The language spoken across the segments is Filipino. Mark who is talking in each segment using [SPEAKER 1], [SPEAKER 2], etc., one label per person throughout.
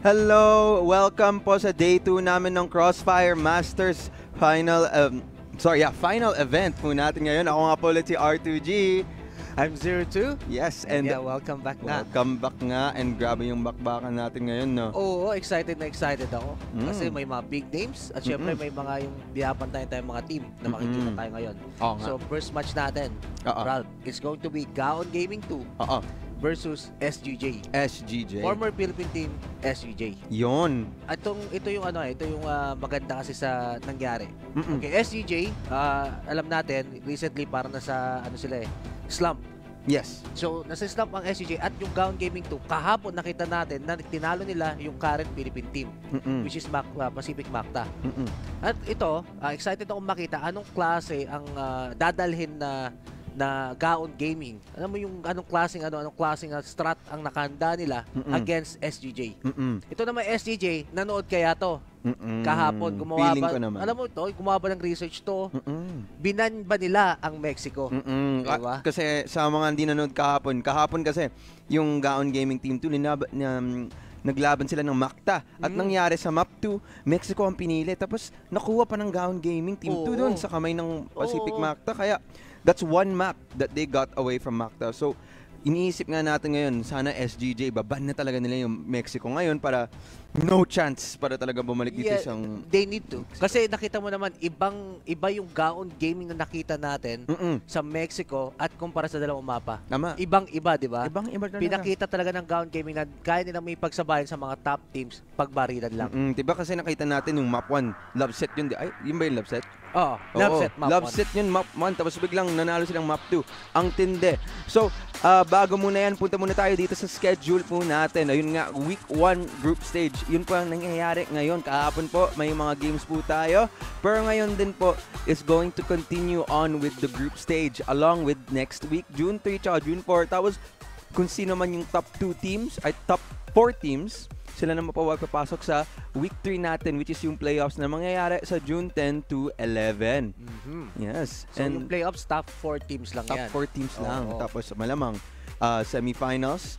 [SPEAKER 1] Hello! Welcome po sa Day 2 namin ng Crossfire Masters final event po natin ngayon. Ako nga po ulit si R2G.
[SPEAKER 2] I'm 02.
[SPEAKER 1] Yes, and
[SPEAKER 2] yeah, welcome back na.
[SPEAKER 1] welcome back nga, and grabe yung bakbakan natin ngayon, no?
[SPEAKER 2] Oo, excited na excited ako. Kasi may mga big names at syempre may mga yung diyapantayan tayong mga team na makikita tayo ngayon. So first match natin, Ralph, it's going to be Gaon Gaming 2 versus SGJ.
[SPEAKER 1] SGJ.
[SPEAKER 2] Former Philippine team, SGJ.
[SPEAKER 1] Yon.
[SPEAKER 2] Ito yung maganda kasi sa nangyari. Okay, SGJ, alam natin, recently parang nasa slump.
[SPEAKER 1] Yes.
[SPEAKER 2] So, nasa slump ang SGJ at yung Gaon Gaming 2, kahapon nakita natin na tinalo nila yung current Philippine team, which is Pacific Macta. At ito, excited akong makita anong klase ang dadalhin na Gaon Gaming. Alam mo yung anong klaseng strat ang nakahanda nila against SGJ. Ito naman SGJ, nanood kaya to. Kahapon gumawa ba? Alam mo to, gumawa ba ng research to? Binan ba nila ang Mexico? Diba?
[SPEAKER 1] Kasi sa mga hindi nanood kahapon kasi yung Gaon Gaming Team 2 naglaban sila ng Macta. At nangyari sa Map 2, Mexico ang pinili. Tapos nakuha pa ng Gaon Gaming Team 2 doon sa kamay ng Pacific Macta. Kaya that's one map that they got away from Macta. So iniisip nga natin ngayon, sana SGJ, baban na talaga nila yung Mexico ngayon para no chance para talaga bumalik dito isang...
[SPEAKER 2] They need to. Kasi nakita mo naman, iba yung Gaon Gaming na nakita natin sa Mexico at kumpara sa dalawang mapa.
[SPEAKER 1] Tama.
[SPEAKER 2] Ibang-iba, di ba?
[SPEAKER 1] Ibang-iba talaga.
[SPEAKER 2] Pinakita talaga ng Gaon Gaming na kaya nilang may pagsabayan sa mga top teams pagbarilan lang.
[SPEAKER 1] Diba kasi nakita natin yung map 1, love set yun. Ay, yun ba yung love set?
[SPEAKER 2] Oo, love set, map 1.
[SPEAKER 1] Love set yun, map 1. Tapos biglang nanalo silang map 2. Ang tindi. So, bago muna yan, punta muna tayo dito sa schedule po natin. Ayun nga, week 1 group stage. Yun po ang nangyayari ngayon. Kahapon po, may mga games po tayo. Pero ngayon din po, is going to continue on with the group stage along with next week, June 3 at June 4. Tapos, kung sino man yung top 2 teams, ay top 4 teams, sila na mapapasok sa week 3 natin, which is yung playoffs na mangyayari sa June 10 to 11. Yes.
[SPEAKER 2] So, yung playoffs, top 4 teams lang yan.
[SPEAKER 1] Top 4 teams lang. Tapos, malamang, semifinals,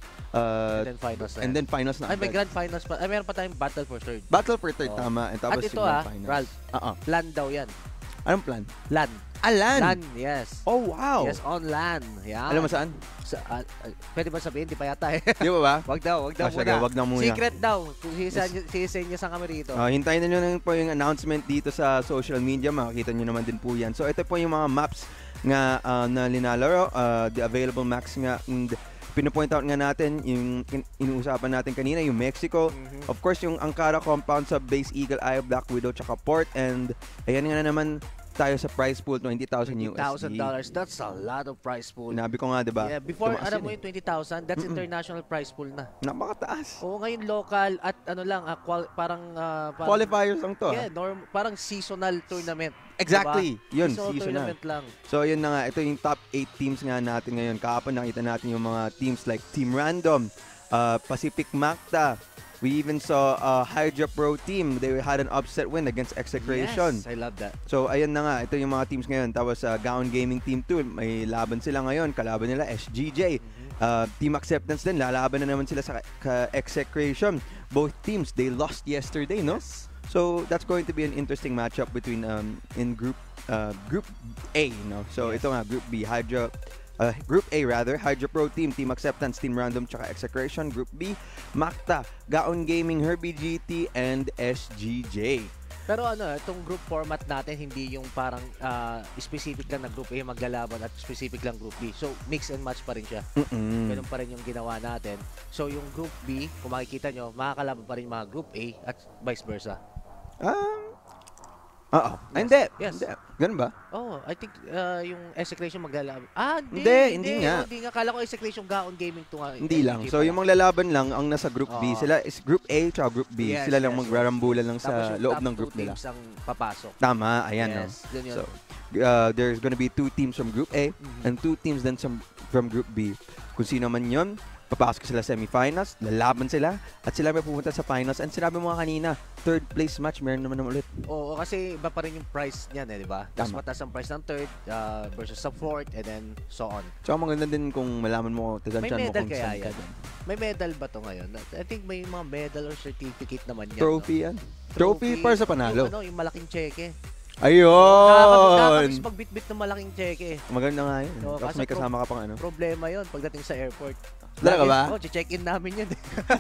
[SPEAKER 2] and then finals
[SPEAKER 1] na.
[SPEAKER 2] Ay, may grand finals pa. Ay, meron pa tayong battle for third.
[SPEAKER 1] Battle for third, tama. And tapos
[SPEAKER 2] at ito
[SPEAKER 1] finals.
[SPEAKER 2] Ralph, LAN daw yan.
[SPEAKER 1] Anong plan?
[SPEAKER 2] LAN.
[SPEAKER 1] LAN?
[SPEAKER 2] LAN, yes.
[SPEAKER 1] Oh, wow.
[SPEAKER 2] Yes, on LAN. Yan.
[SPEAKER 1] Alam mo saan?
[SPEAKER 2] Pwede ba sabihin? Di pa yata eh.
[SPEAKER 1] Di ba ba?
[SPEAKER 2] Wag daw muna.
[SPEAKER 1] Wag na muna.
[SPEAKER 2] Secret daw. Sisenyo kami rito.
[SPEAKER 1] Hintayin nyo na po yung announcement dito sa social media. Makikita nyo naman din po yan. So, ito po yung mga maps nga na linalaro. The available maps nga. Pinupoint out nga natin, yung inuusapan natin kanina, yung Mexico. Of course, yung Ankara compound sa Base Eagle Eye, Black Widow, tsaka Port. And ayan nga na naman tayo sa prize pool, $20,000 USD.
[SPEAKER 2] $20,000. That's a lot of prize pool.
[SPEAKER 1] Sinabi ko nga, diba?
[SPEAKER 2] Yeah, before, alam mo yung 20,000, that's international prize pool na.
[SPEAKER 1] Napakataas.
[SPEAKER 2] Oo, ngayon local at parang
[SPEAKER 1] qualifiers lang to.
[SPEAKER 2] Yeah, parang seasonal tournament.
[SPEAKER 1] Exactly.
[SPEAKER 2] Diba?
[SPEAKER 1] Yun,
[SPEAKER 2] seasonal tournament lang.
[SPEAKER 1] So, yun na nga. Ito yung top 8 teams nga natin ngayon. Kahapon nakita natin yung mga teams like Team Random, Pacific Macta. We even saw Hydra Pro team. They had an upset win against Execration.
[SPEAKER 2] Yes, I love that.
[SPEAKER 1] So, ayan na nga. Ito yung mga teams ngayon. Tapos, Gaon Gaming Team 2, may laban sila ngayon. Kalaban nila, SGJ. Team Acceptance din. Lalaban na naman sila sa Execration. Both teams, they lost yesterday, no?
[SPEAKER 2] Yes.
[SPEAKER 1] So, that's going to be an interesting matchup between in Group A, no? So, ito nga, Group B, Group A rather, Hydra Pro Team, Team Acceptance, Team Random, tsaka Execration. Group B, Macta, Gaon Gaming, Herbie GT, and SGJ.
[SPEAKER 2] Pero itong group format natin, hindi yung parang specific lang na Group A maglalaban at specific lang Group B. So, mix and match pa rin siya. Ganun pa rin yung ginawa natin. So, yung Group B, kung makikita nyo, makakalaban pa rin mga Group A at vice versa.
[SPEAKER 1] Hindi.
[SPEAKER 2] Yes.
[SPEAKER 1] Hindi. Ganun ba?
[SPEAKER 2] Oh, I think yung Execration maglalaban.
[SPEAKER 1] Hindi nga.
[SPEAKER 2] Hindi nga. Kala ko Execration Gaon Gaming to nga.
[SPEAKER 1] Hindi lang. So, yung mga lalaban lang ang nasa Group B. Sila is Group A tsaka Group B. Sila lang magrarambulan lang sa loob ng group nila.
[SPEAKER 2] Tapos yung top 2 teams ang papasok.
[SPEAKER 1] Tama. Ayan.
[SPEAKER 2] Yes,
[SPEAKER 1] no? So, there's gonna be 2 teams from Group A and 2 teams then from Group B. Kung sino man yun, papasok sila semifinals, lalaban sila, at sila may pupunta sa finals. And sinabi mo nga kanina, third place match, meron naman ulit.
[SPEAKER 2] Oo, kasi iba pa rin yung price niyan di ba? Mas mataas ang price ng third versus sa fourth, and then so on.
[SPEAKER 1] So, maganda din kung malaman mo,
[SPEAKER 2] may medal
[SPEAKER 1] mo kung
[SPEAKER 2] kaya
[SPEAKER 1] saan ka
[SPEAKER 2] yan?
[SPEAKER 1] din.
[SPEAKER 2] May medal ba to ngayon? I think may mga medal or certificate naman yan.
[SPEAKER 1] Trophy yan. Trophy para sa panalo.
[SPEAKER 2] Yung malaking cheque.
[SPEAKER 1] Ayun!
[SPEAKER 2] Nakakamiss magbitbit ng malaking cheque.
[SPEAKER 1] Maganda nga yun.
[SPEAKER 2] So,
[SPEAKER 1] tapos may kasama ka pang ano.
[SPEAKER 2] Problema yun pagdating sa airport.
[SPEAKER 1] Talaga ba?
[SPEAKER 2] Oo, check-in namin yun.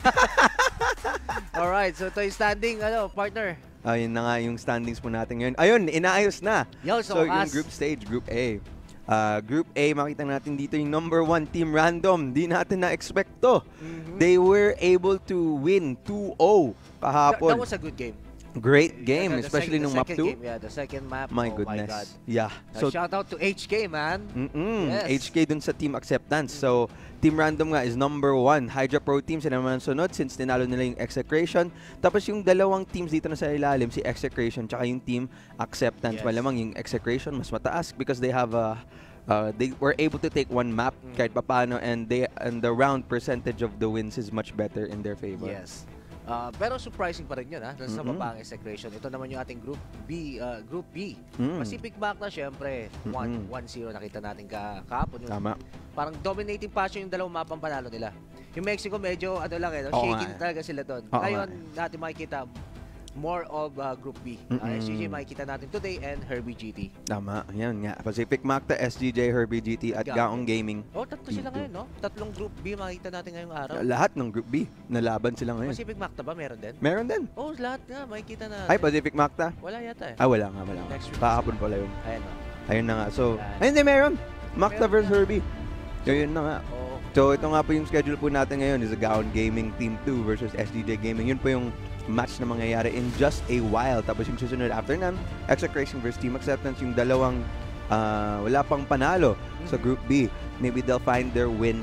[SPEAKER 2] Alright, so ito yung standing, partner.
[SPEAKER 1] Ayun na nga yung standings po natin ngayon. Ayun, inaayos na.
[SPEAKER 2] Yo,
[SPEAKER 1] so yung group stage, Group A. Group A, makita natin dito yung number 1 team random. Di natin na-expect to. They were able to win 2-0 kahapon.
[SPEAKER 2] That was a good game.
[SPEAKER 1] Great game, especially nung map 2.
[SPEAKER 2] Yeah, the second map.
[SPEAKER 1] My goodness.
[SPEAKER 2] My God.
[SPEAKER 1] Yeah.
[SPEAKER 2] So shout out to HK, man.
[SPEAKER 1] Yes. HK dun sa team acceptance. So team random nga is number 1. Hydra Pro team sila naman sunod since tinalo nila yung execration. Tapos yung dalawang teams dito na sa ilalim, si execration tsaka yung team acceptance. Malamang yung execration mas mataas because they have they were able to take one map kahit papano, and the round percentage of the wins is much better in their favor.
[SPEAKER 2] Yes. Pero surprising pa rin yun, sa baba ang execration. Ito naman yung ating Group B. Pacific Magna, syempre, 1-0 nakita natin kahapon.
[SPEAKER 1] Tama.
[SPEAKER 2] Parang dominating passion yung dalawang mapang panalo nila. Yung Mexico, medyo, shaking talaga sila doon. Ngayon, natin makikita more of Group B. SGJ makikita natin today, and Herbie GT.
[SPEAKER 1] Tama, yan nga. Pacific Magna, SGJ, Herbie GT, at Gaon Gaming.
[SPEAKER 2] Tatlo sila ngayon, no? Tatlong Group B makikita natin ngayong araw.
[SPEAKER 1] Lahat ng Group B, nalaban sila ngayon.
[SPEAKER 2] Pacific Magna ba? Meron din?
[SPEAKER 1] Meron din.
[SPEAKER 2] Lahat nga, makikita natin.
[SPEAKER 1] Ay, Pacific Magna?
[SPEAKER 2] Wala yata eh.
[SPEAKER 1] Wala nga. Kahapon pala yun. Ayun na nga. So, ayun din meron. Magna versus Herbie. Yun na nga. So, ito nga po yung schedule po natin ngayon is Gaon Gaming Team 2 versus SGJ Gaming. Yun po yung match na mangyayari in just a while. Tapos yung susunod after nan, Execration versus Team Acceptance, yung dalawang wala pang panalo sa Group B. Maybe they'll find their win.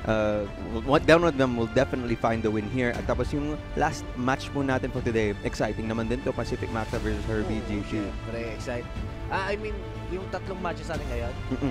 [SPEAKER 1] One of them will definitely find the win here. At tapos yung last match po natin for today, exciting naman din to, Pacific Magna versus Herbie GT.
[SPEAKER 2] Very excited. I mean, yung tatlong matches natin ngayon,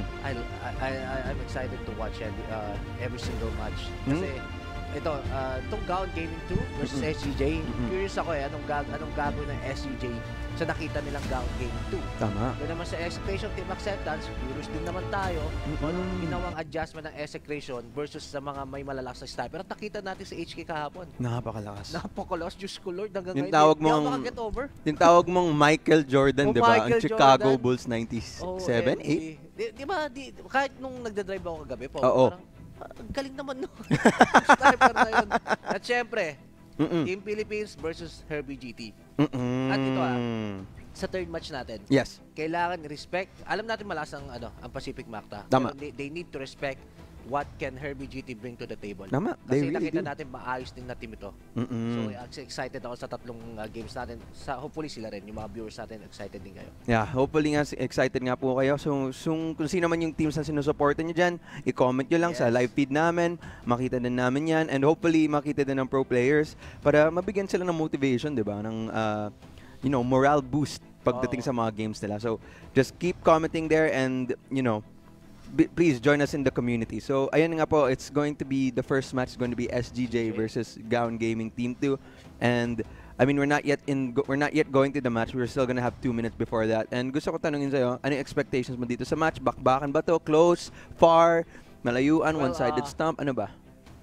[SPEAKER 2] I'm excited to watch every single match. Kasi ito, itong Gaon Gaming 2 versus SGJ, curious ako anong gagawin ng SGJ sa nakita nilang Gaon Gaming 2.
[SPEAKER 1] Tama.
[SPEAKER 2] Doon naman sa Execration Team Acceptance, curious din naman tayo anong ginawang adjustment ng Execration versus sa mga may malalakas na style. Pero nakita natin sa HK kahapon. Napakalakas. Diyos ko Lord, hanggang ngayon. Yung tawag mong Michael Jordan, di ba? Ang Chicago Bulls 97, 8? Di ba, kahit nung nagdadrive ako kagabi, parang ang galing naman no. Sniper na yun. At syempre, Team Philippines versus Herbie GT. At ito sa third match natin.
[SPEAKER 1] Yes.
[SPEAKER 2] Kailangan respect. Alam natin malakas ang Pacific Magna.
[SPEAKER 1] Tama.
[SPEAKER 2] They need to respect what can Herbie GT bring to the table.
[SPEAKER 1] Tama.
[SPEAKER 2] Kasi nakita natin maayos din na team ito. So excited ako sa tatlong games natin. Hopefully sila rin, yung mga viewers natin excited din kayo.
[SPEAKER 1] Yeah, hopefully nga excited nga po kayo. So kung sino man yung teams na sinusuporta nyo dyan, i-comment nyo lang sa live feed namin. Makita din namin yan. And hopefully makita din ng pro players para mabigyan sila ng motivation, di ba? Ng morale boost pagdating sa mga games nila. So just keep commenting there, and please join us in the community. So, ayun nga po, it's going to be, the first match is going to be SGJ versus Gaon Gaming Team 2. And, I mean, we're not yet going to the match. We're still gonna have 2 minutes before that. And gusto ko tanungin sa'yo, ano yung expectations mo dito sa match? Bakbakan ba to? Close? Far? Malayuan? One-sided stomp? Ano ba?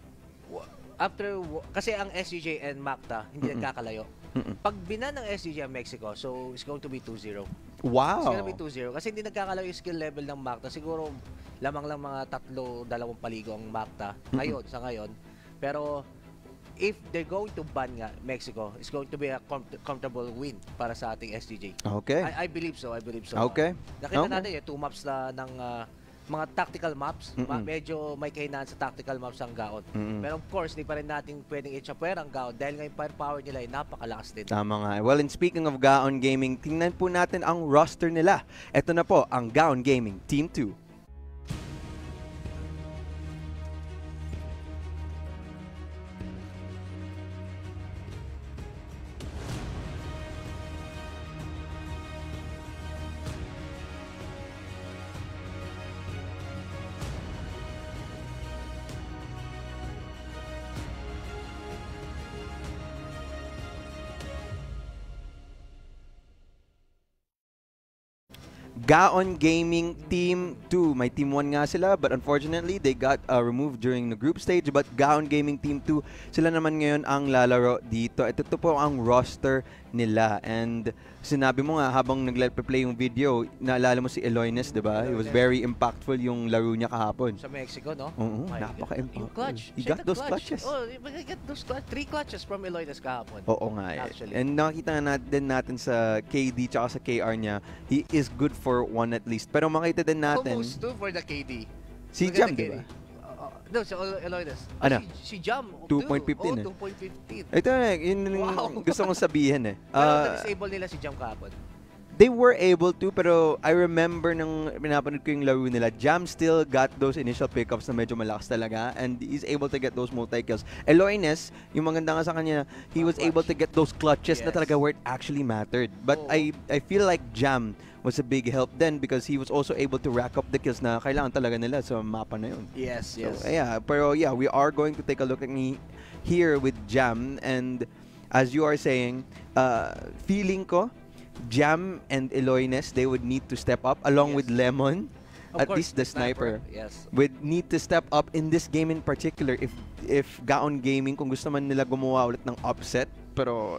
[SPEAKER 2] Kasi ang SGJ and Magna, hindi nagkakalayo. Pag binan ng SGJ ang Mexico, so it's going to be 2-0.
[SPEAKER 1] Wow!
[SPEAKER 2] It's going to be 2-0. Kasi hindi nagkakalayo yung skill level ng Magna. Siguro, lamang lang mga 3-2 paligo ang Magna. Sa ngayon. Pero, if they're going to ban nga Mexico, it's going to be a comfortable win para sa ating SGJ.
[SPEAKER 1] Okay.
[SPEAKER 2] I believe so.
[SPEAKER 1] Okay.
[SPEAKER 2] Nakita natin yung 2 maps ng mga tactical maps. Medyo may kahinaan sa tactical maps ang Gaon. Pero of course, hindi pa rin natin pwedeng i-chapuer ang Gaon dahil ngayon firepower nila ay napakalakas din.
[SPEAKER 1] Tama nga. Well, and speaking of Gaon Gaming, tingnan po natin ang roster nila. Ito na po ang Gaon Gaming Team 2. Gaon Gaming Team 2. May Team 1 nga sila, but unfortunately, they got removed during the group stage. But Gaon Gaming Team 2, sila naman ngayon ang lalaro dito. Ito po ang roster nila. And sinabi mo nga, habang nagla-play yung video, naalala mo si Eloines, di ba? It was very impactful yung laro niya kahapon.
[SPEAKER 2] Sa Mexico, no?
[SPEAKER 1] Oo, napaka-impactful.
[SPEAKER 2] Yung clutch.
[SPEAKER 1] He got those clutches.
[SPEAKER 2] Oh, he got those 3 clutches from Eloines kahapon.
[SPEAKER 1] Oo nga. And nakita nga natin sa KD tsaka sa KR niya, he is good for 1 at least. Pero makita din natin...
[SPEAKER 2] Almost 2 for the KD.
[SPEAKER 1] Si Jam, di ba?
[SPEAKER 2] No, si Eloines.
[SPEAKER 1] Ano?
[SPEAKER 2] Si Jam.
[SPEAKER 1] 2.15
[SPEAKER 2] 2.15.
[SPEAKER 1] Ito na, yun gusto kong sabihin eh.
[SPEAKER 2] Pero na-disable nila si Jam kahapon.
[SPEAKER 1] They were able to, pero I remember nung pinapanood ko yung laro nila, Jam still got those initial pickups na medyo malakas talaga and he's able to get those multi-kills. Eloines, yung maganda nga sa kanya, he was able to get those clutches na talaga where it actually mattered. But I feel like Jam was a big help then because he was also able to rack up the kills na kailangan talaga nila sa mapa na yun.
[SPEAKER 2] Yes, yes.
[SPEAKER 1] So, yeah, pero yeah, we are going to take a look at here with Jam, and as you are saying, feeling ko, Jam and Eloines, they would need to step up along with Lemon. At least the sniper would need to step up in this game in particular if Gaon Gaming, kung gusto man nila gumawa ulit ng upset. Pero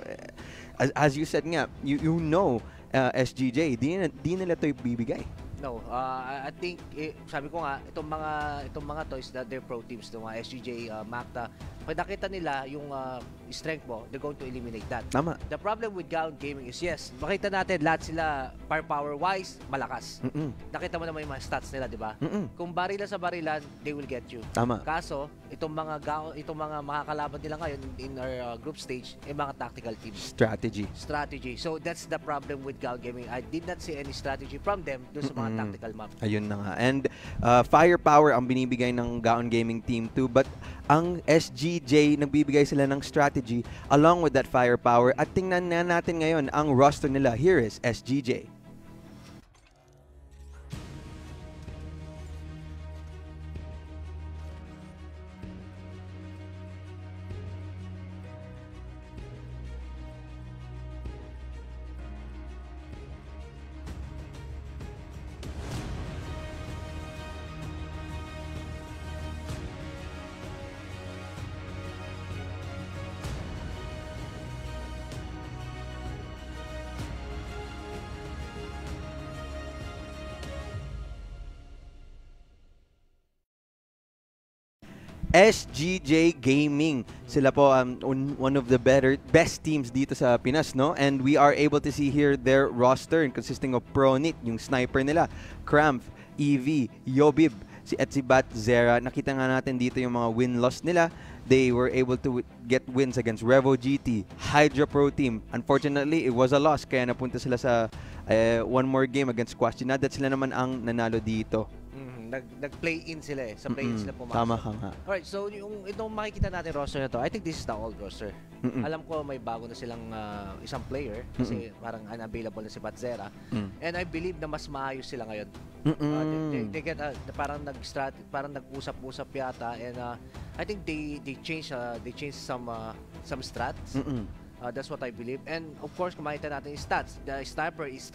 [SPEAKER 1] as you said nga, you know, SGJ, di nila ito ibibigay.
[SPEAKER 2] No, I think sabi ko nga itong mga toys that they're pro teams, ng mga SGJ, Macta, pag nakita nila yung strength mo, they're going to eliminate that.
[SPEAKER 1] Tama.
[SPEAKER 2] The problem with Gaon Gaming is yes, makita natin lahat sila firepower wise malakas. Nakita mo naman yung mga stats nila, di ba? Kung barilan sa barilan, they will get you.
[SPEAKER 1] Tama.
[SPEAKER 2] Kaso itong mga makakalaban nila ngayon in our group stage ay mga tactical teams. Strategy. So that's the problem with Gaon Gaming. I did not see any strategy from them doon sa mga tactical map. Ayun
[SPEAKER 1] na nga. And firepower ang binibigay ng Gaon Gaming Team 2, but ang SGJ nagbibigay sila ng strategy along with that firepower. At tingnan na natin ngayon ang roster nila. Here is SGJ. SGJ Gaming. Sila po one of the best teams dito sa Pinas, no? And we are able to see here their roster consisting of Pronit, yung sniper nila, Cramp, EV, Yobib, si Bat Zera. Nakita nga natin dito yung mga win-loss nila. They were able to get wins against Revo GT, Hydra Pro Team. Unfortunately, it was a loss, kaya napunta sila sa one more game against Questionad at sila naman ang nanalo dito.
[SPEAKER 2] Nag-play-in sila eh. Sa play-in sila pumasok.
[SPEAKER 1] Tama ka nga.
[SPEAKER 2] Alright, so itong makikita natin roster na to, I think this is the old roster. Alam ko may bago na silang isang player kasi parang unavailable na si Batzera. And I believe na mas maayos sila ngayon. They get parang nag-usap-usap yata, and I think they changed some strats. That's what I believe. And of course, kung makita natin yung stats, the sniper is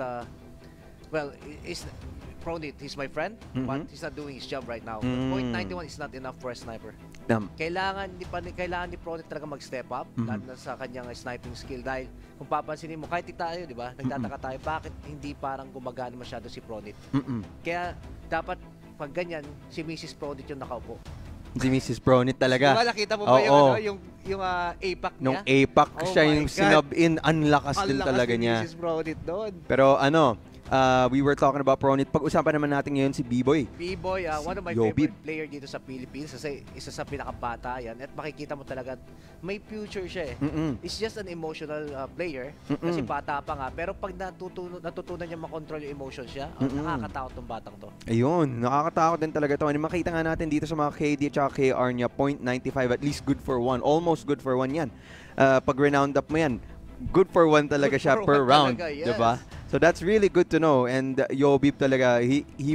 [SPEAKER 2] Pronit, he's my friend, but he's not doing his job right now. .91 is not enough for a sniper. Kailangan ni Pronit talaga mag-step up lalo na sa kanyang sniping skill, dahil kung papansinin mo, kahit tayo, di ba, nagtataka tayo bakit hindi parang gumagana masyado si Pronit. Kaya dapat pag ganyan, si Mrs. Pronit yung nakaupo.
[SPEAKER 1] Si Mrs. Pronit talaga.
[SPEAKER 2] Diba, nakita mo ba yung APAC niya?
[SPEAKER 1] Nung APAC siya yung sinub-in, ang lakas din talaga niya.
[SPEAKER 2] Mrs. Pronit doon.
[SPEAKER 1] Pero we were talking about Pronit. Pag-usapan naman natin ngayon si B-Boy.
[SPEAKER 2] B-Boy, one of my favorite player dito sa Philippines kasi isa sa pinakabata yan, at makikita mo talaga may future siya eh. It's just an emotional player kasi bata pa nga, pero pag natutunan niya makontrol yung emotions siya, nakakatakot tong batang to.
[SPEAKER 1] Ayun, nakakatakot din talaga to. And makita nga natin dito sa mga KD at saka KR niya, .95, at least good for 1. Almost good for 1 yan. Pag renowned up mo yan, good for 1 talaga siya per round, yes. Diba? So that's really good to know. And Yobib talaga, he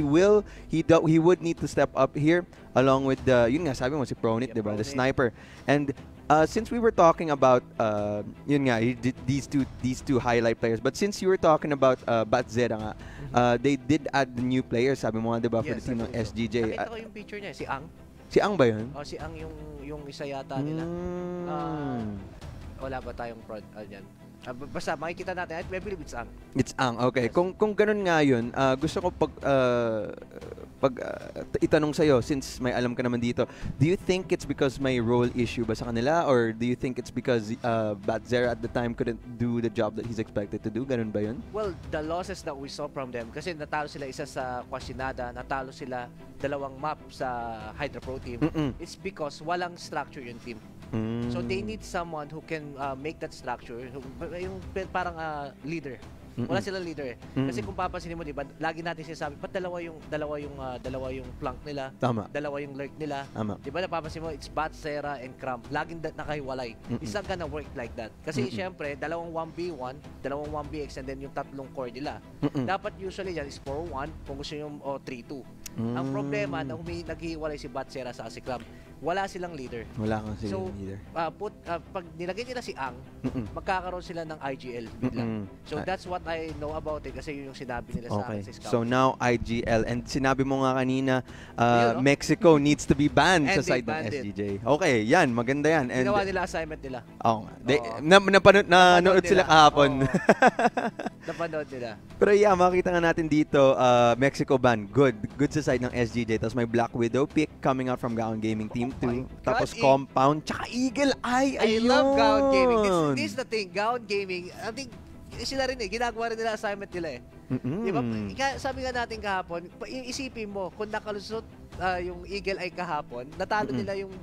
[SPEAKER 1] would need to step up here along with the, yun nga sabi mo, si Pronit, diba? The sniper. And Since we were talking about yun nga, these two highlight players, but since you were talking about Batzera nga, they did add the new players, sabi mo nga, diba, for the team ng SGJ.
[SPEAKER 2] Nakita ko yung picture niya, si Ang.
[SPEAKER 1] Si Ang ba yun?
[SPEAKER 2] Si Ang yung isa yata nila. Wala ba tayong dyan? Basta makikita natin, I believe it's Ang.
[SPEAKER 1] It's Ang, okay. Yes. Kung ganun nga yun, gusto ko itanong sa'yo, since may alam ka naman dito, do you think it's because may role issue ba sa kanila, or do you think it's because Batzera at the time couldn't do the job that he's expected to do? Ganun ba yun?
[SPEAKER 2] Well, the losses that we saw from them, kasi natalo sila isa sa Kwasinada, natalo sila 2 map sa Hydra Pro team, it's because walang structure yung team. So they need someone who can make that structure, yung parang leader. Wala silang leader eh. Kasi kung papansinin mo, di ba, lagi natin sinasabi, ba't dalawa yung flank nila,
[SPEAKER 1] tama,
[SPEAKER 2] dalawa yung lurk nila.
[SPEAKER 1] Tama.
[SPEAKER 2] Di ba, napapansin mo, it's Batzera and Cramp. Laging nakahiwalay. It's not gonna work like that. Kasi syempre, dalawang 1v1, dalawang 1vx, and then yung tatlong core nila. Dapat usually yan is 4-1, kung gusto yung 3-2. Ang problema, na naghihiwalay si Batzera sa Asiklam, wala silang leader.
[SPEAKER 1] Wala kang silang leader.
[SPEAKER 2] Pag nilagay nila si Ang, magkakaroon sila ng IGL bigla. So that's what I know about it, kasi yun yung sinabi nila sa akin sa scout.
[SPEAKER 1] So now IGL, and sinabi mo nga kanina, Mexico needs to be banned sa side ng SGJ. Okay, yan, maganda yan. And
[SPEAKER 2] ginawa nila assignment nila.
[SPEAKER 1] Oo nga. Nanood sila kahapon.
[SPEAKER 2] Napanood nila.
[SPEAKER 1] Pero yeah, makita nga natin dito, Mexico ban, good sa side ng SGJ. Tapos may Black Widow pick coming out from Gaon Gaming Team 2. Tapos Compound, tsaka Eagle Eye.
[SPEAKER 2] I love Gaon Gaming. This is the thing, Gaon Gaming, I think, sila rin ginagawa rin nila assignment nila Diba? Sabi nga natin kahapon, isipin mo, kung nakalusot yung Eagle Eye kahapon, natalo nila yung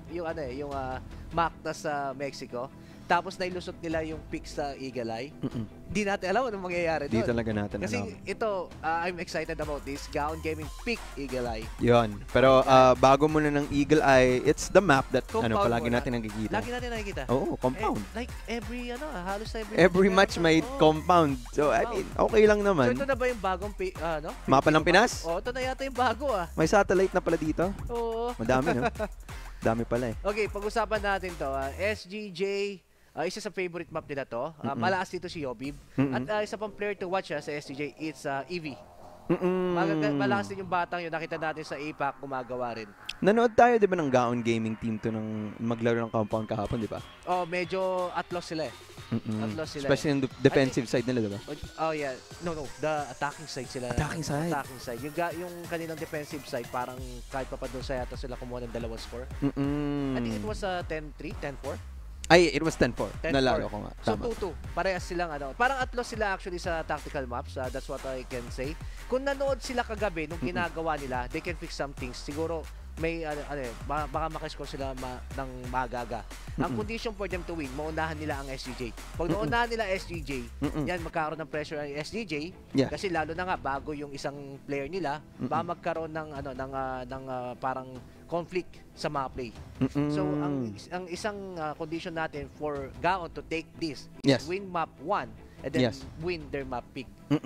[SPEAKER 2] Macta sa Mexico, tapos nailusot nila yung pick sa Eagle Eye. Di natin alam anong mangyayari doon.
[SPEAKER 1] Di talaga natin
[SPEAKER 2] kasi
[SPEAKER 1] alam.
[SPEAKER 2] Kasi ito, I'm excited about this. Gaon Gaming pick Eagle Eye.
[SPEAKER 1] Yun. Pero bago muna ng Eagle Eye, it's the map that palagi natin nakikita.
[SPEAKER 2] Lagi natin nakikita.
[SPEAKER 1] Oo, compound.
[SPEAKER 2] Like halos
[SPEAKER 1] every match may compound. So, I mean, okay lang naman.
[SPEAKER 2] So, ito na ba yung bagong
[SPEAKER 1] mapa ng Pinas?
[SPEAKER 2] Ito na yata yung bago
[SPEAKER 1] May satellite na pala dito?
[SPEAKER 2] Oo.
[SPEAKER 1] Madami, no? Dami pala
[SPEAKER 2] Okay, pag-usapan natin to. SGJ, isa sa favorite map nila to. Malakas dito si Yobib. At isa pang player to watch sa SGJ, it's Eevee. Malakas din yung batang yun. Nakita natin sa APAC, gumagawa rin.
[SPEAKER 1] Nanood tayo, di ba, ng Gaon Gaming Team to ng maglaro ng compound kahapon, di ba?
[SPEAKER 2] Medyo atlos sila Atlos sila.
[SPEAKER 1] Especially yung defensive side nila, di ba?
[SPEAKER 2] Yeah. No. The attacking side sila.
[SPEAKER 1] Attacking side?
[SPEAKER 2] Attacking side. Yung kanilang defensive side, parang kahit pa doon sa yata sila kumuha ng 2 score. I think it was 10-3, 10-4.
[SPEAKER 1] Ay, it was 10-4. Nalaro ko nga.
[SPEAKER 2] So 2-2. Parehas silang parang atlos sila actually sa tactical maps. That's what I can say. Kung nanood sila kagabi nung ginagawa nila, they can fix some things. Siguro may baka makascore sila ng magaga. Ang condition for them to win, maunahan nila ang SGJ. Pag naunahan nila SGJ, yan magkakaroon ng pressure ang SGJ kasi lalo na nga bago yung isang player nila, baka magkaroon ng parang conflict sa mga play. So ang isang condition natin for Gaon to take this is win map 1 and then win their map pick.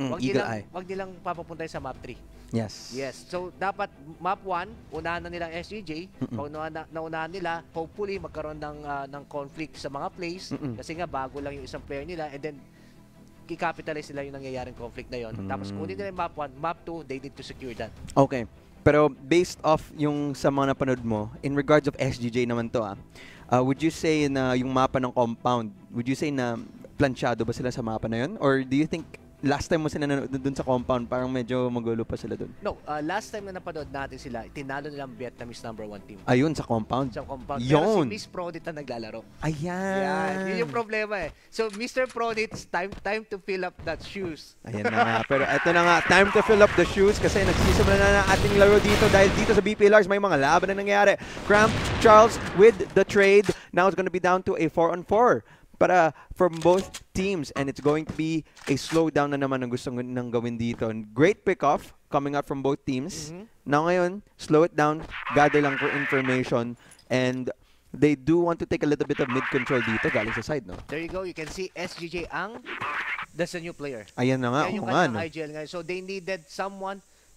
[SPEAKER 2] Wag nilang papapuntay sa map 3. Yes. So dapat map 1 unahan na nilang SGJ. Pag naunahan nila, hopefully magkaroon ng conflict sa mga plays kasi nga bago lang yung isang player nila, and then i-capitalize nila yung nangyayaring conflict na yon. Tapos kunin nila yung map 1, map 2, they need to secure that.
[SPEAKER 1] Okay. Pero based off yung sa mga napanood mo, in regards of SGJ naman to would you say na yung mapa ng compound, would you say na planchado ba sila sa mapa na yun? Or do you think last time mo sila nanood dun sa compound, parang medyo magulo pa sila dun?
[SPEAKER 2] No, last time na napanood natin sila, tinalo nilang Vietnamese #1 team.
[SPEAKER 1] Ayun, sa compound?
[SPEAKER 2] Sa compound.
[SPEAKER 1] Yun.
[SPEAKER 2] Pero si Miss Prodit na naglalaro.
[SPEAKER 1] Ayan.
[SPEAKER 2] Yun yung problema So, Mr. Prodit, time to fill up that shoes.
[SPEAKER 1] Ayan na nga. Pero eto na nga, time to fill up the shoes kasi nagsisimula na ating laro dito dahil dito sa BPLRs may mga laban na nangyayari. Cramp, Charles with the trade. Now it's gonna be down to a 4-on-4. Para from both teams, and it's going to be a slowdown na naman ang gusto nang gawin dito. Great pick-off coming out from both teams. Now ngayon, slow it down, gather lang for information, and they do want to take a little bit of mid-control dito galing sa side, no?
[SPEAKER 2] There you go, you can see SGJ Ang, that's a new player.
[SPEAKER 1] Ayan na nga,
[SPEAKER 2] yung
[SPEAKER 1] no?
[SPEAKER 2] IGL ngayon. So they needed someone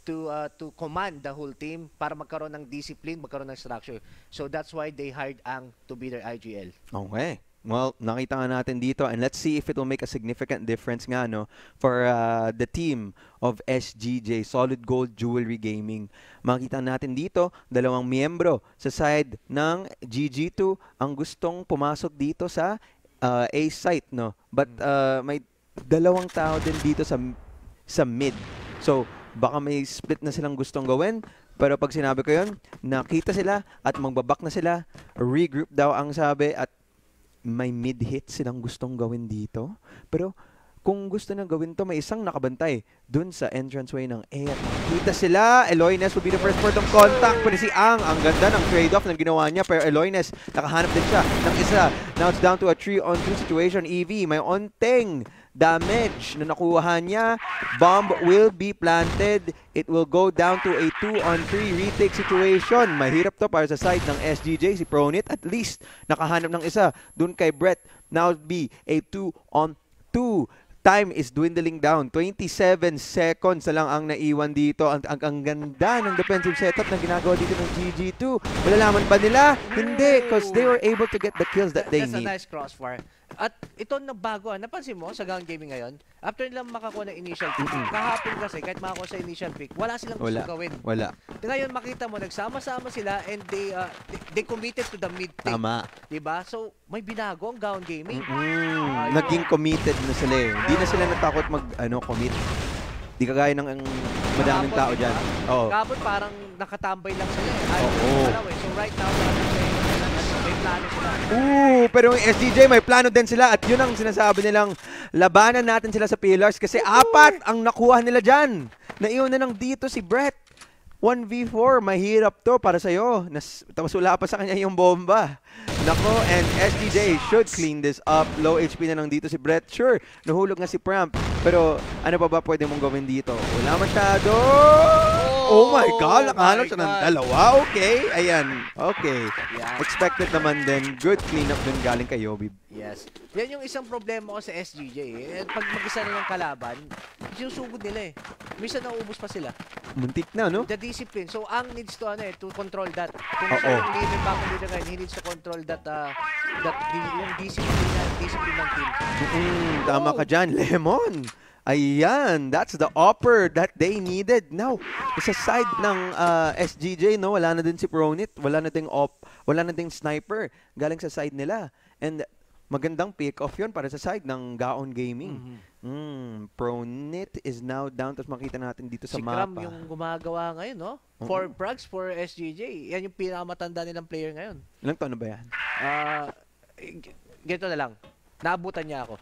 [SPEAKER 2] to command the whole team para magkaroon ng discipline, magkaroon ng structure. So that's why they hired Ang to be their IGL.
[SPEAKER 1] Okay. Well, nakita nga natin dito, and let's see if it will make a significant difference nga, no, for the team of SGJ, Solid Gold Jewelry Gaming. Makita natin dito, dalawang miyembro sa side ng GG2 ang gustong pumasok dito sa A site, no. But may dalawang tao din dito sa mid. So, baka may split na silang gustong gawin. Pero pag sinabi ko yun, nakita sila at magbabak na sila. Regroup daw ang sabi at may mid-hit silang gustong gawin dito. Pero kung gusto na gawin to, may isang nakabantay dun sa entranceway ng A. At nakita sila. Eloines will be the first port of contact. Pero si Ang ganda ng trade-off na ginawa niya. Pero Eloines, nakahanap din siya ng isa. Now it's down to a 3-on-2 situation. EV, may onting damage na nakuha niya. Bomb will be planted. It will go down to a 2-on-3 retake situation. Mahirap to para sa side ng SGJ. Si Pronit at least nakahanap ng isa dun kay Brett. Now it be a 2-on-2. Time is dwindling down. 27 seconds na lang ang naiwan dito. Ang ganda ng defensive setup na ginagawa dito ng GG2. Malalaman ba nila? Hindi, because they were able to get the kills that they need.
[SPEAKER 2] That's a nice crossfire. At ito nagbago. Napansin mo sa Gaon Gaming ngayon, after nilang makakuha ng initial pick, kahapon kasi kahit makakuha sa initial pick, wala silang gusto gawin.
[SPEAKER 1] Wala.
[SPEAKER 2] Ngayon makita mo, nagsama-sama sila and they committed to the mid pick.
[SPEAKER 1] Tama.
[SPEAKER 2] Diba? So, may binago ang Gaon Gaming.
[SPEAKER 1] Naging committed na sila eh. Hindi na sila natakot mag-commit. Di kagaya ng madaming tao dyan. Oo.
[SPEAKER 2] Kahapon parang nakatambay lang sila eh. So, right now, may plano sila.
[SPEAKER 1] Pero yung SGJ may plano din sila at yun ang sinasabi nilang labanan natin sila sa pillars kasi 4 ang nakuha nila dyan. Naiwan na lang dito si Brett. 1v4, mahirap to para sa'yo. Tapos wala pa sa kanya yung bomba. Nako, and SGJ should clean this up. Low HP na lang dito si Brett. Sure, nahulog nga si Pramp. Pero ano pa ba pwede mong gawin dito? Wala masyado. Oh my God, nakahanap siya ng dalawa. Okay, ayan. Okay. Yeah. Expected naman din. Good cleanup din galing kay Yobi.
[SPEAKER 2] Yes. Yan yung isang problema ko sa SGJ. Pag mag-isa na ng kalaban, sinusugod nila eh. Minsan nauubos pa sila.
[SPEAKER 1] Muntik na, no?
[SPEAKER 2] The discipline. So, Ang needs to to control that. Kung siya yung leader, back leader ngayon, he needs to control that yung discipline ng team.
[SPEAKER 1] Tama ka dyan, Lemon. Ayan, that's the upper that they needed. Now, sa side ng SGJ, no, wala na din si Pronit, wala na ding sniper galing sa side nila. And magandang pick-off yun para sa side ng Gaon Gaming. Pronit is now down. Tapos makita natin dito sa mapa.
[SPEAKER 2] Si Kram yung gumagawa ngayon, no? 4 frags for SGJ. Yan yung pinakamatanda nilang player ngayon.
[SPEAKER 1] Ilang taon na ba yan?
[SPEAKER 2] Ganito na lang. Naabutan niya ako.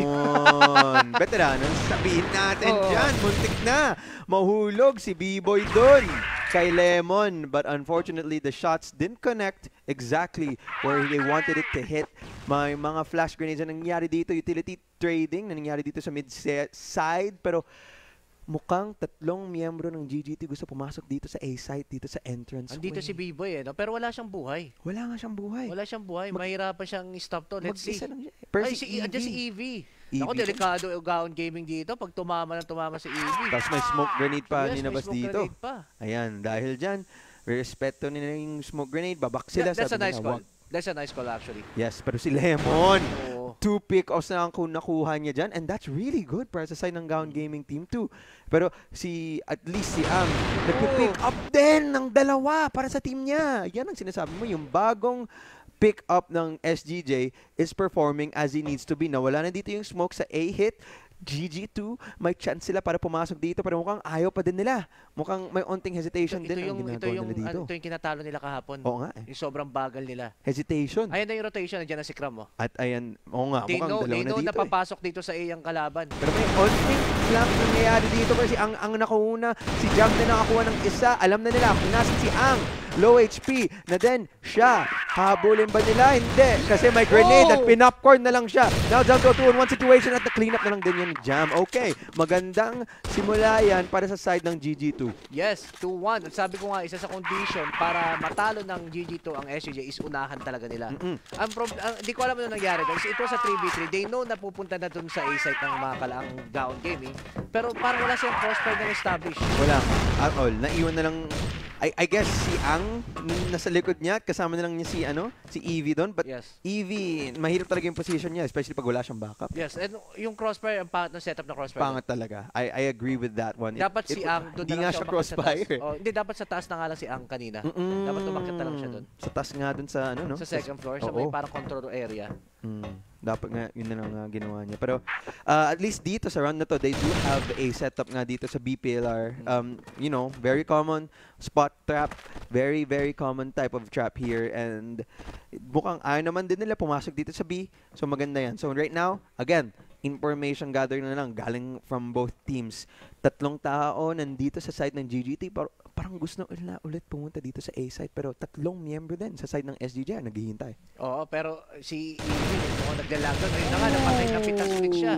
[SPEAKER 1] Ayun. Veteranan, sabihin natin dyan. Muntik na. Mahulog si B-Boy dun kay Lemon. But unfortunately, the shots didn't connect exactly where they wanted it to hit. May mga flash grenades na nangyari dito. Utility trading na nangyari dito sa mid-side. Pero mukhang 3 miyembro ng GGT gusto pumasok dito sa A-site, dito sa entrance.
[SPEAKER 2] Andito si B-Boy pero wala siyang buhay.
[SPEAKER 1] Wala nga siyang buhay.
[SPEAKER 2] Wala siyang buhay. Mahirapan siyang stop to. Let's see. Andyan si EV. Ako, delikado yung Gaon Gaming dito. Pag tumama si EV.
[SPEAKER 1] Tapos may smoke grenade pa ninabas
[SPEAKER 2] smoke
[SPEAKER 1] dito.
[SPEAKER 2] Grenade pa.
[SPEAKER 1] Ayan, dahil dyan, respeto nila yung smoke grenade. Babak sila.
[SPEAKER 2] That's a nice call. That's a nice call actually.
[SPEAKER 1] Yes, pero si Lemon, 2 pick-offs na ang nakuha niya dyan. And that's really good para sa side ng Gaon Gaming Team 2. Pero at least si Ang, nag-pick up din ng 2 para sa team niya. Yan ang sinasabi mo, yung bagong pick-up ng SGJ is performing as he needs to be. Nawala na dito yung smoke sa A-hit. GG2, may chance sila para pumasok dito pero mukhang ayaw pa din nila. Mukhang may onting hesitation din ang ginagawa nila dito.
[SPEAKER 2] Ito yung kinatalo nila kahapon.
[SPEAKER 1] Oo nga eh.
[SPEAKER 2] Yung sobrang bagal nila.
[SPEAKER 1] Hesitation.
[SPEAKER 2] Ayan na yung rotation. Nandiyan na si Kram.
[SPEAKER 1] At ayan, oo nga, mukhang dalawa na dito.
[SPEAKER 2] They know na papasok dito sa A ang kalaban.
[SPEAKER 1] Pero may onting flank na nangyayari dito kasi ang nakauna, si Jam na nakakuha ng isa. Alam na nila kung nasan si Ang. Low HP na din siya. Habulin ba nila? Hindi. Kasi may grenade at pinopcorn na lang siya. Now down to a 2-on-1 situation at the cleanup na lang din yung Jam. Okay, magandang simula yan para sa side ng GG2.
[SPEAKER 2] Yes, 2-1. At sabi ko nga, isa sa condition para matalo ng GG2 ang SGJ is unahan talaga nila. Hindi ko alam ano nangyari. Ito sa 3v3, they know na pupunta na dun sa A-site ng mga kalaang Gaon Gaming. Pero parang wala siyang crossfire na establish.
[SPEAKER 1] Wala. At all. Naiwan na lang. I guess si Ang nasa likod niya at kasama na lang niya si Evie doon. But
[SPEAKER 2] yes.
[SPEAKER 1] Evie, mahirap talaga yung position niya, especially pag wala siyang backup.
[SPEAKER 2] Yes, and yung crossfire, ang pangat ng setup na crossfire.
[SPEAKER 1] Pangat talaga. I agree with that one.
[SPEAKER 2] Dapat si Ang doon na lang siya
[SPEAKER 1] crossfire.
[SPEAKER 2] Hindi, dapat sa taas na nga lang si Ang kanina. Dapat tumakit na lang siya doon.
[SPEAKER 1] Sa taas nga doon sa
[SPEAKER 2] Sa second floor, sa may parang control area.
[SPEAKER 1] Dapat nga, yun na lang ginawa niya. Pero at least dito sa round na to, they do have a setup nga dito sa B pillar. You know, very common spot trap. Very, very common type of trap here. And mukhang ayaw naman din nila pumasok dito sa B. So maganda yan. So right now, again, information gathering na lang galing from both teams. 3 tao nandito sa side ng GGT. Parang gusto na ulit pumunta dito sa A side. Pero 3 miyembro din sa side ng SGJ naghihintay.
[SPEAKER 2] Oo, pero si Evie, naglalagan. Ayun na nga, napatay na pitas ulit siya.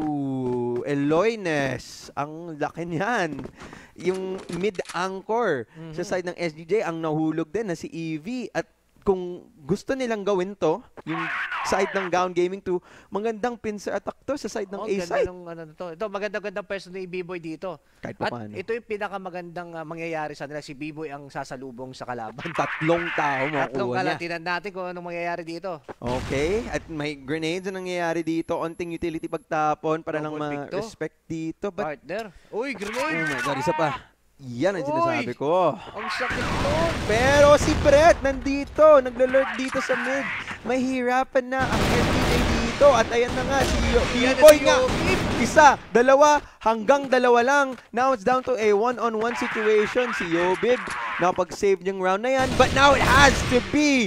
[SPEAKER 2] Eloynes.
[SPEAKER 1] Ang laki niyan. Yung mid-anchor sa side ng SGJ, ang nahulog din na si Evie. At kung gusto nilang gawin to, yung side ng Gaon Gaming 2, magandang pincer attack to sa side ng A side.
[SPEAKER 2] Ito, magandang person ni B-Boy dito.
[SPEAKER 1] Kahit
[SPEAKER 2] At
[SPEAKER 1] paano.
[SPEAKER 2] ito yung pinakamagandang mangyayari sa nila. Si B-Boy ang sasalubong sa kalaban.
[SPEAKER 1] 3 tao makuha niya.
[SPEAKER 2] Tinan natin kung anong mangyayari dito.
[SPEAKER 1] Okay, at may grenades na nangyayari dito. Onting utility pagtapon para lang ma-respect dito. But,
[SPEAKER 2] partner. Uy, grenade!
[SPEAKER 1] Oh my God, isa pa. Yan ang sinasabi ko.
[SPEAKER 2] Ang sakit doon.
[SPEAKER 1] Pero si Brett nandito. Naglo-lurk dito sa mid. Mahirapan na ang SGJ dito. At ayan na nga, si B-Boy nga. Isa, dalawa, hanggang dalawa lang. Now it's down to a 1-on-1 situation. Si Yobib, napag-save niyang round na yan. But now it has to be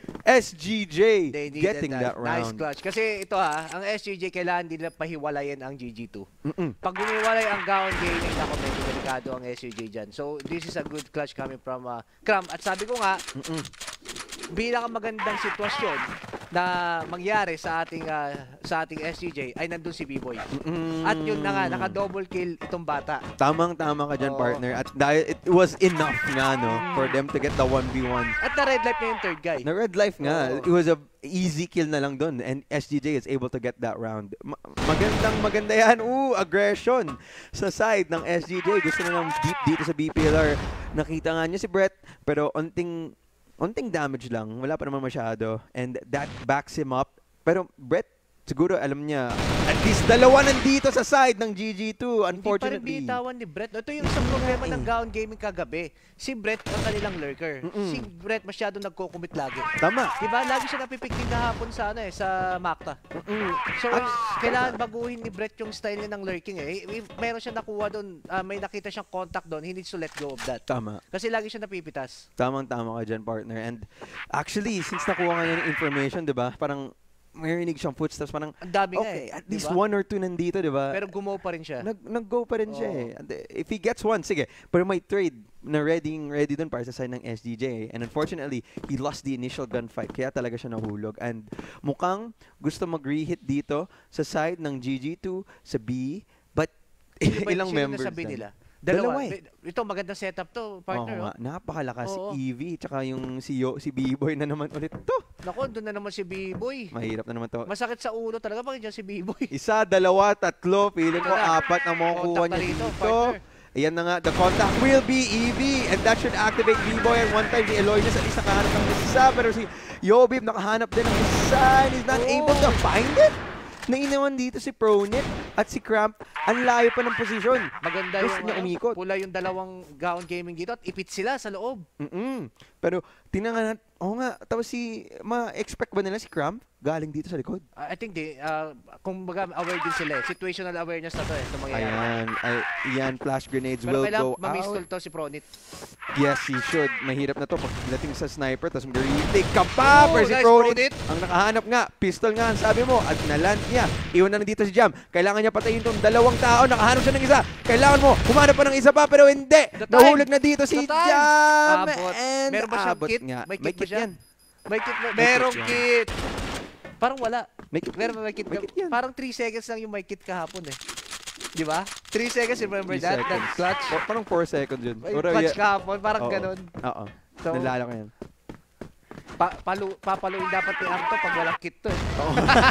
[SPEAKER 1] SGJ getting that round.
[SPEAKER 2] Nice clutch. Kasi ito ang SGJ kailangan nila pahiwalayin ang GG2. Pag gumiwalay ang Gaon Gaming, ako medyo delikado ang SGJ dyan. So, this is a good clutch coming from Cram. At sabi ko nga, bilang magandang sitwasyon na mangyari sa ating SGJ ay nandun si B-Boy. At yun na nga, naka-double kill itong bata.
[SPEAKER 1] Tamang-tama ka dyan, partner. At dahil it was enough nga, no, for them to get the 1v1.
[SPEAKER 2] At na-red life na yung third guy.
[SPEAKER 1] Na-red life nga. It was a easy kill na lang dun. And SGJ is able to get that round. Maganda yan. Aggression sa side ng SGJ. Gusto na lang deep dito sa B pillar. Nakita nga niya si Brett, pero onting damage lang. Wala pa naman masyado. And that backs him up. Pero Brett, siguro alam niya, at least dalawa nandito sa side ng GG2, unfortunately.
[SPEAKER 2] Hindi pa rin bitawan ni Brett. Ito yung isang problema ng Gaon Gaming kagabi. Si Brett ang kanilang lurker. Si Brett masyado nagko-commit lagi.
[SPEAKER 1] Tama.
[SPEAKER 2] Diba? Lagi siya napipiktin na hapon sa Macta. So, kailangan baguhin ni Brett yung style niya ng lurking If meron siya nakuha doon, may nakita siyang contact doon, he needs to let go of that.
[SPEAKER 1] Tama.
[SPEAKER 2] Kasi lagi siya napipitas.
[SPEAKER 1] Tamang-tama ka dyan, partner. And actually, since nakuha nga niya ng information, diba? Parang marinig siyang footsteps, parang
[SPEAKER 2] ang dami
[SPEAKER 1] okay, at least 1 or 2 nandito, di ba?
[SPEAKER 2] Pero gumo pa rin siya.
[SPEAKER 1] Nag-go pa rin siya If he gets 1, sige. Pero may trade na ready dun para sa side ng SGJ. And unfortunately, he lost the initial gunfight. Kaya talaga siya nahulog. And mukhang gusto mag-reheat dito sa side ng GG2, sa B. But ilang members
[SPEAKER 2] nila? Dalawa. Ito, magandang setup to, partner.
[SPEAKER 1] Napakalakas si Evie, tsaka yung si B-Boy na naman ulit to.
[SPEAKER 2] Naku, doon na naman si B-Boy.
[SPEAKER 1] Mahirap na naman to.
[SPEAKER 2] Masakit sa ulo talaga. Bakit dyan si B-Boy?
[SPEAKER 1] 1, 2, 3, feeling ko 4 na makukuha niya dito. Ayan na nga, the contact will be Evie, and that should activate B-Boy. And one time, si Eloy at least nakahanap ng isa, pero si Yobib nakahanap din ng isa, and he's not able to find it. Nainawan dito si Pronit at si Cramp. Ang layo pa ng posisyon.
[SPEAKER 2] Maganda
[SPEAKER 1] gusto niya umikot.
[SPEAKER 2] Pula yung dalawang Gaon Gaming dito at ipit sila sa loob.
[SPEAKER 1] Pero tinangan tapos ma-expect ba nila si Cramp galing dito sa likod?
[SPEAKER 2] I think kung baga aware din sila situational awareness na to sa mangyayari.
[SPEAKER 1] Yan, flash grenades
[SPEAKER 2] pero
[SPEAKER 1] will go out.
[SPEAKER 2] mamistol to si Pronit.
[SPEAKER 1] Yes, he should. Mahirap na to pagdating sa sniper, tapos mag-retake ka pa for si Pronit. Ang nakahanap nga, pistol nga ang sabi mo, at naland niya. Iwan na dito si Jam. Kailangan niya patayin tong 2 tao, nakahanap siya ng isa. Kailangan mo, humanap pa ng isa pa, pero hindi. Nahulog na dito si Jam.
[SPEAKER 2] Meron ba siyang kit?
[SPEAKER 1] May kit
[SPEAKER 2] ba siya?
[SPEAKER 1] yan.
[SPEAKER 2] May kit mo. Merong kit. Parang wala.
[SPEAKER 1] May kit.
[SPEAKER 2] Meron may kit.
[SPEAKER 1] Yan.
[SPEAKER 2] Parang 3 seconds lang yung may kit kahapon eh. Di ba? 3 seconds, remember
[SPEAKER 1] 3
[SPEAKER 2] that?
[SPEAKER 1] seconds.
[SPEAKER 2] Clutch.
[SPEAKER 1] Parang 4 seconds yun.
[SPEAKER 2] Clutch kahapon, parang ganun.
[SPEAKER 1] Oo.
[SPEAKER 2] So,
[SPEAKER 1] nalala ko yan.
[SPEAKER 2] Papaluin dapat ni Arto pag walang kit to eh.
[SPEAKER 1] Oo.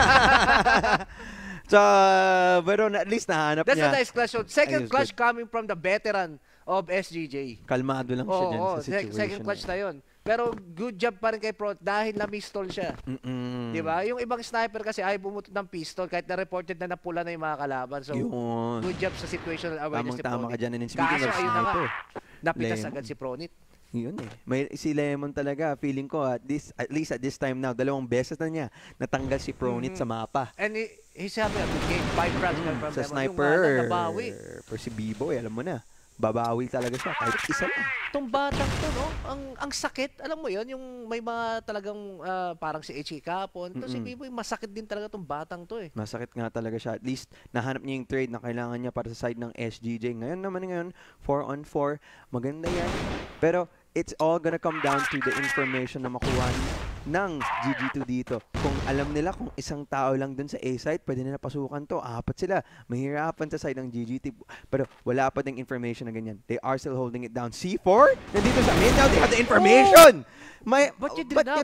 [SPEAKER 1] So, pero at least nahanap
[SPEAKER 2] That's
[SPEAKER 1] niya.
[SPEAKER 2] a nice clutch. So, second
[SPEAKER 1] Ayos,
[SPEAKER 2] clutch coming from the veteran of SGJ.
[SPEAKER 1] Kalmado lang siya dyan sa situation.
[SPEAKER 2] Second clutch na yun. Pero good job pa rin kay Pro dahil na-pistol siya. Di ba? Yung ibang sniper kasi ay bumutot ng pistol kahit na-reported na napula na yung mga kalaban. So,
[SPEAKER 1] yun.
[SPEAKER 2] good job sa situational awareness ni Pronit.
[SPEAKER 1] Tama ka dyan. And speaking
[SPEAKER 2] Kaso,
[SPEAKER 1] of
[SPEAKER 2] ayun na nga.
[SPEAKER 1] sniper,
[SPEAKER 2] Napitas agad si Pronit.
[SPEAKER 1] Yun eh. Si Lemon talaga, feeling ko at least at this time now, 2 beses na niya natanggal si Pronit sa mapa.
[SPEAKER 2] And he's having a good game. 5 rounds from
[SPEAKER 1] sa
[SPEAKER 2] Lemon.
[SPEAKER 1] sniper.
[SPEAKER 2] Yung nabawi.
[SPEAKER 1] Pero si Biboy, alam mo na, babawi talaga siya kahit isa lang.
[SPEAKER 2] Itong batang to, no? Ang sakit, alam mo yon yung may mga talagang parang si HK Kapon. Ito si Biboy, masakit din talaga itong batang to eh.
[SPEAKER 1] Masakit nga talaga siya. At least, nahanap niya yung trade na kailangan niya para sa side ng SGJ. Ngayon, 4-on-4. Maganda yan. Pero, it's all gonna come down to the information na makuha ng GG2 dito. Kung alam nila kung isang tao lang dun sa A site, pwede nila pasukan to. 4 sila. Mahirapan sa side ng GG2. Pero wala pa ding information na ganyan. They are still holding it down. C4? Nandito sa mid now. They have the information! Ba't niya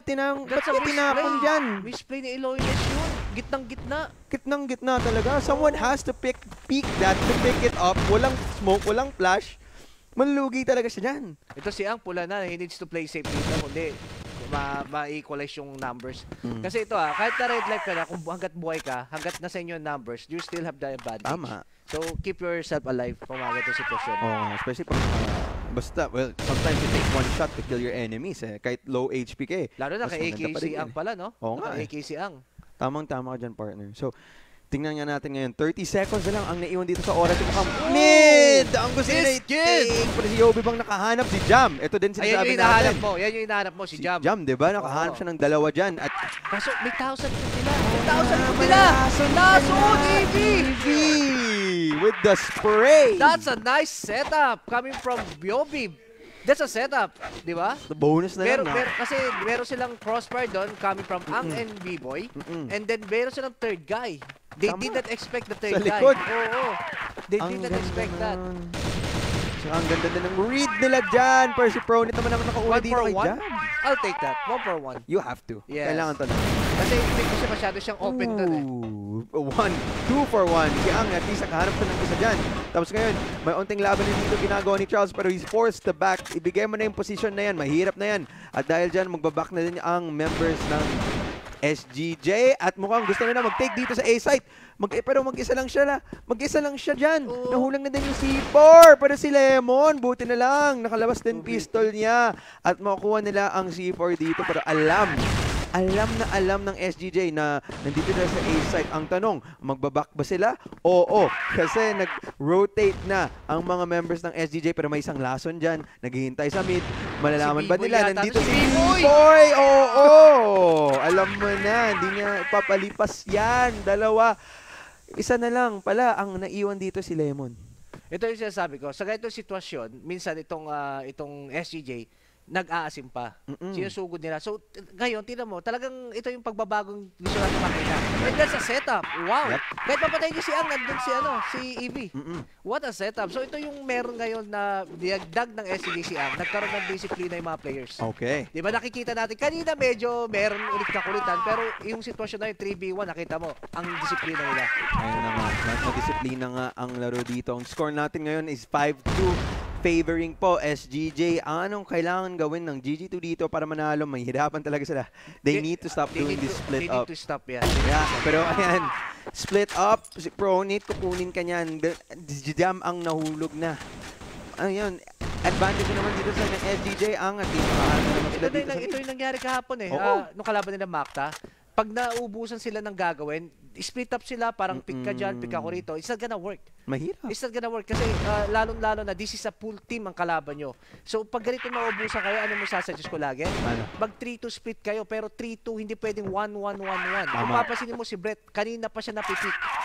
[SPEAKER 1] tinapon dyan?
[SPEAKER 2] Misplay ni Eloy yun. Gitnang-gitna.
[SPEAKER 1] Gitnang-gitna talaga. Someone has to peek that, to pick it up. Walang smoke, walang flash. Manlugi talaga siya dyan.
[SPEAKER 2] Ito si Ang pula na. He needs to play safe dito. Kundi ma-equalize yung numbers. Kasi ito kahit na red life ka na, kung hanggat buhay ka, hanggat nasa inyo yung numbers, you still have the advantage.
[SPEAKER 1] Tama.
[SPEAKER 2] So, keep yourself alive kung mga ganito sitwasyon.
[SPEAKER 1] Especially pag sometimes you take one shot to kill your enemies kahit low HP ka eh.
[SPEAKER 2] Lalo na kay AKC Ang pala, no?
[SPEAKER 1] Oo nga
[SPEAKER 2] AKC Ang.
[SPEAKER 1] Tamang-tama ka dyan, partner. So, tingnan nga natin ngayon. 30 seconds na lang ang naiwan dito sa oras. Mid! Ang gusto nila i-take. Pero si Yobi bang nakahanap? Si Jam. Ito din sinasabi natin.
[SPEAKER 2] Yan yung hinahanap mo, si Jam.
[SPEAKER 1] Jam, di ba? Nakahanap siya ng 2 dyan. At
[SPEAKER 2] kaso may 1,000 nila. 1,000 nila! Laso! EV!
[SPEAKER 1] With the spray!
[SPEAKER 2] That's a nice setup coming from Yobi. That's a setup, di ba?
[SPEAKER 1] The bonus na yan.
[SPEAKER 2] Kasi meron silang crossfire doon coming from Ang and B-Boy. And then meron silang third guy. They did not expect the third guy. Oo. They did not expect that.
[SPEAKER 1] So, ang ganda na ng read nila dyan. Pero si Pronit naman ang nakauna dito kay Jam.
[SPEAKER 2] I'll take that. 1 for 1.
[SPEAKER 1] You have to.
[SPEAKER 2] Yes.
[SPEAKER 1] Kailangan to na.
[SPEAKER 2] Kasi hindi ko siya masyado siyang open doon eh.
[SPEAKER 1] 2 for 1. Si Ang at least nakahanap na ng isa dyan. Tapos ngayon, may unting laban din dito ginagawa ni Charles pero he's forced to back. Ibigay mo na yung position na yan. Mahirap na yan. At dahil dyan, magbaback na din ang members ng SGJ at mukhang gusto nila mag-take dito sa A site. Pero mag-isa lang siya dyan. Nahulang na din yung C4. Pero si Lemon, buti na lang. Nakalabas din pistol niya. At makukuha nila ang C4 dito. Pero alam ng SGJ na nandito na sa A site. Ang tanong, magbaback ba sila? Oo. Kasi nag-rotate na ang mga members ng SGJ pero may isang lason dyan. Naghihintay sa mid. Malalaman ba nila? Nandito si B-Boy! Oo! Alam mo na, hindi niya ipapalipas yan. 2. Isa na lang pala ang naiwan dito si Lemon.
[SPEAKER 2] Ito yung sinasabi ko. Sa ganitong sitwasyon, minsan itong SGJ, nag-aasim pa. Sinusugod nila. So, ngayon, tingnan mo, talagang ito yung pagbabagong gusto natin makita. And that's a setup. Wow! Yep. Kahit papatay niyo si Ang, nandun si Evie. What a setup. So, ito yung meron ngayon na diagdag ng SGJ si Ang. Nagkaroon ng discipline na yung mga players.
[SPEAKER 1] Okay.
[SPEAKER 2] Diba nakikita natin, kanina medyo meron ulit kakulitan, pero yung sitwasyon na yung 3v1, nakita mo, ang disiplina nila.
[SPEAKER 1] Ayun na nga. Nag-disiplina nga ang laro dito. Ang score natin ngayon is 5-2. Favoring po SGJ. Anong kailangan gawin ng GG2 dito para manalo? Mahirapan talaga sila. They need to stop doing this split up.
[SPEAKER 2] They need to stop, yeah.
[SPEAKER 1] Pero ayan, split up. Si Pronit, kukunin ka niyan. Jam ang nahulog na. Ayun, advantage naman dito sa SGJ ang at
[SPEAKER 2] ito yung nangyari kahapon eh. Nung kalaban nila Makta, pag naubusan sila ng gagawin, split up sila, parang pick ka dyan, pick ako rito. It's not gonna work.
[SPEAKER 1] Mahirap.
[SPEAKER 2] It's not gonna work kasi lalong-lalo na this is a full team ang kalaban nyo. So pag ganito naubusan kayo, ano mo sasuggest ko lagi? Mag 3-2 split kayo, pero 3-2, hindi pwedeng 1-1-1-1. Kung papansinin mo si Brett, kanina pa siya napipick.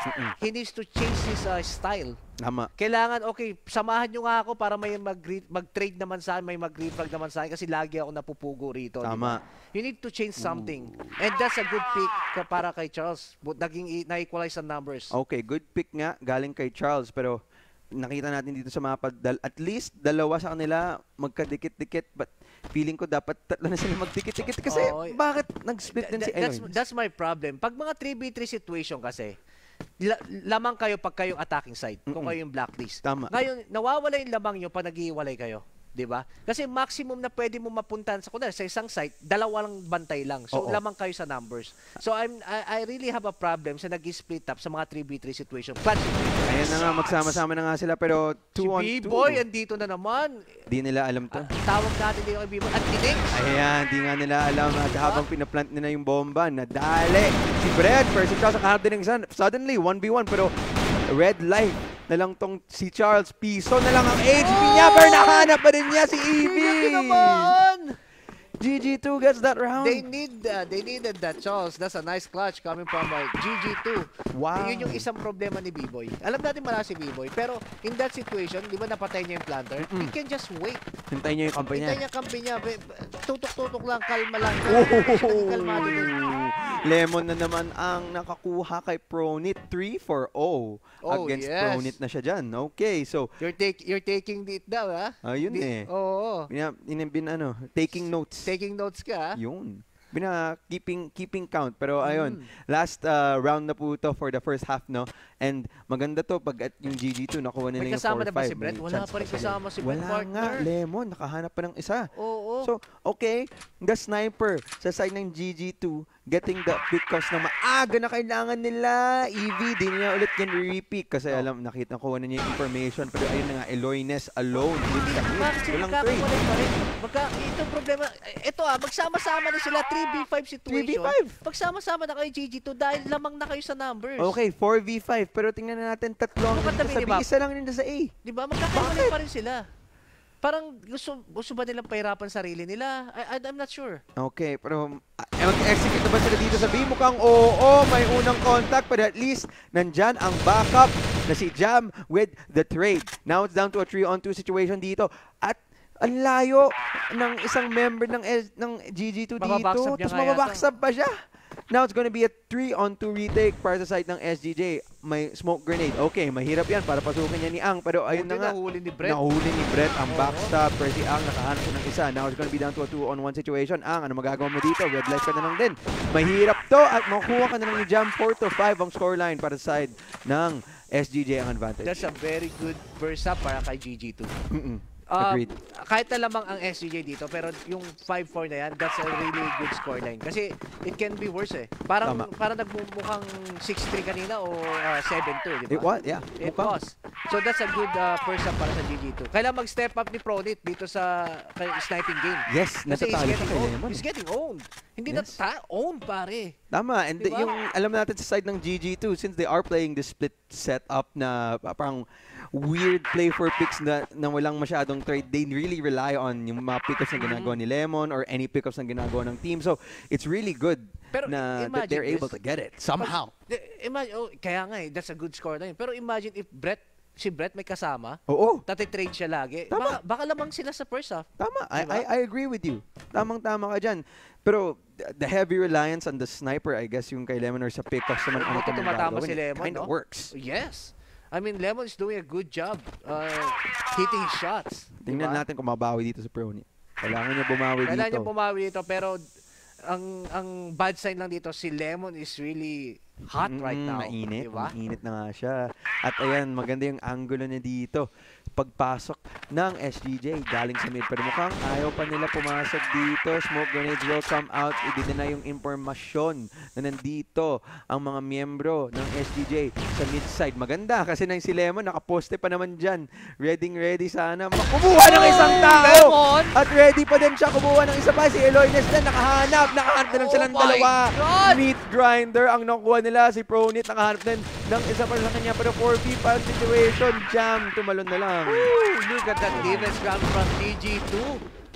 [SPEAKER 2] he needs to change his style.
[SPEAKER 1] Tama.
[SPEAKER 2] Kailangan, okay, samahan nyo nga ako para may mag-trade naman sa akin, may mag-refrag naman sa akin kasi lagi ako napupugo rito.
[SPEAKER 1] Tama.
[SPEAKER 2] Diba? You need to change something. And that's a good pick para kay Charles. Naging na-equalize ang numbers.
[SPEAKER 1] Okay, good pick nga galing kay Charles, pero nakita natin dito sa mapa, at least dalawa sa kanila magkadikit-dikit, but feeling ko dapat tatlo na sila magdikit-dikit kasi bakit nag-split din si Eloy?
[SPEAKER 2] That's my problem. Pag mga 3v3 situation kasi, lamang kayo pag kayong attacking side, kung kayo yung blacklist.
[SPEAKER 1] Tama.
[SPEAKER 2] Ngayon, nawawala yung lamang nyo pag nag-iiwalay kayo. Diba? Kasi maximum na pwede mo mapuntahan sa isang site, dalawang bantay lang. So, lamang kayo sa numbers. So, I really have a problem sa nag-split up sa mga 3v3 situation.
[SPEAKER 1] Ayan na nga, magsama-sama na nga sila, pero 2-on-2.
[SPEAKER 2] Si B-Boy, andito na naman.
[SPEAKER 1] Di nila alam to.
[SPEAKER 2] Tawag natin dito kay B-Boy. At tinig.
[SPEAKER 1] Ayan, di nga nila alam. At habang pinaplant nila yung bomba, nadali. Si Brett, first Charles, nakaharap din ng suddenly, 1v1, pero red light na lang tong si Charles. Piso na lang ang HP niya, pero nahanap pa din niya si Evie. GG2 gets that round.
[SPEAKER 2] They needed that, Charles. That's a nice clutch coming from GG2.
[SPEAKER 1] Wow.
[SPEAKER 2] Yun yung isang problema ni B-Boy. Alam natin malakas si B-Boy, pero in that situation, di ba napatay niya yung planter? He can just wait.
[SPEAKER 1] Hintayin niya yung kampi niya.
[SPEAKER 2] Hintayin niya kampi niya. Tutok-tutok lang, kalma lang. Kalmado din.
[SPEAKER 1] Lemon na naman ang nakakuha kay Pronit. 3-0 against Pronit na siya dyan. Okay, so
[SPEAKER 2] you're taking it down, ha?
[SPEAKER 1] Ayun
[SPEAKER 2] Oo.
[SPEAKER 1] Taking notes.
[SPEAKER 2] Taking notes ka, ha?
[SPEAKER 1] Yun. Keeping count. Pero ayun, last round na po to for the first half, no? And maganda to pag at yung GG2 nakuha nila yung 4-5.
[SPEAKER 2] May kasama na ba si Brett? Wala pa rin kasama si Brett, partner.
[SPEAKER 1] Wala nga, Lemon. Nakahanap pa ng isa.
[SPEAKER 2] Oo.
[SPEAKER 1] So, okay, the sniper sa side ng GG2 getting the pick cost na maaga na kailangan nila. Evie, di niya ulit yan re-repeat kasi alam, nakita ko na niya yung information. Pero ayun na nga, Eloyness alone. Walang trade.
[SPEAKER 2] Itong problema, ito magsama-sama na sila 3v5 situation.
[SPEAKER 1] 3v5.
[SPEAKER 2] Magsama-sama na kayo GG2 dahil lamang na kayo sa numbers.
[SPEAKER 1] Okay, 4v5. Pero tingnan na natin, tatlo ang sa B. Isa lang nila sa A.
[SPEAKER 2] Diba? Magkakamalay pa rin sila. Parang gusto ba nilang pahirapan sarili nila? I'm not sure.
[SPEAKER 1] Okay, pero mag-execute na ba sila dito sa B? Mukhang may unang contact, but at least nandyan ang backup na si Jam with the trade. Now it's down to a 3-on-2 situation dito. At ang layo ng isang member ng GG2 dito. Tapos mababackstab pa siya. Now it's gonna be a 3-on-2 retake para sa side ng SGJ. May smoke grenade. Okay, mahirap yan para pasukin niya ni Ang. Pero ayun na nga.
[SPEAKER 2] Nahuli ni Brett.
[SPEAKER 1] Nahuli ni Brett ang backstab. Pero si Ang nakahanap siya ng isa. Now it's gonna be down to a 2-on-1 situation. Ang, ano magagawa mo dito? Red light ka na lang din. Mahirap to at makuha ka na lang ni Jam. 4-5 ang scoreline para sa side ng SGJ ang advantage.
[SPEAKER 2] That's a very good first up para kay GG2.
[SPEAKER 1] Agreed.
[SPEAKER 2] Kahit na lamang ang SGJ dito, pero yung 5-4 na yan, that's a really good scoreline. Kasi it can be worse Parang nagmumukhang 6-3 kanina o 7-2, di ba? It was. So that's a good first up para sa GG2. Kailangan mag-step up ni Pronit dito sa sniping game.
[SPEAKER 1] Yes, natatalo siya kay Lemon.
[SPEAKER 2] He's getting owned. Hindi owned, pare.
[SPEAKER 1] Tama. And yung alam natin sa side ng GG2, since they are playing the split setup na parang weird play for picks na walang masyadong trade, they really rely on yung mga pickups na ginagawa ni Lemon or any pickups na ginagawa ng team. So, it's really good na that they're able to get it somehow.
[SPEAKER 2] Kaya nga that's a good score na yun. Pero imagine if si Brett may kasama, tati-trade siya lagi. Baka lamang sila sa first half.
[SPEAKER 1] Tama. I agree with you. Tamang-tama ka dyan. Pero the heavy reliance on the sniper, I guess, yung kay Lemon or sa pickups naman ang
[SPEAKER 2] tumatama si Lemon,
[SPEAKER 1] kind of works.
[SPEAKER 2] Yes. I mean, Lemon is doing a good job hitting his shots.
[SPEAKER 1] Tingnan natin kung mabawi dito sa Prony. Kailangan niya bumawi dito.
[SPEAKER 2] Pero ang bad sign lang dito, si Lemon is really hot right now.
[SPEAKER 1] Mainit.
[SPEAKER 2] Diba?
[SPEAKER 1] Mainit na nga siya. At ayan, maganda yung angulo niya dito. Pagpasok ng SGJ galing sa mid. Pero mukhang ayaw pa nila pumasok dito. Smoke grenades will come out. Hindi na yung informasyon na nandito ang mga miyembro ng SGJ sa mid side. Maganda kasi na si Lemon nakaposte pa naman dyan. Ready sana. Kumuha ng isang tao!
[SPEAKER 2] Lemon!
[SPEAKER 1] At ready pa din siya kumuha ng isa pa. Si Eloyness na nakahanap na lang silang dalawa. Meat grinder ang nakuha nila. Si Pronit nakahanap din ng isa pa sa kanya. Pero 4v5 situation. Jam, tumalon na lang.
[SPEAKER 2] Look at that defense coming from DG2.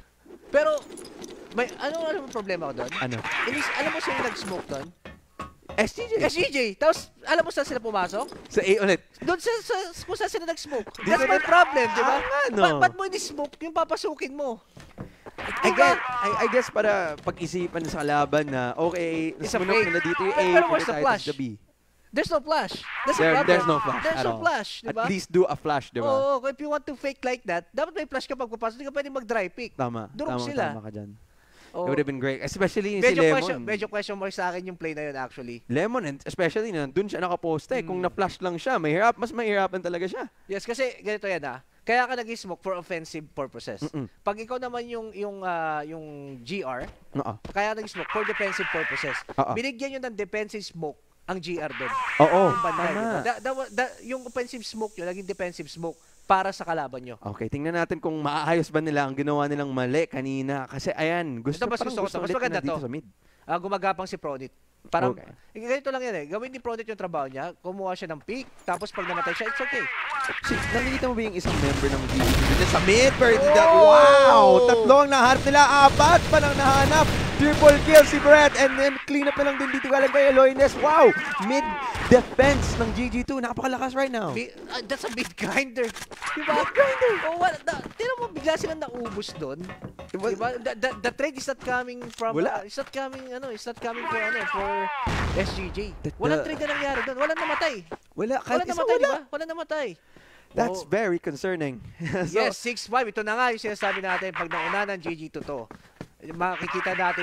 [SPEAKER 2] Pero, may ano problema ko doon?
[SPEAKER 1] Ano?
[SPEAKER 2] Alam mo sino nag-smoke doon?
[SPEAKER 1] SGJ.
[SPEAKER 2] SGJ. Tapos, alam mo saan sila pumasok?
[SPEAKER 1] Sa A ulit.
[SPEAKER 2] Doon kung saan sila nag-smoke. That's my problem, di ba?
[SPEAKER 1] No.
[SPEAKER 2] Ba't mo ini-smoke yung papasukin mo?
[SPEAKER 1] I guess para pag-isipan sa kalaban na okay, sumunok nila dito yung A,
[SPEAKER 2] Pero where's the
[SPEAKER 1] tayo
[SPEAKER 2] flash?
[SPEAKER 1] sa B.
[SPEAKER 2] There's no flash. That's the problem.
[SPEAKER 1] There's no flash
[SPEAKER 2] There's
[SPEAKER 1] at
[SPEAKER 2] no
[SPEAKER 1] all.
[SPEAKER 2] flash, di ba?
[SPEAKER 1] At least do a flash, di ba?
[SPEAKER 2] Oo, if you want to fake like that, dapat may flash ka pagpapasok. Hindi ka pwede mag-dry pick.
[SPEAKER 1] Tama.
[SPEAKER 2] Durog sila.
[SPEAKER 1] Tama ka dyan.
[SPEAKER 2] Oh.
[SPEAKER 1] It would have been great. Especially si Lemon.
[SPEAKER 2] Medyo question mark sa akin yung play na yun actually.
[SPEAKER 1] Lemon, and especially na dun siya nakaposte. Kung na-flash lang siya, mas mahirapan talaga siya.
[SPEAKER 2] Yes, kasi ganito yan Kaya ka nag-smoke for offensive purposes. Pag ikaw naman yung GR, kaya nag-smoke for defensive purposes. Binigyan yun ng defensive smoke ang GR doon.
[SPEAKER 1] Oo,
[SPEAKER 2] tama. Yung offensive smoke yun, naging defensive smoke para sa kalaban nyo.
[SPEAKER 1] Okay, tingnan natin kung maayos ba nila ang ginawa nilang mali kanina. Kasi ayan, gusto ulit na dito sa mid.
[SPEAKER 2] Gumagapang si Pronit. Parang, ganito lang yan Gawin ni Pronit yung trabaho niya, kumuha siya ng pick, tapos pag namatay siya, it's okay.
[SPEAKER 1] Nakikita mo ba yung isang member ng GG sa mid? Wow! Tatlong nahanap nila, 4 pa lang nahanap. Triple kill si Brett, and then clean up na lang din dito galing kay Eloines. Wow! Mid defense ng GG2, napakalakas right now.
[SPEAKER 2] That's a mid grinder. Diba? Mid grinder! Tira mo, bigla silang naubos doon. Diba? The trade is not coming from, it's not coming for SGJ. Walang trade na nangyari doon. Walang namatay. Walang namatay, diba? Walang namatay.
[SPEAKER 1] That's very concerning.
[SPEAKER 2] Yes, 6-5. Ito na nga yung sinasabi natin pag nauna ng GG2 to. Makikita natin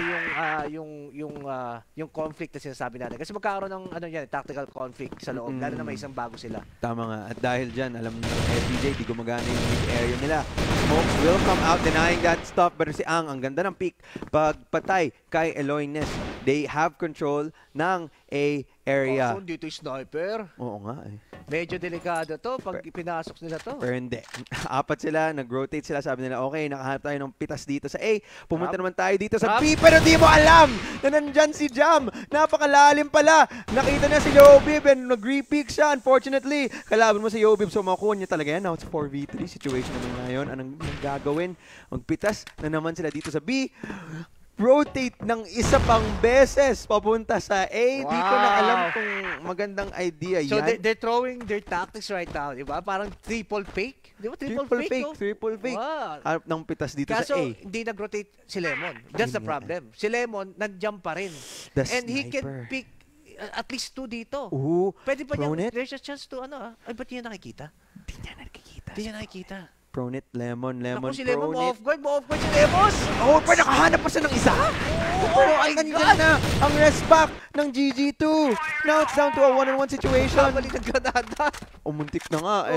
[SPEAKER 2] yung conflict na sinasabi natin. Kasi magkakaroon ng tactical conflict sa loob. Lalo na may isang bago sila.
[SPEAKER 1] Tama nga. At dahil dyan, alam ng SGJ, di gumagana yung mid area nila. Smokes will come out denying that stuff. Pero si Ang ganda ng pick. Pagpatay kay Eloines, they have control ng A area.
[SPEAKER 2] Dito yung sniper.
[SPEAKER 1] Oo nga
[SPEAKER 2] Medyo delikado to pag pinasok nila to.
[SPEAKER 1] Pero hindi. 4 sila, nag-rotate sila. Sabi nila, okay, nakahanap tayo ng pitas dito sa A. Pumunta naman tayo dito sa B. Pero di mo alam na nandyan si Jam. Napakalalim pala. Nakita niya si Yobib and nag-repeak siya. Unfortunately, kalaban mo si Yobib. So makuha niya talaga yan. Now it's 4v3 situation naman ngayon. Anong gagawin? Magpitas na naman sila dito sa B. Rotate ng isa pang beses papunta sa A. Wow. Di ko na alam kung magandang idea yan.
[SPEAKER 2] So they're throwing their tactics right now, di ba? Parang triple fake. Di ba? Triple fake.
[SPEAKER 1] Triple fake.
[SPEAKER 2] Wow.
[SPEAKER 1] Harap ng pitas dito sa A.
[SPEAKER 2] Kaso hindi nag-rotate si Lemon. That's the problem. Si Lemon, nag-jump pa rin. And he can pick at least 2 dito. Pwede pa niya, there's a chance to ay, ba't niya nakikita?
[SPEAKER 1] Hindi niya nakikita.
[SPEAKER 2] Pronit,
[SPEAKER 1] Lemon,
[SPEAKER 2] Naku, si Lemon, mo-off-guard si Lemon!
[SPEAKER 1] Pa nakahanap pa siya ng isa? Pero ay nandiyan na ang rest back ng GG2. Now it's down to a 1-on-1 situation.
[SPEAKER 2] Balik ang granada.
[SPEAKER 1] Umuntik na nga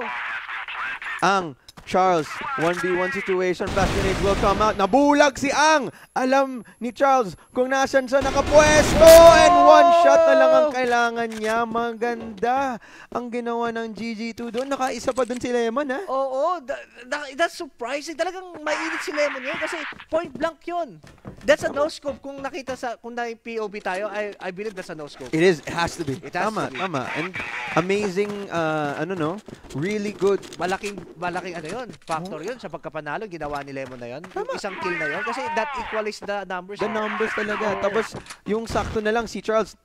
[SPEAKER 1] Ang Charles, 1v1 situation, flash grenades will come out. Nabulag si Ang! Alam ni Charles kung nasan siya nakapwesto! And one shot na lang ang kailangan niya. Maganda ang ginawa ng GG2 doon. Nakaisa pa doon si Lemon, ha?
[SPEAKER 2] Oo, that's surprising. Talagang mainit si Lemon yun kasi point blank yun. That's a no-scope. Kung nakita kung na-POV tayo, I believe that's a no-scope.
[SPEAKER 1] It has to be. Tama. And amazing, really good.
[SPEAKER 2] Malaking factor yun sa pagkapanalo, ginawa ni Lemon na yun. Yung isang kill na yun. Kasi that equalized the numbers.
[SPEAKER 1] The numbers talaga. Tapos, yung sakto na lang si Charles,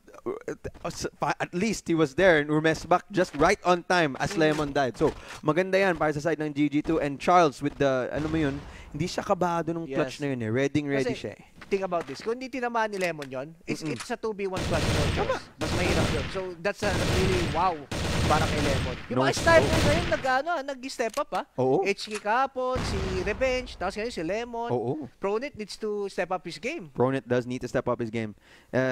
[SPEAKER 1] at least he was there and messed back just right on time as Lemon died. So, maganda yan para sa side ng GG2 and Charles with the, hindi siya kabado nung clutch na yun Ready siya
[SPEAKER 2] Think about this. Kung hindi tinamaan ni Lemon yun, it's a 2v1 clutch. Mas mahirap yun. So, that's a really wow para kay Lemon. Yung mga sniper ngayon nag-step up HK Capon, si Revenge, tapos ngayon si Lemon. Pronit needs to step up his game.
[SPEAKER 1] Pronit does need to step up his game.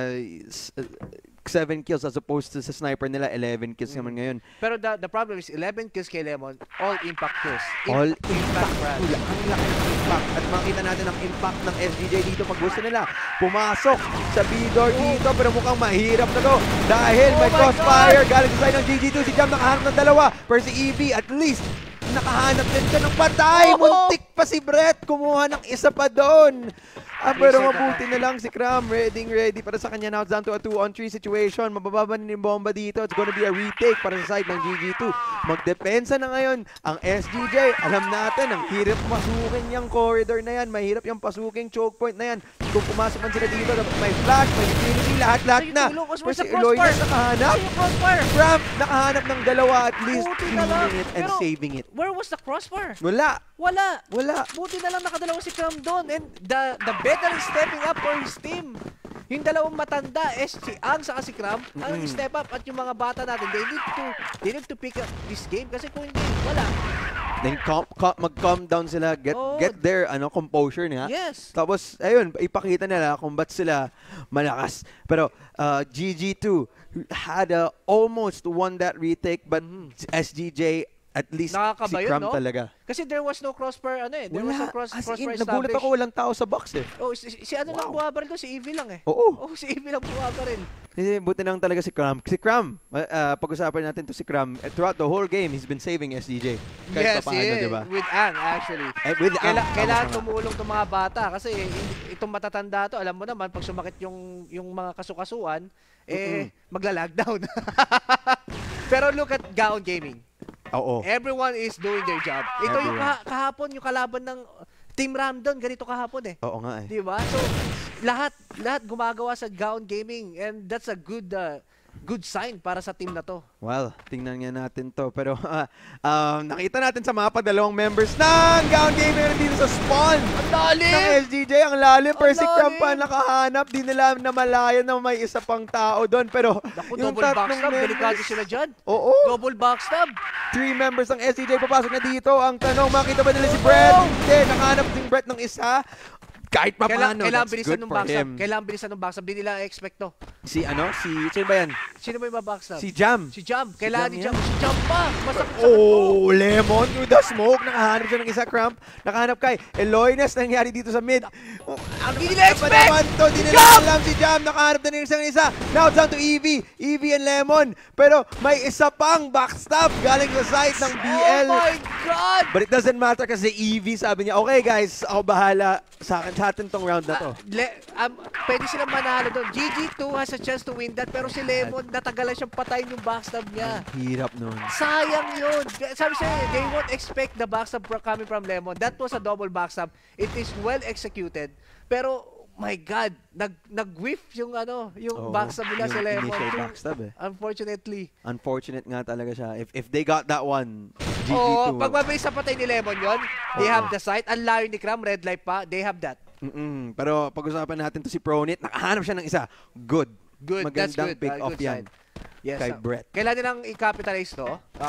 [SPEAKER 1] 7 kills as opposed to sa sniper nila, 11 kills naman ngayon.
[SPEAKER 2] Pero the problem is 11 kills kay Lemon, all impact kills.
[SPEAKER 1] All impact. Ang laki ng impact. At makita natin ang impact ng SGJ dito pag gusto nila pumasok sa B-door dito. Pero mukhang mahirap na to dahil may crossfire galing sa side ng GG2. Si Jam nakahanap ng 2. Pero si EV at least nakahanap din siya ng patay. Muntik pa si Brett. Kumuha ng isa pa doon. Pero mabuti na lang si Cram. Ready para sa kanya. Now it's down to a 2-on-3 situation. Mabababa na yung bomba dito. It's gonna be a retake para sa side ng GG2. Magdepensa na ngayon ang SGJ. Alam natin, ang hirap masukin yung corridor na yan. Mahirap yung pasuking choke point na yan. Kung pumasok man sila dito, may flash, may utility, lahat-lahat na. Pero si Eloynes nakahanap. Cram nakahanap ng dalawa, at least cleaning it and saving it.
[SPEAKER 2] Where was the crossbar?
[SPEAKER 1] Wala.
[SPEAKER 2] Buti na lang nakadalawa si Cram doon. And the veteran is stepping up for his team. Yung dalawang matanda, si Ang saka si Cram, ang step up, at yung mga bata natin, they need to pick up this game kasi kung hindi, wala.
[SPEAKER 1] Then mag-calm down sila, get their composure niya.
[SPEAKER 2] Yes.
[SPEAKER 1] Tapos ayun, ipakita nila kung ba't sila malakas. Pero GG2 had almost won that retake, but SGJ at least si Cram talaga.
[SPEAKER 2] Kasi there was no crossbar, there was no crossbar established.
[SPEAKER 1] Nagulat ako, walang tao sa box eh.
[SPEAKER 2] Oh, si lang buwabaril doon, si Evie lang eh.
[SPEAKER 1] Oo.
[SPEAKER 2] Si Evie lang buwabaril.
[SPEAKER 1] Buti lang talaga si Cram. Si Cram, pag-usapan natin to si Cram, throughout the whole game, he's been saving SGJ.
[SPEAKER 2] Yes, diba? With Ang actually. Kailangan tumulong itong mga bata kasi itong matatanda to, alam mo naman, pag sumakit yung mga kasukasuan, magla-lockdown. Pero look at Gaon Gaming. Everyone is doing their job. Ito yung kahapon, yung kalaban ng Team Ramdon, ganito kahapon eh.
[SPEAKER 1] Oo nga eh.
[SPEAKER 2] Diba? So, lahat gumagawa sa Gaon Gaming, and that's a good sign para sa team na to.
[SPEAKER 1] Well, tingnan nga natin to. Pero nakita natin sa mapa, dalawang members ng Gaon Gaming dito sa spawn.
[SPEAKER 2] Ang lalim!
[SPEAKER 1] Ng SGJ, ang lalim. Pero si Cram pa nakahanap. Di nila namalayan na may isa pang tao doon. Pero yung
[SPEAKER 2] double backstab, delikado sila dyan.
[SPEAKER 1] Oo.
[SPEAKER 2] Double backstab.
[SPEAKER 1] 3 members ng SGJ papasok na dito. Ang tanong, makita ba nila si Brett? Hindi, nakahanap din Brett ng isa. Kahit pa paano, that's good for him.
[SPEAKER 2] Kailangan bilisan ng backstab. Di nila expect to.
[SPEAKER 1] Sino ba yan?
[SPEAKER 2] Sino ba yung backstab?
[SPEAKER 1] Si Jam.
[SPEAKER 2] Kailangan ni Jam. Si Jam pa.
[SPEAKER 1] Lemon through the smoke. Nakahanap siya ng isa, Cramp. Nakahanap kay Eloynes. Nangyari dito sa mid.
[SPEAKER 2] Ang hindi nila expect!
[SPEAKER 1] Di nila alam si Jam. Nakahanap na ng isa. Now it's down to Evie. Evie and Lemon. Pero may isa pang backstab galing sa side ng BL.
[SPEAKER 2] Oh my God!
[SPEAKER 1] But it doesn't matter kasi Evie sabi niya, okay guys, ako bahala sa atin tong round na to.
[SPEAKER 2] Pwede silang manalo doon. GG2 has a chance to win that, pero si Lemon, natagalan siyang patayin yung backstab niya.
[SPEAKER 1] Hirap nun.
[SPEAKER 2] Sayang yun. Sabi siya, they won't expect the backstab coming from Lemon. That was a double backstab. It is well executed. Pero, my God, nag-whiff yung backstab nila si Lemon.
[SPEAKER 1] Initial backstab eh.
[SPEAKER 2] Unfortunately.
[SPEAKER 1] Unfortunate nga talaga siya. If they got that one, GG2.
[SPEAKER 2] Pag mabilis sa patay ni Lemon yun, they have the sight. Ang layo ni Cram, red light pa, they have that.
[SPEAKER 1] Pero pag-usapan natin to si Pronit, nakahanap siya ng isa. Good. Magandang pick off yan.
[SPEAKER 2] Yes,
[SPEAKER 1] kay Brett.
[SPEAKER 2] Kailan nilang i-capitalize to?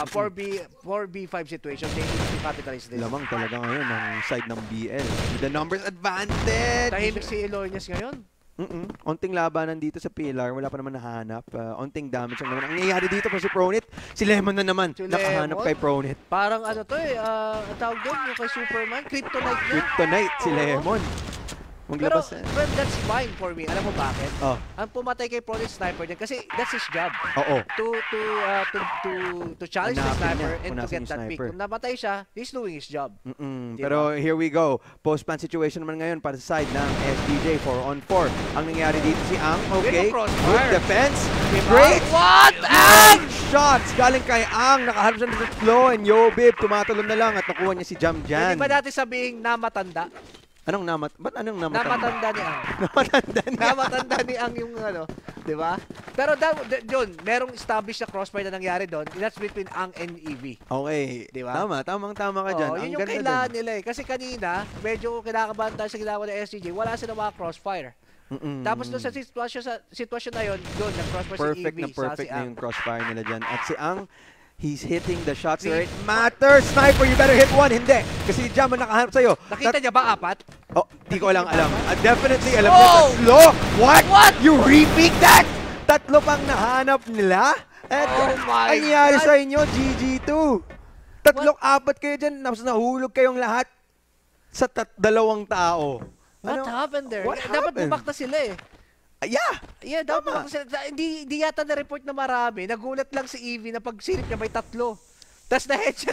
[SPEAKER 2] 4v5 situation, they need to capitalize this.
[SPEAKER 1] Lamang talaga ngayon ng side ng BL. With the numbers advantage.
[SPEAKER 2] Tahimik si Eloynes ngayon.
[SPEAKER 1] Onting labanan dito sa pillar, wala pa naman nahanap. Onting damage ang naman. Ang nangyayari dito pa si Pronit, si Lemon na naman nakahanap kay Pronit.
[SPEAKER 2] Parang tawag doon yung kay Superman, Kryptonite niya.
[SPEAKER 1] Kryptonite si Lemon.
[SPEAKER 2] Pero that's fine for me. Alam mo bakit? Ang pumatay kay Pronit sniper din kasi that's his job. To challenge the sniper and to get that pick. Kung namatay siya, he's doing his job.
[SPEAKER 1] Pero here we go. Post-plant situation naman ngayon para sa side ng SGJ 4-on-4. Ang nangyari dito si Ang. Okay. Good defense. Great.
[SPEAKER 2] What? Ang!
[SPEAKER 1] Shots galing kay Ang. Nakaharap siya ng tatlo and Yobib tumatalon na lang at nakuha niya si Jam Jan.
[SPEAKER 2] Hindi ba dati sabihing namatanda?
[SPEAKER 1] Ba't anong namatanda?
[SPEAKER 2] Namatanda ni Ang. Namatanda ni Ang yung di ba? Pero yun, merong established na crossfire na nangyari doon. That's between Ang and Evie.
[SPEAKER 1] Okay.
[SPEAKER 2] Di ba?
[SPEAKER 1] Tama ka dyan.
[SPEAKER 2] Yun yung kailangan nila eh. Kasi kanina, medyo kinakabahan tayo sa ginawa ng SGJ. Wala sila mga crossfire. Tapos doon sa sitwasyon na yun, doon, nag-crossfire si Evie.
[SPEAKER 1] Perfect na yung crossfire nila dyan. At si Ang, he's hitting the shots where it matters. Sniper, you better hit one. Hindi. Kasi si Jam ang nakahanap sa'yo.
[SPEAKER 2] Nakita niya ba 4?
[SPEAKER 1] Di ko lang alam. Definitely alam niya. Tatlo? What? You repeat that? Tatlo pang nahanap nila?
[SPEAKER 2] Oh my God.
[SPEAKER 1] Ang nangyari sa inyo, GG2. Apat kayo dyan. Tapos nahulog kayong lahat sa dalawang tao.
[SPEAKER 2] What happened there? Dapat bumakta sila eh. Yeah, dapat bumakta sila. Hindi yata na-report na marami. Nagulat lang si Evie na pag silip niya may 3. Tapos na-headshot siya.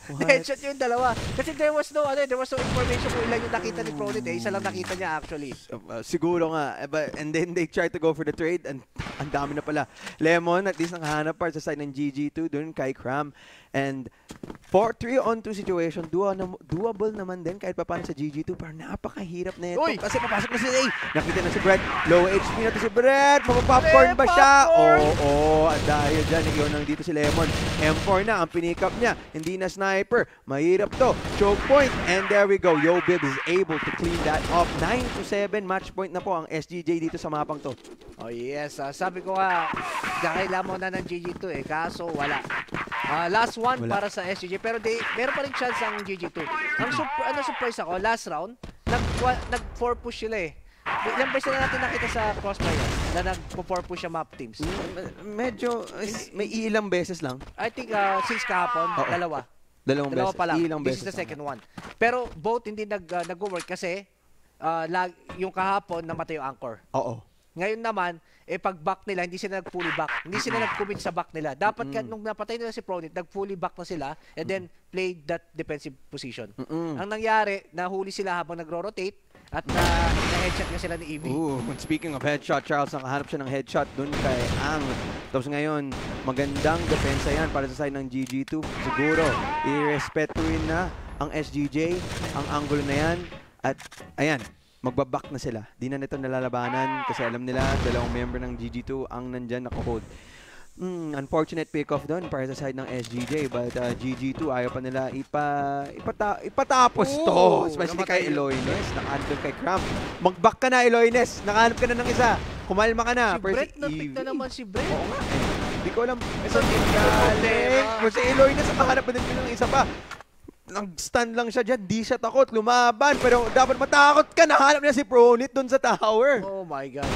[SPEAKER 2] Headshot yung dalawa. Kasi there was no information kung ilan yung nakita ni Pronit eh. Isa lang nakita niya actually.
[SPEAKER 1] Siguro nga. And then they tried to go for the trade. And ang dami na pala. Lemon, at least nakahanap pa sa side ng GG2 dun kay Cram. And 3-on-2 situation, doable naman din kahit pa paano sa GG2. Pero napakahirap na ito.
[SPEAKER 2] Uy!
[SPEAKER 1] Kasi papasok na si A. Nakita na si Brett. Low HP na to si Brett. Mapapopcorn ba siya? Oo. Dahil dyan, iyon lang dito si Lemon. M4 na ang pinikap niya. Hindi na sniper. Mahirap to. Choke point. And there we go. Yobib is able to clean that up. 9-7 match point na po ang SGJ dito sa mapang to.
[SPEAKER 2] Oh yes. Sabi ko nga, kailangan mo na ng GG2 eh. Kaso wala. Last one para sa SGJ. Pero meron pa rin chance ang GG2. Ang surprise ako, last round, nag-4 push sila eh. Ilang beses na natin nakita sa Crossfire na nag-4 push siya map teams.
[SPEAKER 1] Medyo, may ilang beses lang.
[SPEAKER 2] I think since kahapon, dalawa.
[SPEAKER 1] Dalawang beses.
[SPEAKER 2] Pa lang.
[SPEAKER 1] Ilang
[SPEAKER 2] This
[SPEAKER 1] beses
[SPEAKER 2] is the second one. Pero both hindi nag-work kasi yung kahapon namatay yung anchor.
[SPEAKER 1] Oo.
[SPEAKER 2] Ngayon naman, pag back nila, hindi sila nag-fully back. Hindi sila nag-commit sa back nila. Dapat nung napatay nila si Pronit, nag-fully back na sila and then played that defensive position. Ang nangyari, nahuli sila habang nagro-rotate at na-headshot nga sila ni Evie.
[SPEAKER 1] Speaking of headshot, Charles, nakahanap siya ng headshot dun kay Ang. Tapos ngayon, magandang depensa yan para sa side ng GG2. Siguro, i-respetuin na ang SGJ, ang angulo na yan. At ayan, magbaback na sila. Di na nito nalalabanan kasi alam nila, dalawang member ng GG2 ang nandyan nakahold. Unfortunate pick-off doon para sa side ng SGJ, but GG2 ayaw pa nila ipatapos to. Especially kay Eloines, nakahanap doon kay Cram. Mag-back ka na, Eloines. Nakahanap ka na ng isa. Kumalma ka na.
[SPEAKER 2] Si Brett, na-pick na naman si Brett.
[SPEAKER 1] Oo nga. Hindi ko alam. Isang galing. Si Eloines, nakahanap pa din ng isa pa. Nag-stand lang siya dyan, di siya takot, lumaban. Pero dapat matakot ka, nahanap niya si Pronit dun sa tower.
[SPEAKER 2] Oh my God.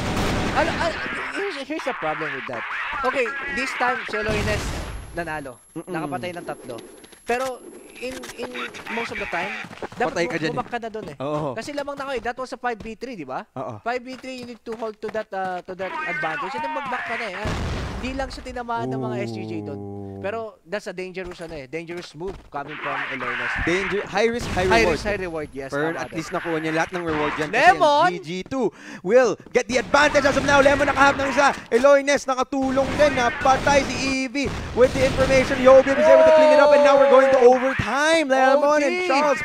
[SPEAKER 2] Here's the problem with that. Okay, this time, si Eloines nanalo. Nakapatay ng 3. Pero in most of the time, dapat bumak ka na dun eh. Kasi lamang na kayo, that was a 5v3, di ba? 5v3, you need to hold to that advantage. And then mag-back ka na eh. Hindi lang siya tinamaan ng mga SGJ dun. Pero that's a dangerous move coming from Eloines.
[SPEAKER 1] High risk, high reward.
[SPEAKER 2] High risk, yes.
[SPEAKER 1] Pero at least nakuha niya lahat ng reward dyan.
[SPEAKER 2] Lemon!
[SPEAKER 1] Kasi GG2 will get the advantage as of now. Lemon nakahap ng isa. Eloines nakatulong din. Napatay si Evie with the information. Yobib is able to clean it up and now we're going to overtime. Lemon and Charles.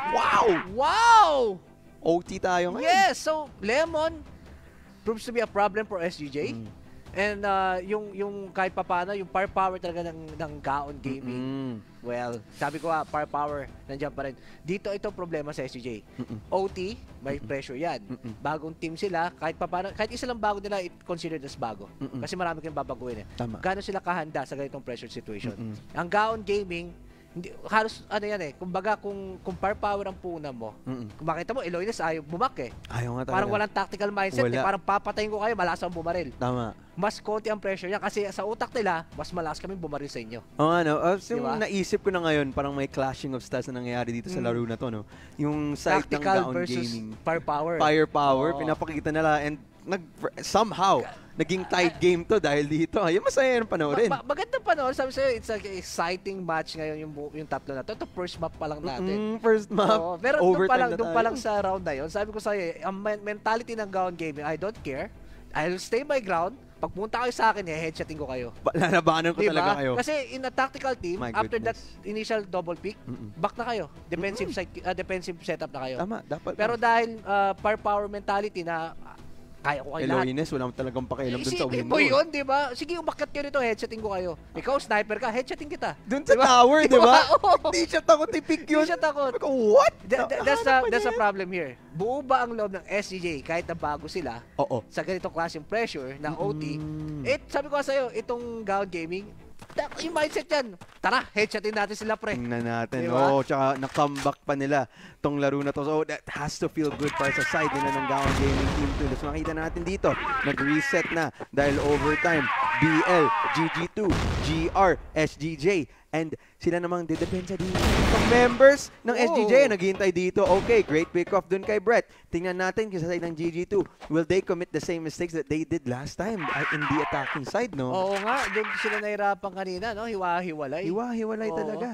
[SPEAKER 1] Wow! OT tayo ngayon.
[SPEAKER 2] Yes, so Lemon proves to be a problem for SGJ. And yung kahit papano, yung firepower talaga ng Gaon Gaming. Well, sabi ko firepower, nandiyan pa rin. Dito ito problema sa SGJ. OT, may pressure yan. Bagong team sila, kahit papano, kahit isa lang bago nila, it considered as bago. Kasi marami kayong babaguhin eh. Gano'n sila kahanda sa ganitong pressure situation. Ang Gaon Gaming, hindi, halos ano yan eh, kumbaga kung firepower ang punan mo, kung makita mo, Eloines ayaw bumak eh.
[SPEAKER 1] Ayaw nga talaga.
[SPEAKER 2] Parang walang tactical mindset eh, parang papatayin ko kayo, malakas ang bumaril.
[SPEAKER 1] Tama.
[SPEAKER 2] Mas konti ang pressure niya kasi sa utak nila, mas malakas kami bumaril sa inyo.
[SPEAKER 1] Oo nga, no? Diba? Naisip ko na ngayon, parang may clashing of styles na nangyayari dito sa laro na to, no? Yung side ng Gaon Gaming.
[SPEAKER 2] Firepower.
[SPEAKER 1] Firepower, pinapakita nila and somehow, naging tight game to dahil dito. Ayun, masaya yung panoorin.
[SPEAKER 2] Magandang panoorin. Sabi sa'yo, it's an exciting match ngayon yung tatlo na to. Ito first map pa lang natin.
[SPEAKER 1] First map.
[SPEAKER 2] Pero doon pa lang sa round na yun, sabi ko sa'yo, ang mentality ng Gaon Gaming, I don't care. I'll stay my ground. Pag punta kayo sa akin, headshoting ko kayo.
[SPEAKER 1] Lalabanan ko talaga kayo.
[SPEAKER 2] Kasi in a tactical team, after that initial double pick, back na kayo. Defensive setup na kayo.
[SPEAKER 1] Tama, dapat.
[SPEAKER 2] Pero dahil firepower mentality na kaya ko kayo lahat.
[SPEAKER 1] Eloines, wala mo talagang pakialam dun sa window.
[SPEAKER 2] Mo yun, di ba? Sige, umakyat kayo rito, headshoting ko kayo. Ikaw, sniper ka, headshoting kita.
[SPEAKER 1] Dun sa tower, di ba? Hindi siya takot i-pick yun.
[SPEAKER 2] Hindi siya takot.
[SPEAKER 1] What?
[SPEAKER 2] That's the problem here. Buo ba ang loob ng SGJ kahit na bago sila sa ganitong klaseng pressure na OT? Sabi ko sa'yo, itong Gaon Gaming, yung mindset yan. Tara, headshotin natin sila, pre.
[SPEAKER 1] Tingnan natin. Diba? Tsaka na-comeback pa nila tong laro na to. So, that has to feel good para sa side nila ng Gaon Gaming Team 2. So, makita natin dito, nag-reset na dahil overtime. BL, GG2, GR, SGJ, and sila namang didepensa dito. Itong members ng SGJ naghihintay dito. Okay, great pick-off dun kay Brett. Tingnan natin sa side ng GG2. Will they commit the same mistakes that they did last time in the attacking side, no?
[SPEAKER 2] Oo nga, doon sila nahirapan kanina, no? Hiwa-hiwalay.
[SPEAKER 1] Hiwa-hiwalay talaga.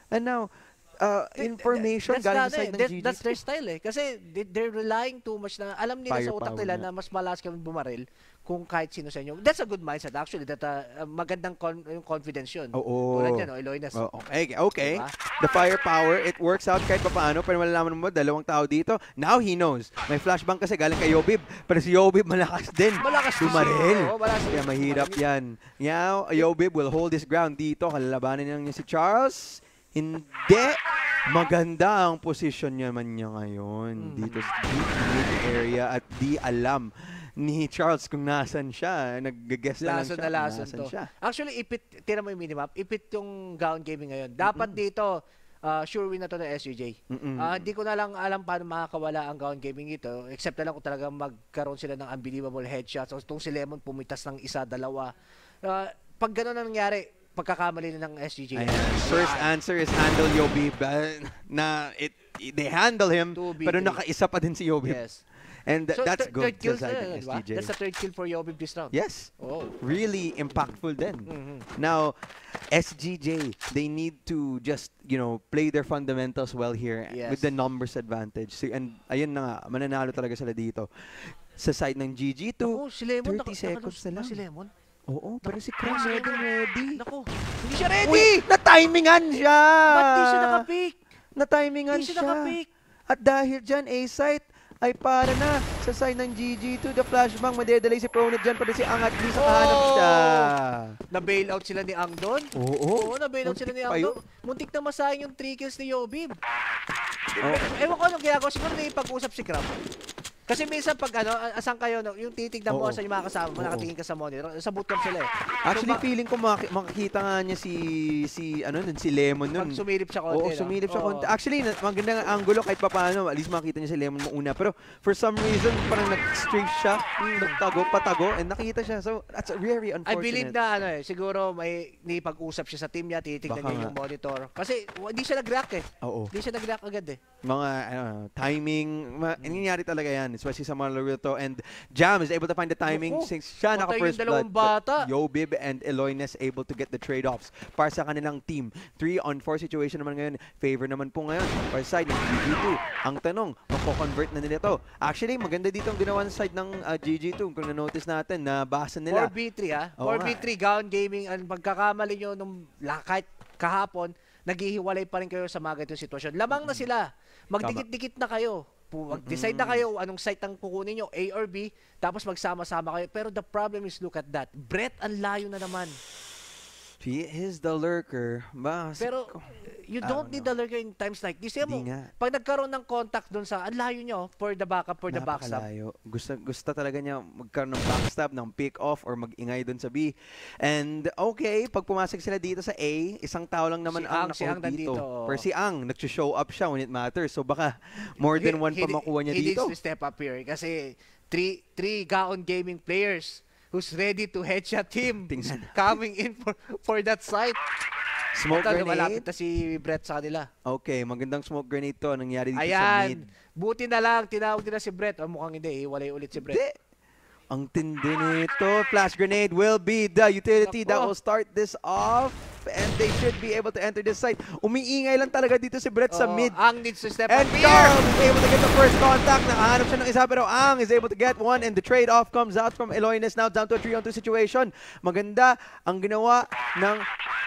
[SPEAKER 1] And now, information galing sa side ng GG2.
[SPEAKER 2] That's their style eh. Kasi they're relying too much na alam nila sa utak nila na mas malas kami bumaril kung kahit sino sa inyo. That's a good mindset actually. That magandang yung confidence yun. Tulad yan, Eloines.
[SPEAKER 1] Okay. Diba? The firepower, it works out kahit pa paano. Pero malalaman mo, dalawang tao dito. Now he knows. May flashbang kasi galing kay Yobib. Pero si Yobib malakas din.
[SPEAKER 2] Malakas
[SPEAKER 1] dumaril. Kaya mahirap yan. Now, Yobib will hold his ground dito. Kalalabanan niya si Charles. Hindi. Maganda ang position naman niya ngayon dito sa mid area at di alam ni Charles kung nasan siya. Nag-guess na lang siya.
[SPEAKER 2] Lason siya. Actually, tira mo yung minimap, ipit yung Gaon Gaming ngayon. Dapat dito, sure win na to ng SGJ. Hindi ko na lang alam paano makakawala ang Gaon Gaming ito, except na lang kung talagang magkaroon sila ng unbelievable headshots. So, itong si Lemon pumitas ng isa, dalawa. Pag gano'n na nangyari, pagkakamali na ng SGJ.
[SPEAKER 1] First answer is handle Yobib. They handle him, pero nakaisa pa din si Yobib.
[SPEAKER 2] Yes.
[SPEAKER 1] And that's good
[SPEAKER 2] sa
[SPEAKER 1] side ng SGJ.
[SPEAKER 2] That's the third kill for Yobib this round.
[SPEAKER 1] Yes. Really impactful then. Now, SGJ, they need to just, play their fundamentals well here with the numbers advantage. And ayun na nga, mananalo talaga sila dito. Sa side ng GG2, 30 seconds na lang.
[SPEAKER 2] Si Lemon?
[SPEAKER 1] Oo, pero si Cram ready.
[SPEAKER 2] Naku, hindi siya ready!
[SPEAKER 1] Uy, na-timingan siya!
[SPEAKER 2] Ba't di siya nakapick?
[SPEAKER 1] Na-timingan siya. At dahil dyan, A-site ay para na sa side ng GG2. The flashbang, madedelay si Pronet dyan, pero si Ang at least nakahanap siya.
[SPEAKER 2] Na-bailout sila ni Ang doon?
[SPEAKER 1] Oo,
[SPEAKER 2] na-bailout sila ni Ang doon. Muntik na masayang yung 3 kills ni Yobib. Ewan ko anong ginagawa. Siguro na ipag-usap si Cram. Kasi minsan pag asan kayo, yung titignan mo sa yung mga kasama mo, nakatingin ka sa monitor, sa bootcamp sila eh.
[SPEAKER 1] Actually, feeling ko makikita nga niya si Lemon nun.
[SPEAKER 2] Pag sumilip siya konti.
[SPEAKER 1] Sumilip siya konti. Actually, magandang angulo kahit pa paano, at least makita niya si Lemon mo una. Pero for some reason, parang nag-strafe siya, patago, and nakita siya. So, that's very unfortunate.
[SPEAKER 2] I believe na siguro may pag-usap siya sa team niya, titignan niya yung monitor. Kasi hindi siya nag-react eh. Hindi siya nag-react agad eh.
[SPEAKER 1] Mga timing, nangyayari talaga yan. Especially sa mga laro to. And Jam is able to find the timing since siya naka-first blood. Yobib and Eloines able to get the trade-offs para sa kanilang team. 3-on-4 situation naman ngayon. Favor naman po ngayon para side ng GG2. Ang tanong, mako-convert na nila to. Actually, maganda dito ang ginawa sa side ng GG2. Kung na-notice natin, nabasa nila.
[SPEAKER 2] 4v3 4v3 Gaon Gaming. Ang pagkakamali nyo nung kahit kahapon, naghihiwalay pa rin kayo sa mga ganitong sitwasyon. Lamang na sila. Magdikit-dikit na kayo. Mag-decide na kayo anong site ang kukunin nyo, A or B, tapos magsama-sama kayo. Pero the problem is, look at that. Brett, ang layo na naman.
[SPEAKER 1] He is the lurker.
[SPEAKER 2] Pero you don't need the lurker in times like this. Mo, pag nagkaroon ng contact doon sa, ang layo nyo for the backup, for the backstab.
[SPEAKER 1] Gusto talaga niya magkaroon ng backstab, ng pick-off, or mag-ingay doon sa B. And okay, pag pumasok sila dito sa A, isang tao lang naman ang nakuha dito. Pero si Ang, nag-show up siya when it matters. So baka more than one pa makuha niya dito.
[SPEAKER 2] He needs to step up here kasi three Gaon Gaming players who's ready to headshot him coming in for that site.
[SPEAKER 1] Smoke grenade.
[SPEAKER 2] Malapit na si Brett sa kanila.
[SPEAKER 1] Okay, magandang smoke grenade to. Nangyari dito
[SPEAKER 2] sa
[SPEAKER 1] mid.
[SPEAKER 2] Buti na lang, tinawag nila si Brett. Mukhang hindi, iwalay ulit si Brett.
[SPEAKER 1] Ang tindi nito. Flash grenade will be the utility that will start this off. And they should be able to enter this site. Umiingay lang talaga dito si Brett sa mid.
[SPEAKER 2] Ang needs to step up
[SPEAKER 1] here. And Charles is able to get the first contact. Nakahanap siya ng isa pero Ang is able to get one. And the trade-off comes out from Eloines now down to a 3-on-2 situation. Maganda ang ginawa ng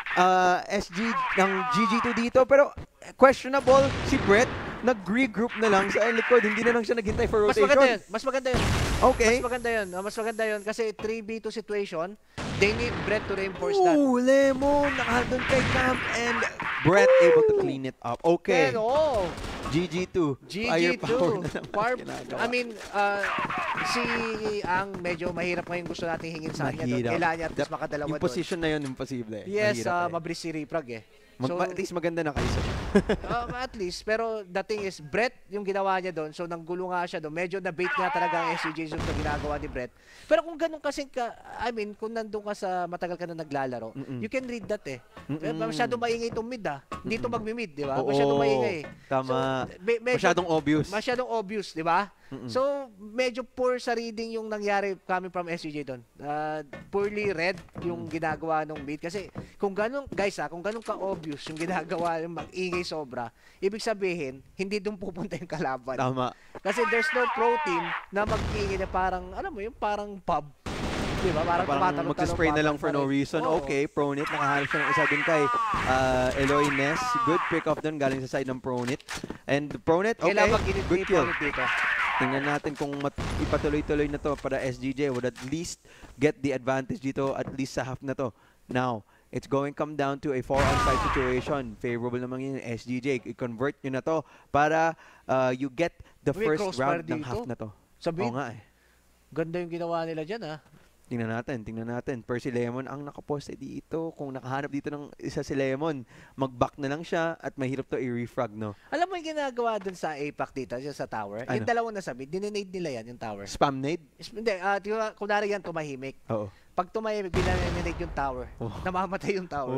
[SPEAKER 1] ng GG2 dito. Pero questionable si Brett. Nag-regroup na lang sa likod. Hindi na lang siya naghintay for rotation.
[SPEAKER 2] Mas maganda yun.
[SPEAKER 1] Okay.
[SPEAKER 2] Mas maganda yun. Kasi 3v2 situation, they need Brett to reinforce that.
[SPEAKER 1] Lemon! Nakahandon kay Cam and Brett able to clean it up. Okay.
[SPEAKER 2] Pero,
[SPEAKER 1] GG2.
[SPEAKER 2] I mean, si Ang medyo mahirap ngayon gusto natin hingin sa kanya doon. Kailangan niya at least makadalawa doon.
[SPEAKER 1] Yung position na yun, imposible.
[SPEAKER 2] Yes, mabilis si Riprag eh.
[SPEAKER 1] At least maganda na kayo.
[SPEAKER 2] At least, pero the thing is, Brett yung ginawa niya doon, so nanggulo nga siya doon. Medyo na-bait nga talaga ang SGJ sa ginagawa ni Brett. Pero kung ganun kasi I mean, kung nandun ka sa matagal ka na naglalaro, you can read that eh. Masyado maingay itong mid Hindi ito magmi-mid, di ba? Masyado maingay.
[SPEAKER 1] Tama. So, masyadong obvious.
[SPEAKER 2] Masyadong obvious, di ba? So, medyo poor sa reading yung nangyari coming from SGJ doon. Poorly read yung ginagawa ng mid. Kasi kung ganun, guys kung ganun ka-obvious yung ginagawa, yung mag-ingay sobra, ibig sabihin, hindi doon pupunta yung kalaban.
[SPEAKER 1] Tama.
[SPEAKER 2] Kasi there's no pro team na mag-ingay na parang, alam mo yung parang pub. Diba?
[SPEAKER 1] Parang mag-spray na lang for no reason. Okay, Pronit. Nakahanap siya ng isa dun kay Eloy Ness. Good pick off dun galing sa side ng Pronit. And Pronit, okay, good kill. Tingnan natin kung ipatuloy-tuloy na to para SGJ would at least get the advantage dito at least sa half na to. Now, it's going come down to a 4-on-5 situation. Favorable naman yung SGJ. I-convert nyo na to para you get the first round ng half na to. Oo nga eh.
[SPEAKER 2] Ganda yung ginawa nila dyan
[SPEAKER 1] Tingnan natin. Percy Lemon ang nakaposte dito. Kung nakahanap dito ng isa si Lemon, mag-back na lang siya at mahirap to i-refrag, no?
[SPEAKER 2] Alam mo yung ginagawa dun sa APAC dito, sa tower? Ano? Yung dalawang nasabi, dinenade nila yan, yung tower.
[SPEAKER 1] Spam nade?
[SPEAKER 2] Hindi, kunwari yan, tumahimik.
[SPEAKER 1] Oo.
[SPEAKER 2] Pag tumahimik, dinenade yung tower. Namamatay yung tower.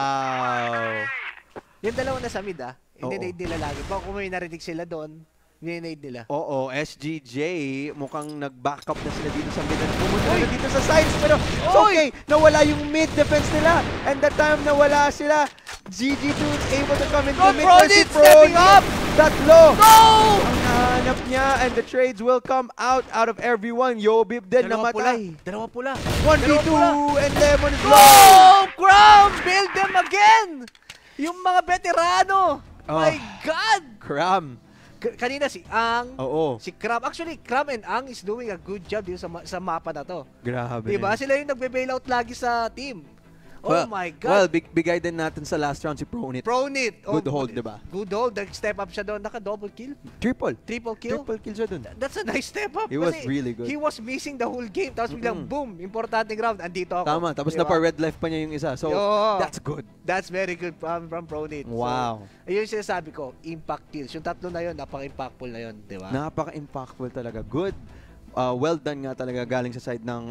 [SPEAKER 1] Wow!
[SPEAKER 2] Yung dalawang nasa mid, dinenade nila lagi. Kung may narinig sila doon, dinenade nila.
[SPEAKER 1] Oo, SGJ, mukhang nag-back up na sila dito sa mid. Pumunta na dito sa sides, pero it's okay. Nawala yung mid defense nila. And that time nawala sila, GG2 is able to come into mid.
[SPEAKER 2] Pronit stepping up!
[SPEAKER 1] Tatlo!
[SPEAKER 2] No!
[SPEAKER 1] Ang nahanap niya, and the trades will come out of everyone. Yobib din namatay.
[SPEAKER 2] Dalawa pula.
[SPEAKER 1] 1v2, and Lemon is
[SPEAKER 2] low! Oh, Cram! Build them again! Yung mga veterano! My God!
[SPEAKER 1] Cram!
[SPEAKER 2] Kanina si Ang, si Cram. Actually, Cram and Ang is doing a good job dito sa mapa na to.
[SPEAKER 1] Grabe.
[SPEAKER 2] Diba? Sila yung nagbe-bailout lagi sa team. Oh my God.
[SPEAKER 1] Well, bigay din natin sa last round si Pronit.
[SPEAKER 2] Good
[SPEAKER 1] hold, diba?
[SPEAKER 2] Good hold. Nag-step up siya doon. Naka-double kill.
[SPEAKER 1] Triple
[SPEAKER 2] kill.
[SPEAKER 1] Triple kill siya doon.
[SPEAKER 2] That's a nice step up.
[SPEAKER 1] He was really good.
[SPEAKER 2] He was missing the whole game. Tapos biglang boom. Importante ground. Andito ako.
[SPEAKER 1] Tama. Tapos diba? Na-red life pa niya yung isa. So, that's good.
[SPEAKER 2] That's very good from Pronit.
[SPEAKER 1] Wow.
[SPEAKER 2] So, ayun yung sinasabi ko. Impact kills. Yung tatlo na yun, napaka-impactful na yun. Diba?
[SPEAKER 1] Napaka-impactful talaga. Good. Well done nga talaga galing sa side ng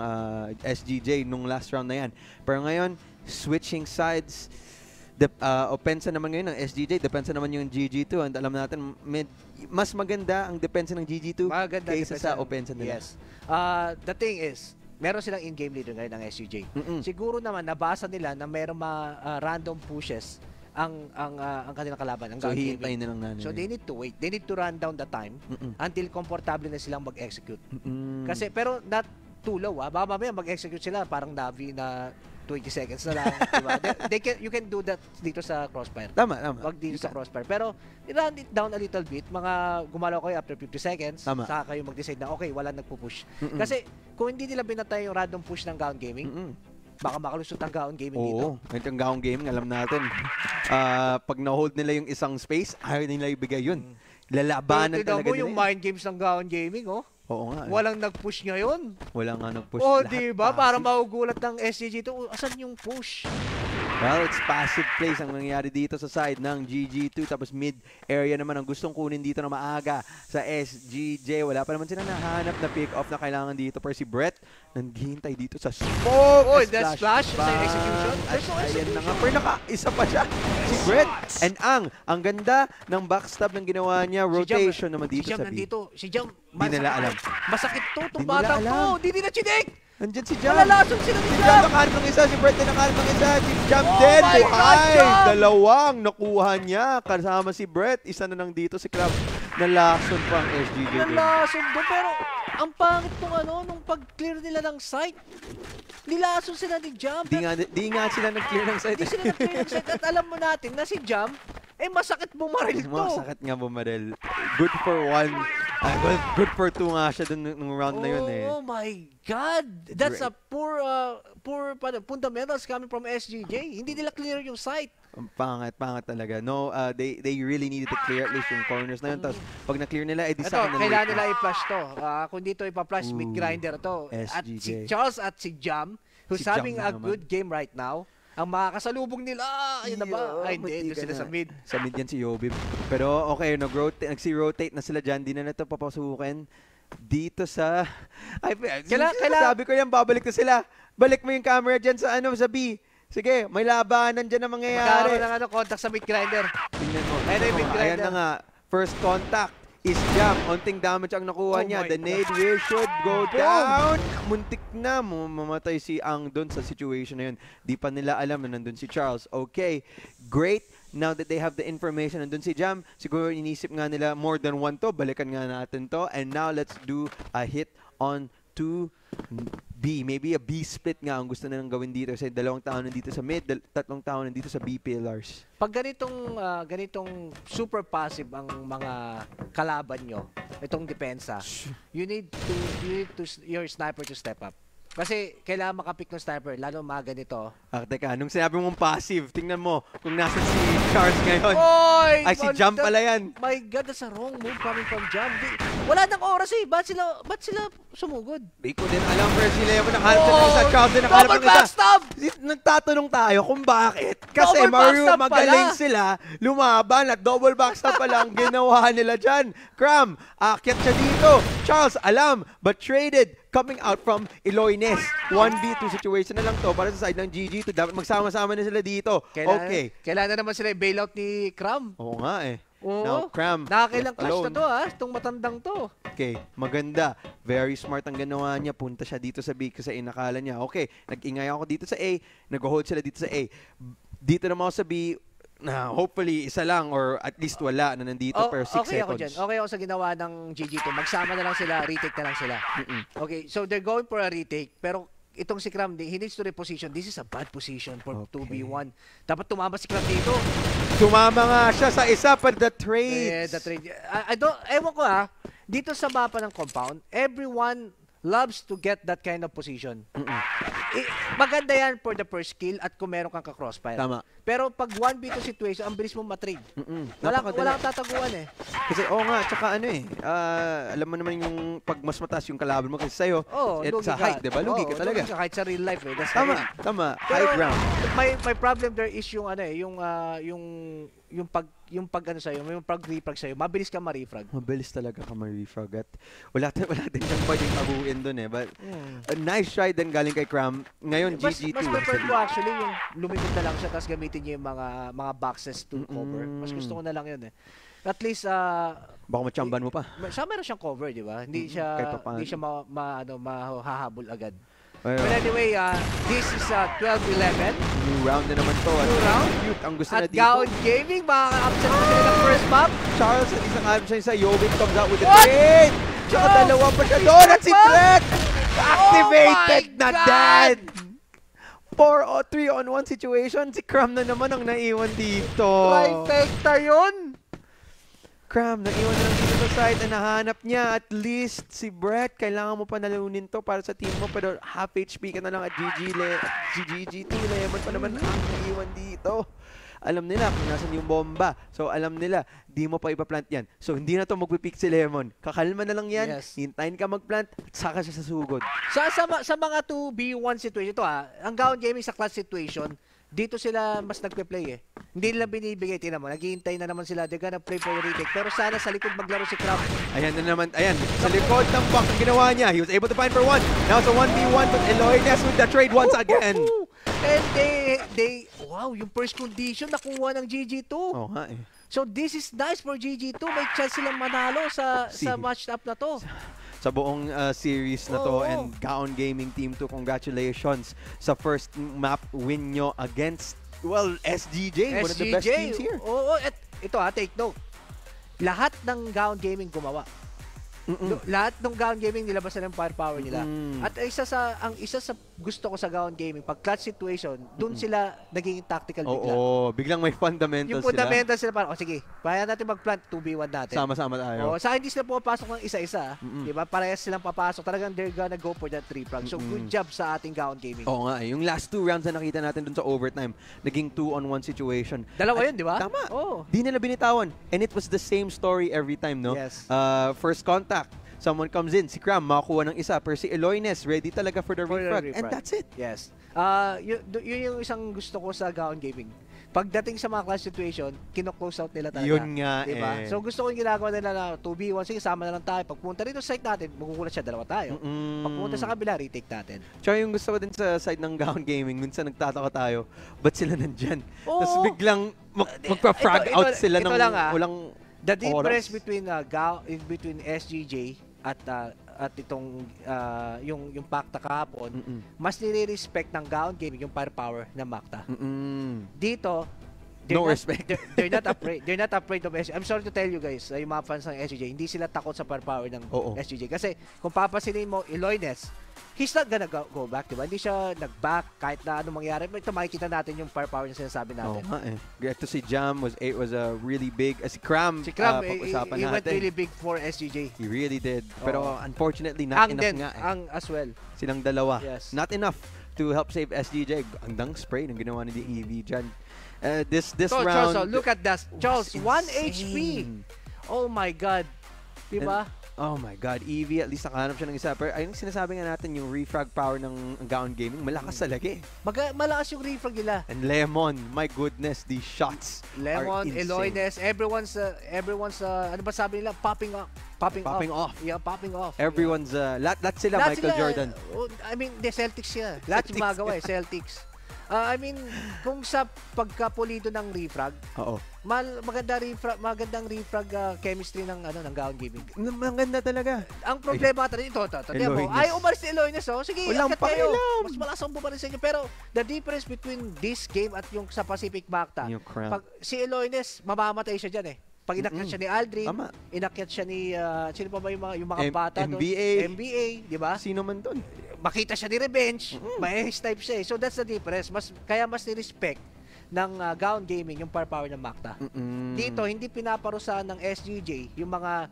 [SPEAKER 1] SGJ nung last round na yan. Pero ngayon, switching sides, opensa naman ngayon ng SGJ, depensa naman yung GG2, and alam natin, mas maganda ang depensa ng GG2 kaysa sa opensa nila.
[SPEAKER 2] Yes. The thing is, meron silang in-game leader ngayon ng SGJ. Siguro naman, nabasa nila na meron random pushes ang kanilang kalaban.
[SPEAKER 1] So, hihintayin na lang namin.
[SPEAKER 2] So, they need to wait. They need to run down the time until komportable na silang mag-execute. Kasi, pero not too low. Baka mamaya mag-execute sila parang Navi na 20 seconds na lang. Diba? You can do that dito sa Crossfire.
[SPEAKER 1] Tama.
[SPEAKER 2] Wag dito sa Crossfire. Pero, i-run it down a little bit. Mga gumalaw kayo after 50 seconds. Saka kayo mag-decide na, okay, wala nagpo-push. Kasi, kung hindi nila binatay yung random push ng Gaon Gaming, baka makalusot ang Gaon Gaming dito.
[SPEAKER 1] Ito ang Gaon Gaming, alam natin. Pag na-hold nila yung isang space, ayaw nila ibigay yun. Lalabanan talaga nila.
[SPEAKER 2] Yung mind games ng Gaon Gaming,
[SPEAKER 1] Oo nga.
[SPEAKER 2] Walang nag-push ngayon.
[SPEAKER 1] Wala nga nag-push.
[SPEAKER 2] Diba? Para magugulat ng SGJ to. Asan yung push?
[SPEAKER 1] Well, it's passive plays ang nangyayari dito sa side ng GG2. Tapos mid area naman ang gustong kunin dito na maaga sa SGJ. Wala pa naman sila nahanap na pick-off na kailangan dito. Pero si Brett, nanghihintay dito sa smoke.
[SPEAKER 2] That splash sa execution.
[SPEAKER 1] Ayan na nga. Pero naka-isa pa siya. Si Brett. And ang ganda ng backstab ng ginawa niya. Rotation naman dito sa B.
[SPEAKER 2] Si Jam,
[SPEAKER 1] di nila alam.
[SPEAKER 2] Masakit to, itong batang to. Di nila chinik.
[SPEAKER 1] Andyan si Jam.
[SPEAKER 2] Malalason sila ni
[SPEAKER 1] Si
[SPEAKER 2] Jam.
[SPEAKER 1] Jam nakahanap ng isa. Si Brett din nakahanap ng isa. Si Jam din. Buhay. Dalawang nakuha niya. Kasama si Brett. Isa na nang dito si Crab. Nalason pa ang SGJ.
[SPEAKER 2] Nalason doon. Pero ang pangit nung pag-clear nila ng site. Nilason sila ni Jam.
[SPEAKER 1] Di nga sila nag-clear ng site.
[SPEAKER 2] Di sila nag-clear ng site. At alam mo natin na si Jam, masakit bumaril to.
[SPEAKER 1] Masakit nga bumaril. Good for one. Good for two nga siya dun nung round na yun
[SPEAKER 2] Oh my God! That's a poor fundamentals coming from SGJ. Hindi nila clear yung site.
[SPEAKER 1] Pangit talaga. No, they really needed to clear at least yung corners na yun. Tapos pag na-clear nila, di sa akin
[SPEAKER 2] kailangan nila i-flush to. Kung dito ipa-flush, mid-grinder to.
[SPEAKER 1] SGJ.
[SPEAKER 2] At si Charles at si Jam, who's having a good game right now. Ang makakasalubong nila, ayun na ba? Ay, hindi. Doon sila sa mid.
[SPEAKER 1] Sa mid yan si Yobi. Pero okay, nag-rotate na sila dyan. Di na ito papasukin. Dito sa... Ay, sabi ko yan, babalik na sila. Balik mo yung camera dyan sa sa B. Sige, may labanan dyan na mangyayari.
[SPEAKER 2] Magkakaroon ng contact sa mid grinder.
[SPEAKER 1] Tingnan mo.
[SPEAKER 2] Mid grinder.
[SPEAKER 1] Ayan na nga. First contact is jam. Onting damage ang nakuha niya. The nade wheel should go down. Muntik na. Mamatay si Ang doon sa situation na yun. Di pa nila alam na nandun si Charles. Okay, great. Now that they have the information, nandun si Jam, siguro inisip nga nila more than one to. Balikan nga natin to. And now let's do a hit on to B. Maybe a B split nga ang gusto nilang gawin dito. Kasi 2 tao nandito sa mid, 3 tao nandito sa B pillars.
[SPEAKER 2] Pag ganitong super passive ang mga kalaban nyo, itong depensa, you need to your sniper to step up. Kasi kailangan makapick ng sniper, lalo mga ganito.
[SPEAKER 1] Teka, nung sinabi mong passive, tingnan mo kung nasa si Charles ngayon.
[SPEAKER 2] Oy!
[SPEAKER 1] Ay, si Jam pala yan.
[SPEAKER 2] My God, that's a wrong move coming from Jam. Wala nang oras eh. Ba't sila sumugod?
[SPEAKER 1] Di ko din alam, pero sila yung nakahalap ng isa. Charles din nakahalap ng isa.
[SPEAKER 2] Double backstab!
[SPEAKER 1] Nagtatanong tayo kung bakit. Kasi magaling sila, lumaban at double backstab pa lang ginawa nila dyan. Cram, akyat siya dito. Charles, alam, but traded. Coming out from Iloines. 1v2 situation na lang to para sa side ng GG2. Dapat magsama-sama na sila dito.
[SPEAKER 2] Kailangan na naman sila yung bailout ni Cram.
[SPEAKER 1] Oo nga eh.
[SPEAKER 2] Oo.
[SPEAKER 1] Now, Cram.
[SPEAKER 2] Nakakailang clash na to itong matandang to.
[SPEAKER 1] Okay, maganda. Very smart ang ginawa niya. Punta siya dito sa B kasi inakala niya. Okay, nag-ingay ako dito sa A. Nag-hold sila dito sa A. Dito naman ako sa B. Na hopefully isa lang or at least wala na nandito per 6
[SPEAKER 2] okay
[SPEAKER 1] seconds.
[SPEAKER 2] Ako dyan. Okay ako sa ginawa ng GG2. Magsama na lang sila, retake na lang sila. Okay, so they're going for a retake pero itong si Cram, he needs to reposition. This is a bad position for 2v1. Dapat tumama si Cram dito.
[SPEAKER 1] Tumama nga siya sa isa pa the trade.
[SPEAKER 2] The trade. Ewan ko dito sa mapa ng compound, everyone loves to get that kind of position. Maganda yan for the first kill at kung meron kang ka-crossfire.
[SPEAKER 1] Tama.
[SPEAKER 2] Pero pag 1v2 situation, ang bilis mo matrade. Walang tataguan eh.
[SPEAKER 1] Kasi nga, tsaka alam mo naman yung pag mas mataas yung kalaban mo kasi sa'yo, sa height, diba? Lugi ka talaga.
[SPEAKER 2] Lugi ka kahit sa real life eh.
[SPEAKER 1] Tama. High ground.
[SPEAKER 2] My problem there is yung yung pag refrag sa'yo, mabilis ka ma-refrag.
[SPEAKER 1] Mabilis talaga ka ma-refrag at wala din siyang pwedeng tabuin doon eh. But nice try din galing kay Cram. Ngayon GG2.
[SPEAKER 2] Mas prefer ko actually yung lumikot na lang siya tapos gamitin niya yung mga boxes to cover. Mas gusto ko na lang yun eh. At least
[SPEAKER 1] baka machamban mo pa.
[SPEAKER 2] Siya meron siyang cover, di ba? Hindi siya mahahabol agad. But anyway, this is 12-11.
[SPEAKER 1] New round na naman to.
[SPEAKER 2] New round.
[SPEAKER 1] Cute ang gusto
[SPEAKER 2] at
[SPEAKER 1] na dito.
[SPEAKER 2] At Gaon Gaming, makaka-upset na sila ng first map.
[SPEAKER 1] Charles at isang option sa Yobin comes out with the trade. Tsaka dalawa pa siya doon at si Brett activated na dead. 3-on-1 situation. Si Cram na naman ang naiwan dito.
[SPEAKER 2] Trifecta yun.
[SPEAKER 1] Cram, naiwan na lang dito sa side na nahanap niya. At least si Brett, kailangan mo pa nalunin to para sa team mo. Pero half HP ka na lang at GG2. Lemon pa naman ang naiwan dito. Alam nila kung nasan yung bomba. So alam nila, di mo pa ipaplant yan. So hindi na to magpipick si Lemon. Kakalma na lang yan. Yes. Hintayin ka magplant at saka siya sa sugod.
[SPEAKER 2] Sa mga 2v1 situation, ito ang Gaon Gaming sa class situation, dito sila mas nagpe-play eh. Hindi nila binibigay, tingnan mo. Naghihintay na naman sila. They're gonna play for a retake. Pero sana sa likod maglaro si Cram.
[SPEAKER 1] Ayan na naman. Ayan. Sa likod ng back ang ginawa niya. He was able to find for one. Now it's a 1v1 but Eloines with the trade once again.
[SPEAKER 2] And wow, yung first condition nakuha ng GG2.
[SPEAKER 1] Oo nga eh.
[SPEAKER 2] So this is nice for GG2. May chance silang manalo sa match-up na to.
[SPEAKER 1] Sa buong series na to and Gaon Gaming Team 2, congratulations sa first map win nyo against, well, SGJ, one of the best teams here.
[SPEAKER 2] Ito take note. Lahat ng Gaon Gaming gumawa. Lahat ng Gaon Gaming nilabas na ng firepower nila. At isa sa gusto ko sa Gaon Gaming, pag clutch situation, doon sila naging tactical bigla.
[SPEAKER 1] Biglang may fundamentals sila.
[SPEAKER 2] Yung fundamentals sila parang, sige, kaya natin mag-plant 2v1 natin.
[SPEAKER 1] Sama-sama tayo.
[SPEAKER 2] Sa hindi sila pumapasok ng isa-isa. Diba? Parehas silang papasok. Talagang they're gonna go for that 3-frag. So good job sa ating Gaon Gaming.
[SPEAKER 1] Oo nga eh. Yung last 2 rounds na nakita natin doon sa overtime, naging 2-on-1 situation.
[SPEAKER 2] Dalawa yun, di ba?
[SPEAKER 1] Tama. Di nila binitawan. And it was the same story every time, no?
[SPEAKER 2] Yes.
[SPEAKER 1] First contact. someone comes in, si Cram, makakuha ng isa, pero si Eloines, ready talaga for the refrag. And that's it.
[SPEAKER 2] Yes. Yun yung isang gusto ko sa Gaon Gaming. Pagdating sa mga class situation, kino-close out nila talaga.
[SPEAKER 1] Yun nga
[SPEAKER 2] diba? So gusto ko yung ginagawa nila na 2v1, sige, sama na lang tayo. Pag pumunta rito sa site natin, magugulat siya, dalawa tayo. Pag pumunta sa kabila, retake natin.
[SPEAKER 1] Tsaka yung gusto ko din sa side ng Gaon Gaming, minsan nagtataka tayo, ba't sila nandyan? Tapos biglang magpa-frag out sila ng walang
[SPEAKER 2] the difference between SGJ at itong yung Pacta kahapon, mas nire-respect ng Gaon Gaming yung firepower ng Macta. Dito,
[SPEAKER 1] respect.
[SPEAKER 2] They're not afraid. They're not afraid of SGJ. I'm sorry to tell you guys, yung mga fans ng SGJ, hindi sila takot sa firepower ng SGJ. Kasi kung papasinin mo, Eloines, he's not gonna go back, diba? Hindi siya nag-back kahit na anong mangyari. Ito makikita natin yung firepower na sinasabi natin.
[SPEAKER 1] Ito si Jam was a really big, si Cram,
[SPEAKER 2] he went really big for SGJ.
[SPEAKER 1] He really did. Pero unfortunately, not enough nga
[SPEAKER 2] as well.
[SPEAKER 1] Silang dalawa.
[SPEAKER 2] Yes.
[SPEAKER 1] Not enough to help save SGJ. Andang spray ng ginawa ni EV dyan. This round...
[SPEAKER 2] Charles, look at that. Charles, 1 HP. Oh my God. Diba?
[SPEAKER 1] Oh my God, EV, at least nakahanap siya ng isa. Pero ayun sinasabi nga natin, yung refrag power ng Gaon Gaming, malakas talaga eh.
[SPEAKER 2] Malakas yung refrag nila.
[SPEAKER 1] And Lemon, my goodness, these shots
[SPEAKER 2] Lemon, Eloines, everyone's, ano ba sabi nila? Popping off. Yeah, popping off.
[SPEAKER 1] Everyone's, lahat sila Michael Jordan.
[SPEAKER 2] I mean, the Celtics siya. Lahat yung magawa eh, Celtics. I mean, kung sa pagkapulido ng refrag, magandang refrag chemistry ng Gaon Gaming.
[SPEAKER 1] Maganda talaga.
[SPEAKER 2] Ang problema natin ito, ay umalis si Eloines, sige, akat kayo. Mas malakas ang bumalis sa inyo. Pero the difference between this game at yung sa Pacific Macta, pag si Eloines, mamamatay siya dyan eh. Pag inakyat siya ni Aldrin, inakyat siya ni, sino pa ba yung mga bata doon? NBA, di ba?
[SPEAKER 1] Sino man doon?
[SPEAKER 2] Makita siya ni Revenge, may type siya eh. So that's the difference. Kaya mas ni-respect ng Gaon Gaming yung firepower ng Macta. Dito, hindi pinaparusahan ng SGJ yung mga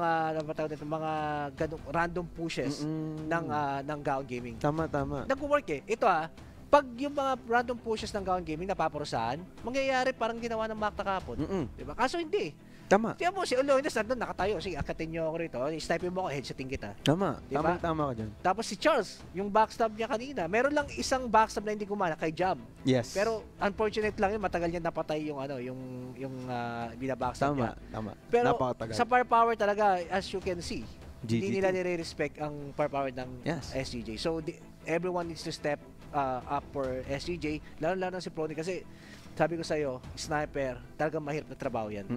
[SPEAKER 2] random pushes ng Gaon Gaming.
[SPEAKER 1] Tama.
[SPEAKER 2] Nag-work eh. Ito pag yung mga random pushes ng Gaon Gaming napaparusahan, mangyayari parang ginawa ng Macta kahapon. Diba? Kaso hindi.
[SPEAKER 1] Tama.
[SPEAKER 2] Tiyan mo, si Eloines nandun, nakatayo. Sige, akatin nyo ako rito. Snipe mo ako, headsetin kita.
[SPEAKER 1] Tama.
[SPEAKER 2] Diba?
[SPEAKER 1] Tama ka dyan.
[SPEAKER 2] Tapos si Charles, yung backstab niya kanina. Meron lang isang backstab na hindi gumana kay Jam.
[SPEAKER 1] Yes.
[SPEAKER 2] Pero unfortunate lang yun, matagal niya napatay yung binabackstab niya.
[SPEAKER 1] Tama.
[SPEAKER 2] Pero sa firepower talaga, as you can see, hindi nila nire-respect ang firepower ng SGJ. So, everyone needs to step up for SGJ. Lalo na si Prony kasi sabi ko sa'yo, sniper, talagang mahirap na trabaho yan.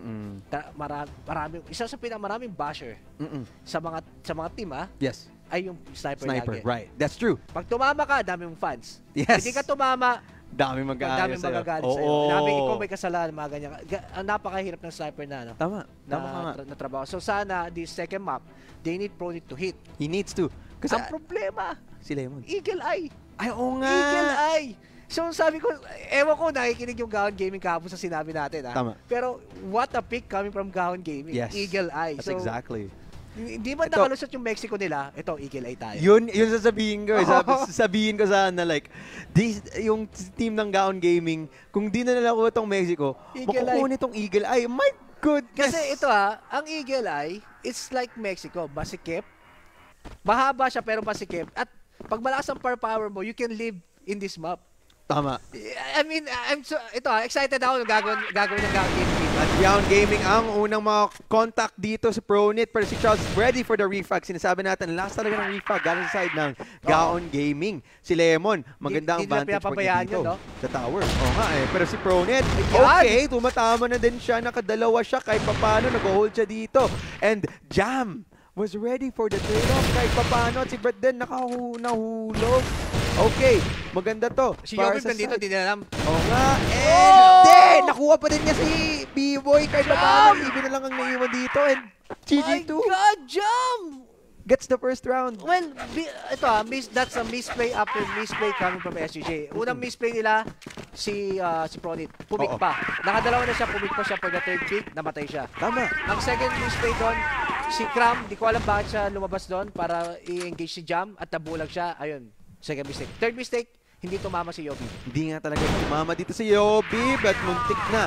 [SPEAKER 2] Isa sa pinamaraming basher sa mga team
[SPEAKER 1] yes,
[SPEAKER 2] ay yung sniper lagi.
[SPEAKER 1] Right. That's true.
[SPEAKER 2] Pag tumama ka, dami mong fans.
[SPEAKER 1] Yes.
[SPEAKER 2] Hindi ka tumama,
[SPEAKER 1] dami mag-aayos sa'yo.
[SPEAKER 2] sa'yo. Dami ikaw may kasalanan, mga ganyan. Napakahirap ng sniper na.
[SPEAKER 1] Tama
[SPEAKER 2] na trabaho. So sana, this second map, they need Prony to hit.
[SPEAKER 1] He needs to. Kasi
[SPEAKER 2] ang problema,
[SPEAKER 1] si Lemon.
[SPEAKER 2] Eagle Eye.
[SPEAKER 1] Ay, oo nga.
[SPEAKER 2] Eagle Eye. So sabi ko, ewan ko, nakikinig yung Gaon Gaming kahapon sa sinabi natin.
[SPEAKER 1] Tama.
[SPEAKER 2] Pero what a pick coming from Gaon Gaming.
[SPEAKER 1] Yes.
[SPEAKER 2] Eagle Eye.
[SPEAKER 1] That's exactly.
[SPEAKER 2] Hindi man nakalusot yung Mexico nila, ito, Eagle Eye tayo.
[SPEAKER 1] Yun sasabihin ko. Sabihin ko sana, like, yung team ng Gaon Gaming, kung di na nakuha itong Mexico, makukuha itong Eagle Eye. My goodness!
[SPEAKER 2] Kasi ito ang Eagle Eye, it's like Mexico, basikip. Mahaba siya pero basikip. At pag malakas ang firepower mo, you can live in this map.
[SPEAKER 1] Tama.
[SPEAKER 2] I mean, excited ako gagawin ng Gaon Gaming.
[SPEAKER 1] At Gaon Gaming ang unang mga contact dito sa ProNit, pero si Charles ready for the refrag. Sinasabi natin, last talaga ng refrag galing sa side ng Gaon Gaming. Si Lemon, maganda ang vantage point dito sa tower. Oo nga pero si ProNit, okay, tumatama na din siya, nakadalawa siya, kahit papano, nag-hold siya dito. And Jam was ready for the trade-off kahit papano. At si Brett din, nahulog. Okay, maganda to.
[SPEAKER 2] Si Yobib nandito, di na alam.
[SPEAKER 1] Oo nga. Hindi! Nakuha pa din niya si B-Boy kahit papano. Even na lang ang naiwan dito. And GG2.
[SPEAKER 2] My God, Jam!
[SPEAKER 1] Gets the first round.
[SPEAKER 2] Well, ito that's a misplay after misplay coming from SGJ. Unang misplay nila, si Pronit. Pumik pa. Nakadalawa na siya, pumik pa siya for the third pick, namatay siya.
[SPEAKER 1] Tama.
[SPEAKER 2] Ang second misplay doon, si Cram, di ko alam bakit siya lumabas doon para i-engage si Jam at nabulag siya. Ayun. Second mistake. Third mistake, hindi tumama si Yobi.
[SPEAKER 1] Hindi nga talaga tumama dito si Yobi, but muntik na.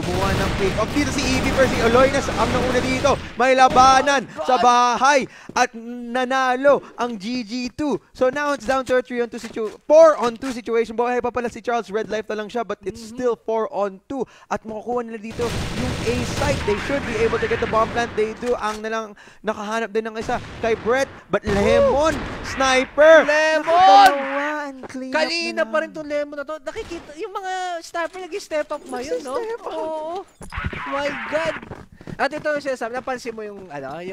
[SPEAKER 1] kumuha ng pick-off. Dito si Evie pero si Aloynas ang nauna dito. May labanan sa bahay at nanalo ang GG2. So now it's down to a 4-on-2 situation. Buhay pa pala si Charles. Red life na lang siya but it's still 4-on-2. At makukuha nila dito yung A site. They should be able to get the bomb plant. They do. Ang nalang nakahanap din ng isa kay Brett. But Lemon, sniper.
[SPEAKER 2] Lemon! Kanina pa rin itong Lemon na to. Nakikita, yung mga sniper nag-step up ngayon, no? Oo. My God! At ito yung sinasabi, napansin mo yung,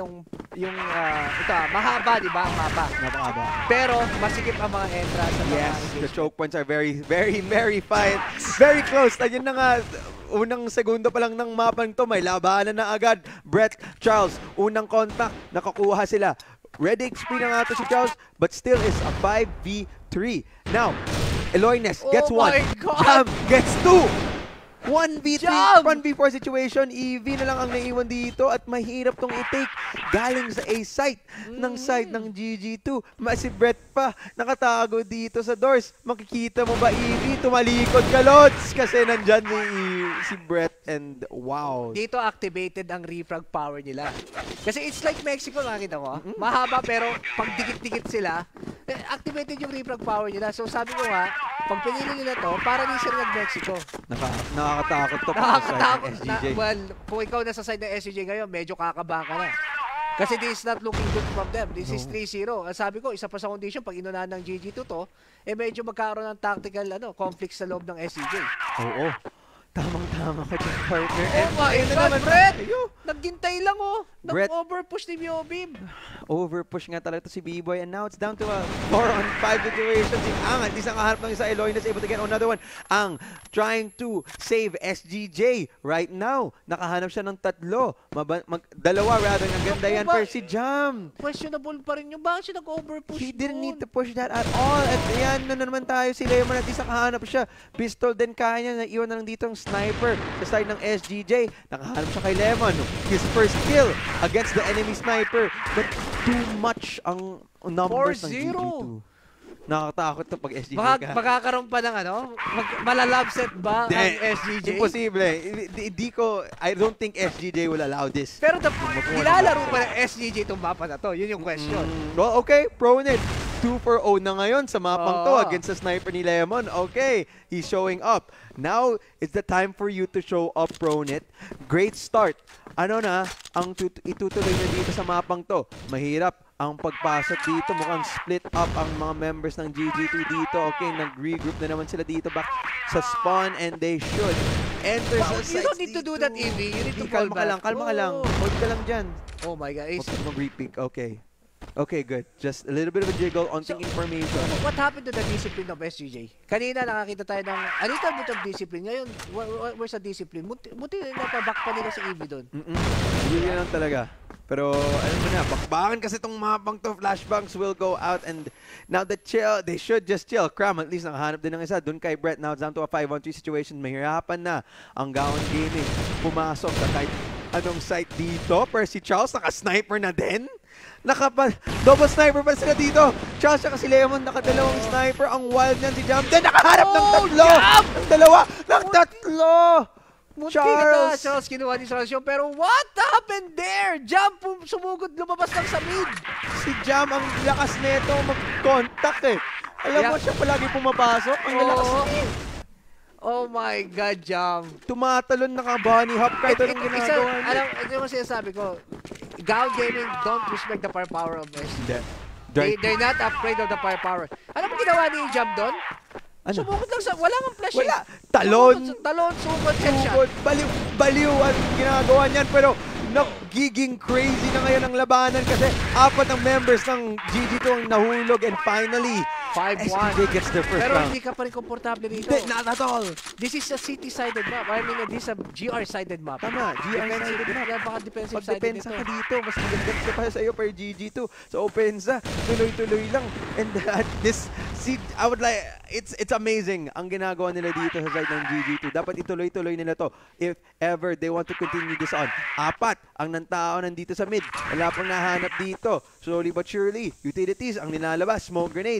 [SPEAKER 2] ito mahaba, di ba? Ang mapa.
[SPEAKER 1] Napakaba.
[SPEAKER 2] Pero, masikip ang mga entrance.
[SPEAKER 1] Yes, the choke points are very, very fine. Very close. Ayun na nga, unang segundo pa lang ng mapang to, may labanan na agad. Brett, Charles, unang contact, nakakuha sila. Red XP na nga to si Charles, but still is a 5v3. Now, Aloynas gets 1. Jam gets 2. 1v3, 1v4 situation. Evie na lang ang naiwan dito at mahirap tong i-take galing sa A site ng side ng GG2. Si Brett pa nakatago dito sa doors. Makikita mo ba, Evie? Tumalikod ka, Lods! Kasi nandyan si Brett and wow.
[SPEAKER 2] Dito activated ang refrag power nila. Kasi it's like Mexico, nakita mo. Mahaba pero pag dikit-dikit sila, activated yung refrag power nila. So sabi ko nga, pag pinili nila to, para din sila nag-Mexico.
[SPEAKER 1] Nakakatakot to.
[SPEAKER 2] Nakakatakot. Well, kung ikaw nasa side ng SGJ ngayon, medyo kakabahan ka na. Kasi this is not looking good from them. This is 3-0. Ang sabi ko, isa pa sa condition, pag inunahan ng GG2 to, medyo magkaroon ng tactical conflict sa loob ng SGJ.
[SPEAKER 1] Oo. Tamang-tama ka dyan, partner.
[SPEAKER 2] Oh my God, Brett! Naghintay lang Nag-overpush ni Miobib.
[SPEAKER 1] Overpush nga talaga to si B-Boy and now it's down to a 4-on-5 situation. Si Ang, at isang kaharap ng isa, Aloynas able to get another one. Ang trying to save SGJ right now. Nakahanap siya ng tatlo. Dalawa rather, ang ganda yan per si Jam.
[SPEAKER 2] Questionable pa rin yung bakit siya nag-overpush.
[SPEAKER 1] He didn't need to push that at all. At yan na naman tayo si Lemon at isang kahanap siya. Pistol din kaya niya. Naiwan na lang dito ang sniper sa side ng SGJ. Nakahanap siya kay Lemon. His first kill against the enemy sniper. But too much ang numbers ng GG2. Nakakatakot to pag SGJ ka.
[SPEAKER 2] Magkakaroon pa ng malalabset ba ang SGJ?
[SPEAKER 1] Imposible. I don't think SGJ will allow this.
[SPEAKER 2] Pero nilalaro pa ng SGJ itong mapa na to? Yun yung question.
[SPEAKER 1] Well, okay. Pronet. 2-4-0 na ngayon sa mapang to against sa sniper ni Lemon. Okay. He's showing up. Now, it's the time for you to show up, Pronet. Great start. Ano na ang itutuloy na dito sa mapang to? Mahirap ang pagpasok dito. Mukhang split up ang mga members ng GG2 dito. Okay, nag-regroup na naman sila dito back sa spawn and they should enter sa sites.
[SPEAKER 2] You don't need to do that, Evie. You need to fall back.
[SPEAKER 1] Kalma ka lang. Hold ka lang dyan.
[SPEAKER 2] Oh my God.
[SPEAKER 1] Huwag ka mag-repick. Okay. Okay, good. Just a little bit of a jiggle on information.
[SPEAKER 2] What happened to the discipline of SGJ? Kanina nakakita tayo ng a little bit of discipline. Ngayon, where's the discipline? Buti na pa-back pa nila si Evie doon.
[SPEAKER 1] Yun lang talaga. Pero, alam mo na, bakbakan kasi itong mapang to, flashbangs will go out and now the chill, they should just chill. Cram, at least nakahanap din ng isa. Doon kay Brett, now it's down to a 5-on-3 situation. Mahirapan na ang Gaon Gaming. Pumasok sa kahit anong site dito. Per si Charles, naka-sniper na din. Double sniper pa sila dito. Charles at si Lemon, nakadalawang sniper. Ang wild niyan si Jam. Then nakaharap ng tatlo. Ng dalawa. Ng tatlo.
[SPEAKER 2] Charles kinuha ni Charles yun. Pero what happened there? Jam sumugod, lumabas lang sa mid.
[SPEAKER 1] Si Jam, ang lakas nito mag-contact eh. Alam mo siya palagi pumapasok. Ang lakas niya.
[SPEAKER 2] Oh my God, Jam.
[SPEAKER 1] Tumatalon naka-bunny hop kahit anong ginagawa niya.
[SPEAKER 2] Alam, ito yung sinasabi ko. Gaon Gaming don't respect the firepower of SGJ. They're not afraid of the firepower. Alam mo ginawa ni Jam doon? Ano? Sumugod lang sa, wala mang flash.
[SPEAKER 1] Wala. Talon,
[SPEAKER 2] sugod, headshot.
[SPEAKER 1] Baliw ang ginagawa niyan. Pero nagiging crazy na ngayon ang labanan kasi apat ng members ng GG2 ang nahulog and finally
[SPEAKER 2] 5-1.
[SPEAKER 1] SGJ gets their first
[SPEAKER 2] Pero
[SPEAKER 1] round.
[SPEAKER 2] hindi ka pa rin komportable dito.
[SPEAKER 1] Not at all.
[SPEAKER 2] This is a city-sided map. I mean, this is a GR-sided map.
[SPEAKER 1] Tama, GR-sided map.
[SPEAKER 2] Baka defensive
[SPEAKER 1] Pag
[SPEAKER 2] sided
[SPEAKER 1] depensa ka dito, mas maganda ka pa sa'yo per GG2. So, opensa, tuloy-tuloy lang. And this, see, I would like, it's amazing ang ginagawa nila dito sa side ng GG2. Dapat ituloy-tuloy nila to if ever they want to continue this on. Apat ang nantao nandito sa mid. Wala pang nahanap dito. Slowly but surely, utilities ang nilalabas. Smoke grenade.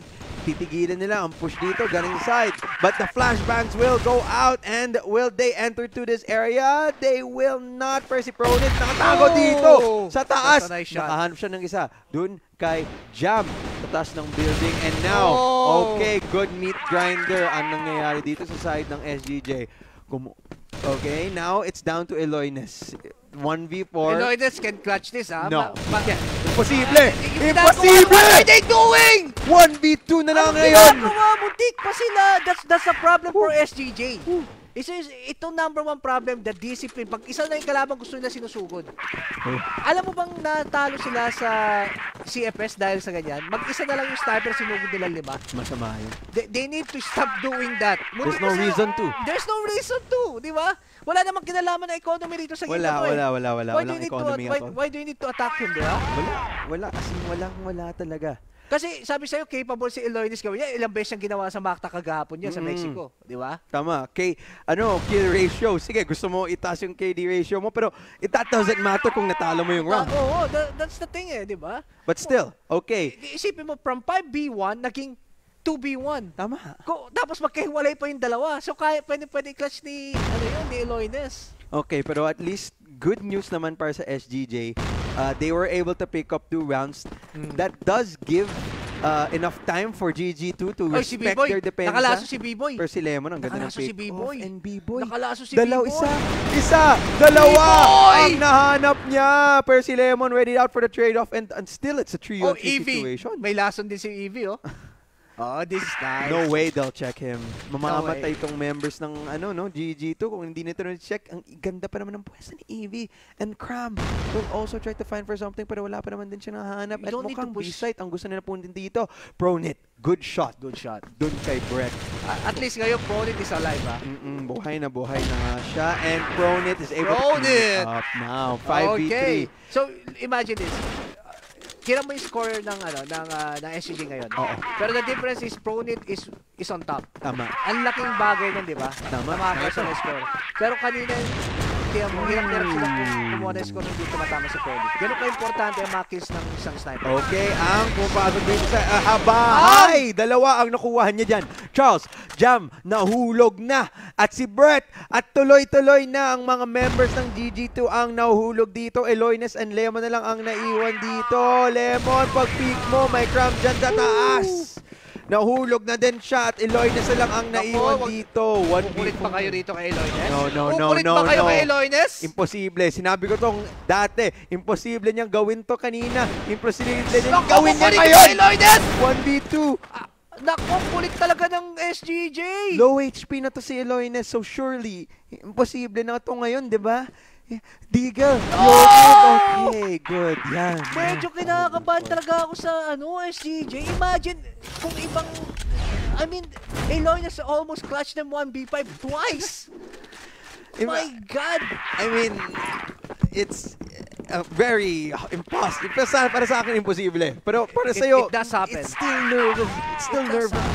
[SPEAKER 1] titigilan nila ang push dito, galing side. But the flashbangs will go out and will they enter to this area? They will not. Percy Pronit nakatago dito sa taas. Nakahanap siya ng isa. Dun kay Jam sa taas ng building. And now, okay, good meat grinder ang nangyayari dito sa side ng SGJ. Okay, now it's down to Eloines. 1v4.
[SPEAKER 2] Eloines can clutch this, ha?
[SPEAKER 1] No. Imposible! Imposible!
[SPEAKER 2] What are they doing?
[SPEAKER 1] 1v2 na lang ngayon!
[SPEAKER 2] Muntik pa sila. That's a problem for SGJ. Ito number one problem, the discipline. Pag isa na yung kalaban gusto nila sinusugod. Alam mo bang natalo sila sa CFS dahil sa ganyan? Mag-isa na lang yung sniper, sinugod nila 5.
[SPEAKER 1] Masama yun.
[SPEAKER 2] They need to stop doing that.
[SPEAKER 1] There's no reason to.
[SPEAKER 2] There's no reason to, di ba? Wala namang kinalaman na economy dito sa game na to.
[SPEAKER 1] Wala. Walang economy ako.
[SPEAKER 2] Why do you need to attack him, di ba?
[SPEAKER 1] Wala. Kasi wala talaga.
[SPEAKER 2] Kasi sabi sa'yo, capable si Eloines gawin niya. Ilang beses siyang ginawa sa Macta kagahapon niya sa Mexico. Di ba?
[SPEAKER 1] Tama. Kill ratio. Sige, gusto mo itaas yung KD ratio mo, pero that doesn't matter kung natalo mo yung round.
[SPEAKER 2] Oo, that's the thing di ba?
[SPEAKER 1] But still, okay.
[SPEAKER 2] Isipin mo, from 5v1, naging 2v1.
[SPEAKER 1] Tama.
[SPEAKER 2] Tapos magkahiwalay pa yung dalawa. So, pwede i-clutch ni Eloines.
[SPEAKER 1] Okay, pero at least good news naman para sa SGJ. They were able to pick up 2 rounds. That does give enough time for GG2 to respect their defense.
[SPEAKER 2] Nakalaso si B-Boy.
[SPEAKER 1] Pero si Lemon, ang ganda ng
[SPEAKER 2] pick off.
[SPEAKER 1] And B-Boy.
[SPEAKER 2] Nakalaso si B-Boy.
[SPEAKER 1] Dalawa ang nahanap niya. Pero si Lemon ready out for the trade-off and still it's a 3-on-3 situation.
[SPEAKER 2] May lason din si Evie, Oh, this is nice.
[SPEAKER 1] No way they'll check him. Mamamatay itong members ng GG2 kung hindi nito na-check. Ang ganda pa naman ng pwesto ni Evie. And Cram will also try to find for something pero wala pa naman din siya nahanap. At mukhang B-site ang gusto nila puntin dito. Pronit, good shot. Dun kay Brett.
[SPEAKER 2] At least ngayon, Pronit is alive,
[SPEAKER 1] Buhay na nga siya. And Pronit is able to clean up now. 5v3.
[SPEAKER 2] Okay. So, imagine this. Kira mo yung score ng SGJ ngayon. Pero the difference is Pronit is on top.
[SPEAKER 1] Tama.
[SPEAKER 2] Ang laking bagay nun, di ba?
[SPEAKER 1] Tama.
[SPEAKER 2] Makakasa ng score. Pero kanina, hirap sila kumuha ng score hindi tumatama si Pronit. Ganun ka-importante ang makills ng isang sniper.
[SPEAKER 1] Okay, ang pumapasok dito sa Habahay. Dalawa ang nakuha niya dyan. Charles, Jam, nahulog na. At si Brett, at tuloy-tuloy na ang mga members ng GG2 ang nahuhulog dito. Eloines and Lemon na lang ang naiwan dito. Lemon, pag-peek mo, may Cram dyan sa taas. Nahulog na din siya at Eloines na lang ang naiwan dito.
[SPEAKER 2] Ulit pa kayo rito kay Eloines?
[SPEAKER 1] No.
[SPEAKER 2] Ulit pa kayo kay Eloines?
[SPEAKER 1] Imposible. Sinabi ko tong dati. Imposible niyang gawin to kanina. Imposible niyang gawin niya ngayon. 1v2.
[SPEAKER 2] Naku, kulit talaga ng SGJ.
[SPEAKER 1] Low HP na to si Eloines, so surely, imposible na to ngayon, di ba? Deagle, okay, good, yan.
[SPEAKER 2] Medyo kinakabahan talaga ako sa SGJ. Imagine kung ibang, Eloines almost clutched them 1v5 twice. My God!
[SPEAKER 1] I mean, it's very impossible. Para sa akin, imposible. Pero para sa'yo,
[SPEAKER 2] it does happen.
[SPEAKER 1] It's still nervous.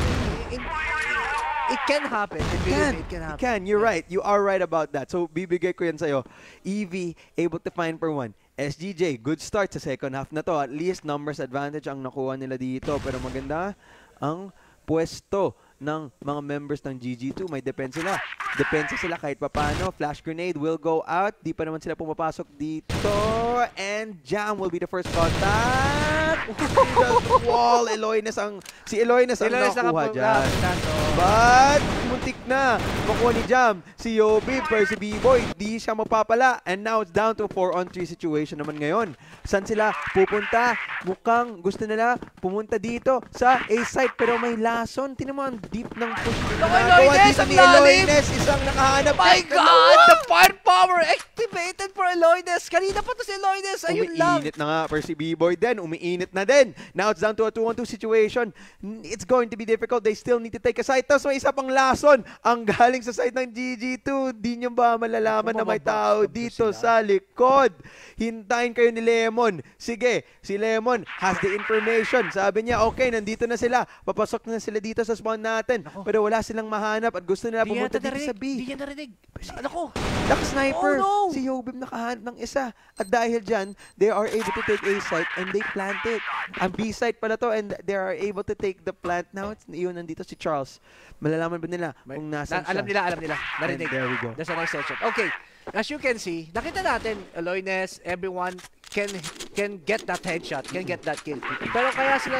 [SPEAKER 2] It can happen. It can happen.
[SPEAKER 1] It can. You're right. You are right about that. So, bibigay ko yan sa'yo. Evie, able to find for 1. SGJ, good start sa second half na to. At least numbers advantage ang nakuha nila dito. Pero maganda ang pwesto ng mga members ng GG2. May depensa sila kahit papano. Flash grenade will go out. Di pa naman sila pumapasok dito. And Jam will be the first contact. Wall. Si Eloines ang nakuha dyan. But, muntik na. Makuha ni Jam. Si Yobi, pero si B-Boy, di siya mapapala. And now it's down to a 4-on-3 situation naman ngayon. Saan sila pupunta? Mukhang gusto nila pumunta dito sa A-site. Pero may lason. Tinan deep ng push.
[SPEAKER 2] Eloines, ang lalim!
[SPEAKER 1] Isang nakahanap.
[SPEAKER 2] My God! The firepower activated for Eloines. Kanina pa to si Eloines. Ayun lang.
[SPEAKER 1] Umiinit na nga for si B-Boy din. Umiinit na din. Now it's down to a 2-on-2 situation. It's going to be difficult. They still need to take a side. Tapos may isa pang lason. Ang galing sa side ng GG2. Di nyo ba malalaman na may tao dito sa likod? Hintayin kayo ni Lemon. Sige, si Lemon has the information. Sabi niya, okay, nandito na sila. Papasok na sila dito sa spawn natin. Pero wala silang mahanap at gusto nila pumunta dito sa B.
[SPEAKER 2] Di niya narinig. Ano ko?
[SPEAKER 1] Naka-sniper.
[SPEAKER 2] Oh no!
[SPEAKER 1] Si Yobib nakahanap ng isa. At dahil dyan, they are able to take A site and they plant it. Ang B site pala to and they are able to take the plant. Now, yun, nandito si Charles. Malalaman ba nila kung nasan siya?
[SPEAKER 2] Alam nila. Narinig.
[SPEAKER 1] And there we go.
[SPEAKER 2] That's a nice headshot. Okay. As you can see, nakita natin, Aloynes, everyone can get that headshot, can get that kill. Pero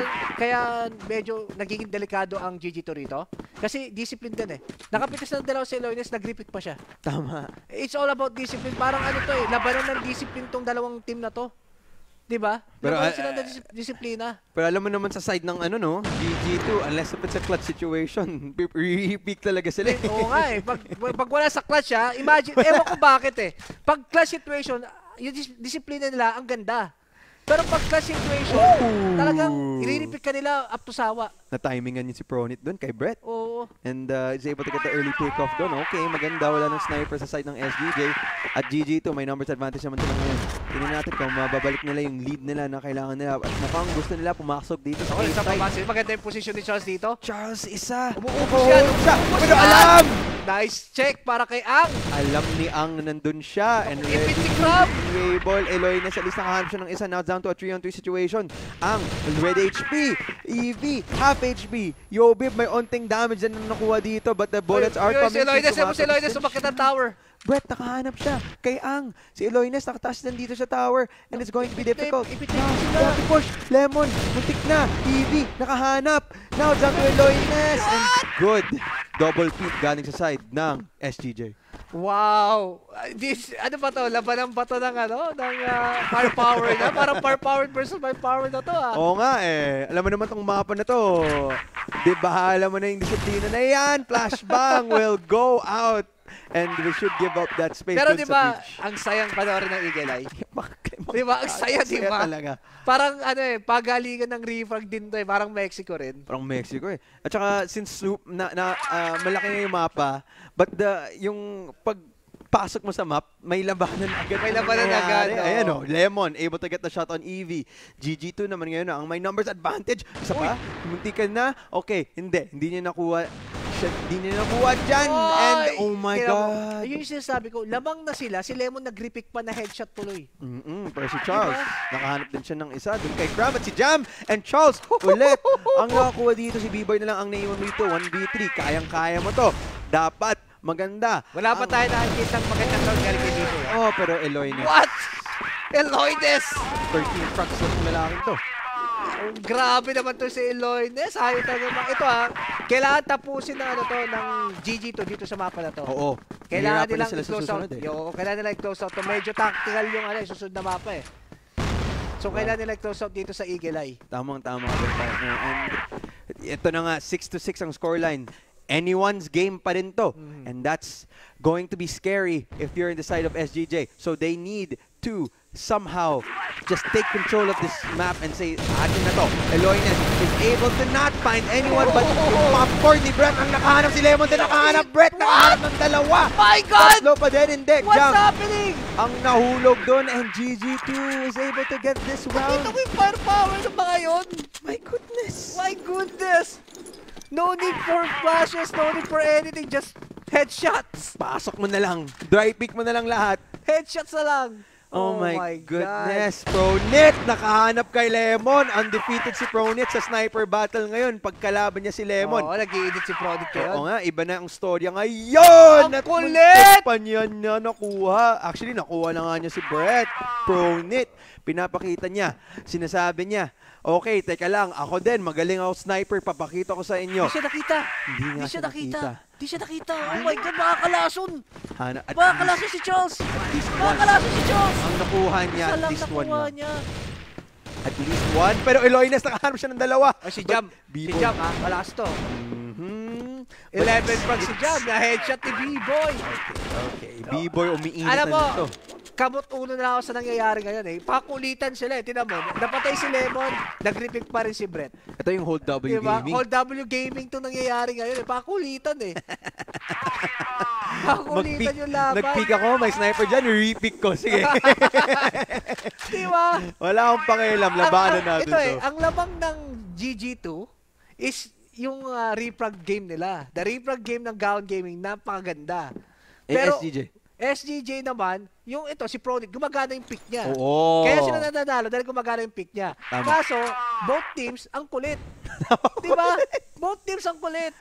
[SPEAKER 2] kaya medyo nagiging delikado ang GG2 rito. Kasi discipline din eh. Nakapitas ng dalawa si Aloynes, nag-repeat pa siya.
[SPEAKER 1] Tama.
[SPEAKER 2] It's all about discipline. Parang ano to eh, labanan ng discipline tong dalawang team na to. Diba?
[SPEAKER 1] Pero
[SPEAKER 2] sila na disiplina.
[SPEAKER 1] Pero alam mo naman sa side ng ano no, GG2, unless if it's a clutch situation, re-peak talaga sila.
[SPEAKER 2] Oo nga eh. Pag wala sa clutch imagine, ewan ko bakit eh. Pag clutch situation, yung disiplina nila, ang ganda. Pero pag clutch situation, talagang i-repeat ka nila up to sawa.
[SPEAKER 1] Na-timingan niya si Pronit doon kay Brett.
[SPEAKER 2] Oo.
[SPEAKER 1] And is able to get the early pick-off doon. Okay, maganda. Wala ng sniper sa side ng SGJ. At GG2, may numbers advantage naman sila ngayon. Tingnan natin kung mababalik nila yung lead nila na kailangan nila. At mukhang gusto nila pumasok dito sa side.
[SPEAKER 2] Maganda yung position ni Charles dito.
[SPEAKER 1] Charles, isa.
[SPEAKER 2] Umuubos yan.
[SPEAKER 1] Pero alam!
[SPEAKER 2] Nice check para kay Ang.
[SPEAKER 1] Alam ni Ang na nandun siya. And
[SPEAKER 2] ipit si Crab.
[SPEAKER 1] Ball, Aloynes, at least nakahanap siya ng isa. Now down to a 3-on-3 situation. Ang, red HP. EV, half HP. Yobib, may onting damage na nakuha dito. But the bullets are coming.
[SPEAKER 2] Si Aloynes, sumakit ang tower.
[SPEAKER 1] Brett, nakahanap siya kay Ang. Si Aloynes, nakataas din dito sa tower. And it's going to be difficult. Now, push. Lemon, muntik na. EV, nakahanap. Now, down to Aloynes. And good. Double peak galing sa side ng SGJ.
[SPEAKER 2] Wow! Ano ba to? Labanan ba to ng firepower na? Parang firepowered versus firepower na to
[SPEAKER 1] Oo nga eh. Alam mo naman tong mapa na to. Di ba alam mo na yung disiplina na yan? Flashbang will go out. And we should give up that space.
[SPEAKER 2] Pero di ba, ang sayang panoorin ng Eagle Eye? Di ba? Ang saya, di ba? Parang pagalingan ng refrag din to eh. Parang Mexico rin.
[SPEAKER 1] Parang Mexico eh. At saka since malaki na yung mapa, but yung pagpasok mo sa map, may labanan agad.
[SPEAKER 2] May labanan agad.
[SPEAKER 1] Ayan o, Lemon, able to get the shot on EV. GG2 naman ngayon ang may numbers advantage. Isa pa, munti ka na. Okay, hindi niya nakuha. Hindi nila nakuha dyan. And oh my God.
[SPEAKER 2] Yun yung sinasabi ko, lamang na sila. Si Lemon nag-repick pa na headshot tuloy.
[SPEAKER 1] Pero si Charles, nakahanap din siya ng isa. Doon kay Crab at si Jam. And Charles, ulit. Ang nakakuha dito, si B-Boy na lang ang naiwan dito. 1v3. Kayang-kaya mo to. Dapat maganda.
[SPEAKER 2] Wala pa tayo nakikita ang magandang round galing kay B-Boy.
[SPEAKER 1] Pero Aloynes.
[SPEAKER 2] What? Aloynes!
[SPEAKER 1] 13 trucks na itong lalaking to.
[SPEAKER 2] Grabe naman to si Aloynes. Ayaw talaga ito kailangan tapusin na ng GG2 dito sa mapa na to.
[SPEAKER 1] Oo.
[SPEAKER 2] Kailangan nilang i-close out. Kailangan nilang i-close out. Medyo tactical yung susunod na mapa eh. So kailangan nila i-close out dito sa Eagle Eye.
[SPEAKER 1] Tamang-tama partner. And ito na nga, 6-6 ang scoreline. Anyone's game pa rin to. And that's going to be scary if you're in the side of SGJ. So they need to somehow just take control of this map and say, atin na to. Aloynes is able to not find anyone but yung popcorn ni Brett. Ang nakahanap si Lemon din nakahanap. Brett nakahanap ng dalawa.
[SPEAKER 2] My God!
[SPEAKER 1] Tatlo pa din, hindi.
[SPEAKER 2] What's happening?
[SPEAKER 1] Ang nahulog doon and GG2 is able to get this round.
[SPEAKER 2] Ito yung firepower ng mga yun.
[SPEAKER 1] My goodness.
[SPEAKER 2] My goodness. No need for flashes, no need for anything. Just headshots.
[SPEAKER 1] Pasok mo na lang. Dry pick mo na lang lahat.
[SPEAKER 2] Headshots na lang.
[SPEAKER 1] Oh my goodness. Pronit, nakahanap kay Lemon. Undefeated si Pronit sa sniper battle ngayon. Pagkalaban niya si Lemon.
[SPEAKER 2] Oo, nag-i-edit si Pronit ngayon.
[SPEAKER 1] Oo nga, iba na ang storya ngayon.
[SPEAKER 2] Ang kulit!
[SPEAKER 1] Pa niya nakuha. Actually, nakuha na nga niya si Brett. Pronit, pinapakita niya. Sinasabi niya, okay, teka lang, ako din, magaling ako sniper, papakita ko sa inyo.
[SPEAKER 2] Di siya nakita.
[SPEAKER 1] Hindi siya nakita.
[SPEAKER 2] Di siya nakita. Oh my God, makakalason.
[SPEAKER 1] At
[SPEAKER 2] makakalason si Charles. Makakalason si Charles.
[SPEAKER 1] Ang nakuha niya,
[SPEAKER 2] at
[SPEAKER 1] least one lang.
[SPEAKER 2] Niya.
[SPEAKER 1] At least one. Pero Aloynes, nakahanap siya ng dalawa.
[SPEAKER 2] Si Jam. Si Jam, malakas to. 11 frags si Jam. Na headshot ni B-Boy.
[SPEAKER 1] Okay. B-Boy, umiinit na dito.
[SPEAKER 2] Kamot uno na ako sa nangyayari ngayon eh. Pakulitan sila eh. Tinan mo, napatay si Lemon, nag-repick pa rin si Brett.
[SPEAKER 1] Ito yung Hold W Gaming.
[SPEAKER 2] Hold W Gaming to nangyayari ngayon eh. Pakulitan eh. Pakulitan yung laban.
[SPEAKER 1] Nag-pick ako, may sniper dyan, re-pick ko. Sige.
[SPEAKER 2] Diba?
[SPEAKER 1] Wala akong pakialam, labanan natin
[SPEAKER 2] ito
[SPEAKER 1] to.
[SPEAKER 2] Ang labang ng GG2 is yung refrag game nila. The refrag game ng Gaon Gaming, napakaganda.
[SPEAKER 1] Pero SGJ.
[SPEAKER 2] SGJ naman, yung ito, si Pronit, gumagana yung pick niya.
[SPEAKER 1] Oo.
[SPEAKER 2] Kaya sila nananalo dahil gumagana yung pick niya.
[SPEAKER 1] Tama.
[SPEAKER 2] Kaso, both teams, ang kulit. Diba? Both teams ang kulit.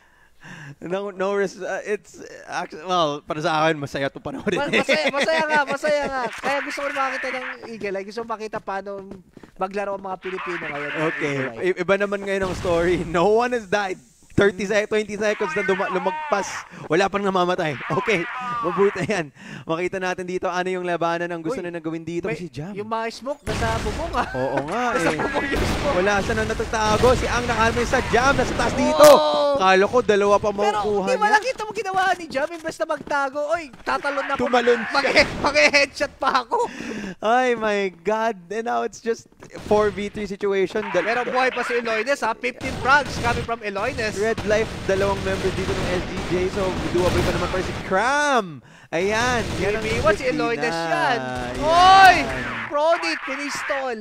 [SPEAKER 1] It's actually, well, para sa akin, masaya ito panoorin.
[SPEAKER 2] Masaya nga. Kaya gusto ko makita ng Eagle Eye. Gusto ko makita paano maglaro ang mga Pilipino ngayon.
[SPEAKER 1] Okay, iba naman ngayon ang story. No one has died. 20 seconds na lumagpas. Wala pang namamatay. Okay, mabuti yan. Makita natin dito ano yung labanan ang gusto na gawin dito. Si Jam.
[SPEAKER 2] Yung mga smoke nasa bubong ah.
[SPEAKER 1] Oo nga
[SPEAKER 2] nasa bubong yung smoke.
[SPEAKER 1] Wala siya na natatago. Si Ang nakalmay sa Jam. Nasa taas dito. Kala ko dalawa pa makukuha niya.
[SPEAKER 2] Pero di ba nakita mo ginawa ni Jam? Imbes na magtago. Oy, tatalon na ako.
[SPEAKER 1] Tumalon siya.
[SPEAKER 2] Mag-headshot pa ako.
[SPEAKER 1] Ay my God. And now it's just 4v3 situation.
[SPEAKER 2] Pero buhay pa si Eloines ha. 15 frags coming from Eloines.
[SPEAKER 1] Red Life, dalawang members dito ng SGJ. So, doable pa naman para si Cram. Ayan. Yan ang
[SPEAKER 2] si Eloines yan. Oy! Pronit, pinistol.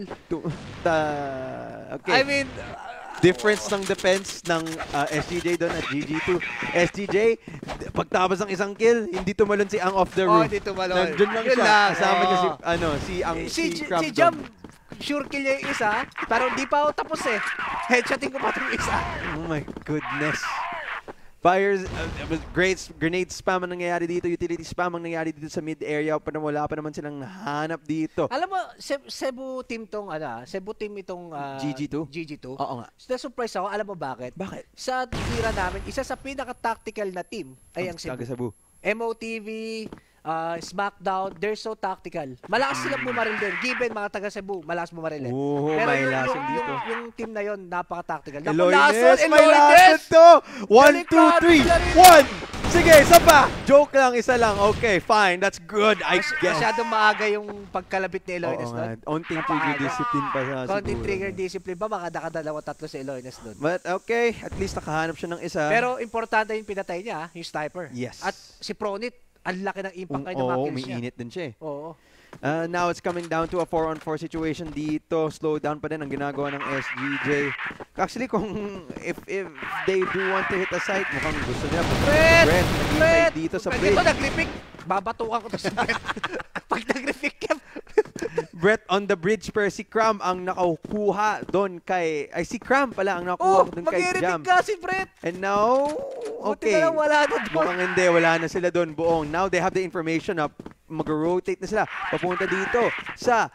[SPEAKER 1] Okay.
[SPEAKER 2] I mean,
[SPEAKER 1] difference ng defense ng SGJ doon at GG2. SGJ, pagtapos ng isang kill, hindi tumalon si Ang off the roof.
[SPEAKER 2] Hindi tumalon.
[SPEAKER 1] Nandun lang siya. Kasama niya si Cram.
[SPEAKER 2] Si Jam, sure kill niya yung isa, pero hindi pa ako tapos eh. Headshoting ko pa itong isa.
[SPEAKER 1] Oh my goodness. Fires, grenade spam ang nangyayari dito, utility spam ang nangyayari dito sa mid area, pero wala pa naman silang nahanap dito.
[SPEAKER 2] Alam mo, Cebu team tong Cebu team itong GG2.
[SPEAKER 1] Oo nga.
[SPEAKER 2] Na-surprise ako, alam mo bakit?
[SPEAKER 1] Bakit?
[SPEAKER 2] Sa tira namin, isa sa pinaka-tactical na team ay ang Cebu. MOTV, Smackdown, they're so tactical. Malakas silang bumaril din. Given mga taga Cebu, malakas bumaril din.
[SPEAKER 1] Pero may lason dito.
[SPEAKER 2] Yung team na yon napaka-tactical.
[SPEAKER 1] Eloines, may lason to! 1, 2, 3, 1! Sige, isa pa! Joke lang, isa lang. Okay, fine. That's good, I guess.
[SPEAKER 2] Masyadong maaga yung pagkalabit ni Eloines doon.
[SPEAKER 1] Onting trigger discipline pa siya.
[SPEAKER 2] Konting trigger discipline pa, baka nakadalawa-tatlo si Eloines doon.
[SPEAKER 1] But okay, at least nakahanap siya ng isa.
[SPEAKER 2] Pero importante yung pinatay niya, yung sniper.
[SPEAKER 1] Yes.
[SPEAKER 2] At si Pronit, ang laki ng impact kayo na makills niya.
[SPEAKER 1] May init din siya eh.
[SPEAKER 2] Oo.
[SPEAKER 1] Now it's coming down to a 4-on-4 situation dito. Slow down pa din ang ginagawa ng SGJ. Actually, if they do want to hit a site, mukhang gusto nila. Brett! Dito sa bridge.
[SPEAKER 2] Ito nag-repick. Babatukan ko to sa Brett. Pag nag-repick ka.
[SPEAKER 1] Brett on the bridge per si Cram ang nakukuha doon kay... Ay, si Cram pala ang nakukuha doon kay Jam.
[SPEAKER 2] Mag-repick ka si Brett.
[SPEAKER 1] And now, okay.
[SPEAKER 2] Buti na lang wala na doon.
[SPEAKER 1] Mukhang hindi, wala na sila doon buong. Now they have the information up. Mag-rotate na sila. Papunta dito sa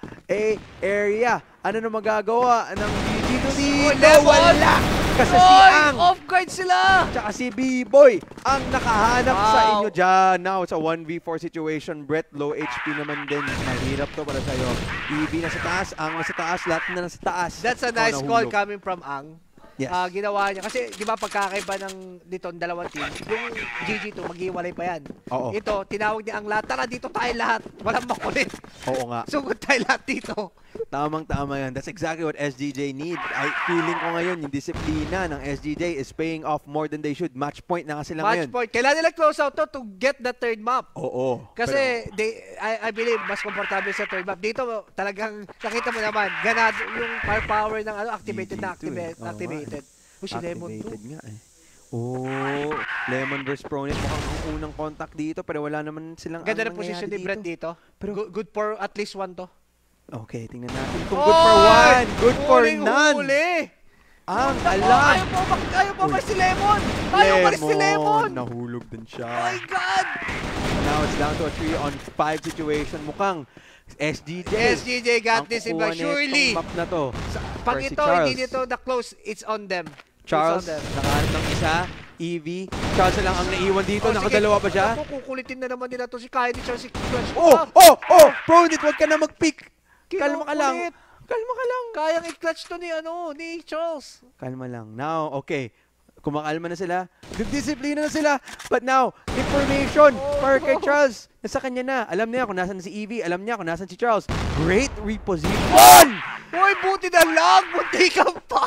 [SPEAKER 1] area. Ano na magagawa ng dito? Wala! Kasi si Ang!
[SPEAKER 2] Off-guard sila!
[SPEAKER 1] Tsaka si B-Boy ang nakahanap sa inyo dyan. Now, it's a 1v4 situation. Brett, low HP naman din. Mahirap to para sa'yo. EB nasa taas, Ang nasa taas, lahat na nasa taas.
[SPEAKER 2] That's a nice call coming from Ang.
[SPEAKER 1] Yes.
[SPEAKER 2] Ginawa niya. Kasi, di ba, pagkakaiba dito ang dalawang team, yung GG2, maghiwalay pa yan.
[SPEAKER 1] Oo.
[SPEAKER 2] Ito, tinawag niya ang lahat. Tara, dito tayo lahat. Walang makulit.
[SPEAKER 1] Oo nga.
[SPEAKER 2] Sugod tayo lahat dito.
[SPEAKER 1] Tamang-tama yan. That's exactly what SGJ need. Feeling ko ngayon, yung disiplina ng SGJ is paying off more than they should. Match point na kasi lang ngayon.
[SPEAKER 2] Match point. Kailangan nila close out to get the third map.
[SPEAKER 1] Oo.
[SPEAKER 2] Kasi, I believe, mas komportable sa third map. Dito, talagang, nakita mo naman, ganado yung firepower ng activated na activated. Si Lemon
[SPEAKER 1] nga eh. Lemon versus Pronit. Mukhang ang unang contact dito, pero wala naman silang
[SPEAKER 2] ganda na position ni Brett dito. Pero good for at least one to.
[SPEAKER 1] Okay, tingnan natin kung good for one. Good for none. Ang alam.
[SPEAKER 2] Ayaw pa ba si Lemon? Ayaw pa si Lemon.
[SPEAKER 1] Nahulog din siya.
[SPEAKER 2] Oh my God.
[SPEAKER 1] Now it's down to a 3-on-5 situation. Mukhang SGJ
[SPEAKER 2] got this in by surely.
[SPEAKER 1] Map na to.
[SPEAKER 2] Pag ito, hindi nito na-close, it's on them.
[SPEAKER 1] Charles, nakahanap ng isa. EV. Charles lang ang naiwan dito. Nakadalawa pa siya.
[SPEAKER 2] Kukulitin na naman nila to si Kyle. Si Clutch.
[SPEAKER 1] Pronit, wag ka na mag-pick. Kalma ka lang. Kalma ka lang.
[SPEAKER 2] Kayang i-clutch to ni Charles.
[SPEAKER 1] Kalma lang. Now, okay. Kumakalma na sila. Disiplina na sila. But now, information para kay Charles. Nasa kanya na. Alam niya kung nasan si EV. Alam niya kung nasan si Charles. Great reposition!
[SPEAKER 2] Uy, buti na lang. Bunti ka pa.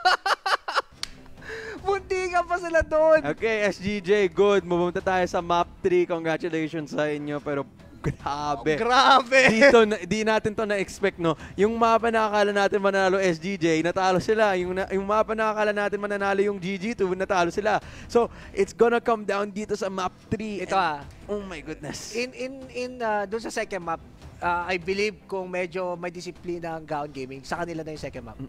[SPEAKER 2] Bunti ka pa sila doon.
[SPEAKER 1] Okay, SGJ, good. Mapunta tayo sa map 3. Congratulations sa inyo. Pero Grabe.
[SPEAKER 2] Grabe!
[SPEAKER 1] Dito, di natin to na-expect, no? Yung mapa na akala natin mananalo SGJ, natalo sila. Yung mapa na akala natin mananalo yung GG2, natalo sila. So, it's gonna come down dito sa map 3.
[SPEAKER 2] Ito
[SPEAKER 1] oh my goodness.
[SPEAKER 2] Doon sa second map, I believe kung medyo may disiplina ang Gaon Gaming, sa kanila na yung second map.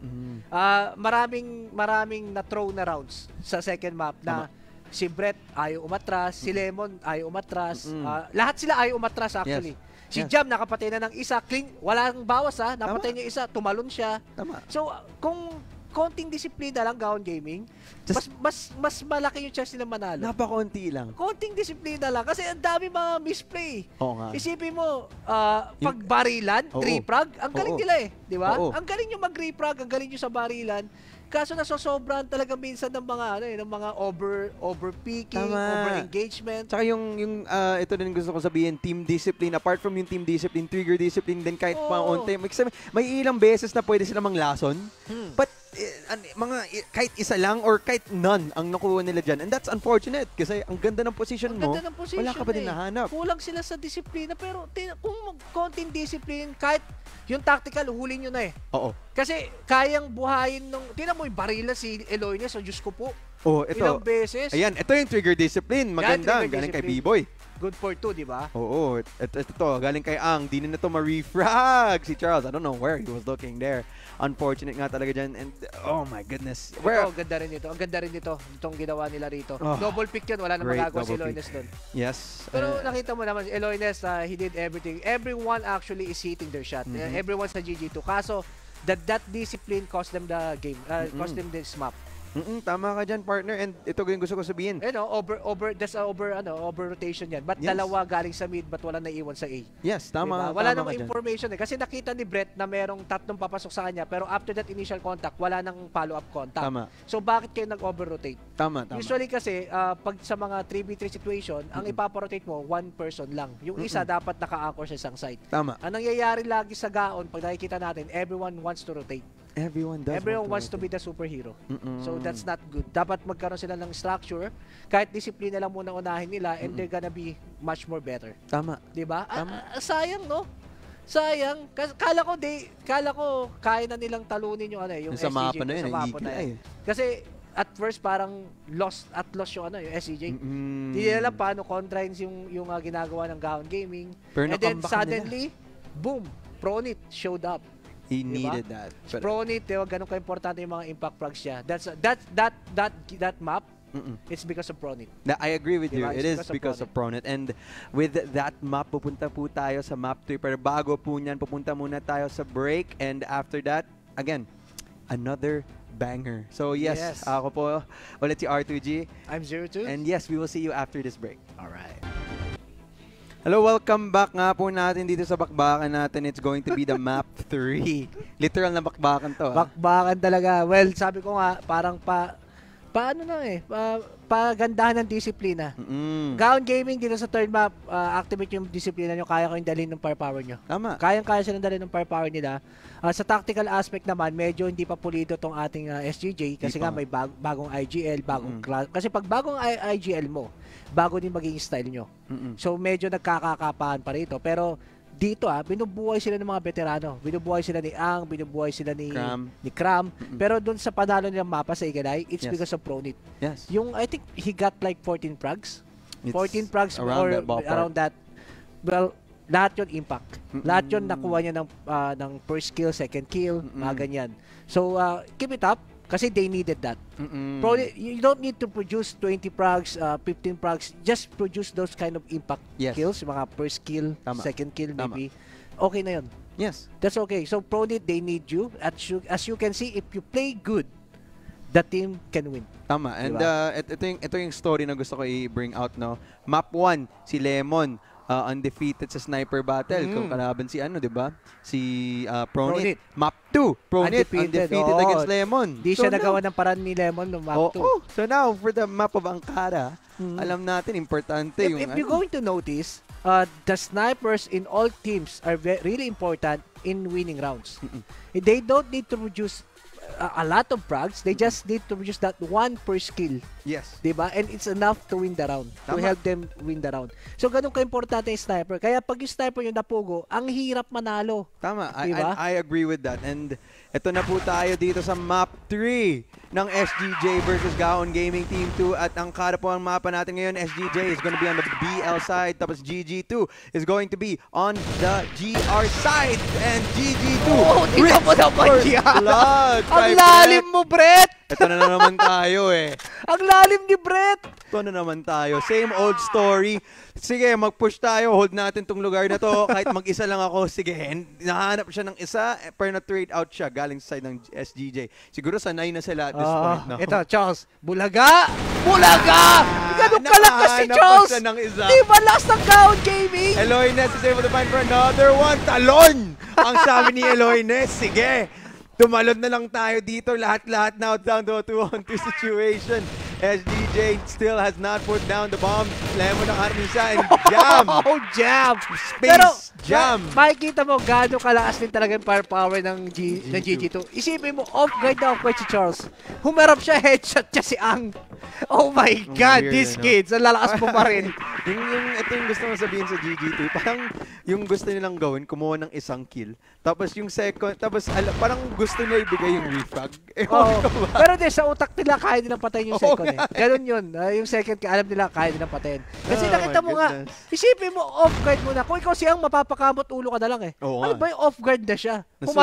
[SPEAKER 2] Maraming na-throw na rounds sa second map na si Brett ayaw umatras, si Lemon ayaw umatras, lahat sila ayaw umatras actually.
[SPEAKER 1] Yes.
[SPEAKER 2] Si Jam nakapatay na ng isa, clean, walang bawas napatay niya isa, tumalon siya.
[SPEAKER 1] Tama.
[SPEAKER 2] So kung konting disiplina lang Gaon Gaming, mas malaki yung chance nila manalo.
[SPEAKER 1] Napakonti lang.
[SPEAKER 2] Konting disiplina lang kasi ang dami mga misplay.
[SPEAKER 1] Oo nga.
[SPEAKER 2] Isipin mo, pagbarilan, reprag, ang galing nila di ba? Ang galing yung mag-reprag, ang galing yung sa barilan. Kaso nasosobrahan talaga minsan ng mga over-peaking, over-engagement.
[SPEAKER 1] Tsaka ito din gusto ko sabihin, team discipline. Apart from yung team discipline, trigger discipline din kahit paunti. May ilang beses na pwede sila manglason. But kahit isa lang or kahit none ang nakuha nila dyan. And that's unfortunate kasi ang ganda ng position mo, wala ka pa din nahanap.
[SPEAKER 2] Kulang sila sa disiplina pero kung konting discipline, kahit yung tactical, hulin nyo na
[SPEAKER 1] Oo.
[SPEAKER 2] Kasi kayang buhayin tinan mo yung barila si Eloynes, so Diyos ko po.
[SPEAKER 1] Ito.
[SPEAKER 2] Ilang beses.
[SPEAKER 1] Ayan, ito yung trigger discipline. Maganda. Galing kay B-Boy.
[SPEAKER 2] Good for 2, di ba?
[SPEAKER 1] Oo. Ito, galing kay Ang. Di na ito ma-refrag si Charles. I don't know where he was looking there. Unfortunate nga talaga dyan. And, oh my goodness.
[SPEAKER 2] Ito, ang ganda rin ito. Ang ganda rin ito. Itong ginawa nila rito. Double pick yun. Wala na magagawa si Eloynes doon.
[SPEAKER 1] Yes.
[SPEAKER 2] Pero nakita mo naman, Eloynes, he did everything. Everyone actually is hitting their shot. Everyone sa GG2. Kaso, that discipline cost them the game. Cost them this map.
[SPEAKER 1] Tama ka dyan, partner. And ito yung gusto ko sabihin.
[SPEAKER 2] Over rotation yan. But dalawa galing sa mid, but wala naiwan sa A.
[SPEAKER 1] Yes, tama.
[SPEAKER 2] Diba? Wala nang information Kasi nakita ni Brett na merong 3 papasok sa kanya, pero after that initial contact, wala nang follow-up contact.
[SPEAKER 1] Tama.
[SPEAKER 2] So bakit kayo nag-over-rotate?
[SPEAKER 1] Tama.
[SPEAKER 2] Usually kasi, pag sa mga 3v3 situation, ang ipaporotate mo, one person lang. Yung isa dapat naka-anchor sa isang side.
[SPEAKER 1] Tama.
[SPEAKER 2] Ang nangyayari lagi sa Gaon, pag nakikita natin, everyone wants to rotate.
[SPEAKER 1] Everyone
[SPEAKER 2] wants to be the superhero. So that's not good. Dapat magkaroon sila ng structure, kahit disiplina lang muna unahin nila, and they're gonna be much more better.
[SPEAKER 1] Tama.
[SPEAKER 2] Diba? Sayang, no? Sayang. Kala ko kaya na nilang talunin yung yung
[SPEAKER 1] sa
[SPEAKER 2] SGJ.
[SPEAKER 1] mapa na yun,
[SPEAKER 2] Kasi at first parang lost yung SGJ. Hindi nila paano contrains yung ginagawa ng Gaon Gaming.
[SPEAKER 1] Pero
[SPEAKER 2] and then suddenly, boom, Pronit showed up.
[SPEAKER 1] He needed that.
[SPEAKER 2] Pronit, ganun ka-importante yung mga impact frags niya. That map, it's because of Pronit.
[SPEAKER 1] I agree with you. It is because of Pronit. And with that map, pupunta po tayo sa map 3. Pero bago po niyan, pupunta muna tayo sa break. And after that, again, another banger. So yes, ako po ulit si R2G.
[SPEAKER 2] I'm 02.
[SPEAKER 1] And yes, we will see you after this break.
[SPEAKER 2] Alright.
[SPEAKER 1] Hello, welcome back nga po natin dito sa bakbakan natin. It's going to be the map 3. Literal na bakbakan to.
[SPEAKER 2] Bakbakan talaga. Well, sabi ko nga, parang pagandahan ng disiplina. Gaon Gaming dito sa third map, activate yung disiplina nyo, kaya ko yung dalhin ng firepower nyo.
[SPEAKER 1] Tama.
[SPEAKER 2] Kaya silang dalhin ng firepower nila. Sa tactical aspect naman, medyo hindi pa pulido tong ating SGJ kasi nga may bagong IGL, bagong class. Kasi pag bagong IGL mo, bago din maging style nyo. So medyo nagkakakapahan pa rito. Pero dito binubuhay sila ng mga veterano. Binubuhay sila ni Ang, binubuhay sila ni Cram. Pero doon sa panalo nilang mapa sa Iganay, it's because of Pronit.
[SPEAKER 1] Yes.
[SPEAKER 2] Yung, I think he got like 14 frags. 14 frags around that. Well, lahat yun impact. Lahat yun nakuha niya ng first kill, second kill, mga ganyan. So, keep it up. Kasi they needed that. You don't need to produce 20 frags, 15 frags. Just produce those kind of impact kills. Mga first kill, second kill maybe. Okay na yun.
[SPEAKER 1] Yes.
[SPEAKER 2] That's okay. So, Pronit, they need you. As you can see, if you play good, the team can win.
[SPEAKER 1] Tama. And ito yung story na gusto ko i-bring out, no? Map 1, si Lemon. Undefeated sa sniper battle. Kung kalaban si di ba? Si Pronit. Map 2, Pronit undefeated against Lemon.
[SPEAKER 2] Di siya nagawa ng paraan ni Lemon no map 2.
[SPEAKER 1] So now, for the map of Ankara, alam natin, importante yung...
[SPEAKER 2] If you're going to notice, the snipers in all teams are really important in winning rounds. They don't need to produce a lot of frags. They just need to use that one per skill.
[SPEAKER 1] Yes.
[SPEAKER 2] Diba? And it's enough to win the round. To help them win the round. So, ganun ka-importante yung sniper. Kaya pag yung sniper yung napugo, ang hirap manalo.
[SPEAKER 1] Tama.
[SPEAKER 2] Diba?
[SPEAKER 1] I agree with that. And ito na po tayo dito sa map 3 ng SGJ versus Gaon Gaming Team 2. At ang kada po ang mapa natin ngayon, SGJ is going to be on the BL side. Tapos GG2 is going to be on the GR side. And GG2
[SPEAKER 2] tingnan mo naman yan. Ang lalim mo, Brett!
[SPEAKER 1] Ito na naman tayo eh.
[SPEAKER 2] Ang lalim ni Brett!
[SPEAKER 1] Ito na naman tayo. Same old story. Sige, mag-push tayo. Hold natin tong lugar na to. Kahit mag-isa lang ako. Sige, nahanap siya ng isa. Pero na-trade out siya galing sa side ng SGJ. Siguro sanay na sila at this point. No?
[SPEAKER 2] Ito, Charles. Bulaga! Bulaga! Ganun ka lang kasi, Charles! Di ba last ng Gaon Gaming?
[SPEAKER 1] Eloines is able to find for another one. Talon! Ang sabi ni Eloines. Sige. Tumalon na lang tayo dito. Lahat-lahat now down to a 2-on-2 situation. SGJ still has not put down the bomb. Lemon nakaharap siya and jam!
[SPEAKER 2] Oh, jam!
[SPEAKER 1] Space
[SPEAKER 2] Pero,
[SPEAKER 1] jam!
[SPEAKER 2] makikita mo gaano kalakas din talaga yung firepower ng GG2. Isipin mo, off-guard na off-guard si Charles. Humarap siya, headshot siya si Ang. Oh my God,
[SPEAKER 1] weird,
[SPEAKER 2] these kids, ang lalakas mo pa rin.
[SPEAKER 1] Ito yung gusto mo sabihin sa GG2. Parang yung gusto nilang gawin, kumuha ng isang kill. Tapos yung second, tapos parang gusto nila ibigay yung refrag.
[SPEAKER 2] Pero sa utak nila, kaya nilang patayin yung second. Ganun yun. Yung second, alam nila, kaya nilang patayin. Kasi nakita mo nga, isipin mo, off-guard mo na. Kung ikaw siyang mapapakamot ulo ka na lang eh. Ano ba yung off-guard na siya?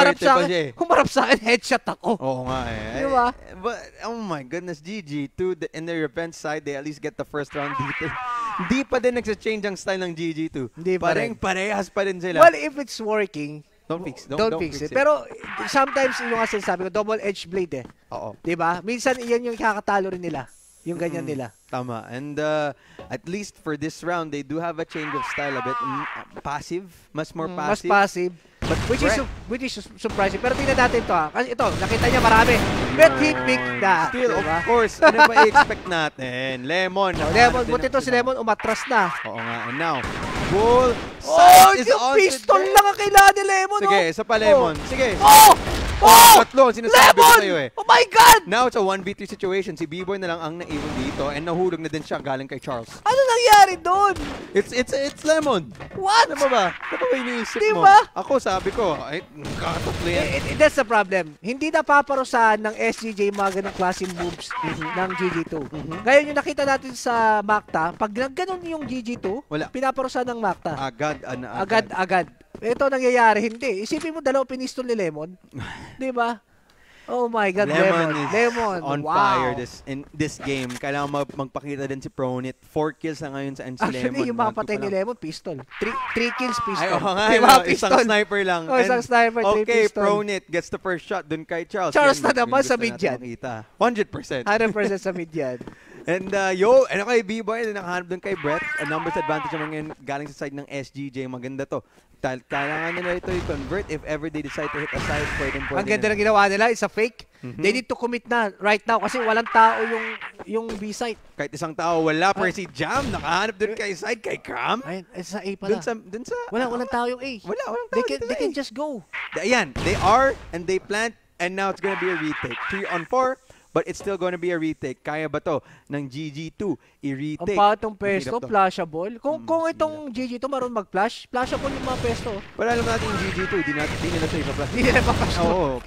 [SPEAKER 2] Humarap sa akin, headshot ako.
[SPEAKER 1] Oo nga eh.
[SPEAKER 2] Diba?
[SPEAKER 1] But, oh my goodness, GG2, in their defense side, they at least get the first round dito. Hindi pa din nagsa-change ang style ng GG2. Parehas pa din sila.
[SPEAKER 2] Well, if it's working, don't fix it. Pero sometimes yung nga sinasabi ko, double-edged blade eh.
[SPEAKER 1] Oo.
[SPEAKER 2] Diba? Minsan iyan yung kakatalo rin nila. Yung ganyan nila.
[SPEAKER 1] Tama. And at least for this round, they do have a change of style a bit. Passive. Mas more passive.
[SPEAKER 2] Mas passive. But which is surprising. Pero tingnan natin to ha. Kasi ito, nakita niya marami. But he picked that.
[SPEAKER 1] Still, of course. Ano ba i-expect natin? Lemon.
[SPEAKER 2] Lemon. Buti to si Lemon, umatras na.
[SPEAKER 1] Oo nga. And now, goal.
[SPEAKER 2] Yung pistol lang ang kailangan ni Lemon.
[SPEAKER 1] Sige, isa pa Lemon. Sige.
[SPEAKER 2] Tatlo,
[SPEAKER 1] sinasabi ko sa'yo eh.
[SPEAKER 2] Oh my God!
[SPEAKER 1] Now it's a 1v3 situation. Si B-Boy na lang ang naiwan dito and nahulog na din siya galing kay Charles.
[SPEAKER 2] Ano nangyari doon?
[SPEAKER 1] It's Lemon.
[SPEAKER 2] What?
[SPEAKER 1] Ano ba ba iniisip mo?
[SPEAKER 2] Diba?
[SPEAKER 1] Ako sabi ko, ay, katatlo yan.
[SPEAKER 2] That's the problem. Hindi napaparusahan ng SGJ mga ganong klaseng moves ng GG2. Ngayon yung nakita natin sa Macta, pag gano'n yung GG2, pinaparusahan ng Macta. Agad. Ito nangyayari, hindi. Isipin mo, dalawang pinistol ni Lemon. Diba? Oh my God, Lemon.
[SPEAKER 1] On fire in this game. Kailangan magpakita din si Pronit. 4 kills na ngayon sa Lemon.
[SPEAKER 2] Actually, yung mapatay ni Lemon, pistol. 3 kills, pistol.
[SPEAKER 1] Ay, nga,
[SPEAKER 2] diba,
[SPEAKER 1] isang sniper lang.
[SPEAKER 2] Isang sniper, 3
[SPEAKER 1] okay,
[SPEAKER 2] pistol.
[SPEAKER 1] Pronit gets the first shot dun kay Charles.
[SPEAKER 2] Charles na naman sa mid yan.
[SPEAKER 1] 100%.
[SPEAKER 2] 100% sa mid yan.
[SPEAKER 1] And kay B-Boy, nakahanap dun kay Brett. A numbers advantage naman ngayon galing sa side ng SGJ. Maganda to. Kailangan nila ito i-convert if ever they decide to hit a side.
[SPEAKER 2] Ang ganda na ginawa nila, it's a fake. They need to commit na right now kasi walang tao yung B-site.
[SPEAKER 1] Kahit isang tao, wala. Pero si Jam, nakahanap dun kay side, kay Cam.
[SPEAKER 2] Ay, sa A pala.
[SPEAKER 1] Dun sa
[SPEAKER 2] walang tao yung A.
[SPEAKER 1] Walang tao.
[SPEAKER 2] They can just go.
[SPEAKER 1] Ayan, they are, and they plant, and now it's gonna be a retake. 3-on-4. But it's still going to be a retake. Kaya ba to ng GG2 i-retake?
[SPEAKER 2] Ang patong pesto, flashable. Kung itong GG2 maroon mag-flash, flashable yung mga pesto.
[SPEAKER 1] Pero alam natin yung GG2, di nila sa ipa-flash.
[SPEAKER 2] Di nila pa-flash.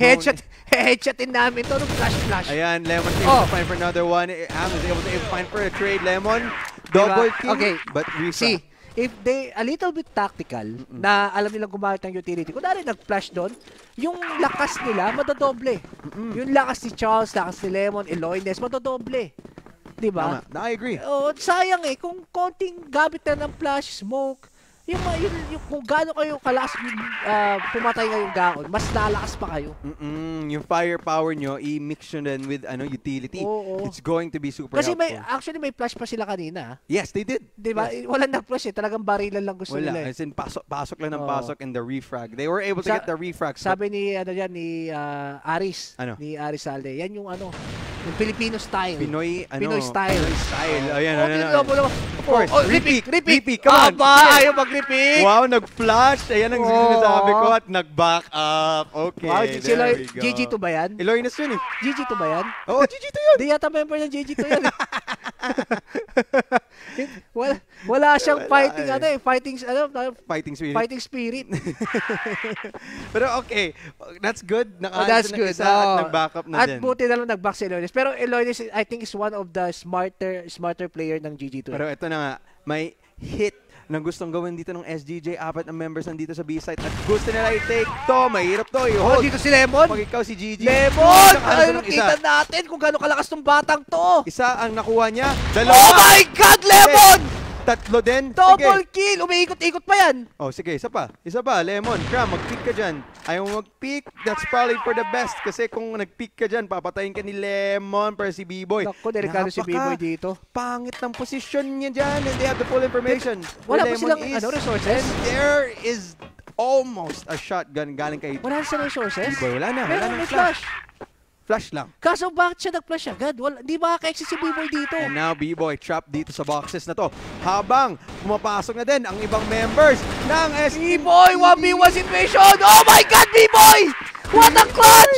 [SPEAKER 2] Headshotin namin ito nung flash.
[SPEAKER 1] Ayan, Lemon is able to find for another one. Am is able to find for a trade. Lemon, double kill. Okay, but
[SPEAKER 2] see, if they a little bit tactical, na alam nilang gumamit ng utility, kung dahil nag-flash doon, yung lakas nila, madodoble. Yung lakas ni Charles, lakas ni Lemon, Eloines, madodoble. Diba?
[SPEAKER 1] I agree.
[SPEAKER 2] Sayang eh, kung konting gamit na ng flash, smoke, yung kung gaano kayo kalakas pumatay ngayong Gaon, mas lalakas pa kayo.
[SPEAKER 1] Yung firepower nyo, i-mix nyo din with utility. It's going to be super
[SPEAKER 2] kasi
[SPEAKER 1] helpful.
[SPEAKER 2] Actually may flash pa sila kanina.
[SPEAKER 1] Yes, they did.
[SPEAKER 2] Diba? Yes. Walang nag-flash eh. Talagang barilan lang gusto nila eh.
[SPEAKER 1] As in, pasok lang ng pasok and the refrag. They were able to get the refrag.
[SPEAKER 2] Sabi ni Aris. Ni Aris Alde. Yan yung yung Filipino style.
[SPEAKER 1] Pinoy
[SPEAKER 2] style.
[SPEAKER 1] Ayan.
[SPEAKER 2] Of
[SPEAKER 1] course.
[SPEAKER 2] Oh, repeat.
[SPEAKER 1] Come on.
[SPEAKER 2] Aba, ayaw mag-repeat.
[SPEAKER 1] Wow, nag-flash. Ayan ang sinasabi ko at nag-back up. Okay,
[SPEAKER 2] Wow,
[SPEAKER 1] there we go.
[SPEAKER 2] GG2 ba yan?
[SPEAKER 1] Eloines yun eh.
[SPEAKER 2] GG2 ba yan?
[SPEAKER 1] Oo, GG2 yun.
[SPEAKER 2] Di yata member ng GG2 yan. Wala siyang fighting,
[SPEAKER 1] Fighting spirit.
[SPEAKER 2] Fighting spirit.
[SPEAKER 1] Pero okay, that's good.
[SPEAKER 2] That's good.
[SPEAKER 1] Isa at nag-back up na
[SPEAKER 2] at
[SPEAKER 1] din.
[SPEAKER 2] buti na lang nag-back si Eloines. Pero Eloines, I think, is one of the smarter player ng GG2.
[SPEAKER 1] Pero ito na nga, may hit na gustong gawin dito ng SGJ. 4 na members nandito sa B-site at gusto nila i-take to. Mahirap to.
[SPEAKER 2] Oh, dito si Lemon.
[SPEAKER 1] Pag ikaw si GG.
[SPEAKER 2] Lemon! Ay, kita natin kung gano'ng kalakas tong batang to.
[SPEAKER 1] Isa ang nakuha niya.
[SPEAKER 2] Oh my God, Lemon!
[SPEAKER 1] Tatlo din.
[SPEAKER 2] Double kill! Umiikot-ikot pa yan.
[SPEAKER 1] Oh, sige. Isa pa, Lemon. Cram, mag-pick ka dyan. Ayaw mo mag-pick. That's probably for the best. Kasi kung nag-pick ka dyan, papatayin ka ni Lemon para si B-Boy.
[SPEAKER 2] Naku, delikado si B-Boy dito.
[SPEAKER 1] Pangit ng posisyon niya dyan. And they have the full information.
[SPEAKER 2] Wala pa silang resources.
[SPEAKER 1] And there is almost a shotgun galing kay
[SPEAKER 2] Wala silang resources.
[SPEAKER 1] B-Boy. Wala na.
[SPEAKER 2] Meron may flash.
[SPEAKER 1] Flash lang.
[SPEAKER 2] Kaso bakit siya nag-flash agad? Di ba ka-exit si B-Boy dito?
[SPEAKER 1] And now B-Boy trapped dito sa boxes na to. Habang pumapasok na din ang ibang members ng SGJ.
[SPEAKER 2] B-Boy, 1v1 situation! Oh my God, B-Boy! What a clutch!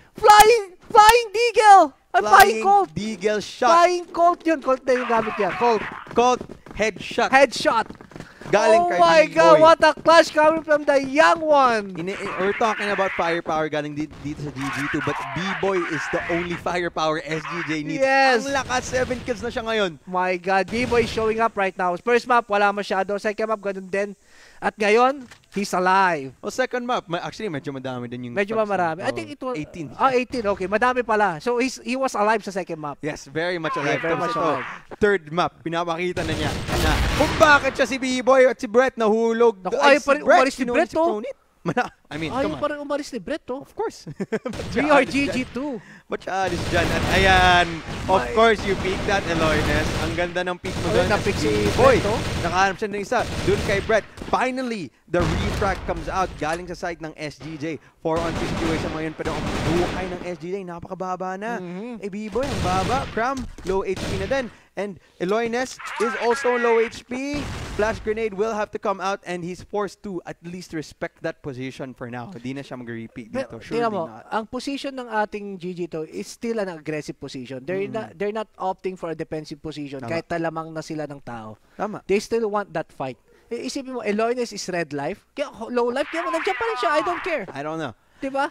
[SPEAKER 2] Flying Deagle! Flying Colt!
[SPEAKER 1] Deagle shot.
[SPEAKER 2] Flying Colt yun. Colt na yung gamit niya.
[SPEAKER 1] Colt headshot.
[SPEAKER 2] Headshot.
[SPEAKER 1] Galing kay
[SPEAKER 2] Oh my
[SPEAKER 1] B-Boy.
[SPEAKER 2] God, what a clutch coming from the young one.
[SPEAKER 1] We're talking about firepower galing dito sa GG2, but B-Boy is the only firepower SGJ needs.
[SPEAKER 2] Yes.
[SPEAKER 1] Ang lakas, 7 kills na siya ngayon.
[SPEAKER 2] My God, B-Boy showing up right now. First map, wala masyado. Second map, ganun din. At ngayon, he's alive.
[SPEAKER 1] O second map, actually medyo madami din yung...
[SPEAKER 2] Medyo marami. I think it was...
[SPEAKER 1] 18.
[SPEAKER 2] 18. Okay, madami pala. So, he was alive sa second map.
[SPEAKER 1] Yes, very much alive.
[SPEAKER 2] Yeah, very much alive.
[SPEAKER 1] Third map, pinapakita na niya na kung bakit siya si B-Boy at si Brett nahulog.
[SPEAKER 2] Naku, ayaw pa rin umalis ni Brett, oh.
[SPEAKER 1] I mean,
[SPEAKER 2] ayaw
[SPEAKER 1] come on.
[SPEAKER 2] pa rin umalis ni Brett, oh.
[SPEAKER 1] Of course.
[SPEAKER 2] We are GG2.
[SPEAKER 1] Machaalis dyan. At ayan, of course, you pick that, Eloines. Ang ganda ng pick mo doon.
[SPEAKER 2] Na-pick si
[SPEAKER 1] Boy,
[SPEAKER 2] Brett, oh.
[SPEAKER 1] nakahanap siya ng isa. Doon kay Brett. Finally, the refract comes out galing sa side ng SGJ. 4-on-2 situation ngayon. Pero ang buhay ng SGJ, napakababa na. Eh, B-Boy, ang baba. Cram, low HP na din. And Eloines is also low HP. Flash grenade will have to come out and he's forced to at least respect that position for now. Hindi na siya mag-repeat dito. Surely not.
[SPEAKER 2] Ang position ng ating GG2 is still an aggressive position. They're not opting for a defensive position kahit talamang na sila ng tao.
[SPEAKER 1] Tama.
[SPEAKER 2] They still want that fight. Isipin mo, Eloines is red life. Kaya low life, kaya nandiyan pa rin siya. I don't care.
[SPEAKER 1] I don't know.
[SPEAKER 2] Diba?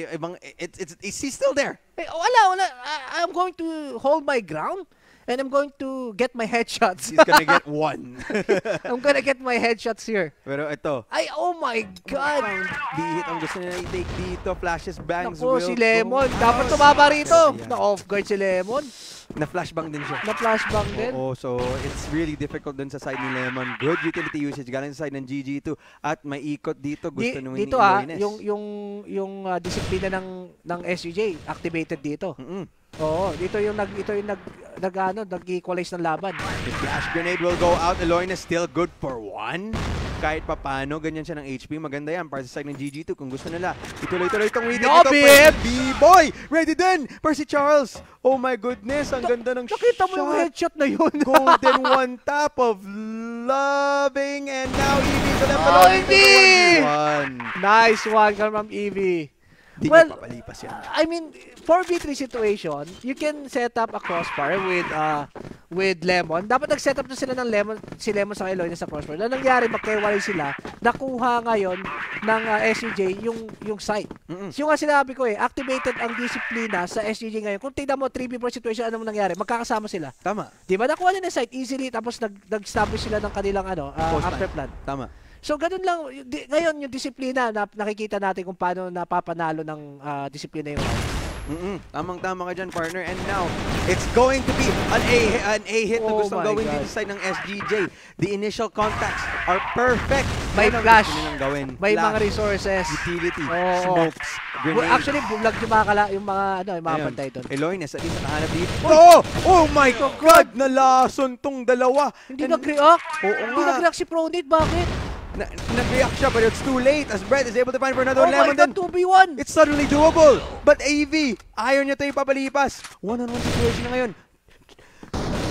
[SPEAKER 1] Is he still there?
[SPEAKER 2] Wala. I'm going to hold my ground. And I'm going to get my headshots.
[SPEAKER 1] He's gonna get one.
[SPEAKER 2] I'm gonna get my headshots here.
[SPEAKER 1] Pero ito.
[SPEAKER 2] Ay, oh my God!
[SPEAKER 1] Bihit ang gusto nila i-take dito. Flashes, bangs,
[SPEAKER 2] Naku, si Lemon. Dapat tumaba rito.
[SPEAKER 1] Yeah.
[SPEAKER 2] Na-off guard si Lemon.
[SPEAKER 1] Na-flashbang din siya.
[SPEAKER 2] Na-flashbang din.
[SPEAKER 1] Oo, so it's really difficult dun sa side ni Lemon. Good utility usage. Galing sa side ng GG2. At may ikot dito. Gusto nung
[SPEAKER 2] dito yung disiplina ng SGJ activated dito. Oo, dito yung nag-equalize ng laban.
[SPEAKER 1] The flash grenade will go out. Eloines still good for one. Kahit papano, ganyan siya ng HP. Maganda yan para sa side ng GG2. Kung gusto nila, ituloy-tuloy itong winning.
[SPEAKER 2] No,
[SPEAKER 1] B-Boy! Ready din! Percy Charles! Oh my goodness, ang ganda ng shot.
[SPEAKER 2] Nakita mo yung headshot na yun.
[SPEAKER 1] Golden one tap of loving. And now Evie to left
[SPEAKER 2] Oh, Evie!
[SPEAKER 1] Nice
[SPEAKER 2] one from Evie.
[SPEAKER 1] Di well, papalipas yan.
[SPEAKER 2] I mean, 4v3 situation, you can set up a crossbar with Lemon. Dapat nag-set up na sila ng si Lemon sa Eloines sa crossbar. Na nangyari, magkaiwalay sila. Nakuha ngayon ng SGJ yung site. So yung nga sinabi ko activated ang disiplina sa SGJ ngayon. Kung tignan mo, 3v4 situation, ano nangyari? Magkakasama sila.
[SPEAKER 1] Tama.
[SPEAKER 2] Diba? Nakuha nila yung site easily, tapos nag-establish sila ng kanilang after plan.
[SPEAKER 1] Tama.
[SPEAKER 2] So, ganun lang. Ngayon, yung disiplina, nakikita natin kung paano napapanalo ng disiplina yung
[SPEAKER 1] Tamang-tama ka dyan, partner. And now, it's going to be an A hit na gustong gawin dito sa side ng SGJ. The initial contacts are perfect.
[SPEAKER 2] May flash. May
[SPEAKER 1] flash,
[SPEAKER 2] mga resources.
[SPEAKER 1] Utility, smokes, grenades.
[SPEAKER 2] Actually, bulag yung mga bantay doon.
[SPEAKER 1] Eloines, at least nakahanap dito. Oh my God! Nalason tong dalawa.
[SPEAKER 2] Hindi nag-react.
[SPEAKER 1] Hindi
[SPEAKER 2] nag-react si Pronate. Bakit?
[SPEAKER 1] Nag-react siya, but it's too late as Brett is able to find for another Lemon.
[SPEAKER 2] Oh my God, 2v1!
[SPEAKER 1] It's suddenly doable. But AV, ayaw niya ito ipapalipas. One-on-one situation na ngayon.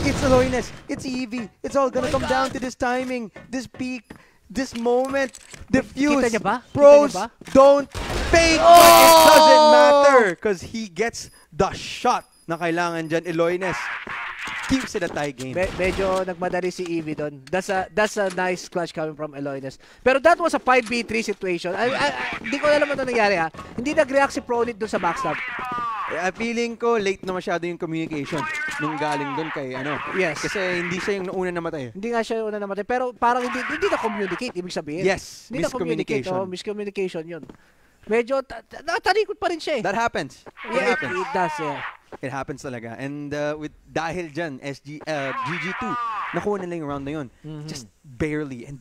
[SPEAKER 1] It's Aloynes. It's Eevee. It's all gonna come down to this timing, this peak, this moment. Diffuse.
[SPEAKER 2] Kita niya ba?
[SPEAKER 1] Pros
[SPEAKER 2] Kita niya ba?
[SPEAKER 1] don't fake, but it doesn't matter because he gets the shot na kailangan dyan. Aloynes keeps it a tie game.
[SPEAKER 2] Medyo nagmadali si Eevee doon. That's a nice clutch coming from Aloynes. Pero that was a 5v3 situation. Hindi ko alam ano nangyari ha. Hindi nag-react si Pronit doon sa backstab.
[SPEAKER 1] Feeling ko late na masyado yung communication nung galing doon kay ano.
[SPEAKER 2] Yes.
[SPEAKER 1] Kasi hindi siya yung nauna namatay.
[SPEAKER 2] Hindi nga siya yung una namatay. Pero parang hindi na-communicate, ibig sabihin.
[SPEAKER 1] Yes,
[SPEAKER 2] Hindi
[SPEAKER 1] miscommunication.
[SPEAKER 2] Miscommunication yun. Medyo talikod pa rin siya eh.
[SPEAKER 1] That happens.
[SPEAKER 2] Yeah, it does, yeah.
[SPEAKER 1] It happens talaga. And with dahil dyan, GG2, nakuha nila yung round na yun. Just barely. And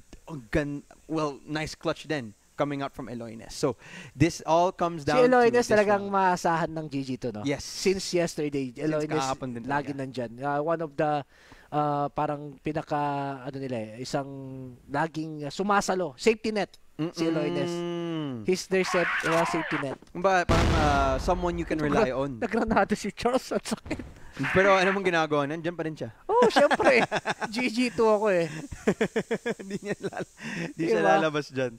[SPEAKER 1] nice clutch then coming out from Aloynes. So, this all comes down to...
[SPEAKER 2] Si Aloynes talagang maasahan ng GG2, no?
[SPEAKER 1] Yes.
[SPEAKER 2] Since yesterday, Aloynes lagi nandyan. One of the parang pinaka, isang laging sumasalo. Safety net. Si Aloynes. He's their safety net.
[SPEAKER 1] Parang someone you can rely on.
[SPEAKER 2] Nagranado si Charles at sakit.
[SPEAKER 1] Pero ano mong ginagawa? Nandiyan pa rin siya.
[SPEAKER 2] Oh, syempre. GG2 ako eh.
[SPEAKER 1] Hindi siya lalabas dyan.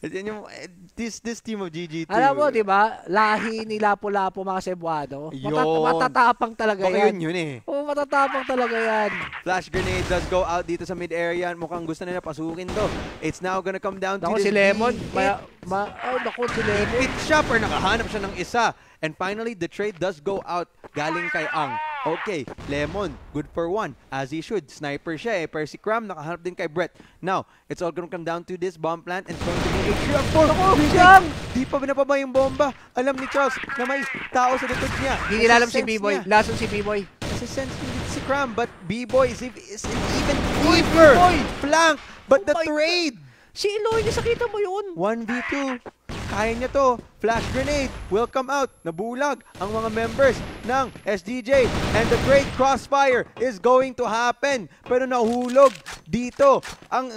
[SPEAKER 1] This team of GG2.
[SPEAKER 2] Alam mo, di ba? Lahi ni Lapu-Lapu mga Cebuano. Matatapang talaga
[SPEAKER 1] Baka
[SPEAKER 2] yan.
[SPEAKER 1] yun eh.
[SPEAKER 2] Oo, matatapang talaga yan.
[SPEAKER 1] Flash grenade does go out dito sa mid-area. Mukhang gusto nila pasukin to. It's now gonna come down to this
[SPEAKER 2] si Lemon.
[SPEAKER 1] Naku, si Lemon. Hit siya, pero nakahanap siya ng isa. And finally, the trade does go out galing kay Ang. Okay, Lemon, good for one, as he should. Sniper siya eh. Pero si Cram, nakahanap din kay Brett. Now, it's all gonna come down to this bomb plant and it's going to be a 3-4. Di pa binababa yung bomba. Alam ni Charles na may tao sa likod niya.
[SPEAKER 2] Hindi nila alam si B-Boy. Lason si B-Boy.
[SPEAKER 1] Kasi sense niya si Cram, but B-Boy is even deeper. Flank, but the trade.
[SPEAKER 2] Si Eloy, nakita mo yun.
[SPEAKER 1] 1v2. Kaya niya to. Flash grenade will come out. Nabulag ang mga members ng SGJ. And the great crossfire is going to happen. Pero nahulog dito ang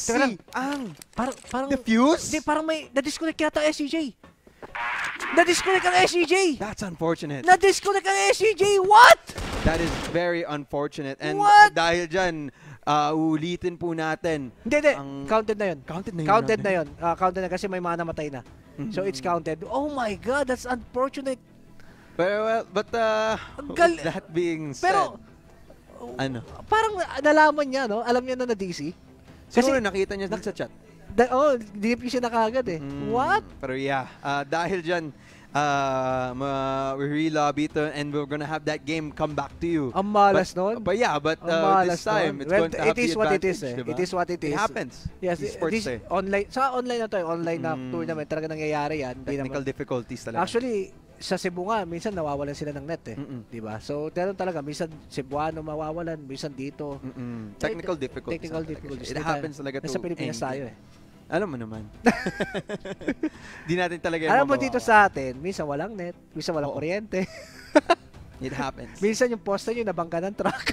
[SPEAKER 2] Parang
[SPEAKER 1] Diffuse?
[SPEAKER 2] Hindi, parang may na-disconnect yata SGJ. Na-disconnect ang SGJ.
[SPEAKER 1] That's unfortunate.
[SPEAKER 2] Na-disconnect ang SGJ. What?
[SPEAKER 1] That is very unfortunate. And
[SPEAKER 2] What?
[SPEAKER 1] dahil dyan, ulitin po natin.
[SPEAKER 2] Hindi. Counted na yun.
[SPEAKER 1] Counted na yun.
[SPEAKER 2] Counted na yun. Counted na kasi may mga namatay na. So it's counted. Oh my God, that's unfortunate.
[SPEAKER 1] But that being said,
[SPEAKER 2] pero,
[SPEAKER 1] ano?
[SPEAKER 2] Parang nalaman niya, no? Alam niya na DC.
[SPEAKER 1] Siguro nakita niya sa chat.
[SPEAKER 2] DP siya na kagad eh. What?
[SPEAKER 1] Pero yeah, dahil dyan, we re-lobby ito and we're gonna have that game come back to you.
[SPEAKER 2] Ang malas nun.
[SPEAKER 1] But this time, it's going to have the advantage, diba?
[SPEAKER 2] It is what it is.
[SPEAKER 1] It happens.
[SPEAKER 2] Yes, this online. Sa online na to, online na tournament. Talaga nangyayari yan.
[SPEAKER 1] Technical difficulties talaga.
[SPEAKER 2] Actually, sa Cebu nga, minsan nawawalan sila ng net eh. Diba? So, talaga, minsan Cebuano mawawalan, minsan dito.
[SPEAKER 1] Technical difficulties.
[SPEAKER 2] Technical difficulties.
[SPEAKER 1] It happens talaga to
[SPEAKER 2] nasa Pilipinas tayo eh.
[SPEAKER 1] Alam mo naman. Di natin talaga yung
[SPEAKER 2] alam mo dito sa atin, minsan walang net, minsan walang kuryente.
[SPEAKER 1] It happens.
[SPEAKER 2] Minsan yung poste nyo nabangga ng truck.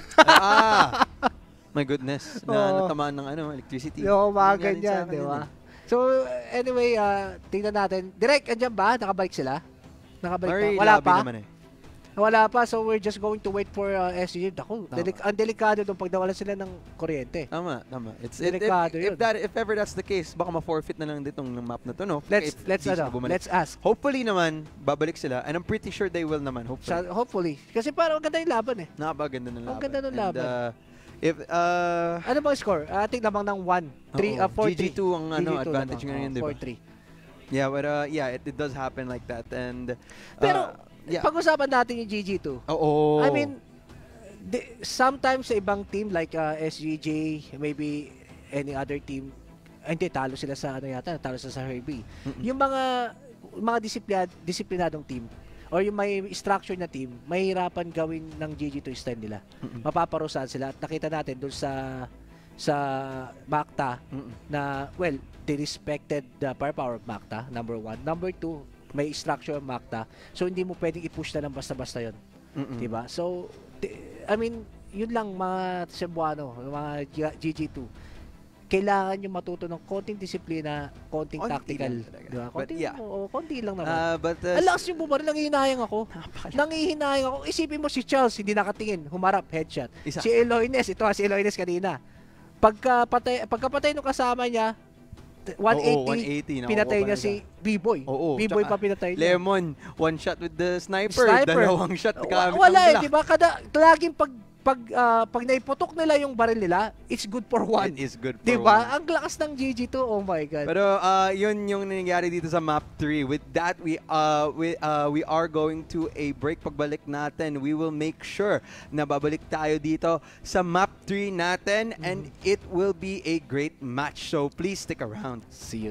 [SPEAKER 1] My goodness. Natamaan ng electricity.
[SPEAKER 2] Yung mga ganyan, di ba? So, anyway, tingnan natin. Direk, andyan ba? Nakabalik sila? Nakabalik pa? Wala pa? Wala pa, so we're just going to wait for SGJ. Ako, ang delikado doon pag nawala sila ng kuryente.
[SPEAKER 1] Tama.
[SPEAKER 2] Delikado yun.
[SPEAKER 1] If ever that's the case, baka ma-forfeit na lang ditong map na to, no?
[SPEAKER 2] Let's ask.
[SPEAKER 1] Hopefully naman, babalik sila. And I'm pretty sure they will naman, hopefully.
[SPEAKER 2] Hopefully. Kasi parang ang ganda yung laban eh.
[SPEAKER 1] Napakaganda ng laban.
[SPEAKER 2] Ang ganda ng laban.
[SPEAKER 1] Ano
[SPEAKER 2] bang score? I think lamang ng 4-3.
[SPEAKER 1] GG2 ang advantage ngayon, di ba?
[SPEAKER 2] 4-3.
[SPEAKER 1] Yeah, but it does happen like that. And
[SPEAKER 2] pero pag-usapan natin yung GG2.
[SPEAKER 1] Oo.
[SPEAKER 2] I mean, sometimes sa ibang team like SGJ, maybe any other team, hindi, talo sila sa talo sila sa Herbie. Yung mga disiplinadong team or yung may structure na team, mahirapan gawin ng GG2 style nila. Mapaparusahan sila at nakita natin doon sa Macta na, well, they respected the firepower of Macta, number 1. Number 2, may structure of Macta. So, hindi mo pwedeng i-push na lang basta-basta yun. Diba? So, I mean, yun lang mga Cebuano, mga GG2. kailangan nyo matuto ng konting disiplina, konting tactical. Diba? Konti lang naman. Ang lakas yung bumaril, nangihinayang ako. Isipin mo si Charles, hindi nakatingin, humarap, headshot. Si Eloines, si Eloines kanina. Pagkapatay nung kasama niya, 180, pinatay niya si B-Boy. B-Boy pa pinatay niya.
[SPEAKER 1] Lemon, one shot with the sniper. Dalawang shot gamit
[SPEAKER 2] wala di ba? Laging pag naiputok nila yung baril nila, it's good for one.
[SPEAKER 1] It is good for
[SPEAKER 2] diba?
[SPEAKER 1] one.
[SPEAKER 2] Ang lakas ng GG2, oh my God.
[SPEAKER 1] Pero yun yung nangyari dito sa map 3. With that, we are going to a break. Pagbalik natin, we will make sure na babalik tayo dito sa map 3 natin and it will be a great match. So please stick around.
[SPEAKER 2] See you.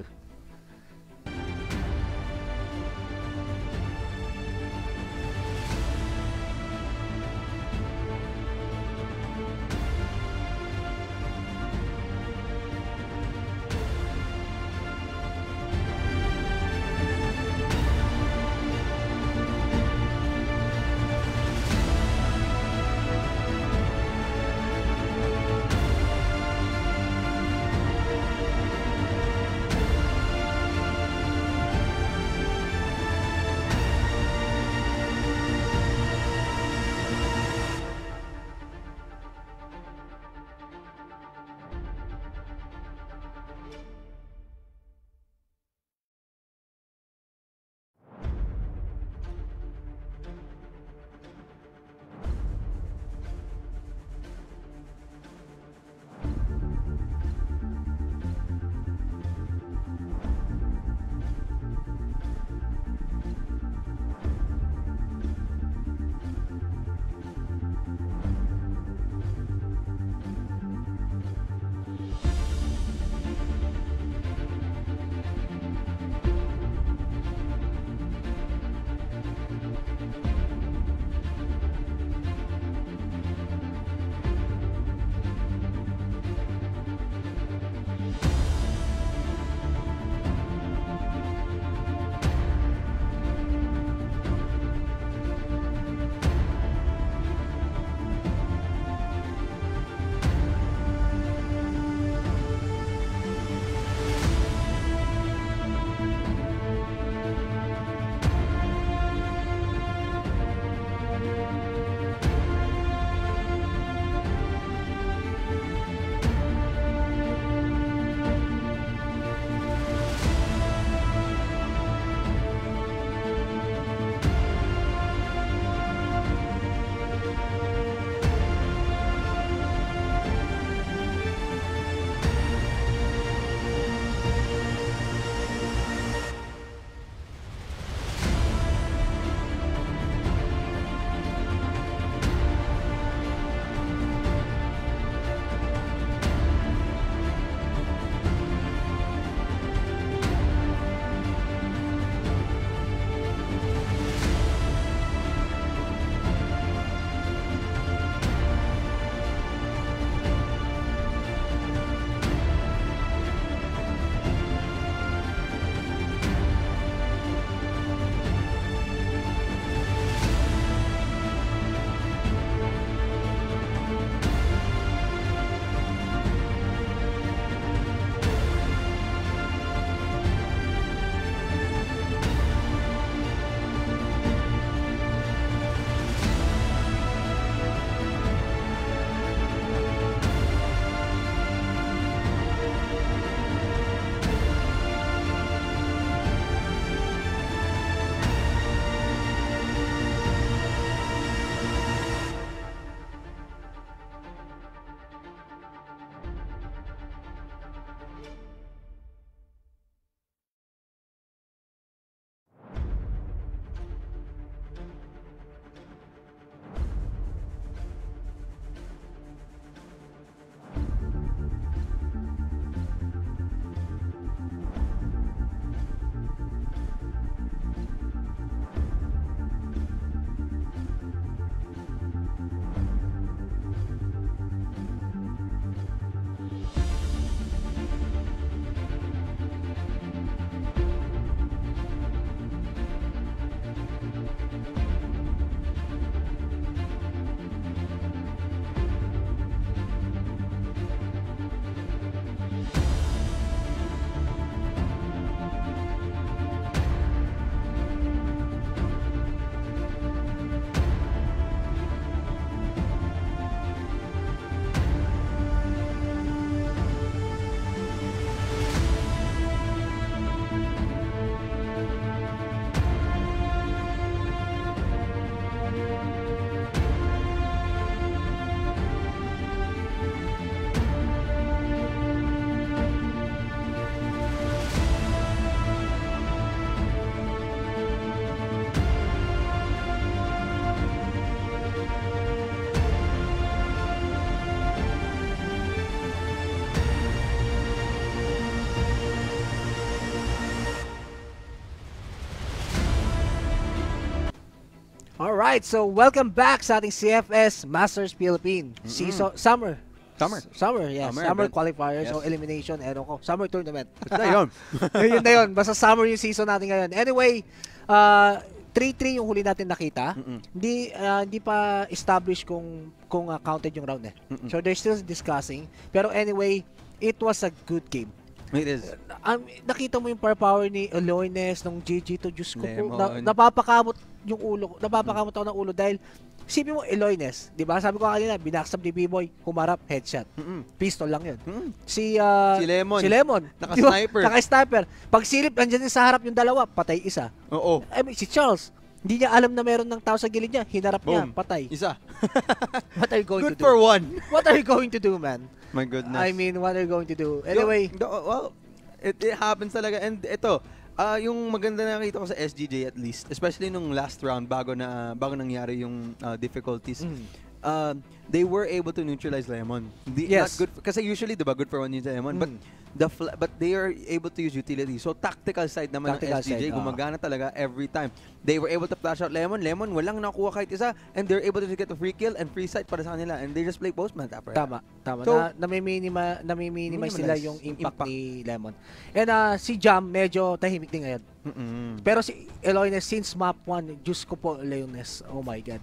[SPEAKER 2] Alright, so welcome back sa ating CFS Masters Philippine season summer. Yes. Summer qualifiers, so elimination, summer tournament.
[SPEAKER 1] Basta yun.
[SPEAKER 2] Yun na yun. Basta summer yung season natin ngayon. Anyway, 3-3 yung huli natin nakita. Hindi pa established kung counted yung round eh. So they're still discussing. Pero anyway, it was a good game.
[SPEAKER 1] It is.
[SPEAKER 2] Nakita mo yung power ni Eloines ng GG to Diyos ko po. Napapakamot yung ulo. Napapakamot ako ng ulo dahil isipin mo Eloines, di ba? Sabi ko kanina, binaksab ni B-Boy, humarap, headshot. Pistol lang yun. Si Lemon.
[SPEAKER 1] Naka-sniper.
[SPEAKER 2] Naka-sniper. Pag silip, andyan sa harap yung dalawa, patay isa.
[SPEAKER 1] Oo.
[SPEAKER 2] I mean, si Charles, hindi niya alam na meron ng tao sa gilid niya, hinarap niya, patay.
[SPEAKER 1] Isa.
[SPEAKER 2] What are you going to do?
[SPEAKER 1] Good for one.
[SPEAKER 2] What are you going to do, man?
[SPEAKER 1] My goodness.
[SPEAKER 2] I mean, what are you going to do? Anyway.
[SPEAKER 1] Well, it happens talaga. And ito, yung maganda na nakita ko sa SGJ at least, especially nung last round bago nangyari yung difficulties, they were able to neutralize Lemon.
[SPEAKER 2] Yes.
[SPEAKER 1] Not good, kasi usually, diba, good for one yung Lemon, but they are able to use utility. So, tactical side naman ng SGJ, gumagana talaga every time. They were able to flash out Lemon, walang nakuha kahit isa, and they're able to get a free kill and free sight para sa kanila, and they just play postman after.
[SPEAKER 2] Tama. So, nami-minimize sila yung impact ni Lemon. And si Jam, medyo tahimik din ngayon. Pero si Eloines, since map 1, Diyos ko po, Eloines, oh my God.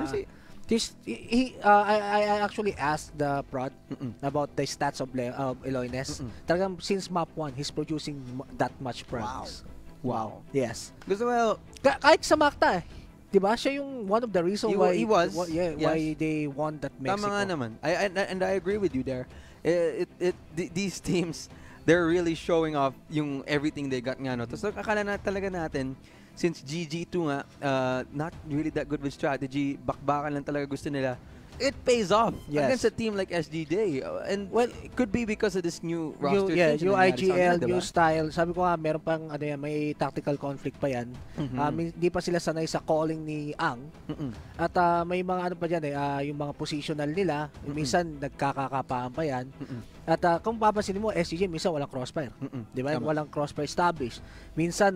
[SPEAKER 2] I actually asked the prod about the stats of Eloines. Talagang since map 1, he's producing that much progress. Wow. Yes.
[SPEAKER 1] Gusto well,
[SPEAKER 2] kahit sa Macta, di ba? Siya yung one of the reasons why they won that Mexico.
[SPEAKER 1] Tama nga naman. And I agree with you there. These teams, they're really showing off yung everything they got nga, no? Tapos akala na talaga natin, since GG2 nga, not really that good with strategy, bakbakan lang talaga gusto nila, it pays off against a team like SGJ. And well, it could be because of this new roster.
[SPEAKER 2] New IGL, new style. Sabi ko nga, meron pang may tactical conflict pa yan. Hindi pa sila sanay sa calling ni Ang. At may mga pa dyan yung mga positional nila, minsan nagkakakapaan pa yan. At kung papansin mo, SGJ minsan walang crossfire. Di ba? Walang crossfire established. Minsan,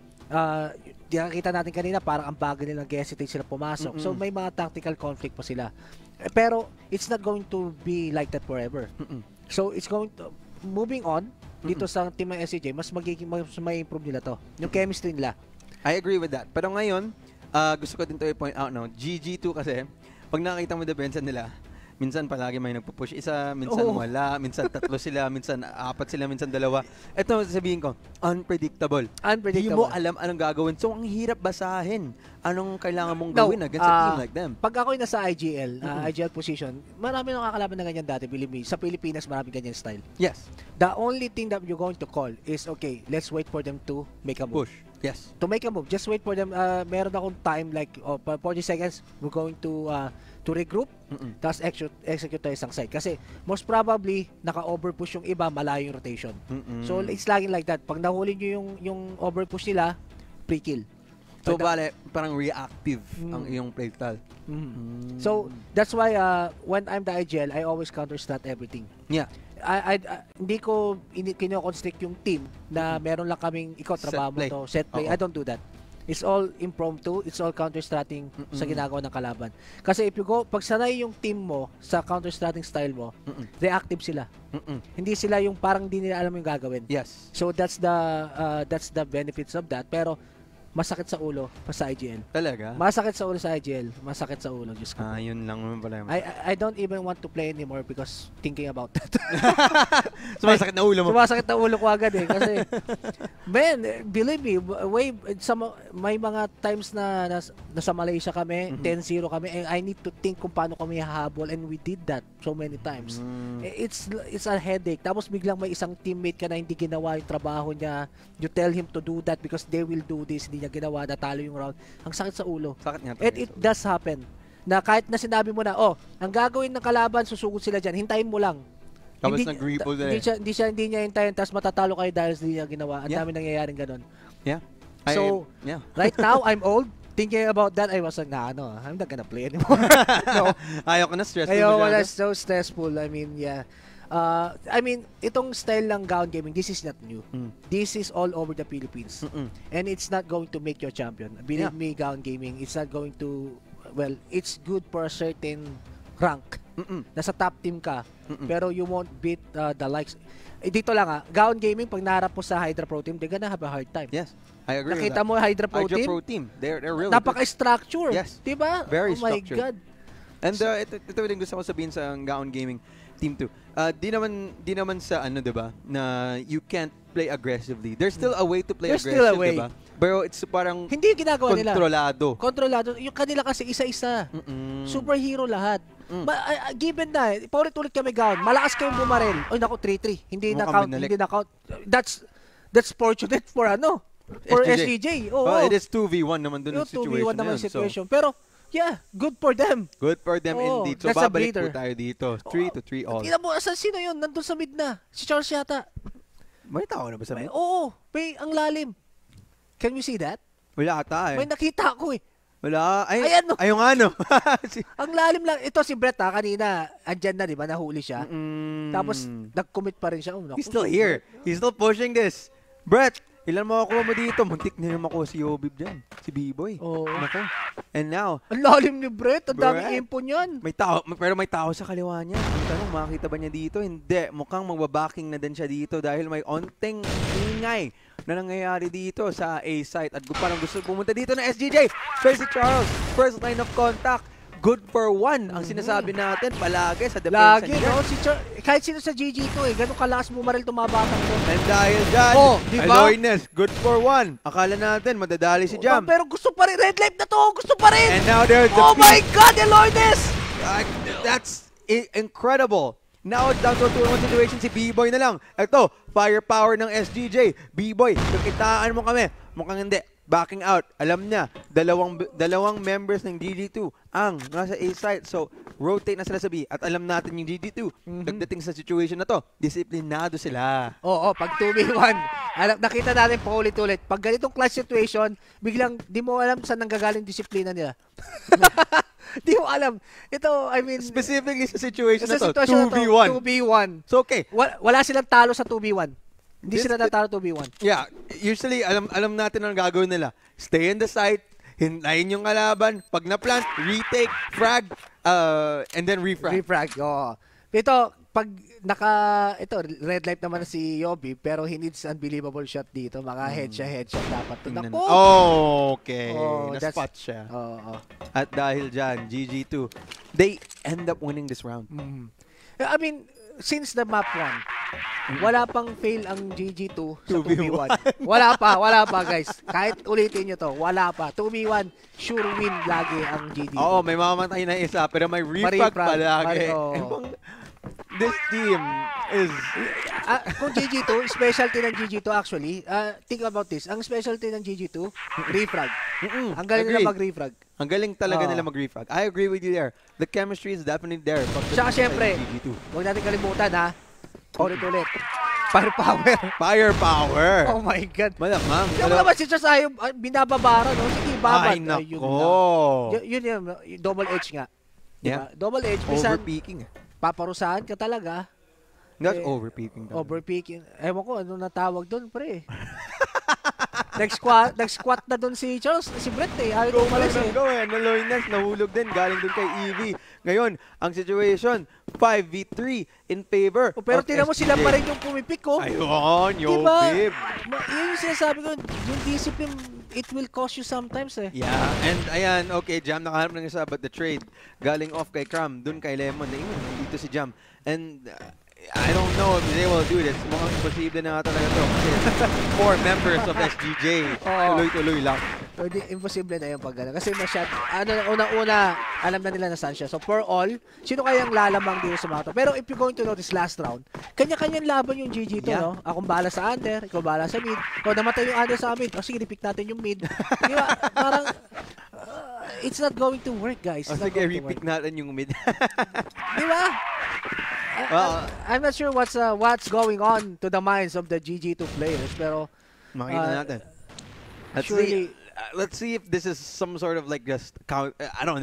[SPEAKER 2] nakakita natin kanina, parang ang bago nilang hesitate sila pumasok. So may mga tactical conflict pa sila. Pero it's not going to be like that forever. So it's going to, moving on, dito sa team ng SGJ, mas may improve nila to. Yung chemistry nila.
[SPEAKER 1] I agree with that. Pero ngayon, gusto ko din to i-point out, no? GG2 kasi, pag nakita mo depensa nila, minsan palagi may nagpo-push isa, minsan wala, minsan tatlo sila, minsan apat sila, minsan dalawa. Ito sabihin ko, unpredictable. Hindi mo alam anong gagawin. So ang hirap basahin anong kailangan mong gawin against a team like them.
[SPEAKER 2] Pag ako'y nasa IGL, IGL position, marami nang kakalaban na ganyan dati, believe me. Sa Pilipinas, marami ganyan style.
[SPEAKER 1] Yes.
[SPEAKER 2] The only thing that you're going to call is, okay, let's wait for them to make a move.
[SPEAKER 1] Push. Yes.
[SPEAKER 2] To make a move, just wait for them. Meron akong time like 40 seconds, we're going to regroup, tapos execute tayo isang side. Kasi most probably, naka-overpush yung iba, malayo yung rotation. So it's laging like that. Pag nahuli nyo yung overpush nila, pre-kill.
[SPEAKER 1] So bale, parang reactive ang iyong playstyle.
[SPEAKER 2] So that's why when I'm the IGL, I always counter-strat everything.
[SPEAKER 1] Yeah.
[SPEAKER 2] Hindi ko kino-constrict yung team na meron lang kaming trabaho mo to, set play. I don't do that. It's all impromptu, it's all counter-stratting sa ginagawa ng kalaban. Kasi if you go, pag sanay yung team mo sa counter-stratting style mo, reactive sila. Hindi sila yung parang hindi nila alam yung gagawin.
[SPEAKER 1] Yes.
[SPEAKER 2] So that's the benefits of that. Pero masakit sa ulo pa sa IGL.
[SPEAKER 1] Talaga?
[SPEAKER 2] Masakit sa ulo sa IGL. Masakit sa ulo. Diyos ko.
[SPEAKER 1] Yun lang naman pala.
[SPEAKER 2] I don't even want to play anymore because thinking about that.
[SPEAKER 1] Sumasakit na ulo mo.
[SPEAKER 2] Sumasakit na ulo ko agad eh. Kasi, man, believe me, may mga times na nasa Malaysia kami, 10-0 kami, and I need to think kung paano kami hahabol, and we did that so many times. It's a headache. Tapos biglang may isang teammate ka na hindi ginawa yung trabaho niya. You tell him to do that because they will do this. Hindi niya ginawa, natalo yung round. Ang sakit sa ulo.
[SPEAKER 1] Sakit nga.
[SPEAKER 2] And it does happen. Na kahit na sinabi mo na, ang gagawin ng kalaban, susugod sila dyan, hintayin mo lang.
[SPEAKER 1] Tapos nag-repo din.
[SPEAKER 2] Hindi niya hintayin, tapos matatalo kayo dahil hindi niya ginawa. Ang dami nangyayaring ganun.
[SPEAKER 1] Yeah.
[SPEAKER 2] So, right now, I'm old. Thinking about that, I was like, I'm not gonna play anymore. No.
[SPEAKER 1] Ayaw ko na stressful.
[SPEAKER 2] Ayaw ko na so stressful. I mean, yeah. I mean, itong style ng Gaon Gaming, this is not new. This is all over the Philippines. And it's not going to make you a champion. Believe me, Gaon Gaming, it's not going to, well, it's good for a certain rank. Nasa top team ka, pero you won't beat the likes. Dito lang Gaon Gaming, pag naharap mo sa Hydra Pro Team, they're gonna have a hard time.
[SPEAKER 1] Yes, I agree
[SPEAKER 2] Nakita
[SPEAKER 1] with that.
[SPEAKER 2] mo Hydra Pro Team?
[SPEAKER 1] They're really
[SPEAKER 2] Napaka-structure.
[SPEAKER 1] Yes.
[SPEAKER 2] Diba?
[SPEAKER 1] Very
[SPEAKER 2] oh my
[SPEAKER 1] structured.
[SPEAKER 2] God.
[SPEAKER 1] And ito din gusto ko sabihin sa Gaon Gaming Team 2. Di naman sa ano, 'di ba, na you can't play aggressively. There's still a way to play aggressive, 'di ba? Pero it's parang
[SPEAKER 2] hindi yung ginagawa nila. Kontrolado. Yung kanila kasi isa-isa. Superhero lahat. Given na, paulit-ulit kami Gaon. Malakas kayong bumarel. Oy, naku, 3-3. Hindi na count. That's fortunate for for SGJ.
[SPEAKER 1] Oh, it is 2v1 naman dun yung situation.
[SPEAKER 2] 2v1 naman yung situation. Pero yeah, good for them.
[SPEAKER 1] Good for them indeed. So babalik po tayo dito. 3-3 all.
[SPEAKER 2] Tingnan mo, sino yun? Nandun sa mid na. Si Charles yata.
[SPEAKER 1] May tao na ba sa mid?
[SPEAKER 2] Oo. Ang lalim. Can you see that?
[SPEAKER 1] Wala ata
[SPEAKER 2] May nakita ko
[SPEAKER 1] Wala.
[SPEAKER 2] Ayan,
[SPEAKER 1] Ayun
[SPEAKER 2] ang lalim lang. Ito si Brett kanina. Andyan na, di ba? Nahuli siya. Tapos, nag-commit pa rin siya.
[SPEAKER 1] He's still here. He's still pushing this. Brett, ilan makukuha mo dito? Muntik na yung makuha si Yobib dyan. Si B-Boy. Nako. And now,
[SPEAKER 2] ang lalim ni Brett. Ang daming impo niyan.
[SPEAKER 1] Pero may tao sa kaliwa niya. Ang tanong, makakita ba niya dito? Hindi. Mukhang magbabaking na din siya dito dahil may onting ingay na nangyayari dito sa A site. At parang gusto pumunta dito ng SGJ. Tracy Charles, first line of contact. Good for one ang sinasabi natin palagi sa depensa niya.
[SPEAKER 2] Kahit sino sa GG to ganun kalakas bumaril tumabatang to.
[SPEAKER 1] And dahil dyan,
[SPEAKER 2] diba?
[SPEAKER 1] Aloynes, good for one. Akala natin madadali si Jam.
[SPEAKER 2] Pero gusto pa rin, red life na to, gusto pa rin.
[SPEAKER 1] And now there's the
[SPEAKER 2] my God, Aloynes!
[SPEAKER 1] That's incredible. Now it's down to a 2-1 situation, si B-Boy na lang. Ito, firepower ng SGJ. B-Boy, kakitaan mo kami. Mukhang hindi. Backing out. Alam niya, dalawang members ng GG2 ang nasa A site. So, rotate na sila sa B. At alam natin yung GG2, pagdating sa situation na to, disiplinado sila.
[SPEAKER 2] Oo, pag 2v1, nakita natin paulit-ulit. Pag ganitong clash situation, biglang di mo alam saan nanggagaling disiplina nila. Di mo alam. Ito, I mean...
[SPEAKER 1] Specifically sa situation na to, 2v1.
[SPEAKER 2] 2v1.
[SPEAKER 1] So, okay.
[SPEAKER 2] Wala silang talo sa 2v1. Hindi sila natalo 2v1.
[SPEAKER 1] Yeah. Usually, alam natin ang gagawin nila. Stay in the site, hintayin yung kalaban. Pag na-plant, retake, frag, and then refrag.
[SPEAKER 2] Refrag, oo. Ito, pag ito, red light naman si Yobi, pero he needs unbelievable shot dito. Mga headshot dapat.
[SPEAKER 1] Okay. Na-spot siya. At dahil dyan, GG2, they end up winning this round.
[SPEAKER 2] I mean, since the map 1, wala pang fail ang GG2 sa 2v1. Wala pa guys. Kahit ulitin nyo to, wala pa. 2v1, sure win lagi ang GG2.
[SPEAKER 1] Oo, may mamamatay na isa, pero may refrag pa lagi. This team is...
[SPEAKER 2] kung GG2, specialty ng GG2 actually, think about this. Ang specialty ng GG2, refrag. Ang galing nila mag-refrag.
[SPEAKER 1] Ang galing talaga nila mag-refrag. I agree with you there. The chemistry is definitely there.
[SPEAKER 2] Tsaka syempre, huwag natin kalimutan ulit-ulit.
[SPEAKER 1] Firepower.
[SPEAKER 2] Oh my God.
[SPEAKER 1] Malamang.
[SPEAKER 2] Yung naman si Chas ayaw, binababara, no? Sige, babad.
[SPEAKER 1] Ay, nako.
[SPEAKER 2] Yun yung double edge nga.
[SPEAKER 1] Yeah.
[SPEAKER 2] Double edge.
[SPEAKER 1] Overpeaking.
[SPEAKER 2] Paparusahan ka talaga.
[SPEAKER 1] That's overpeaking.
[SPEAKER 2] Overpeaking. Ewan ko, ano natawag doon, pre. Nag-squat na doon si Charles, si Brett Ayaw
[SPEAKER 1] go malas Aloynes, nahulog din. Galing doon kay Evie. Ngayon, ang situation, 5v3 in favor
[SPEAKER 2] pero
[SPEAKER 1] of
[SPEAKER 2] tinan mo
[SPEAKER 1] SGJ.
[SPEAKER 2] sila pa rin yung pumipik,
[SPEAKER 1] Ayun,
[SPEAKER 2] diba?
[SPEAKER 1] babe.
[SPEAKER 2] Yun yung sinasabi ko, yung discipline, it will cost you sometimes,
[SPEAKER 1] Yeah, and ayan, okay, Jam, nakahanap ng isa, but the trade, galing off kay Cram, dun kay Lemon, dito si Jam. And I don't know if they will do this. Mukhang imposible na nga talaga to. Kasi 4 members of SGJ. Tuloy-tuloy lang.
[SPEAKER 2] Imposible na yung pag gano'n. Kasi unang-una, alam na nila na saan siya. So for all, sino kayang lalamang dito sa mga to? Pero if you're going to notice last round, kanya-kanyang laban yung GG to, no? Akong bala sa under, ikaw bala sa mid. Ikaw namatay yung under sa mid. Sige, repick natin yung mid. Di ba? Parang, it's not going to work, guys.
[SPEAKER 1] Sige, repick natin yung mid.
[SPEAKER 2] Di ba? I'm not sure what's going on to the minds of the GG2 players, pero
[SPEAKER 1] makita natin. Let's see if this is some sort of like just count. I don't know.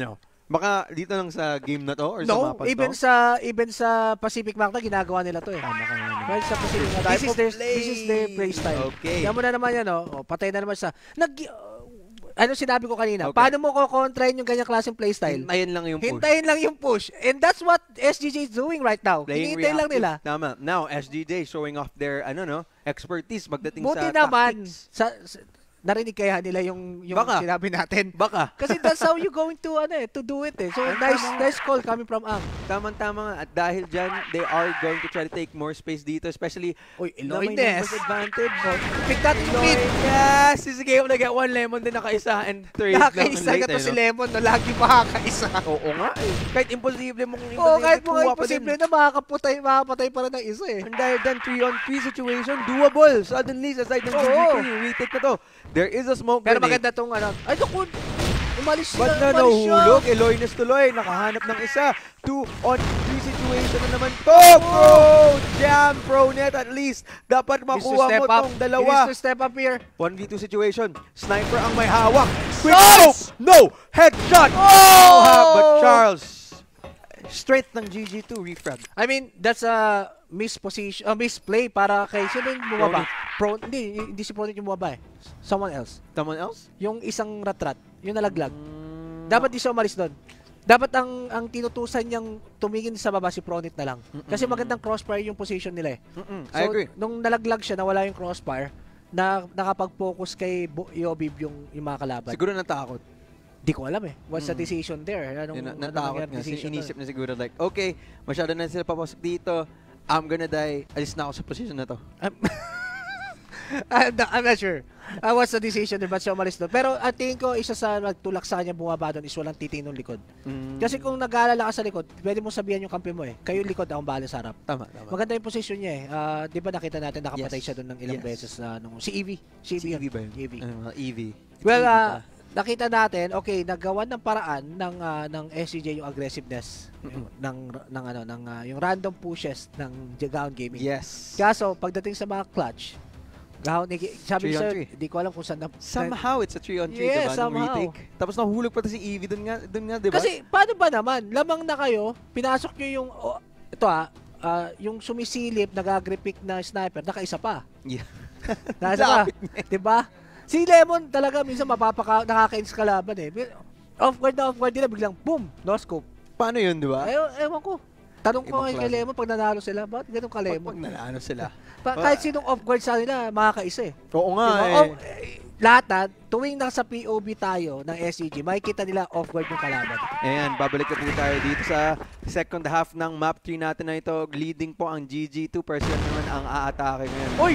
[SPEAKER 1] Baka dito lang sa game na to or sa
[SPEAKER 2] No,
[SPEAKER 1] mapa
[SPEAKER 2] even sa Pacific Macta ginagawa nila to eh.
[SPEAKER 1] Tama ka nga.
[SPEAKER 2] Right sa Pacific Macta. This is their play style.
[SPEAKER 1] Okay.
[SPEAKER 2] Yan mo na naman yan, patay na naman sa ano sinabi ko kanina,
[SPEAKER 1] Okay.
[SPEAKER 2] paano mo ko-contrain yung ganyang klaseng playstyle?
[SPEAKER 1] Hintayin lang yung push.
[SPEAKER 2] Hintayin lang yung push. And that's what SGJ is doing right now. Hinihintay lang nila.
[SPEAKER 1] Tama. Now, SGJ showing off their expertise pagdating
[SPEAKER 2] Buti
[SPEAKER 1] sa
[SPEAKER 2] naman,
[SPEAKER 1] tactics.
[SPEAKER 2] narinig kaya nila yung
[SPEAKER 1] Baka.
[SPEAKER 2] sinabi natin.
[SPEAKER 1] Baka.
[SPEAKER 2] Kasi that's how you going to to do it eh. So nice call coming from Ang.
[SPEAKER 1] Tama nga. At dahil dyan, they are going to try to take more space dito, especially
[SPEAKER 2] Uy,
[SPEAKER 1] na may
[SPEAKER 2] Eloy
[SPEAKER 1] numbers advantage.
[SPEAKER 2] Pick natin yung mid.
[SPEAKER 1] Yes! Si Gaon na-get 1 lemon din nakaisa and 3
[SPEAKER 2] Nakaisa ka to si Lemon, no? Lagi makakaisa.
[SPEAKER 1] Oo nga eh. Kahit imposible mong
[SPEAKER 2] Oo, kahit mo
[SPEAKER 1] kuha pa
[SPEAKER 2] imposible
[SPEAKER 1] din.
[SPEAKER 2] na makakapatay pa rin ng isa eh.
[SPEAKER 1] And dahil dyan, 3-on-3 situation, doable. Suddenly, sa side ng
[SPEAKER 2] Oo.
[SPEAKER 1] GG2, yung retake na to. There is a smoke
[SPEAKER 2] Pero
[SPEAKER 1] grenade.
[SPEAKER 2] maganda tong ay naku, umalis
[SPEAKER 1] Ba't
[SPEAKER 2] siya.
[SPEAKER 1] na nahuhulog? Eloy tuloy. Nakahanap ng isa. 2-on-3 situation na naman to. Bro! Jam, pro net at least. Dapat makuha mo tong dalawa.
[SPEAKER 2] He needs to step up here.
[SPEAKER 1] 1v2 situation. Sniper ang may hawak. Quick
[SPEAKER 2] Nice!
[SPEAKER 1] scope! No! Headshot!
[SPEAKER 2] Oh!
[SPEAKER 1] But Charles, straight ng GG2 refrag.
[SPEAKER 2] I mean, that's a misplay para kay sino yung bumaba? Hindi si Pronit yung bumaba eh. Someone else.
[SPEAKER 1] Someone else?
[SPEAKER 2] Yung isang ratrat, yung nalaglag. Dapat di siya umalis doon. Dapat ang tinutusan niyang tumingin sa baba si Pronit na lang. Kasi magandang crossfire yung position nila eh.
[SPEAKER 1] I agree.
[SPEAKER 2] Nung nalaglag siya, nawala yung crossfire, nakapag-focus kay Yobib yung mga kalaban.
[SPEAKER 1] Siguro natakot.
[SPEAKER 2] Di ko alam eh. What's the decision there?
[SPEAKER 1] Natakot nga. Inisip na siguro like, okay, masyado na sila papasok dito. I'm gonna die. Alis na ako sa position na to.
[SPEAKER 2] I'm not sure. What's the decision there? Ba't siya umalis doon? Pero tingin ko, isa sa nagtulak sa kanya bumaba doon is walang titingin ng likod. Kasi kung nag-aalala ka sa likod, pwede mo sabihan yung kampi mo eh. Kayo yung likod, akong bahala sa harap.
[SPEAKER 1] Tama.
[SPEAKER 2] Maganda yung position niya eh. Di ba nakita natin nakapatay siya doon ng ilang beses na si Evie. Si Evie
[SPEAKER 1] ba yun? Evie.
[SPEAKER 2] Well, nakita natin, okay, nagawan ng paraan ng SGJ yung aggressiveness yung random pushes ng Gaon Gaming.
[SPEAKER 1] Yes.
[SPEAKER 2] Kaso pagdating sa mga clutch, Gaon, sabi ko sa'yo, di ko alam kung saan
[SPEAKER 1] somehow it's a 3-on-3
[SPEAKER 2] yes,
[SPEAKER 1] diba?
[SPEAKER 2] Somehow.
[SPEAKER 1] Retake. Tapos nahulog pa si Evie dun nga, diba?
[SPEAKER 2] Kasi paano ba naman, lamang na kayo, pinasok nyo yung yung sumisilip, nag-agripick na sniper, nakaisa pa.
[SPEAKER 1] Yeah.
[SPEAKER 2] Nasa pa, diba? Si Lemon talaga minsan nakaka-ins kalaban eh. Off guard nila, biglang boom, no scope.
[SPEAKER 1] Paano yun, diba?
[SPEAKER 2] Ewan ko. Tanong ko kay Lemon pag nanalo sila, bakit ganun ka Lemon?
[SPEAKER 1] Pag nanalo sila.
[SPEAKER 2] Kahit sinong off guard sa nila, makakaisa eh.
[SPEAKER 1] Oo nga
[SPEAKER 2] diba?
[SPEAKER 1] eh.
[SPEAKER 2] Lahat tuwing nasa POB tayo ng SGJ, makikita nila off guard yung kalaban.
[SPEAKER 1] Ayan, babalik na po tayo dito sa second half ng map 3 natin na ito. Leading po ang GG2. Personal naman ang aatake ngayon.
[SPEAKER 2] Uy,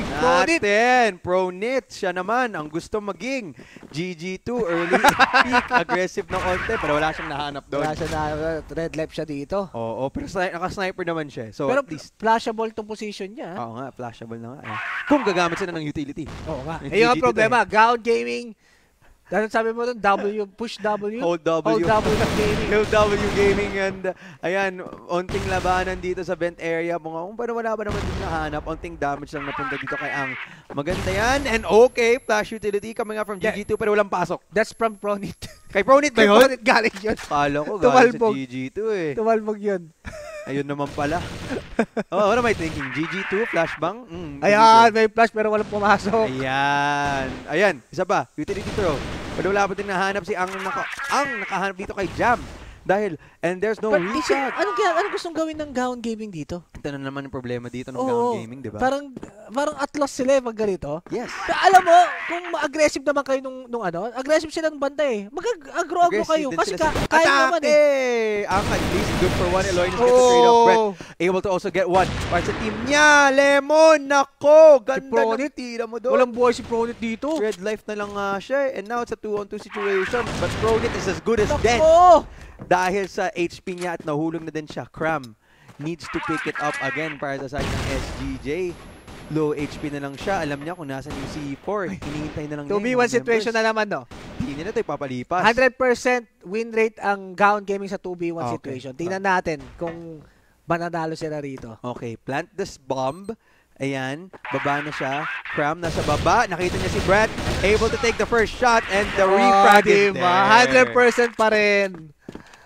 [SPEAKER 1] Pronit! Siya naman ang gusto maging GG2. Early peak, aggressive na konti. Pero wala siyang nahanap doon.
[SPEAKER 2] Wala siya na red left siya dito.
[SPEAKER 1] Oo, pero naka-sniper naman siya. So,
[SPEAKER 2] pero
[SPEAKER 1] at least
[SPEAKER 2] flashable tong position niya.
[SPEAKER 1] Oo nga, flashable na nga. Eh. Kung gagamit sila ng utility.
[SPEAKER 2] Oo nga. Yung problema, Gaon Gaming, dahil sabi mo doon, push W,
[SPEAKER 1] hold W
[SPEAKER 2] Gaming.
[SPEAKER 1] Hold W Gaming and ayan, onting labanan dito sa vent area. Kung wala ba naman din nahanap, onting damage lang napunta dito kay Ang. Maganda yan. And okay, flash utility coming up from GG2 pero walang pasok.
[SPEAKER 2] That's from Pronit.
[SPEAKER 1] Kay Pronit ba yun?
[SPEAKER 2] Pronit galing yun.
[SPEAKER 1] Kala ko galing sa GG2 eh.
[SPEAKER 2] Tumalbog yun.
[SPEAKER 1] Ayun naman pala. What am I thinking? GG2, flashbang?
[SPEAKER 2] Ayan, may flash pero walang pumasok.
[SPEAKER 1] Ayan, isa pa. Utility throw. Pero wala pa din nahanap si Ang nakahanap dito kay Jam. Dahil, and there's no reset.
[SPEAKER 2] Anong gustong gawin ng Gaon Gaming dito?
[SPEAKER 1] Ito na naman yung problema dito ng Gaon Gaming, di ba?
[SPEAKER 2] Parang atlas sila pag ganito.
[SPEAKER 1] Yes.
[SPEAKER 2] Alam mo, kung ma-aggressive naman kayo nung aggressive sila ng banda eh. Mag-agro kayo kasi kaya naman eh.
[SPEAKER 1] Ang at least good for one. Eloy gets a trade off Brett. Able to also get one. Para sa team niya, Lemon, nako! Ganda ng tira mo doon.
[SPEAKER 2] Walang buhay si Pronit dito.
[SPEAKER 1] Red life na lang siya and now it's a 2-on-2 situation. But Pronit is as good as dead. Dahil sa HP niya at nahulog na din siya, Cram needs to pick it up again para sa side ng SGJ. Low HP na lang siya. Alam niya kung nasan yung C4. Hinihintay na lang
[SPEAKER 2] 2v1 situation na naman, no?
[SPEAKER 1] Hindi nila ito ipapalipas.
[SPEAKER 2] 100% win rate ang Gaon Gaming sa 2v1 situation. Tingnan natin kung mananalo sila rito.
[SPEAKER 1] Okay, plant this bomb. Ayan, baba na siya. Cram nasa baba. Nakita niya si Brett. Able to take the first shot and the refrag is there.
[SPEAKER 2] 100% pa rin.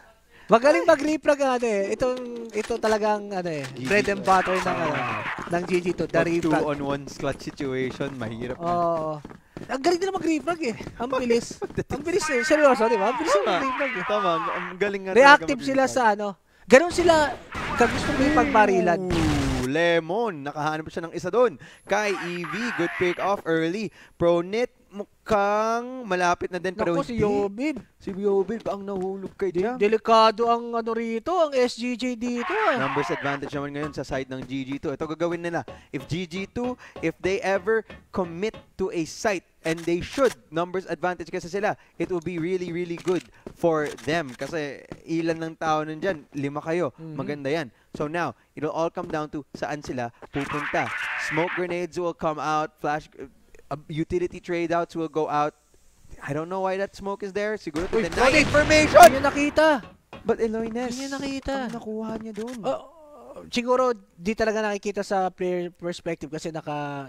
[SPEAKER 2] Magaling mag-refrag ito talagang bread and butter ng GG2, the refrag.
[SPEAKER 1] 2-on-1 clutch situation, mahirap na.
[SPEAKER 2] Oo. Ang galing nila mag-refrag Ang bilis. Ang bilis seryoso, di ba? Ang bilis mag-refrag
[SPEAKER 1] Tama, ang galing nga.
[SPEAKER 2] Reactive sila sa Ganon sila gusto mo ipagparilan.
[SPEAKER 1] Lemon, nakahanap siya ng isa doon. Kay EV, good pick off early. Pronit, mukhang malapit na din. Pero
[SPEAKER 2] si Yobin.
[SPEAKER 1] Si Yobin pa ang nahulog kay Jam.
[SPEAKER 2] Delikado ang rito, ang SGJ dito.
[SPEAKER 1] Numbers advantage naman ngayon sa side ng GG2. Ito gagawin nila. If GG2, if they ever commit to a site, and they should, numbers advantage kasi sila, it will be really, really good for them. Kasi ilan ng tao nandyan, 5 kayo. Maganda yan. So now, it'll all come down to saan sila pupunta. Smoke grenades will come out, flash, utility trade outs will go out. I don't know why that smoke is there. Siguro to deny information.
[SPEAKER 2] Hindi niya nakita.
[SPEAKER 1] But Eloines,
[SPEAKER 2] hindi niya nakita.
[SPEAKER 1] Ang nakuha niya doon.
[SPEAKER 2] Siguro di talaga nakikita sa player perspective kasi naka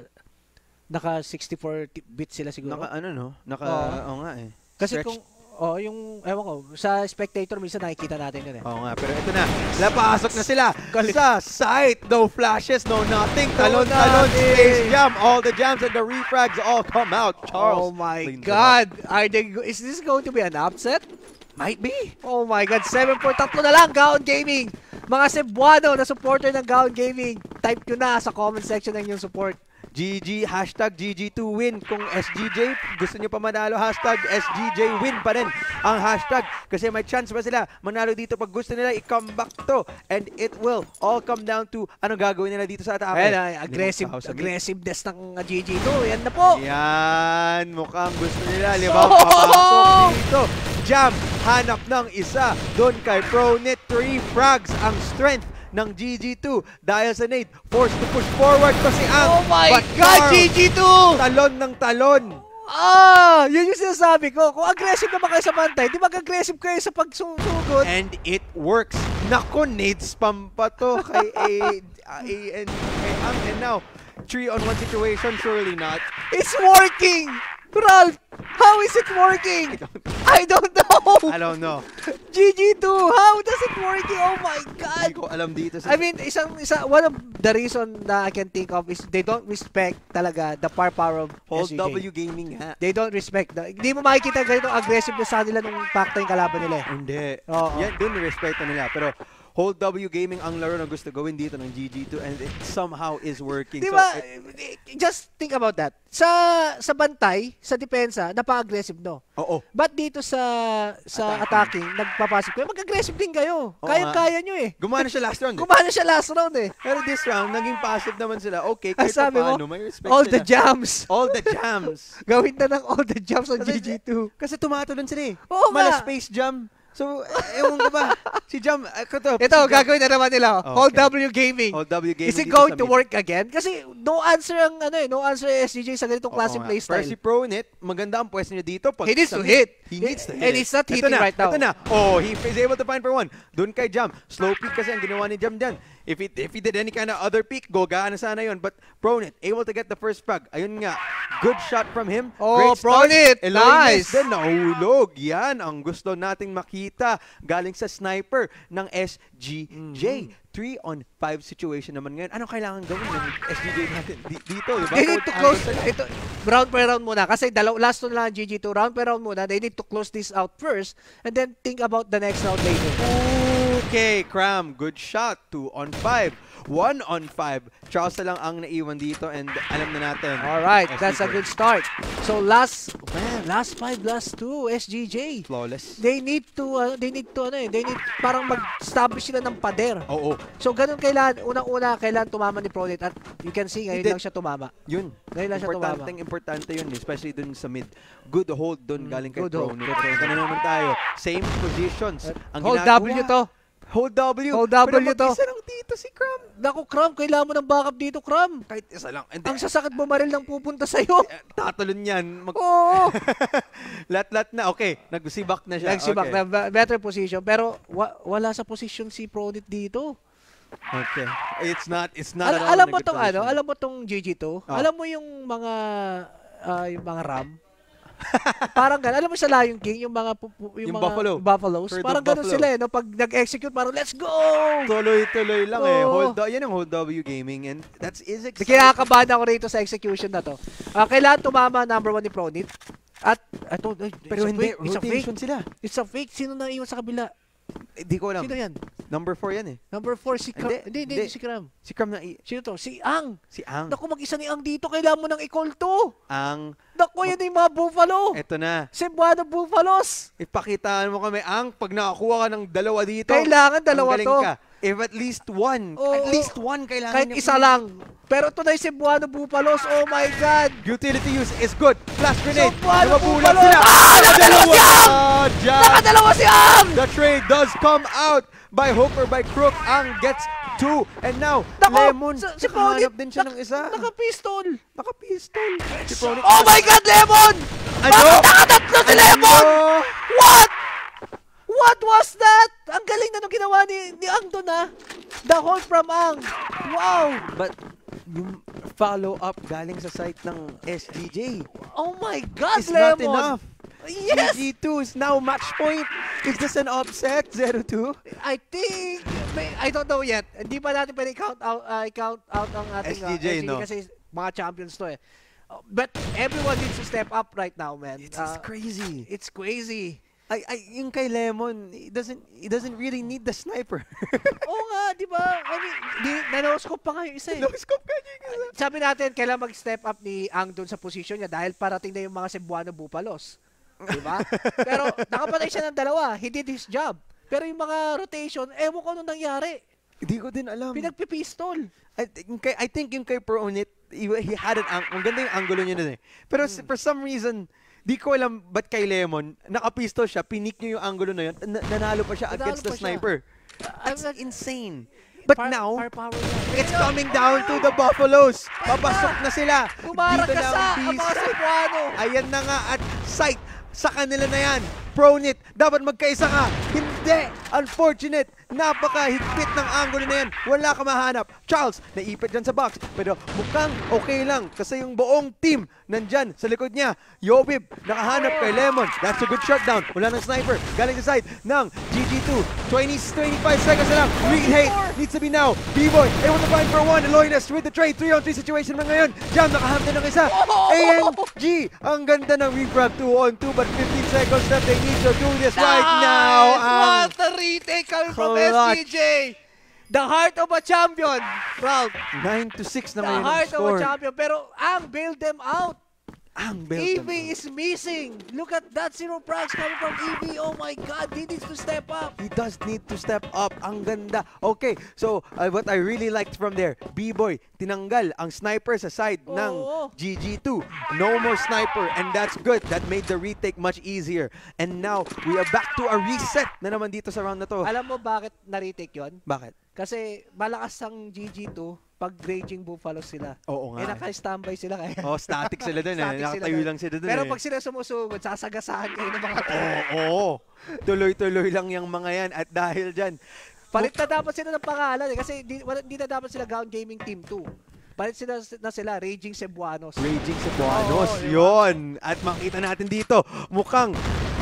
[SPEAKER 2] 64 bits sila siguro.
[SPEAKER 1] Oo nga eh.
[SPEAKER 2] Kasi kung yung ewan ko, sa spectator minsan nakikita natin yun
[SPEAKER 1] Oo nga, pero ito na. Lapasok na sila sa site. No flashes, no nothing. Talon, space jam. All the jams and the refrags all come out. Charles.
[SPEAKER 2] Oh my God. Is this going to be an upset?
[SPEAKER 1] Might be.
[SPEAKER 2] Oh my God. 7-4, tatlo na lang. Gaon Gaming. Mga Cebuano na supporter ng Gaon Gaming. Type nyo na sa comment section ng inyong support.
[SPEAKER 1] GG, hashtag GG2win. Kung SGJ, gusto nyo pa manalo, hashtag SGJwin pa rin ang hashtag. Kasi may chance pa sila manalo dito pag gusto nila i-come back to. And it will all come down to ano gagawin nila dito sa atake.
[SPEAKER 2] Aggressiveness ng GG2. Yan na po.
[SPEAKER 1] Yan, mukhang gusto nila. Papasok dito. Jam, hanap ng isa. Doon kay Pronit, 3 frags ang strength ng GG2 dahil sa nade, forced to push forward pa si Ang.
[SPEAKER 2] Oh my God, GG2!
[SPEAKER 1] Talon ng talon.
[SPEAKER 2] Yun yung sinasabi ko. Kung aggressive naman kayo sa bantay, di mag-aggressive kayo sa pagsugod.
[SPEAKER 1] And it works. Nako, nade spam pa to kay and now, 3-on-1 situation, surely not.
[SPEAKER 2] It's working! Ralph, how is it working? I don't know. GG2, how does it working? Oh my God.
[SPEAKER 1] Hindi ko alam dito.
[SPEAKER 2] I mean, one of the reason na I can think of is they don't respect talaga the power of
[SPEAKER 1] Hold
[SPEAKER 2] SGJ.
[SPEAKER 1] W gaming ha.
[SPEAKER 2] They don't respect. Hindi mo makikita ganito aggressive na sa nila nung pakta yung kalaban nila.
[SPEAKER 1] Hindi. Yan, dun respeto nila. Pero Hold W Gaming ang laro na gusto gawin dito ng GG2 and it somehow is working.
[SPEAKER 2] Diba, just think about that. Sa bantay, sa depensa, napaka-aggressive, no?
[SPEAKER 1] Oo.
[SPEAKER 2] But dito sa attacking, nagpapasok kayo, mag-aggressive din kayo. Kaya-kaya nyo eh.
[SPEAKER 1] Gumana siya last round.
[SPEAKER 2] Gumana siya last round eh.
[SPEAKER 1] Pero this round, naging passive naman sila. Okay, kahit
[SPEAKER 2] sabi
[SPEAKER 1] paano,
[SPEAKER 2] mo,
[SPEAKER 1] may respect
[SPEAKER 2] all
[SPEAKER 1] sila.
[SPEAKER 2] the jams.
[SPEAKER 1] All the jams.
[SPEAKER 2] Gawin na ng all the jams ng GG2.
[SPEAKER 1] Kasi tumatalon sila eh.
[SPEAKER 2] Oo
[SPEAKER 1] Mala
[SPEAKER 2] nga.
[SPEAKER 1] space jam. So, ewan ko ba? Si Jam,
[SPEAKER 2] ito, gagawin na naman nila.
[SPEAKER 1] Okay.
[SPEAKER 2] Hold W Gaming.
[SPEAKER 1] Hold W Gaming.
[SPEAKER 2] Is it going to work again? Kasi no answer ang no answer SGJ sa ganitong klaseng playstyle.
[SPEAKER 1] Pero si Pronit, maganda ang pwesto niya dito.
[SPEAKER 2] He needs to hit.
[SPEAKER 1] He needs to hit.
[SPEAKER 2] And it's not hitting right now.
[SPEAKER 1] Ito na. Oh, he is able to find for one. Doon kay Jam. Slow peak kasi ang ginawa ni Jam dyan. If he did any kind of other peak, gana sana yun. But Pronit, able to get the first frag. Ayun nga. Good shot from him.
[SPEAKER 2] Oh, Pronit. Nice.
[SPEAKER 1] Then nahulog. Yan ang gusto nating makita. Galing sa sniper ng SGJ. 3-on-5 situation naman ngayon. Ano kailangan gawin ng SGJ natin dito? Diba?
[SPEAKER 2] They need to close. Ito, round per round muna. Kasi last one lang GG2. Round per round muna. They need to close this out first. And then think about the next round later.
[SPEAKER 1] Okay, Cram. Good shot. 2-on-5. 1-on-5. Charles na lang ang naiwan dito and alam na natin.
[SPEAKER 2] Alright, that's a good start. So last 5, last 2, SGJ.
[SPEAKER 1] Flawless.
[SPEAKER 2] They need parang mag-establish sila ng pader.
[SPEAKER 1] Oo.
[SPEAKER 2] So ganun unang-una kailangan tumama ni Pronit at you can see ngayon lang siya tumama.
[SPEAKER 1] Yun.
[SPEAKER 2] Ngayon lang siya tumama.
[SPEAKER 1] Importante yun, especially dun sa mid. Good hold dun galing kay Pronit.
[SPEAKER 2] Good
[SPEAKER 1] Ito na naman tayo. Same positions. Ang
[SPEAKER 2] hold
[SPEAKER 1] ginagawa.
[SPEAKER 2] W to.
[SPEAKER 1] Hold W.
[SPEAKER 2] Hold W
[SPEAKER 1] pero
[SPEAKER 2] to.
[SPEAKER 1] mag-isa lang dito si Cram.
[SPEAKER 2] Naku, Cram, kailangan mo ng backup dito, Cram.
[SPEAKER 1] Kahit isa lang.
[SPEAKER 2] Ang sasakit bumaril lang pupunta sa'yo.
[SPEAKER 1] Tatalon yan.
[SPEAKER 2] Oo.
[SPEAKER 1] Lat-lat na. Okay, nagsibak na siya.
[SPEAKER 2] Nagsibak na. Better position. Pero wala sa position si Pronit dito.
[SPEAKER 1] Okay. It's not
[SPEAKER 2] alam mo tong GG2? Alam mo yung mga RAM? Parang gano'n. Alam mo sa Lion King, yung mga
[SPEAKER 1] Yung
[SPEAKER 2] mga buffaloes.
[SPEAKER 1] Herd of
[SPEAKER 2] Parang gano'n
[SPEAKER 1] buffalo.
[SPEAKER 2] sila eh. No? Pag nag-execute, parang let's go!
[SPEAKER 1] Tuloy-tuloy lang eh.
[SPEAKER 2] Oo.
[SPEAKER 1] Yan ang Hold W Gaming and is exciting.
[SPEAKER 2] Kinakabahan ako rito sa execution na to. Kailangan tumama number 1 ni Pronit. At ito,
[SPEAKER 1] Pero hindi,
[SPEAKER 2] it's a
[SPEAKER 1] rotation
[SPEAKER 2] fake.
[SPEAKER 1] sila.
[SPEAKER 2] It's a fake. Sino na iwan sa kabila?
[SPEAKER 1] Hindi ko alam.
[SPEAKER 2] Sino yan?
[SPEAKER 1] Number 4 yan eh.
[SPEAKER 2] Number 4, si Kram.
[SPEAKER 1] Hindi.
[SPEAKER 2] Hindi si Kram.
[SPEAKER 1] Si Kram na
[SPEAKER 2] Sino to? Si Ang.
[SPEAKER 1] si Ang.
[SPEAKER 2] Naku, mag-isa ni Ang dito. Kailangan mo nang i-call to.
[SPEAKER 1] Ang,
[SPEAKER 2] Naku, yan yung mga Buffalo.
[SPEAKER 1] eto na.
[SPEAKER 2] Cebuano Buffalos.
[SPEAKER 1] Ipakitaan mo kami, Ang, pag nakakuha ka ng dalawa dito.
[SPEAKER 2] Kailangan dalawa
[SPEAKER 1] ang galing
[SPEAKER 2] to.
[SPEAKER 1] ka. If at least one.
[SPEAKER 2] Oo.
[SPEAKER 1] At least one kailangan
[SPEAKER 2] Kahit
[SPEAKER 1] niya.
[SPEAKER 2] isa lang. Pero ito na yung Cebuano Buffalos. Oh my God.
[SPEAKER 1] Utility use is good. Flash grenade.
[SPEAKER 2] Cebuano
[SPEAKER 1] Nababulag
[SPEAKER 2] Buffalos.
[SPEAKER 1] sila.
[SPEAKER 2] Nakadalawa si Ang!
[SPEAKER 1] Jam.
[SPEAKER 2] Nakadalawa si Ang!
[SPEAKER 1] The trade does come out by hook or by crook. Ang gets 2. And now,
[SPEAKER 2] Naku,
[SPEAKER 1] Lemon.
[SPEAKER 2] si Pronit,
[SPEAKER 1] Nakahanap din siya ng isa.
[SPEAKER 2] Naka-pistol.
[SPEAKER 1] Naka-pistol. Si Pronit.
[SPEAKER 2] Oh my God, Lemon!
[SPEAKER 1] Ano?
[SPEAKER 2] Bakit nakatatlo si Lemon? What? What was that? Ang galing na nung ginawa ni Ang doon ah. The hold from Ang. Wow.
[SPEAKER 1] But yung follow-up galing sa site ng SGJ
[SPEAKER 2] Oh my God,
[SPEAKER 1] is not
[SPEAKER 2] Lemon.
[SPEAKER 1] enough.
[SPEAKER 2] Yes.
[SPEAKER 1] GG2 is now match point. Is this an upset? 0-2?
[SPEAKER 2] I think, I don't know yet. Hindi pa natin pwede count out ang ating
[SPEAKER 1] SGJ,
[SPEAKER 2] SGJ
[SPEAKER 1] no?
[SPEAKER 2] kasi mga champions to eh. But everyone needs to step up right now, man.
[SPEAKER 1] It's crazy.
[SPEAKER 2] It's crazy.
[SPEAKER 1] Yung kay Lemon, he doesn't really need the sniper.
[SPEAKER 2] Oo nga, di ba? I mean, nanoscope pa nga yung isa eh.
[SPEAKER 1] No scope ka niya.
[SPEAKER 2] Sabi natin, kailangan mag-step up ni Ang doon sa position niya dahil parating na yung mga Cebuano Buffalos. Di ba? Pero nakapatay siya ng dalawa. He did his job. Pero yung mga rotation, ewan ko anong nangyari.
[SPEAKER 1] Hindi ko din alam.
[SPEAKER 2] Pinagpipistol.
[SPEAKER 1] I think yung kay Pronit, he had ang ganda yung angulo niya nun eh. Pero for some reason, di ko alam ba't kay Lemon, nakapistol siya, pinik niyo yung angulo na yun, nanalo pa siya
[SPEAKER 2] Nanalo
[SPEAKER 1] against the
[SPEAKER 2] pa siya.
[SPEAKER 1] sniper.
[SPEAKER 2] I'm
[SPEAKER 1] That's
[SPEAKER 2] not-
[SPEAKER 1] insane. But now,
[SPEAKER 2] Firepower
[SPEAKER 1] it's coming down to the Buffaloes. Papasok na sila.
[SPEAKER 2] Tumaragasa
[SPEAKER 1] ang
[SPEAKER 2] ang mga
[SPEAKER 1] beast.
[SPEAKER 2] Cebuano.
[SPEAKER 1] Ayan na nga at sight sa kanila na yan. Pronit, dapat magkaisa ka. Hindi. Unfortunate. Napakahigpit ng angulo na yan. Wala ka mahanap. Charles, naipit dyan sa box. Pero mukhang okay lang kasi yung buong team nandyan sa likod niya. Yobib, nakahanap kay Lemon. That's a good shutdown. Wala ng sniper. Galing sa side ng GG2. 25 seconds na lang. Read hate. Needs to be now. B-Boy, able to find for one. Eloines with the trade. 3-on-3 situation na ngayon. Jam, nakahanap na ng isa. ANG, ang ganda ng regrab. 2-on-2 but 15 seconds left. They need to do this right now.
[SPEAKER 2] What a retake coming from
[SPEAKER 1] clutch.
[SPEAKER 2] SGJ. The heart of a champion. Proud.
[SPEAKER 1] 9-6 na
[SPEAKER 2] The
[SPEAKER 1] ngayon ang
[SPEAKER 2] heart of a
[SPEAKER 1] score.
[SPEAKER 2] champion. Pero Ang bailed them out.
[SPEAKER 1] Ang
[SPEAKER 2] EV
[SPEAKER 1] belt.
[SPEAKER 2] is missing. Look at that zero frags coming from EV. Oh my God, he needs to step up.
[SPEAKER 1] He does need to step up. Ang ganda. Okay, so what I really liked from there, B-Boy, tinanggal ang sniper sa side ng
[SPEAKER 2] Oo.
[SPEAKER 1] GG2. No more sniper and that's good. That made the retake much easier. And now, we are back to a reset na naman dito sa round na to.
[SPEAKER 2] Alam mo bakit na-retake yun?
[SPEAKER 1] Bakit?
[SPEAKER 2] Kasi malakas ang GG2 pag raging Buffalos sila.
[SPEAKER 1] Oo nga.
[SPEAKER 2] Naka-standby sila kaya.
[SPEAKER 1] Oh, static sila dun eh.
[SPEAKER 2] Static sila
[SPEAKER 1] Nakatayo
[SPEAKER 2] dun.
[SPEAKER 1] lang sila dun
[SPEAKER 2] Pero
[SPEAKER 1] eh.
[SPEAKER 2] pag sila sumusugod, sasagasaan kayo ng mga
[SPEAKER 1] Oo. Tuloy-tuloy lang yung mga yan at dahil dyan,
[SPEAKER 2] Palit na dapat sila ng pangalan eh. Kasi di na dapat sila Gaon Gaming Team 2. Palit na sila Raging Cebuanos.
[SPEAKER 1] Raging Cebuanos.
[SPEAKER 2] Oo, diba?
[SPEAKER 1] Yun. At makita natin dito, mukhang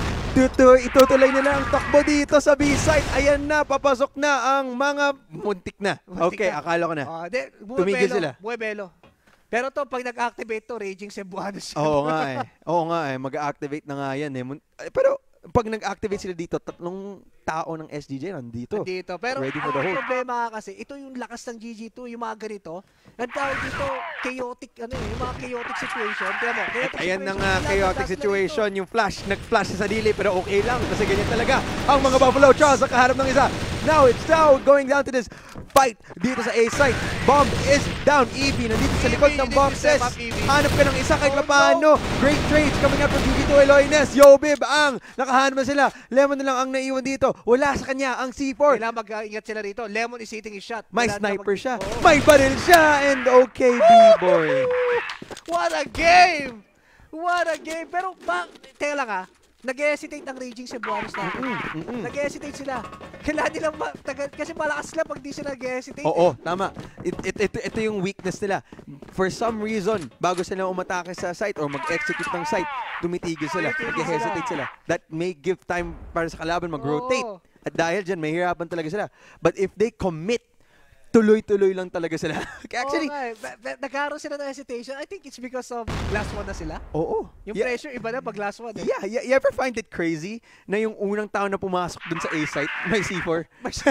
[SPEAKER 1] itutuloy nila ang takbo dito sa B-side. Ayan na, papasok na ang mga muntik na. Okay, akala ko na. Tumigil sila.
[SPEAKER 2] Buwebelo. Pero to, pag nag-activate to, Raging Cebuanos.
[SPEAKER 1] Oo nga eh. Oo nga eh. Mag-activate na nga yan eh. Pero pag nag-activate sila dito, tatlong tao ng SGJ nandito.
[SPEAKER 2] Pero
[SPEAKER 1] Ready for
[SPEAKER 2] ang
[SPEAKER 1] the hold.
[SPEAKER 2] problema nga kasi, ito yung lakas ng GG2, yung mga ganito. Ang tawag dito, chaotic, yung mga chaotic situation. Kaya mo,
[SPEAKER 1] Ayan na nga, chaotic situation. Yung flash, nag-flash sa sarili pero okay lang kasi ganyan talaga ang mga Buffalo. Charles sa kaharap ng isa. Now, it's now going down to this fight dito sa A-side. Bomb is down. EV nandito sa likod ng boxes. Hanap ka ng isa kahit paano. Great trades coming up from GG2 Eloines. Yobib ang nakahanap na sila. Lemon na lang ang naiwan dito. Wala sa kanya ang C4.
[SPEAKER 2] Kailangan mag-ingat sila rito. Lemon is hitting his shot.
[SPEAKER 1] May
[SPEAKER 2] Kailangan
[SPEAKER 1] sniper siya.
[SPEAKER 2] Oo.
[SPEAKER 1] May baril siya. And okay, B-Boy.
[SPEAKER 2] What a game! What a game! Pero, teka lang nag-hesitate ang Raging Cebuanos natin. Nag-hesitate sila. Kailangan nilang kasi malakas sila pag di sila nag-hesitate.
[SPEAKER 1] Oo, tama. Ito yung weakness nila. For some reason, bago sila umatake sa site or mag-execute ng site, tumitigil sila. Nag-hesitate sila. That may give time para sa kalaban mag-rotate. At dahil dyan, mahirapan talaga sila. But if they commit, tuloy-tuloy lang talaga sila. Actually,
[SPEAKER 2] nagkaroon sila ng hesitation. I think it's because of last one na sila.
[SPEAKER 1] Oo.
[SPEAKER 2] Yung pressure, iba na pag last one.
[SPEAKER 1] Yeah, you ever find it crazy na yung unang tao na pumasok dun sa A site, may C4?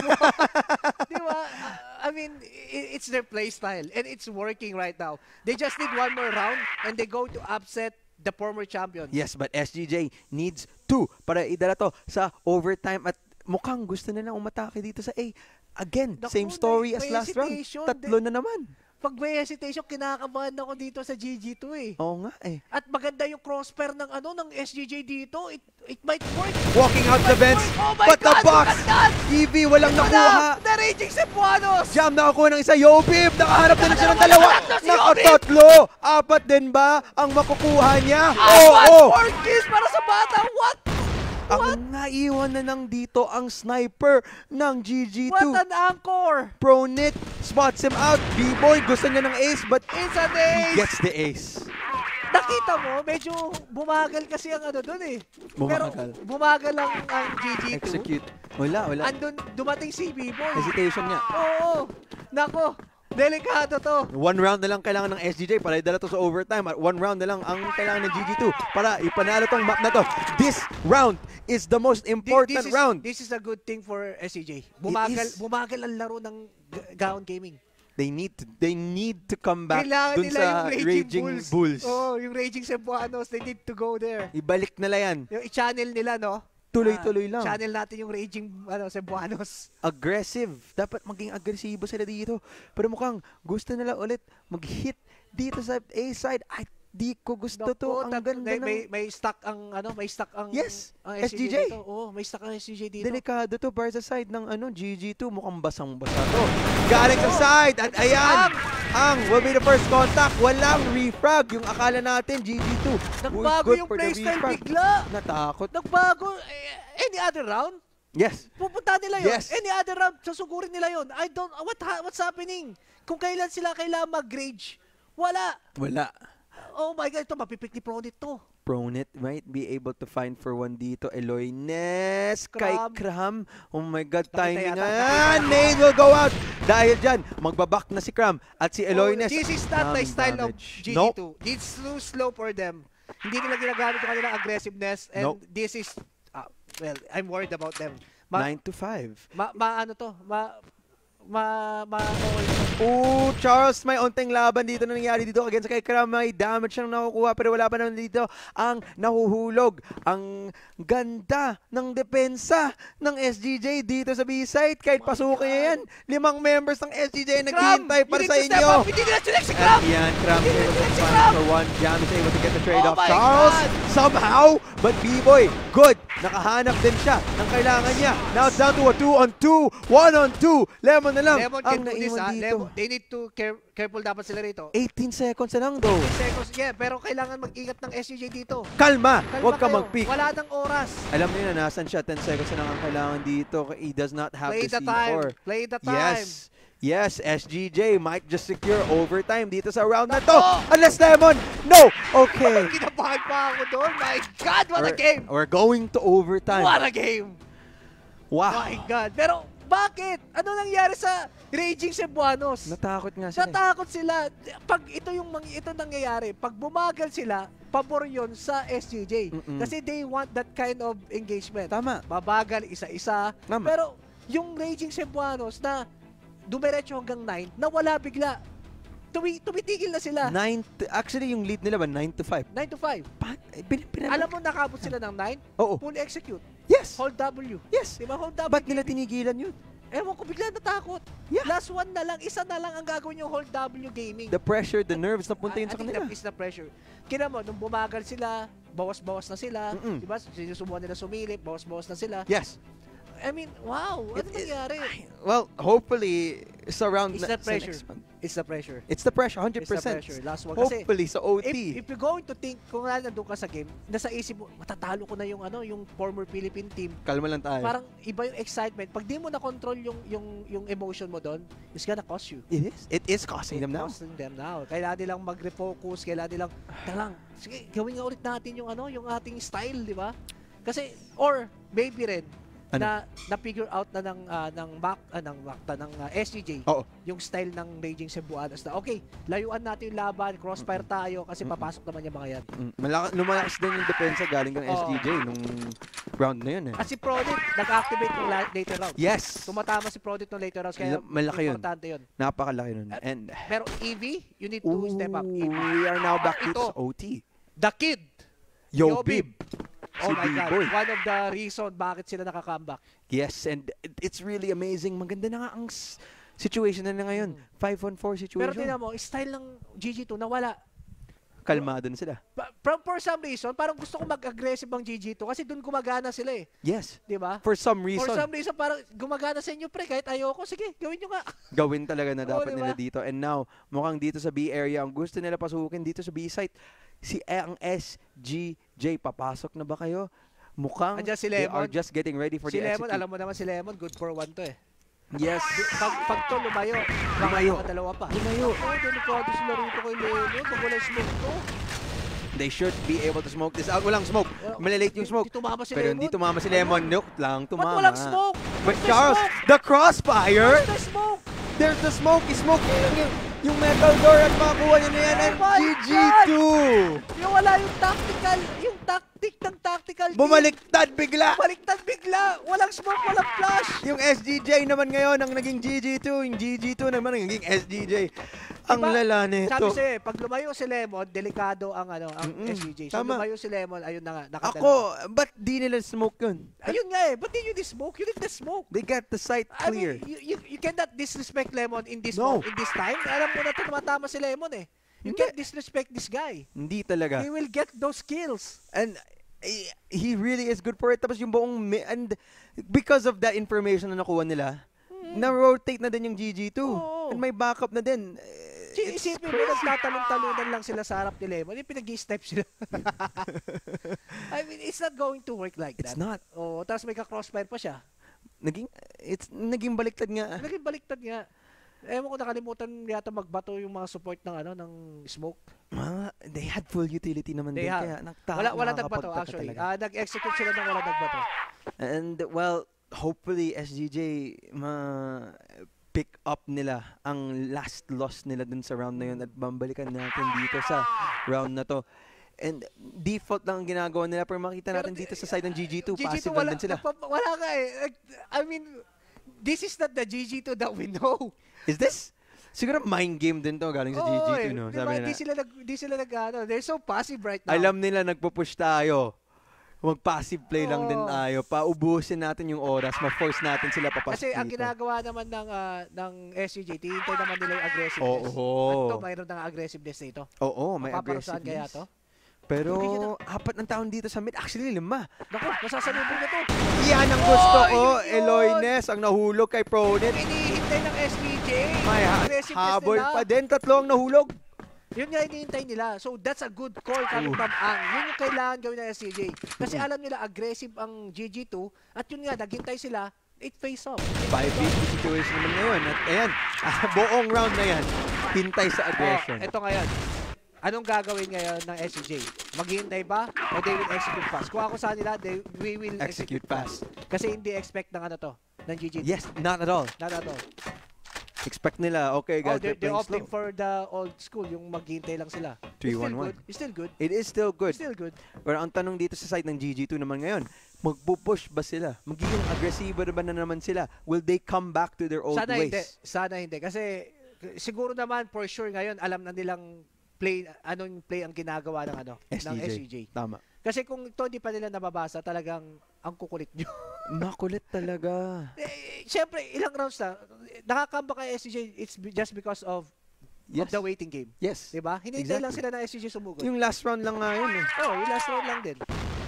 [SPEAKER 2] Di ba? I mean, it's their play style and it's working right now. They just need one more round and they go to upset the former champions.
[SPEAKER 1] Yes, but SGJ needs 2 para idala to sa overtime at mukhang gusto nilang umatake dito sa A. Again, same story as last round. Tatlo na naman.
[SPEAKER 2] Pag may hesitation, kinakabahan ako dito sa GG2 eh.
[SPEAKER 1] Oo nga eh.
[SPEAKER 2] At maganda yung crosspair ng SGJ dito. It might work.
[SPEAKER 1] Walking out the vents, but the box! EV, walang nakuha.
[SPEAKER 2] The Raging Cebuanos!
[SPEAKER 1] Jam nakakuha ng isa. Yobib, nakaharap na siya ng dalawa. Nakatatlo. 4 din ba ang makukuha niya?
[SPEAKER 2] Oo! 4 kills para sa bata. What?
[SPEAKER 1] Ang naiwan na lang dito ang sniper ng GG2.
[SPEAKER 2] What an anchor!
[SPEAKER 1] Pronit spots him out. B-boy gusto niya ng ace but
[SPEAKER 2] it's an ace!
[SPEAKER 1] He gets the ace.
[SPEAKER 2] Nakita mo, medyo bumagal kasi ang doon eh.
[SPEAKER 1] Bumagal.
[SPEAKER 2] Pero bumagal lang ang GG2.
[SPEAKER 1] Execute. Wala.
[SPEAKER 2] Andun dumating si B-boy.
[SPEAKER 1] Hesitation niya.
[SPEAKER 2] Oo. Nako. Delikado to.
[SPEAKER 1] 1 round na lang kailangan ng SGJ para idala to sa overtime at 1 round na lang ang kailangan ng GG2 para ipanalo tong map na to. This round is the most important round.
[SPEAKER 2] This is a good thing for SGJ. Bumagal ang laro ng Gaon Gaming.
[SPEAKER 1] They need to come back
[SPEAKER 2] kailangan
[SPEAKER 1] dun sa Raging Bulls.
[SPEAKER 2] Oh, yung Raging Cebuanos, they need to go there.
[SPEAKER 1] Ibalik nila yan.
[SPEAKER 2] Yung i-channel nila, no?
[SPEAKER 1] Tuloy-tuloy lang.
[SPEAKER 2] Channel natin yung Raging Cebuanos.
[SPEAKER 1] Aggressive. Dapat maging agresibo sila dito. Pero mukhang gusto nila ulit mag-hit dito sa A side. Ay, di ko gusto to. Ang ganda ng...
[SPEAKER 2] May stuck ang
[SPEAKER 1] Yes,
[SPEAKER 2] ang
[SPEAKER 1] SGJ.
[SPEAKER 2] dito. Oh, may stuck ang SGJ dito.
[SPEAKER 1] Delikado to para sa side ng GG2. Mukhang basang-basa to. Galing sa side. At ayan, will be the first contact. Walang refrag. Yung akala natin, GG2.
[SPEAKER 2] Nagbago yung playstyle bigla.
[SPEAKER 1] Natakot.
[SPEAKER 2] Nagbago. Any other round?
[SPEAKER 1] Yes.
[SPEAKER 2] Pupunta nila yun.
[SPEAKER 1] Yes.
[SPEAKER 2] Any other round, susugurin nila yun. What's happening? Kung kailan sila kailangan mag-rage, wala. Oh my God, ito mapipick ni Pronit to.
[SPEAKER 1] Pronit might be able to find for 1 dito. Eloynes kay Cram. Oh my God, timing nga. Nade will go out. Dahil dyan, magbaback na si Cram at si Eloynes.
[SPEAKER 2] This is not the style of GG2. Nope. It's too slow for them. Hindi nila ginagamit yung kanilang aggressiveness. And this is, well, I'm worried about them.
[SPEAKER 1] 9-5. Charles, may onting laban dito na nangyari dito against kay Kram. May damage siyang nakukuha pero wala pa naman dito ang nahuhulog. Ang ganda ng depensa ng SGJ dito sa B-side. Kahit pasukin yan, 5 members ng SGJ naghihintay para sa inyo. At yan, Kram is able to find for 1. Jam is able to get the trade-off. Charles, somehow, but B-boy, good. Nakahanap din siya ng kailangan niya. Now it's down to a 2-on-2, 1-on-2. Lemon na lang ang naiwan dito.
[SPEAKER 2] They need to careful dapat sila rito.
[SPEAKER 1] 18 seconds na lang though.
[SPEAKER 2] 18 seconds, yeah. Pero kailangan mag-ingat ng SGJ dito.
[SPEAKER 1] Kalma, huwag ka mag-peek.
[SPEAKER 2] Wala nang oras.
[SPEAKER 1] Alam niyo na, nasan siya? 10 seconds na lang ang kailangan dito. He does not have the C4.
[SPEAKER 2] Play the time.
[SPEAKER 1] Yes, SGJ might just secure overtime dito sa round na to. Unless Lemon, no! Okay.
[SPEAKER 2] Kinabahan pa ako doon. My God, what a game!
[SPEAKER 1] We're going to overtime.
[SPEAKER 2] What a game!
[SPEAKER 1] Wow.
[SPEAKER 2] My God. Pero bakit? Ano nangyari sa Raging Cebuanos?
[SPEAKER 1] Natakot nga sila.
[SPEAKER 2] Natakot sila. Pag ito nangyayari, pag bumagal sila, pabor yun sa SGJ. Kasi they want that kind of engagement.
[SPEAKER 1] Tama.
[SPEAKER 2] Babagal isa-isa. Pero yung Raging Cebuanos na dumiretso hanggang 9, nawala bigla. Tumitigil na sila.
[SPEAKER 1] Actually, yung lead nila ba? 9-5.
[SPEAKER 2] 9-5.
[SPEAKER 1] Alam
[SPEAKER 2] mo, nakabot sila ng 9?
[SPEAKER 1] Oo.
[SPEAKER 2] Full execute.
[SPEAKER 1] Yes.
[SPEAKER 2] Hold W.
[SPEAKER 1] Yes.
[SPEAKER 2] Diba hold W?
[SPEAKER 1] Ba't nila tinigilan yun?
[SPEAKER 2] Ewan ko, bigla natakot.
[SPEAKER 1] Yeah.
[SPEAKER 2] Last one na lang, isa na lang ang gagawin yung hold W gaming.
[SPEAKER 1] The pressure, the nerves na punta yun sa kanila.
[SPEAKER 2] I think that is the pressure. Kina mo, nung bumagal sila, bawas-bawas na sila. Diba? Sinusubukan nila sumilip, bawas-bawas na sila.
[SPEAKER 1] Yes.
[SPEAKER 2] I mean, wow, ano nangyari?
[SPEAKER 1] Well, hopefully, sa round
[SPEAKER 2] It's the pressure. It's the pressure.
[SPEAKER 1] It's the pressure, 100%.
[SPEAKER 2] It's the pressure. Last one.
[SPEAKER 1] Hopefully, sa OT.
[SPEAKER 2] If you're going to think, kung nandun ka sa game, nasa isip mo, matatalo ko na yung, yung former Philippine team.
[SPEAKER 1] Kalma lang tayo.
[SPEAKER 2] Parang iba yung excitement. Pag di mo na-control yung emotion mo doon, it's gonna cost you.
[SPEAKER 1] It is. It is costing them now.
[SPEAKER 2] Costing them now. Kailangan nilang mag-refocus, kailangan nilang, sige, gawin nga ulit natin yung, yung ating style, di ba? Kasi, or maybe rin, na-figure out na ng SGJ yung style ng Raging Cebuanos na okay, layuan natin yung laban, crossfire tayo kasi papasok naman yung mga yan.
[SPEAKER 1] Lumalakas din yung depensa galing ng SGJ nung round na yun eh.
[SPEAKER 2] At si Prodit nag-activate ng later round.
[SPEAKER 1] Yes!
[SPEAKER 2] Tumatama si Prodit ng later rounds kaya
[SPEAKER 1] malaki
[SPEAKER 2] importante yun.
[SPEAKER 1] Napakalaki nun. And,
[SPEAKER 2] pero EV, you need to step up. EV.
[SPEAKER 1] We are now back to OT.
[SPEAKER 2] The Kid!
[SPEAKER 1] Yo Bib!
[SPEAKER 2] Oh my God, one of the reason bakit sila nakaka-comeback.
[SPEAKER 1] Yes, and it's really amazing. Maganda na nga ang situation na ngayon. 5-on-4 situation.
[SPEAKER 2] Pero tingnan mo, style ng GG2 nawala.
[SPEAKER 1] Kalmado na sila.
[SPEAKER 2] For some reason, parang gusto ko mag-aggressive ang GG2 kasi doon gumagana sila eh.
[SPEAKER 1] Yes.
[SPEAKER 2] Di ba?
[SPEAKER 1] For some reason.
[SPEAKER 2] For some reason, parang gumagana sa inyo pre, kahit ayoko, sige, gawin nyo nga.
[SPEAKER 1] Gawin talaga na dapat
[SPEAKER 2] diba?
[SPEAKER 1] nila dito. And now, mukhang dito sa B area, ang gusto nila pasukin dito sa B site, ang SGJ, papasok na ba kayo? Mukhang
[SPEAKER 2] si
[SPEAKER 1] they are just getting ready for the
[SPEAKER 2] Lemon,
[SPEAKER 1] execute.
[SPEAKER 2] alam mo naman si Lemon, good for one to eh.
[SPEAKER 1] Yes.
[SPEAKER 2] Pag to lumayo. Dalawa pa.
[SPEAKER 1] Lumayo.
[SPEAKER 2] Delikado sila rito kay Lemon. Pag wala smoke to.
[SPEAKER 1] They should be able to smoke this out. Walang smoke. Malalate yung smoke. Pero hindi tumama si Lemon. Nope lang tumama.
[SPEAKER 2] Ba't walang smoke?
[SPEAKER 1] But Charles, the crossfire.
[SPEAKER 2] Where's the smoke?
[SPEAKER 1] There's the smoke. Smoke yung metal door at makakuha niya na yan. And GG2.
[SPEAKER 2] Yung wala yung tactical. Yung tactic ng tactical.
[SPEAKER 1] Bumaliktad bigla.
[SPEAKER 2] Bumaliktad bigla. Walang smoke, walang flash.
[SPEAKER 1] Yung SGJ naman ngayon ang naging GG2. Yung GG2 naman ang naging SGJ. Ang lala nito.
[SPEAKER 2] Sabi sa'yo, pag lumayo si Lemon, delikado ang ang SGJ. So lumayo si Lemon, ayun na nga, nakadalawa.
[SPEAKER 1] Ako, ba't di nila smoke yun?
[SPEAKER 2] Ayun nga eh, ba't di you smoke? You need the smoke.
[SPEAKER 1] They got the site clear.
[SPEAKER 2] I mean, you cannot disrespect Lemon in this in this time. Alam mo na ito, tumatama si Lemon eh. You can't disrespect this guy.
[SPEAKER 1] Hindi talaga.
[SPEAKER 2] He will get those kills.
[SPEAKER 1] And he really is good for it. Tapos yung buong, and because of that information na nakuha nila, na-rotate na din yung GG2. And may backup na din.
[SPEAKER 2] Isipin mo, nagtatalon-talunan lang sila sa harap ni Lemon. Yung pinag-i-step sila. I mean, it's not going to work like that.
[SPEAKER 1] It's not.
[SPEAKER 2] Oh, tapos may ka-crossfire pa siya.
[SPEAKER 1] Naging baliktad nga.
[SPEAKER 2] Naging baliktad nga. Ewan ko, nakalimutan yata magbato yung mga support ng ng smoke.
[SPEAKER 1] They had full utility naman din. Kaya
[SPEAKER 2] wala nagbato actually. Nag-execute sila ng wala nagbato.
[SPEAKER 1] And well, hopefully SGJ pick up nila ang last loss nila dun sa round na yun at bambalikan natin dito sa round na to. And default lang ang ginagawa nila pero makita natin dito sa side ng GG2. Passive lang din sila.
[SPEAKER 2] Wala ka eh. I mean, this is not the GG2 that we know.
[SPEAKER 1] Is this? Siguro mind game din to galing sa GG2, no?
[SPEAKER 2] Diba,
[SPEAKER 1] sabi nila.
[SPEAKER 2] Di sila they're so passive right now.
[SPEAKER 1] Alam nila nagpo-push tayo. Mag-passive play lang din tayo. Paubusin natin yung oras. Ma-force natin sila papasok
[SPEAKER 2] Kasi ang ginagawa naman ng SGJ, tihintay naman nila yung aggressiveness. At ito, mayroon ng aggressiveness na ito.
[SPEAKER 1] Oo, may aggressiveness.
[SPEAKER 2] Kaya to?
[SPEAKER 1] Pero, 4 ng taon dito sa mid. Actually, 5.
[SPEAKER 2] Naku, masasalubong na to.
[SPEAKER 1] Yan ang gusto ko. Eloynes ang nahulog kay Pronet.
[SPEAKER 2] Hinihintay ng SGJ.
[SPEAKER 1] May habol pa din. 3 ang nahulog.
[SPEAKER 2] Yun nga hinihintay nila. So, that's a good call coming from Ang. Yun yung kailangan gawin ng SGJ. Kasi alam nila, aggressive ang GG2. At yun nga, naghintay sila. It face off.
[SPEAKER 1] 5-50 situation naman ngayon. At ayan, buong round na yan. Hintay sa aggression.
[SPEAKER 2] Ito ngayon. Anong gagawin ngayon ng SGJ? Maghihintay ba? O they will execute fast? Kung ako sa nila, we will execute fast. Kasi hindi expect ng ng GG2.
[SPEAKER 1] Yes, not at all.
[SPEAKER 2] Not at all.
[SPEAKER 1] Expect nila, okay guys,
[SPEAKER 2] they're opting for the old school, yung maghihintay lang sila.
[SPEAKER 1] 3-1-1.
[SPEAKER 2] It's still good.
[SPEAKER 1] It is still good.
[SPEAKER 2] It's still good.
[SPEAKER 1] Pero ang tanong dito sa side ng GG2 naman ngayon, magpupush ba sila? Magiging agresibo ba na naman sila? Will they come back to their old ways?
[SPEAKER 2] Sana hindi. Kasi siguro naman, for sure ngayon, alam na nilang anong play ang ginagawa ng SGJ.
[SPEAKER 1] Tama.
[SPEAKER 2] Kasi kung ito hindi pa nila nababasa, talagang ang kukulit nyo.
[SPEAKER 1] Makulit talaga.
[SPEAKER 2] Siyempre, ilang rounds na, nakakamba kay SGJ, it's just because of the waiting game.
[SPEAKER 1] Yes.
[SPEAKER 2] Diba? Hindi lang sila ng SGJ sumugod.
[SPEAKER 1] Yung last round lang nga yun eh.
[SPEAKER 2] Yung last round lang din.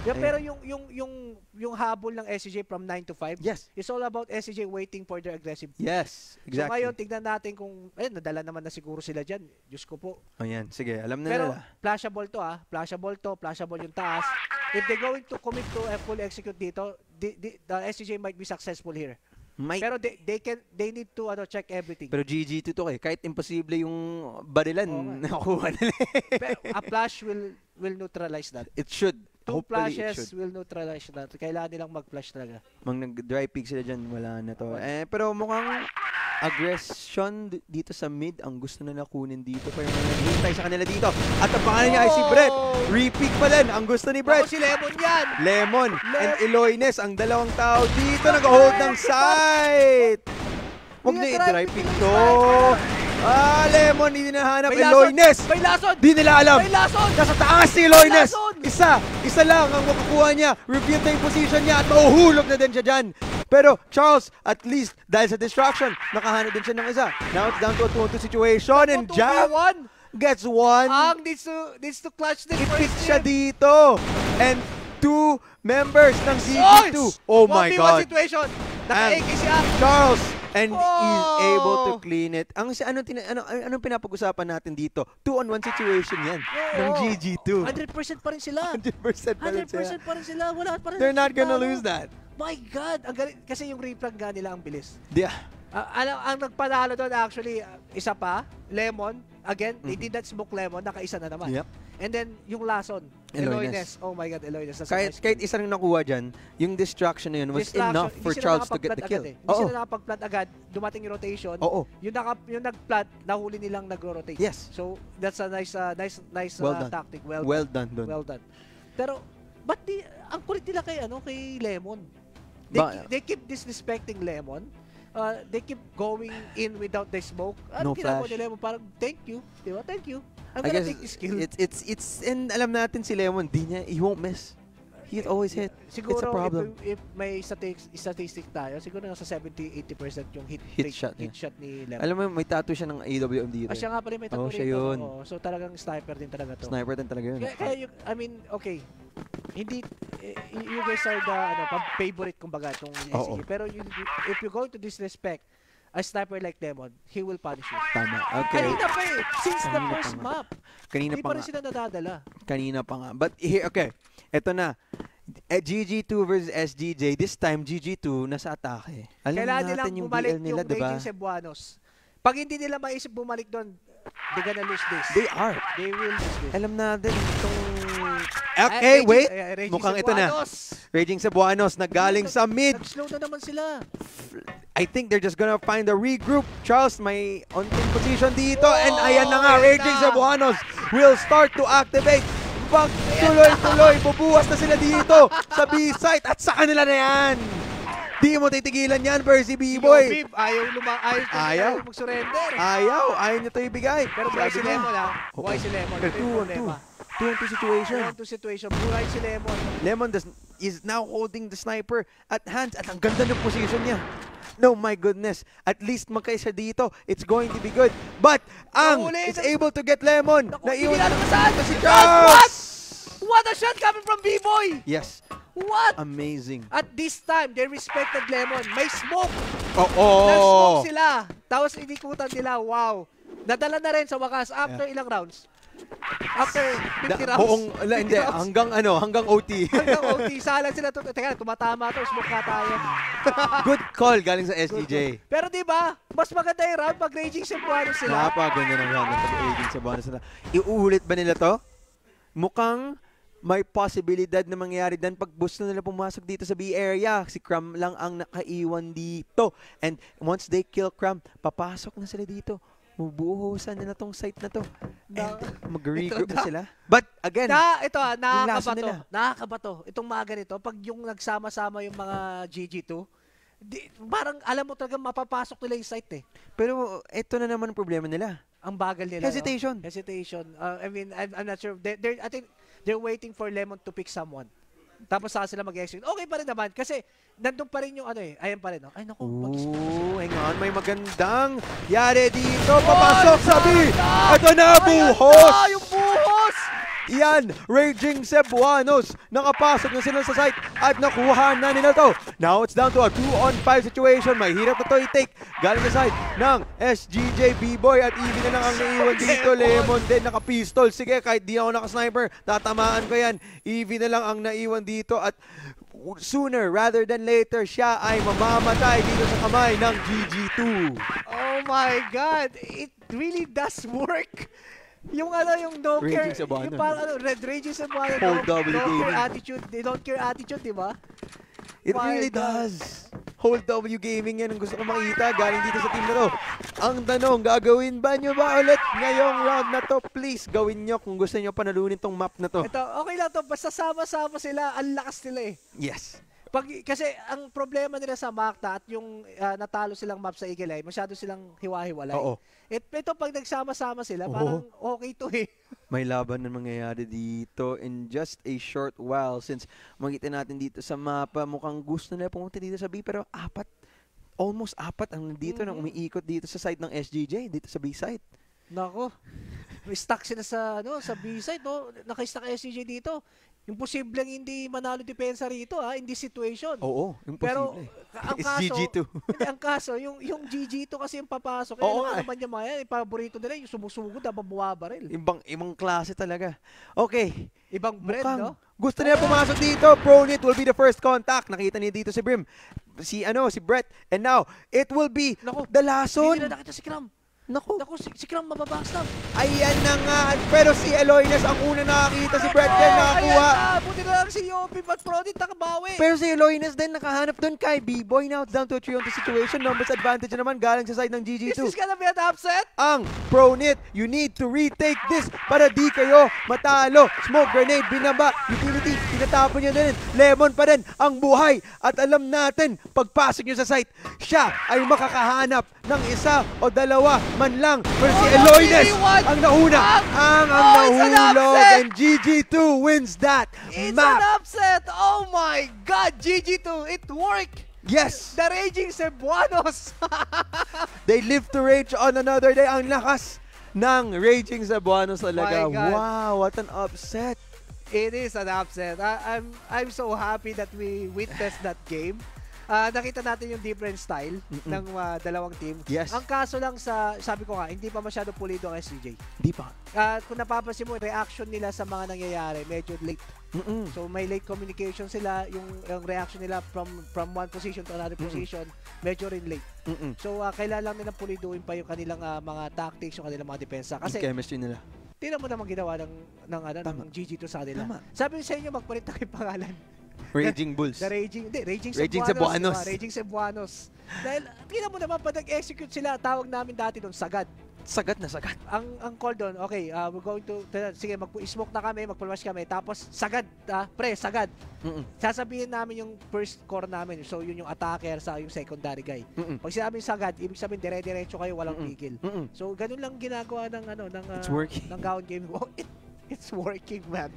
[SPEAKER 2] Yeah, pero yung habol ng SGJ from 9 to 5,
[SPEAKER 1] Yes.
[SPEAKER 2] it's all about SGJ waiting for their aggressive.
[SPEAKER 1] Yes,
[SPEAKER 2] So
[SPEAKER 1] exactly.
[SPEAKER 2] ngayon, tignan natin kung, nadala naman na siguro sila dyan. Diyos ko po.
[SPEAKER 1] Ayan, sige, alam na
[SPEAKER 2] Pero,
[SPEAKER 1] nila.
[SPEAKER 2] flashable to flashable yung taas. If they're going to commit to a full execute dito, the SGJ might be successful here. Pero they need to check everything.
[SPEAKER 1] Pero GG2 to kahit imposible yung barilan, nakuha nila.
[SPEAKER 2] Pero a flash will neutralize that.
[SPEAKER 1] It should.
[SPEAKER 2] Two
[SPEAKER 1] Hopefully
[SPEAKER 2] flashes will neutralize that. Kailangan nilang mag-flash talaga.
[SPEAKER 1] Mang nag-dry peak sila dyan, wala na to. Pero mukhang aggression dito sa mid ang gusto na nakunin dito. Pero naghihintay sa kanila dito. At ang pangalan niya ay si Brett. Re-peak pa din ang gusto ni Brett.
[SPEAKER 2] Ako si Lemon yan!
[SPEAKER 1] Lemon and Eloines ang dalawang tao dito nag-hold ng site. Huwag na i-dry peak to. Lemon, hindi nahanap. Eloines!
[SPEAKER 2] May lason!
[SPEAKER 1] Di nila alam.
[SPEAKER 2] May lason!
[SPEAKER 1] Nasa taas si Eloines! Isa lang ang makukuha niya. Review na yung position niya at mahuhulog na din siya dyan. Pero Charles, at least, dahil sa distraction, nakahanap din siya ng isa. Now it's down to a 2-on-2 situation and Jack gets one.
[SPEAKER 2] Ang needs to clutch this first
[SPEAKER 1] Ipit siya dito. And 2 members ng CG2. Oh my God.
[SPEAKER 2] Situation. Naka-AK siya.
[SPEAKER 1] Charles and he's able to clean it. Anong pinapag-usapan natin dito? 2-on-1 situation yan ng GG2.
[SPEAKER 2] 100% pa rin sila.
[SPEAKER 1] 100% pa rin sila.
[SPEAKER 2] 100% pa rin sila. Wala pa rin.
[SPEAKER 1] They're not gonna lose that.
[SPEAKER 2] My God. Ang galing. Kasi yung refrag nga nila ang bilis.
[SPEAKER 1] Yeah.
[SPEAKER 2] Ang nagpanalo doon actually, isa pa, Lemon. Again, they did that smoke Lemon. Nakaisa na naman.
[SPEAKER 1] Yep.
[SPEAKER 2] And then, yung lason. Eloines. Oh my God, Eloines.
[SPEAKER 1] Kahit isa rin nakuha dyan, yung distraction na yun was enough for Charles to get the kill.
[SPEAKER 2] Hindi sila nakapag-plant agad. Dumating yung rotation. Yung nag-plant, nahuli nilang nag-rotate.
[SPEAKER 1] Yes.
[SPEAKER 2] So, that's a nice tactic.
[SPEAKER 1] Well done.
[SPEAKER 2] Well done. Pero, ba't ang kulit nila kay Lemon? They keep disrespecting Lemon. They keep going in without the smoke.
[SPEAKER 1] No flash.
[SPEAKER 2] Ni Lemon, parang thank you. Diba? Thank you. I'm gonna take this kill.
[SPEAKER 1] It's and alam natin si Lemon, he won't miss. He always hit.
[SPEAKER 2] Siguro
[SPEAKER 1] it's a problem.
[SPEAKER 2] If may statistic tayo, siguro nasa 70-80% yung hit shot ni Lemon.
[SPEAKER 1] Alam mo, may tattoo siya ng AWM dito.
[SPEAKER 2] Siya nga pala may tattoo
[SPEAKER 1] siya yun.
[SPEAKER 2] So talagang sniper din talaga to.
[SPEAKER 1] Sniper din talaga yun.
[SPEAKER 2] Kaya okay. Hindi, you guys are the favorite kumbaga itong SG. Pero if you're going to disrespect a sniper like Lemon, he will punish you.
[SPEAKER 1] Tama. Okay.
[SPEAKER 2] Kanina pa since the first map.
[SPEAKER 1] Kanina
[SPEAKER 2] hindi
[SPEAKER 1] pa
[SPEAKER 2] rin sila nadadala.
[SPEAKER 1] Kanina pa nga. But here, okay. Ito na. GG2 versus SGJ. This time, GG2 nasa atake. Alam natin yung BL nila, diba?
[SPEAKER 2] Raging Cebuanos. Pag hindi nila maisip bumalik doon, they're gonna lose this.
[SPEAKER 1] They are.
[SPEAKER 2] They will lose this.
[SPEAKER 1] Alam natin itong... Okay, wait. Mukhang ito na. Raging Cebuanos na galing sa mid.
[SPEAKER 2] Nag-slow na naman sila.
[SPEAKER 1] I think they're just gonna find a regroup. Charles, may on-team position dito. And ayan na nga, Raging Cebuanos will start to activate. Pag tuloy-tuloy, bubuwas na sila dito sa B-site. At sa kanila na yan. Di mo titigilan yan, Percy B-Boy.
[SPEAKER 2] Ayaw mag-surrender.
[SPEAKER 1] Ayaw niya ito ibigay.
[SPEAKER 2] Pero buhay si Lemon Buhay si Lemon.
[SPEAKER 1] 2-on-2 situation.
[SPEAKER 2] 2-on-2 situation. Buhay si Lemon.
[SPEAKER 1] Lemon is now holding the sniper at hands. At ang ganda ng position niya. No, my goodness. At least magkaisa dito. It's going to be good. But Ang is able to get Lemon. Naiwan na si Charles.
[SPEAKER 2] What a shot coming from B-Boy.
[SPEAKER 1] Yes.
[SPEAKER 2] What?
[SPEAKER 1] Amazing.
[SPEAKER 2] At this time, they respected Lemon. May smoke.
[SPEAKER 1] Nag-smoke
[SPEAKER 2] sila. Tapos inikutan nila. Wow. Nadala na rin sa wakas after ilang rounds. After 50 rounds.
[SPEAKER 1] Hindi, hanggang OT.
[SPEAKER 2] Hanggang OT. Salang sila. Teka, tumatama to. Smoke ka tayo.
[SPEAKER 1] Good call galing sa SGJ.
[SPEAKER 2] Pero diba, mas maganda yung round pag Raging Cebuanos sila.
[SPEAKER 1] Napaganda ng round pag Raging Cebuanos sila. Iuulit ba nila to? Mukhang may posibilidad na mangyari dan pag gusto nila pumasok dito sa B area. Si Cram lang ang nakaiwan dito. And once they kill Cram, papasok na sila dito. Mabuhusan na tong site na to. And mag-regroup na sila. But again, nakakaba to. Itong mga ganito, pag yung nagsama-sama yung mga GG2, parang alam mo talaga mapapasok nila yung site Pero ito na naman ang problema nila. Ang bagal nila. Hesitation. I mean, I'm not sure. I think they're waiting for Lemon to pick someone. Tapos saka sila mag-execute. Okay pa rin naman kasi nandun pa rin yung ayan pa rin. Ay naku. Hang on, may magandang yari dito. Papasok sa B. Ito na, buhos. Yung buhos. Yan, Raging Cebuanos. Nakapasok na sila sa site at nakuha na nila to. Now it's down to a 2-on-5 situation. Mahirap na to i-take. Galing sa side ng SGJ, B-Boy at Evie na lang ang naiwan dito. Lemon din naka-pistol. Sige, kahit di ako naka-sniper, tatamaan ko yan. Evie na lang ang naiwan dito at sooner rather than later, siya ay mamamatay dito sa kamay ng GG2.
[SPEAKER 2] Oh my God! It really does work! Yung yung no care, yung parang Red Raging Cebuano,
[SPEAKER 1] Hold W gaming
[SPEAKER 2] attitude, they don't care attitude, di ba?
[SPEAKER 1] It really does. Hold W gaming yan ang gusto ko makita galing dito sa team na to. Ang tanong, gagawin ba nyo ba ulit ngayong round na to? Please, gawin nyo kung gusto nyo panalunin tong map na to.
[SPEAKER 2] Ito, okay lang to, basta sama-sama sila, ang lakas nila eh.
[SPEAKER 1] Yes.
[SPEAKER 2] Kasi ang problema nila sa Macta at yung natalo silang map sa Eagle Eye, masyado silang hiwa-hiwalay.
[SPEAKER 1] Oo.
[SPEAKER 2] Ito pag nagsama-sama sila, parang okay to eh.
[SPEAKER 1] May laban na mangyayari dito in just a short while since makita natin dito sa mapa. Mukhang gusto nila pumunta dito sa B pero almost apat ang nandito nang umiikot dito sa side ng SGJ, dito sa B side.
[SPEAKER 2] Nako. May stuck sila sa B side, no? Naka-stuck SGJ dito. Imposibleng hindi manalo depensa rito in this situation.
[SPEAKER 1] Oo, imposible.
[SPEAKER 2] Pero ang
[SPEAKER 1] It's
[SPEAKER 2] kaso,
[SPEAKER 1] GG2.
[SPEAKER 2] ang kaso, yung GG2 kasi yung papasok.
[SPEAKER 1] Oo
[SPEAKER 2] Ano naman yung mga yan, yung paborito nila, yung sumusugod, bumabaril.
[SPEAKER 1] Ibang klase talaga. Okay.
[SPEAKER 2] Ibang brand, no?
[SPEAKER 1] Gusto niya pumasok dito. Pronit will be the first contact. Nakita niya dito si Brim. Si Brett. And now, it will be the Lason.
[SPEAKER 2] Hindi na nakita si Kram.
[SPEAKER 1] Naku,
[SPEAKER 2] si Kram mababackstab.
[SPEAKER 1] Ayan na nga. Pero si Eloines ang una nakakita. Si Brett din nakakuha.
[SPEAKER 2] Ayan na. Buti na lang si Yopi at Prodit nakabawi.
[SPEAKER 1] Pero si Eloines din nakahanap doon kay B-Boy. Now it's down to a 3-on-2 situation. Numbers advantage naman galing sa side ng GG2.
[SPEAKER 2] Is this gonna be an upset?
[SPEAKER 1] Ang Pronit, you need to retake this para di kayo matalo. Smoke grenade, binaba, utility, tinatapon nyo na rin. Lemon pa rin ang buhay. At alam natin, pagpasok nyo sa site, siya ay makakahanap ng isa o dalawa man lang. Pero si Eloines ang nauna. Ang nahulog. And GG2 wins that
[SPEAKER 2] It's
[SPEAKER 1] map.
[SPEAKER 2] an upset. Oh my God, GG2, it worked.
[SPEAKER 1] Yes.
[SPEAKER 2] The Raging Cebuanos.
[SPEAKER 1] They live to rage on another day. Ang lakas ng Raging Cebuanos talaga. Wow, what an upset.
[SPEAKER 2] It is an upset. I'm so happy that we witnessed that game. Nakita natin yung different style ng dalawang team.
[SPEAKER 1] Yes.
[SPEAKER 2] Ang kaso lang sabi ko nga, hindi pa masyado pulido ang SGJ.
[SPEAKER 1] Hindi pa.
[SPEAKER 2] Kung napapansin mo, reaction nila sa mga nangyayari, medyo late. So may late communication sila, yung reaction nila from one position to another position, medyo rin late. So kailangan lang nilang puliduin pa yung kanilang mga tactics, yung kanilang mga depensa. Kasi
[SPEAKER 1] chemistry nila.
[SPEAKER 2] tingnan mo naman ginawa ng GG2 sa kanila.
[SPEAKER 1] Tama.
[SPEAKER 2] Sabi sa inyo, magpalit na kayo pangalan.
[SPEAKER 1] Raging Bulls.
[SPEAKER 2] Raging
[SPEAKER 1] Cebuanos.
[SPEAKER 2] Raging Cebuanos. Dahil, tingnan mo naman, pag nag-execute sila, tawag namin dati doon, sagad.
[SPEAKER 1] Sagad na sagad.
[SPEAKER 2] Ang call doon, okay, we're going to, sige, mag-smoke na kami, mag-flash kami, tapos sagad, sagad. Sasabihin namin yung first core namin, so yun yung attacker sa yung secondary guy. Pag sinabing sagad, ibig sabihin dire-diretso kayo, walang tigil. So ganun lang ginagawa ng
[SPEAKER 1] It's working.
[SPEAKER 2] ng Gaon Gaming. Oh, it's working, man.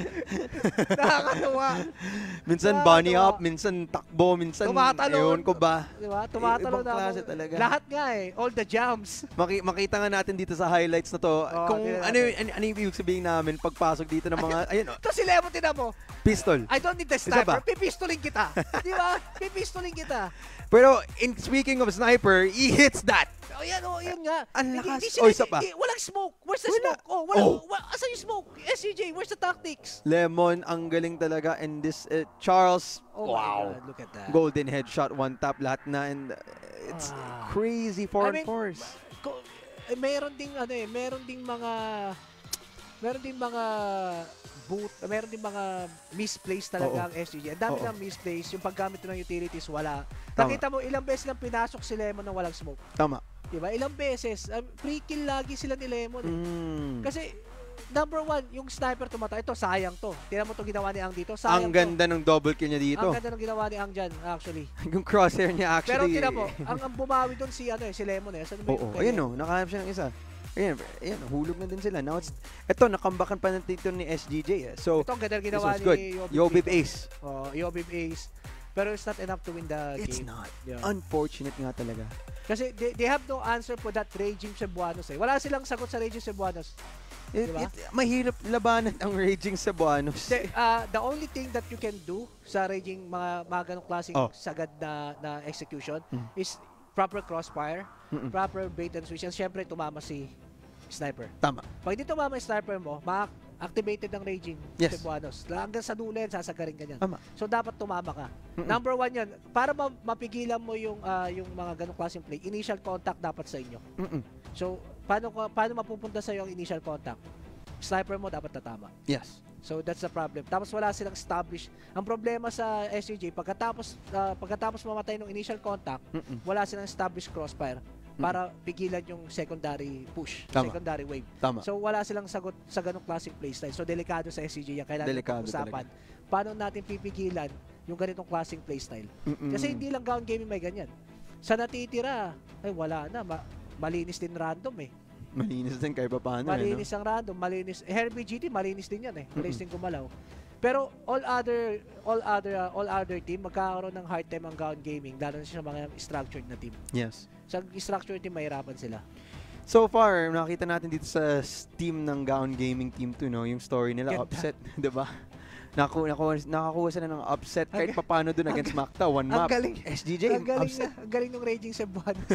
[SPEAKER 2] Nakakatuwa.
[SPEAKER 1] Minsan bunny up, minsan takbo, minsan
[SPEAKER 2] tumatalon.
[SPEAKER 1] ewan ko ba.
[SPEAKER 2] Diba? Tumatalon
[SPEAKER 1] Ibang klase talaga.
[SPEAKER 2] Lahat nga all the jumps.
[SPEAKER 1] Makita nga natin dito sa highlights na to, kung ano yung ibig sabihin namin pagpasok dito ng mga, ayun o.
[SPEAKER 2] Ito si Lemon, tinan mo.
[SPEAKER 1] Pistol.
[SPEAKER 2] I don't need the sniper. Pipistolin kita. Di ba? Pipistolin kita.
[SPEAKER 1] Pero speaking of sniper, he hits that.
[SPEAKER 2] Yun nga.
[SPEAKER 1] Ang lakas. Isa pa.
[SPEAKER 2] Walang smoke. Where's the smoke? Asan yung smoke? SGJ, where's the tactics?
[SPEAKER 1] Lemon, ang galing talaga. And this, Charles,
[SPEAKER 2] wow. God, look at that.
[SPEAKER 1] Golden headshot, one tap, lahat na. And it's crazy forward force.
[SPEAKER 2] Meron ding mga misplace talaga ang SGJ. Ang dami ng misplace. Yung paggamit ng utilities, wala. Nakita mo, ilang beses lang pinasok si Lemon na walang smoke.
[SPEAKER 1] Tama.
[SPEAKER 2] Diba? Ilang beses. Free kill lagi sila ni Lemon. Kasi, number one, yung sniper tumata. Ito, sayang to. Tingnan mo to ginawa ni Ang dito. Sayang
[SPEAKER 1] ang ganda ng double kill niya dito.
[SPEAKER 2] Ang ganda ng ginawa ni Ang dyan, actually.
[SPEAKER 1] Yung crosshair niya, actually.
[SPEAKER 2] Pero tingnan mo, ang bumawi doon si Lemon. Saan ba yung
[SPEAKER 1] ayun nakahanap siya ng isa. Ayan, hulog na din sila. Now ito, nakambakan pa ng dito ni SGJ. So,
[SPEAKER 2] ito ang ganda ginawa ni
[SPEAKER 1] Yobib Ace.
[SPEAKER 2] Yobib Ace. Pero it's not enough to win the game.
[SPEAKER 1] It's not. Yeah. Unfortunate nga talaga.
[SPEAKER 2] Kasi they have no answer for that Raging Cebuanos. Wala silang sagot sa Raging Cebuanos. Diba?
[SPEAKER 1] Mahirap labanan ang Raging Cebuanos.
[SPEAKER 2] The only thing that you can do sa Raging mga ganong klaseng sagad na execution is proper crossfire, proper bait and switch, and syempre tumama si sniper.
[SPEAKER 1] Tama.
[SPEAKER 2] Pag di tumama yung sniper mo, activated ng Raging Cebuanos. Hanggang sa dulo yan, sasagarin ka niyan. So dapat tumama ka. Number 1 yan. Para mapigilan mo yung mga ganong klaseng play, initial contact dapat sa inyo. So, paano mapupunta sa iyo ang initial contact? Sniper mo dapat tatama.
[SPEAKER 1] Yes.
[SPEAKER 2] So that's the problem. Tapos wala silang established. Ang problema sa SGJ, pagkatapos mamatay ng initial contact, wala silang established crossfire para pigilan yung secondary push, secondary wave. So wala silang sagot sa ganung klaseng playstyle. So delikado sa SGJ yan. Kailangan usapan. Paano natin pipigilan yung ganitong klaseng playstyle? Kasi hindi lang Gaon Gaming may ganyan. Sa natitira, ay wala na. Malinis din random eh.
[SPEAKER 1] Malinis din kahit paano.
[SPEAKER 2] Malinis ang random, malinis. Herbie GT, malinis din yan eh. Malinis din gumalaw. Pero all other team magkakaroon ng hard time ang Gaon Gaming, lalo na sa mga structured na team.
[SPEAKER 1] Yes.
[SPEAKER 2] Sa structured team, mahirapan sila.
[SPEAKER 1] So far, nakita natin dito sa team ng Gaon Gaming Team 2, no, yung story nila, upset, 'di ba? Nakakuha sila ng upset kahit paano doon against Macta, one map. SGJ, upset.
[SPEAKER 2] Ang galing ng Raging Cebuanos.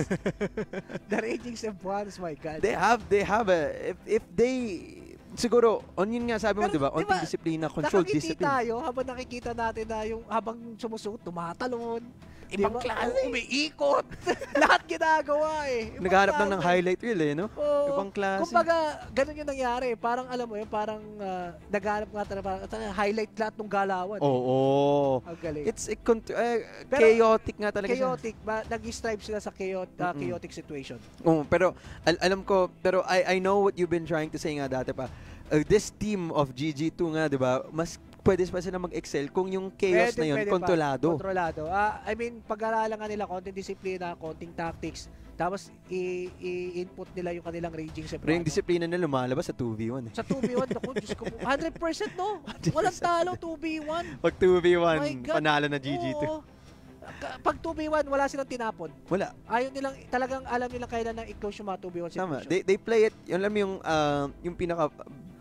[SPEAKER 2] The Raging Cebuanos, my God.
[SPEAKER 1] They have if they siguro, yun nga sabi mo, di ba? Onting disiplina, controlled discipline.
[SPEAKER 2] Tayo, habang nakikita natin na yung habang sumusuot, tumatalon. Ibang klase. Umiikot. Lahat ginagawa eh.
[SPEAKER 1] Naghahanap lang ng highlight reel eh, no? Ibang klase.
[SPEAKER 2] Kumbaga, ganun yung nangyari. Parang alam mo yun, parang naghahanap nga talaga, highlight lahat ng galawan.
[SPEAKER 1] Oo.
[SPEAKER 2] Ang galing.
[SPEAKER 1] It's chaotic nga talaga siya.
[SPEAKER 2] Chaotic. Nag-strive sila sa chaotic situation.
[SPEAKER 1] Pero alam ko, pero I know what you've been trying to say nga dati pa. This team of GG2 nga, di ba, mas pwede pa sila mag-excel kung yung chaos na yun, kontrolado.
[SPEAKER 2] I mean, pag-aralan nga nila, konting disiplina, konting tactics, tapos i-input nila yung kanilang raging Cebuanos.
[SPEAKER 1] Pero yung disiplina nila lumalabas sa 2v1 eh.
[SPEAKER 2] Sa 2v1, ako, Diyos ko, 100% no? 100%. Walang talo, 2v1.
[SPEAKER 1] Pag 2v1, panalo na GG2.
[SPEAKER 2] Pag 2v1, wala silang tinapon.
[SPEAKER 1] Wala.
[SPEAKER 2] Ayaw nilang, talagang alam nilang kailan na i-close yung mga 2v1 situation.
[SPEAKER 1] Tama. They play it, yun alam yung pinaka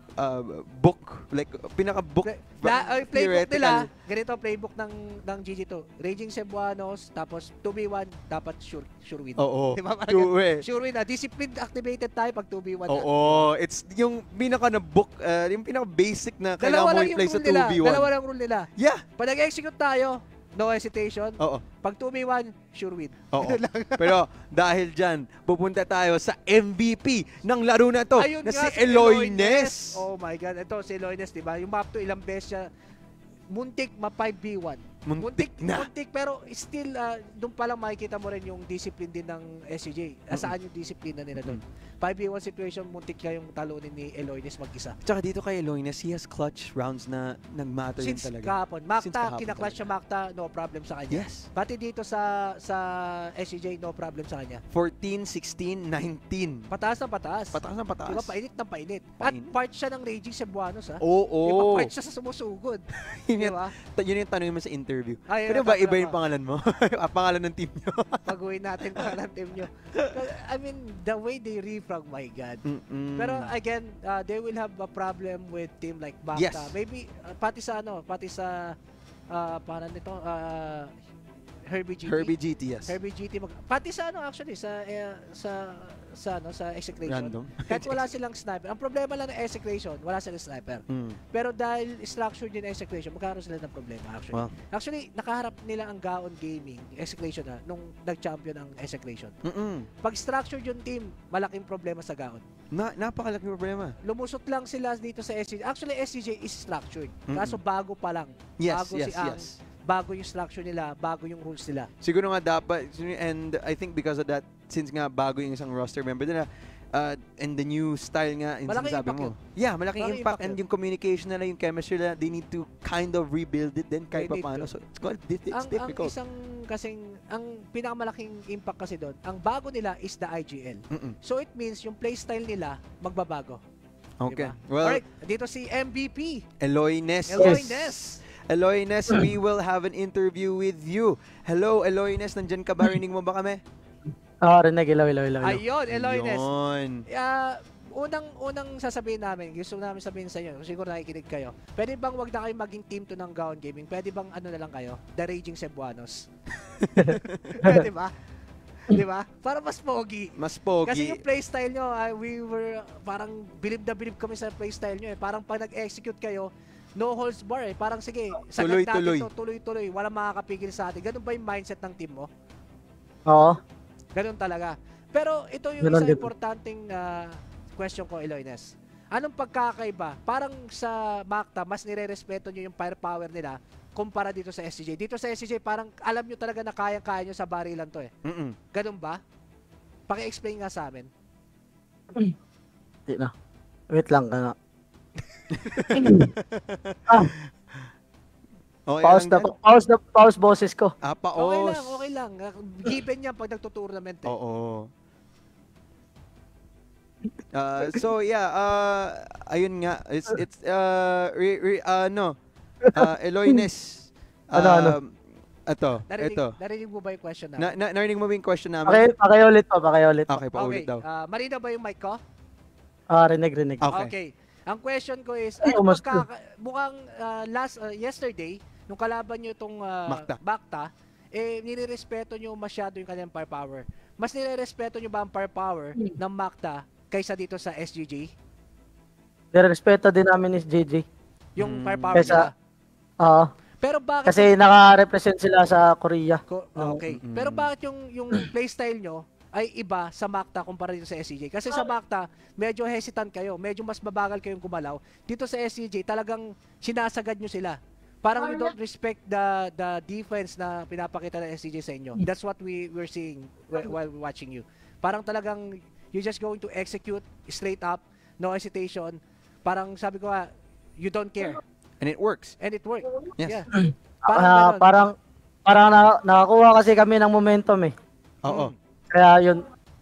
[SPEAKER 1] book, like pinaka-book
[SPEAKER 2] playbook nila, ganito playbook ng GG2. Raging Cebuanos, tapos 2v1, dapat sure win.
[SPEAKER 1] Oo.
[SPEAKER 2] Diba? Sure win. Discipline activated tayo pag 2v1.
[SPEAKER 1] Oo. It's yung pinaka-book, yung pinaka-basic na kailangan mo i-play sa 2v1.
[SPEAKER 2] Dalawa lang rule nila.
[SPEAKER 1] Yeah.
[SPEAKER 2] Pag nag-execute tayo, no hesitation.
[SPEAKER 1] Oo.
[SPEAKER 2] Pag 2v1, sure win.
[SPEAKER 1] Oo. Pero dahil dyan, pupunta tayo sa MVP ng laro na to, na si Eloines.
[SPEAKER 2] Oh my God. Ito si Eloines, diba? Yung map to, ilang beses siya. Muntik, ma-5v1. Muntik pero still, doon pa lang makikita mo rin yung discipline din ng SGJ. Saan yung disiplina nila doon? 5v1 situation, muntik kayong talunin ni Eloines mag-isa.
[SPEAKER 1] Tsaka dito kay Eloines, he has clutch rounds na nag-matter yun talaga.
[SPEAKER 2] Since kahapon. Macta, kinaklatch siya Macta, no problem sa kanya.
[SPEAKER 1] Yes.
[SPEAKER 2] Pati dito sa SGJ, no problem sa kanya.
[SPEAKER 1] 14, 16, 19.
[SPEAKER 2] Pataas na pataas.
[SPEAKER 1] Pataas na pataas.
[SPEAKER 2] Diba, painit na painit. At part siya ng Raging Cebuanos, ha?
[SPEAKER 1] Oo.
[SPEAKER 2] Diba, part siya sa sumusugod. Diba?
[SPEAKER 1] Yun yung tanong mo sa interview. Pero ba iba yung pangalan mo? Pangalan ng team nyo?
[SPEAKER 2] Pag-uwi natin pangalan ng team nyo. I mean, the way they refrag, my God. Pero again, they will have a problem with team like Macta.
[SPEAKER 1] Yes.
[SPEAKER 2] Maybe, pati sa parang nito, Herbie GT.
[SPEAKER 1] Herbie GT, yes.
[SPEAKER 2] Herbie GT. Pati sa actually, sa execution.
[SPEAKER 1] Random.
[SPEAKER 2] Kahit wala silang sniper. Ang problema lang ng execution, wala silang sniper. Pero dahil structured din execution, magkakaroon sila ng problema actually.
[SPEAKER 1] Wow.
[SPEAKER 2] Actually, nakaharap nila ang Gaon Gaming execution nung nag-champion ang execution. Pag structured yung team, malaking problema sa Gaon.
[SPEAKER 1] Napakalaking problema.
[SPEAKER 2] Lumusot lang sila dito sa SCJ. Actually, SCJ is structured. Kaso bago pa lang.
[SPEAKER 1] Yes,
[SPEAKER 2] bago bago yung structure nila, bago yung rules nila.
[SPEAKER 1] Siguro nga dapat, and I think because of that, since nga bago yung isang roster member nila, and the new style nga,
[SPEAKER 2] malaking
[SPEAKER 1] sabi mo. Yeah, malaking impact and yung communication nila, yung chemistry nila, they need to kind of rebuild it then kahit pa paano. So it's difficult.
[SPEAKER 2] Ang pinakamalaking impact kasi doon, ang bago nila is the IGL. So it means yung playstyle nila magbabago.
[SPEAKER 1] Okay.
[SPEAKER 2] Diba?
[SPEAKER 1] Well,
[SPEAKER 2] alright, dito si MVP.
[SPEAKER 1] Eloines. Eloines, we will have an interview with you. Hello, Eloines. Nandyan ka ba? Rinig mo ba kami?
[SPEAKER 3] Rinig. Hello.
[SPEAKER 2] Ayun, Eloines. unang sasabihin namin, gusto namin sabihin sa inyo, siguro nakikinig kayo. Pwede bang wag na kayo maging team 2 ng Gaon Gaming? Pwede bang ano na lang kayo? The Raging Cebuanos. Pwede ba? Di ba? Para mas pogi.
[SPEAKER 1] Mas pogi.
[SPEAKER 2] Kasi yung playstyle nyo, we were parang bilib na bilib kami sa playstyle nyo eh. Parang pag nag-execute kayo, no holds bar eh. Parang sige, sagad natin to, tuloy-tuloy. Walang makakapigil sa atin. Ganun ba yung mindset ng team mo?
[SPEAKER 3] Oo.
[SPEAKER 2] Ganun talaga. Pero ito yung
[SPEAKER 3] Ganun
[SPEAKER 2] isang
[SPEAKER 3] din.
[SPEAKER 2] importanteng question ko, Eloines. Anong pagkakaiba? Parang sa Macta, mas nire-respeto nyo yung firepower nila kumpara dito sa SGJ. Dito sa SGJ, parang alam nyo talaga na kayang-kaya nyo sa barilan to eh. Ganun ba? Paki-explain nga sa amin.
[SPEAKER 3] Hindi na. Wait lang ka na.
[SPEAKER 1] Okay
[SPEAKER 3] Pause boses ko.
[SPEAKER 1] Paos.
[SPEAKER 2] Okay lang. Given yan pag nagtutournament eh.
[SPEAKER 1] Oo. So yeah, ayun nga, it's Eloines.
[SPEAKER 2] Narinig mo ba yung question namin?
[SPEAKER 1] Narinig mo ba yung question namin?
[SPEAKER 3] Pakiulit.
[SPEAKER 1] Okay, paulit daw.
[SPEAKER 2] Marina ba yung mic ko?
[SPEAKER 3] Rinig.
[SPEAKER 2] Okay. Ang question ko is, mukhang yesterday, nung kalaban nyo itong Macta, nire-respeto nyo masyado yung kanyang firepower. Mas nire-respeto nyo ba ang firepower ng Macta kaysa dito sa SGJ?
[SPEAKER 3] Nire-respeto din namin ni SGJ.
[SPEAKER 2] Yung firepower nila? Pero bakit...
[SPEAKER 3] Kasi naka-represent sila sa Korea.
[SPEAKER 2] Okay. Pero bakit yung playstyle nyo ay iba sa Macta kumpara dito sa SCJ? Kasi sa Macta, medyo hesitant kayo, medyo mas mabagal kayong gumalaw. Dito sa SCJ, talagang sinasagad nyo sila. Parang you don't respect the defense na pinapakita ng SCJ sa inyo. That's what we're seeing while watching you. Parang talagang you're just going to execute straight up, no hesitation. Parang sabi ko you don't care.
[SPEAKER 1] And it works.
[SPEAKER 2] Yes. Yeah.
[SPEAKER 3] Parang nakakuha kasi kami ng momentum eh.
[SPEAKER 1] Oo.
[SPEAKER 3] Kaya yun.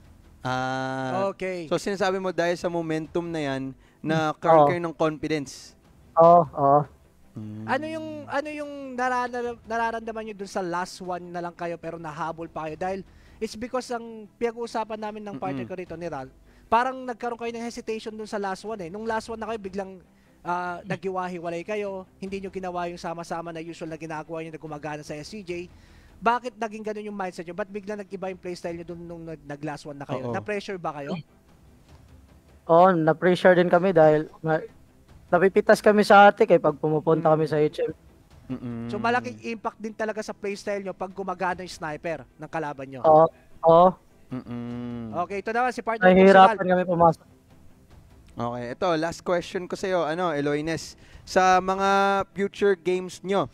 [SPEAKER 2] Okay.
[SPEAKER 1] So sinasabi mo dahil sa momentum na yan na karoon kayo ng confidence.
[SPEAKER 3] Oo.
[SPEAKER 2] Ano yung nararamdaman niyo dun sa last one na lang kayo pero nahabol pa kayo? Dahil it's because ang pinag-uusapan namin ng partner ko rito ni Ral, parang nagkaroon kayo ng hesitation dun sa last one eh. Nung last one na kayo biglang naghiwa-hiwalay kayo, hindi nyo ginawa yung sama-sama na usual na ginagawa nyo na gumagana sa SCJ. Bakit naging ganun yung mindset nyo? Ba't biglang nag-iba yung playstyle nyo dun nung nag-last one na kayo? Na-pressure ba kayo?
[SPEAKER 3] Oo, na-pressure din kami dahil napipitas kami sa atik eh pag pumupunta kami sa HM.
[SPEAKER 2] So malaking impact din talaga sa playstyle nyo pag gumagana yung sniper ng kalaban nyo.
[SPEAKER 3] Oo.
[SPEAKER 2] Okay, ito naman si partner ko si Ral.
[SPEAKER 3] Nahihirapan kami pumasok.
[SPEAKER 1] Okay, ito, last question ko sa'yo, Eloines. Sa mga future games nyo,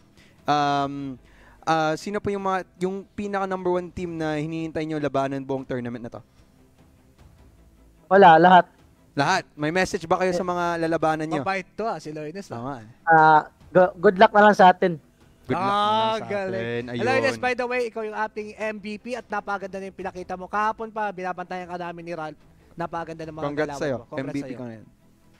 [SPEAKER 1] sino po yung pinaka number 1 team na hinihintay nyo labanan buong tournament na to?
[SPEAKER 3] Wala, lahat.
[SPEAKER 1] Lahat? May message ba kayo sa mga lalabanan nyo?
[SPEAKER 2] Mabait to si Eloines.
[SPEAKER 1] Tama.
[SPEAKER 3] Good luck na lang sa atin.
[SPEAKER 1] Good luck na lang sa
[SPEAKER 2] galing.
[SPEAKER 1] atin.
[SPEAKER 2] Eloines, by the way, ikaw yung ating MVP at napaganda na yung pinakita mo. Kahapon pa, binabantayan ka namin ni Ralph. Napaganda ng mga
[SPEAKER 1] Congrats sa'yo.
[SPEAKER 2] mo. Congrats
[SPEAKER 1] MVP
[SPEAKER 2] sa'yo.
[SPEAKER 1] ko na yan.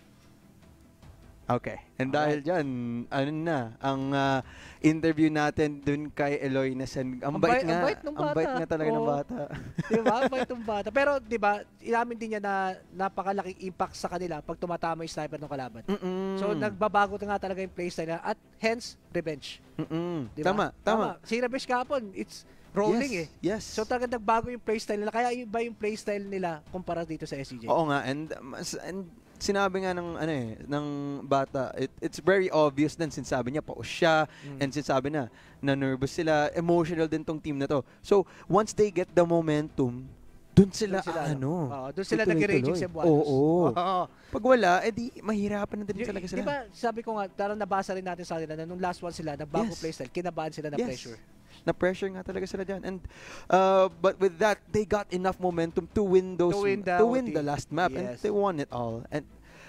[SPEAKER 1] Okay. And dahil dyan, ang interview natin dun kay Eloines. Ang bait nga. Ang bait nga talaga ng bata.
[SPEAKER 2] Diba? Ang bait ng bata. Pero diba, inamin din niya na napakalaking impact sa kanila pag tumatama yung sniper ng kalaban. So nagbabago nga talaga yung playstyle na at hence, revenge. Diba?
[SPEAKER 1] Tama.
[SPEAKER 2] Si Revenge kahapon, it's rolling
[SPEAKER 1] Yes.
[SPEAKER 2] So talagang nagbago yung playstyle nila. Kaya iba yung playstyle nila kumpara dito sa SGJ.
[SPEAKER 1] Oo nga. And sinabi nga ng bata, it's very obvious din sinasabi niya, paus siya, and sinasabi na nervous sila, emotional din tong team na to. So, once they get the momentum, dun sila
[SPEAKER 2] nag-raging Cebuanos.
[SPEAKER 1] Oo. Pag wala, edi mahirapan na din talaga sila.
[SPEAKER 2] Diba, sabi ko nga, tarang nabasa rin natin sa kanila na nung last one sila, nagbago playstyle, kinabahan sila na pressure.
[SPEAKER 1] Na-pressure nga talaga sila dyan. And, but with that, they got enough momentum to win the last map.
[SPEAKER 2] Yes.
[SPEAKER 1] And they won it all. And,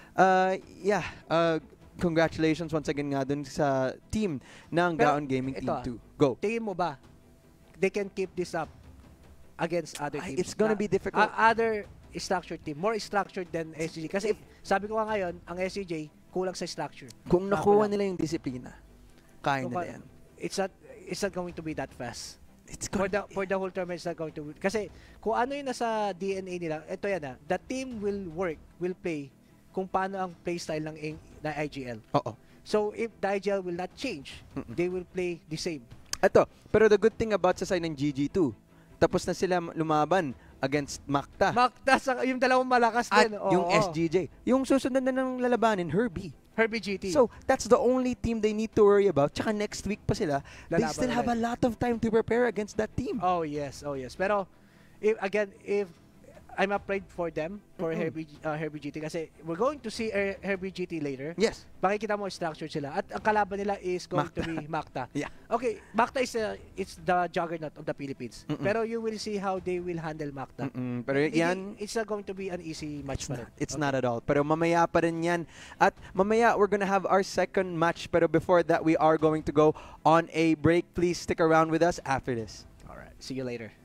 [SPEAKER 1] congratulations once again nga dun sa team ng Gaon Gaming Team 2. Go.
[SPEAKER 2] Tingin mo ba, they can keep this up against other teams?
[SPEAKER 1] It's gonna be difficult.
[SPEAKER 2] Other structured team, more structured than SGJ. Kasi sabi ko nga ngayon, ang SGJ, kulang sa structure.
[SPEAKER 1] Kung nakuha nila yung disiplina, kaya nila yan.
[SPEAKER 2] It's not going to be that fast.
[SPEAKER 1] It's
[SPEAKER 2] For
[SPEAKER 1] gonna
[SPEAKER 2] the whole tournament, it's not going to win. Kasi kung ano yung nasa DNA nila, ito yan the team will play kung paano ang playstyle ng IGL.
[SPEAKER 1] Oo.
[SPEAKER 2] So if the IGL will not change, they will play the same.
[SPEAKER 1] Ito, pero the good thing about sa side ng GG2, tapos na sila lumaban against Makta.
[SPEAKER 2] Yung dalawang malakas
[SPEAKER 1] At
[SPEAKER 2] din.
[SPEAKER 1] yung SGJ. Yung susunod na ng lalabanin, Herbie.
[SPEAKER 2] GT.
[SPEAKER 1] So, that's the only team they need to worry about. Tsaka next week pa sila, they
[SPEAKER 2] Lalaban
[SPEAKER 1] still have a lot of time to prepare against that team.
[SPEAKER 2] Oh yes. Pero if I'm afraid for them, for Herbie GT, kasi we're going to see Herbie GT later.
[SPEAKER 1] Yes.
[SPEAKER 2] Makikita mo structure sila. At ang kalaban nila is going to be Makta.
[SPEAKER 1] Yeah.
[SPEAKER 2] Okay, Makta is it's the juggernaut of the Philippines. Pero you will see how they will handle Makta.
[SPEAKER 1] Pero yan,
[SPEAKER 2] It's not going to be an easy match pa rin.
[SPEAKER 1] it's not at all. Pero mamaya pa rin yan. At mamaya, we're gonna have our second match. Pero before that, we are going to go on a break. Please stick around with us after this.
[SPEAKER 2] Alright, see you later.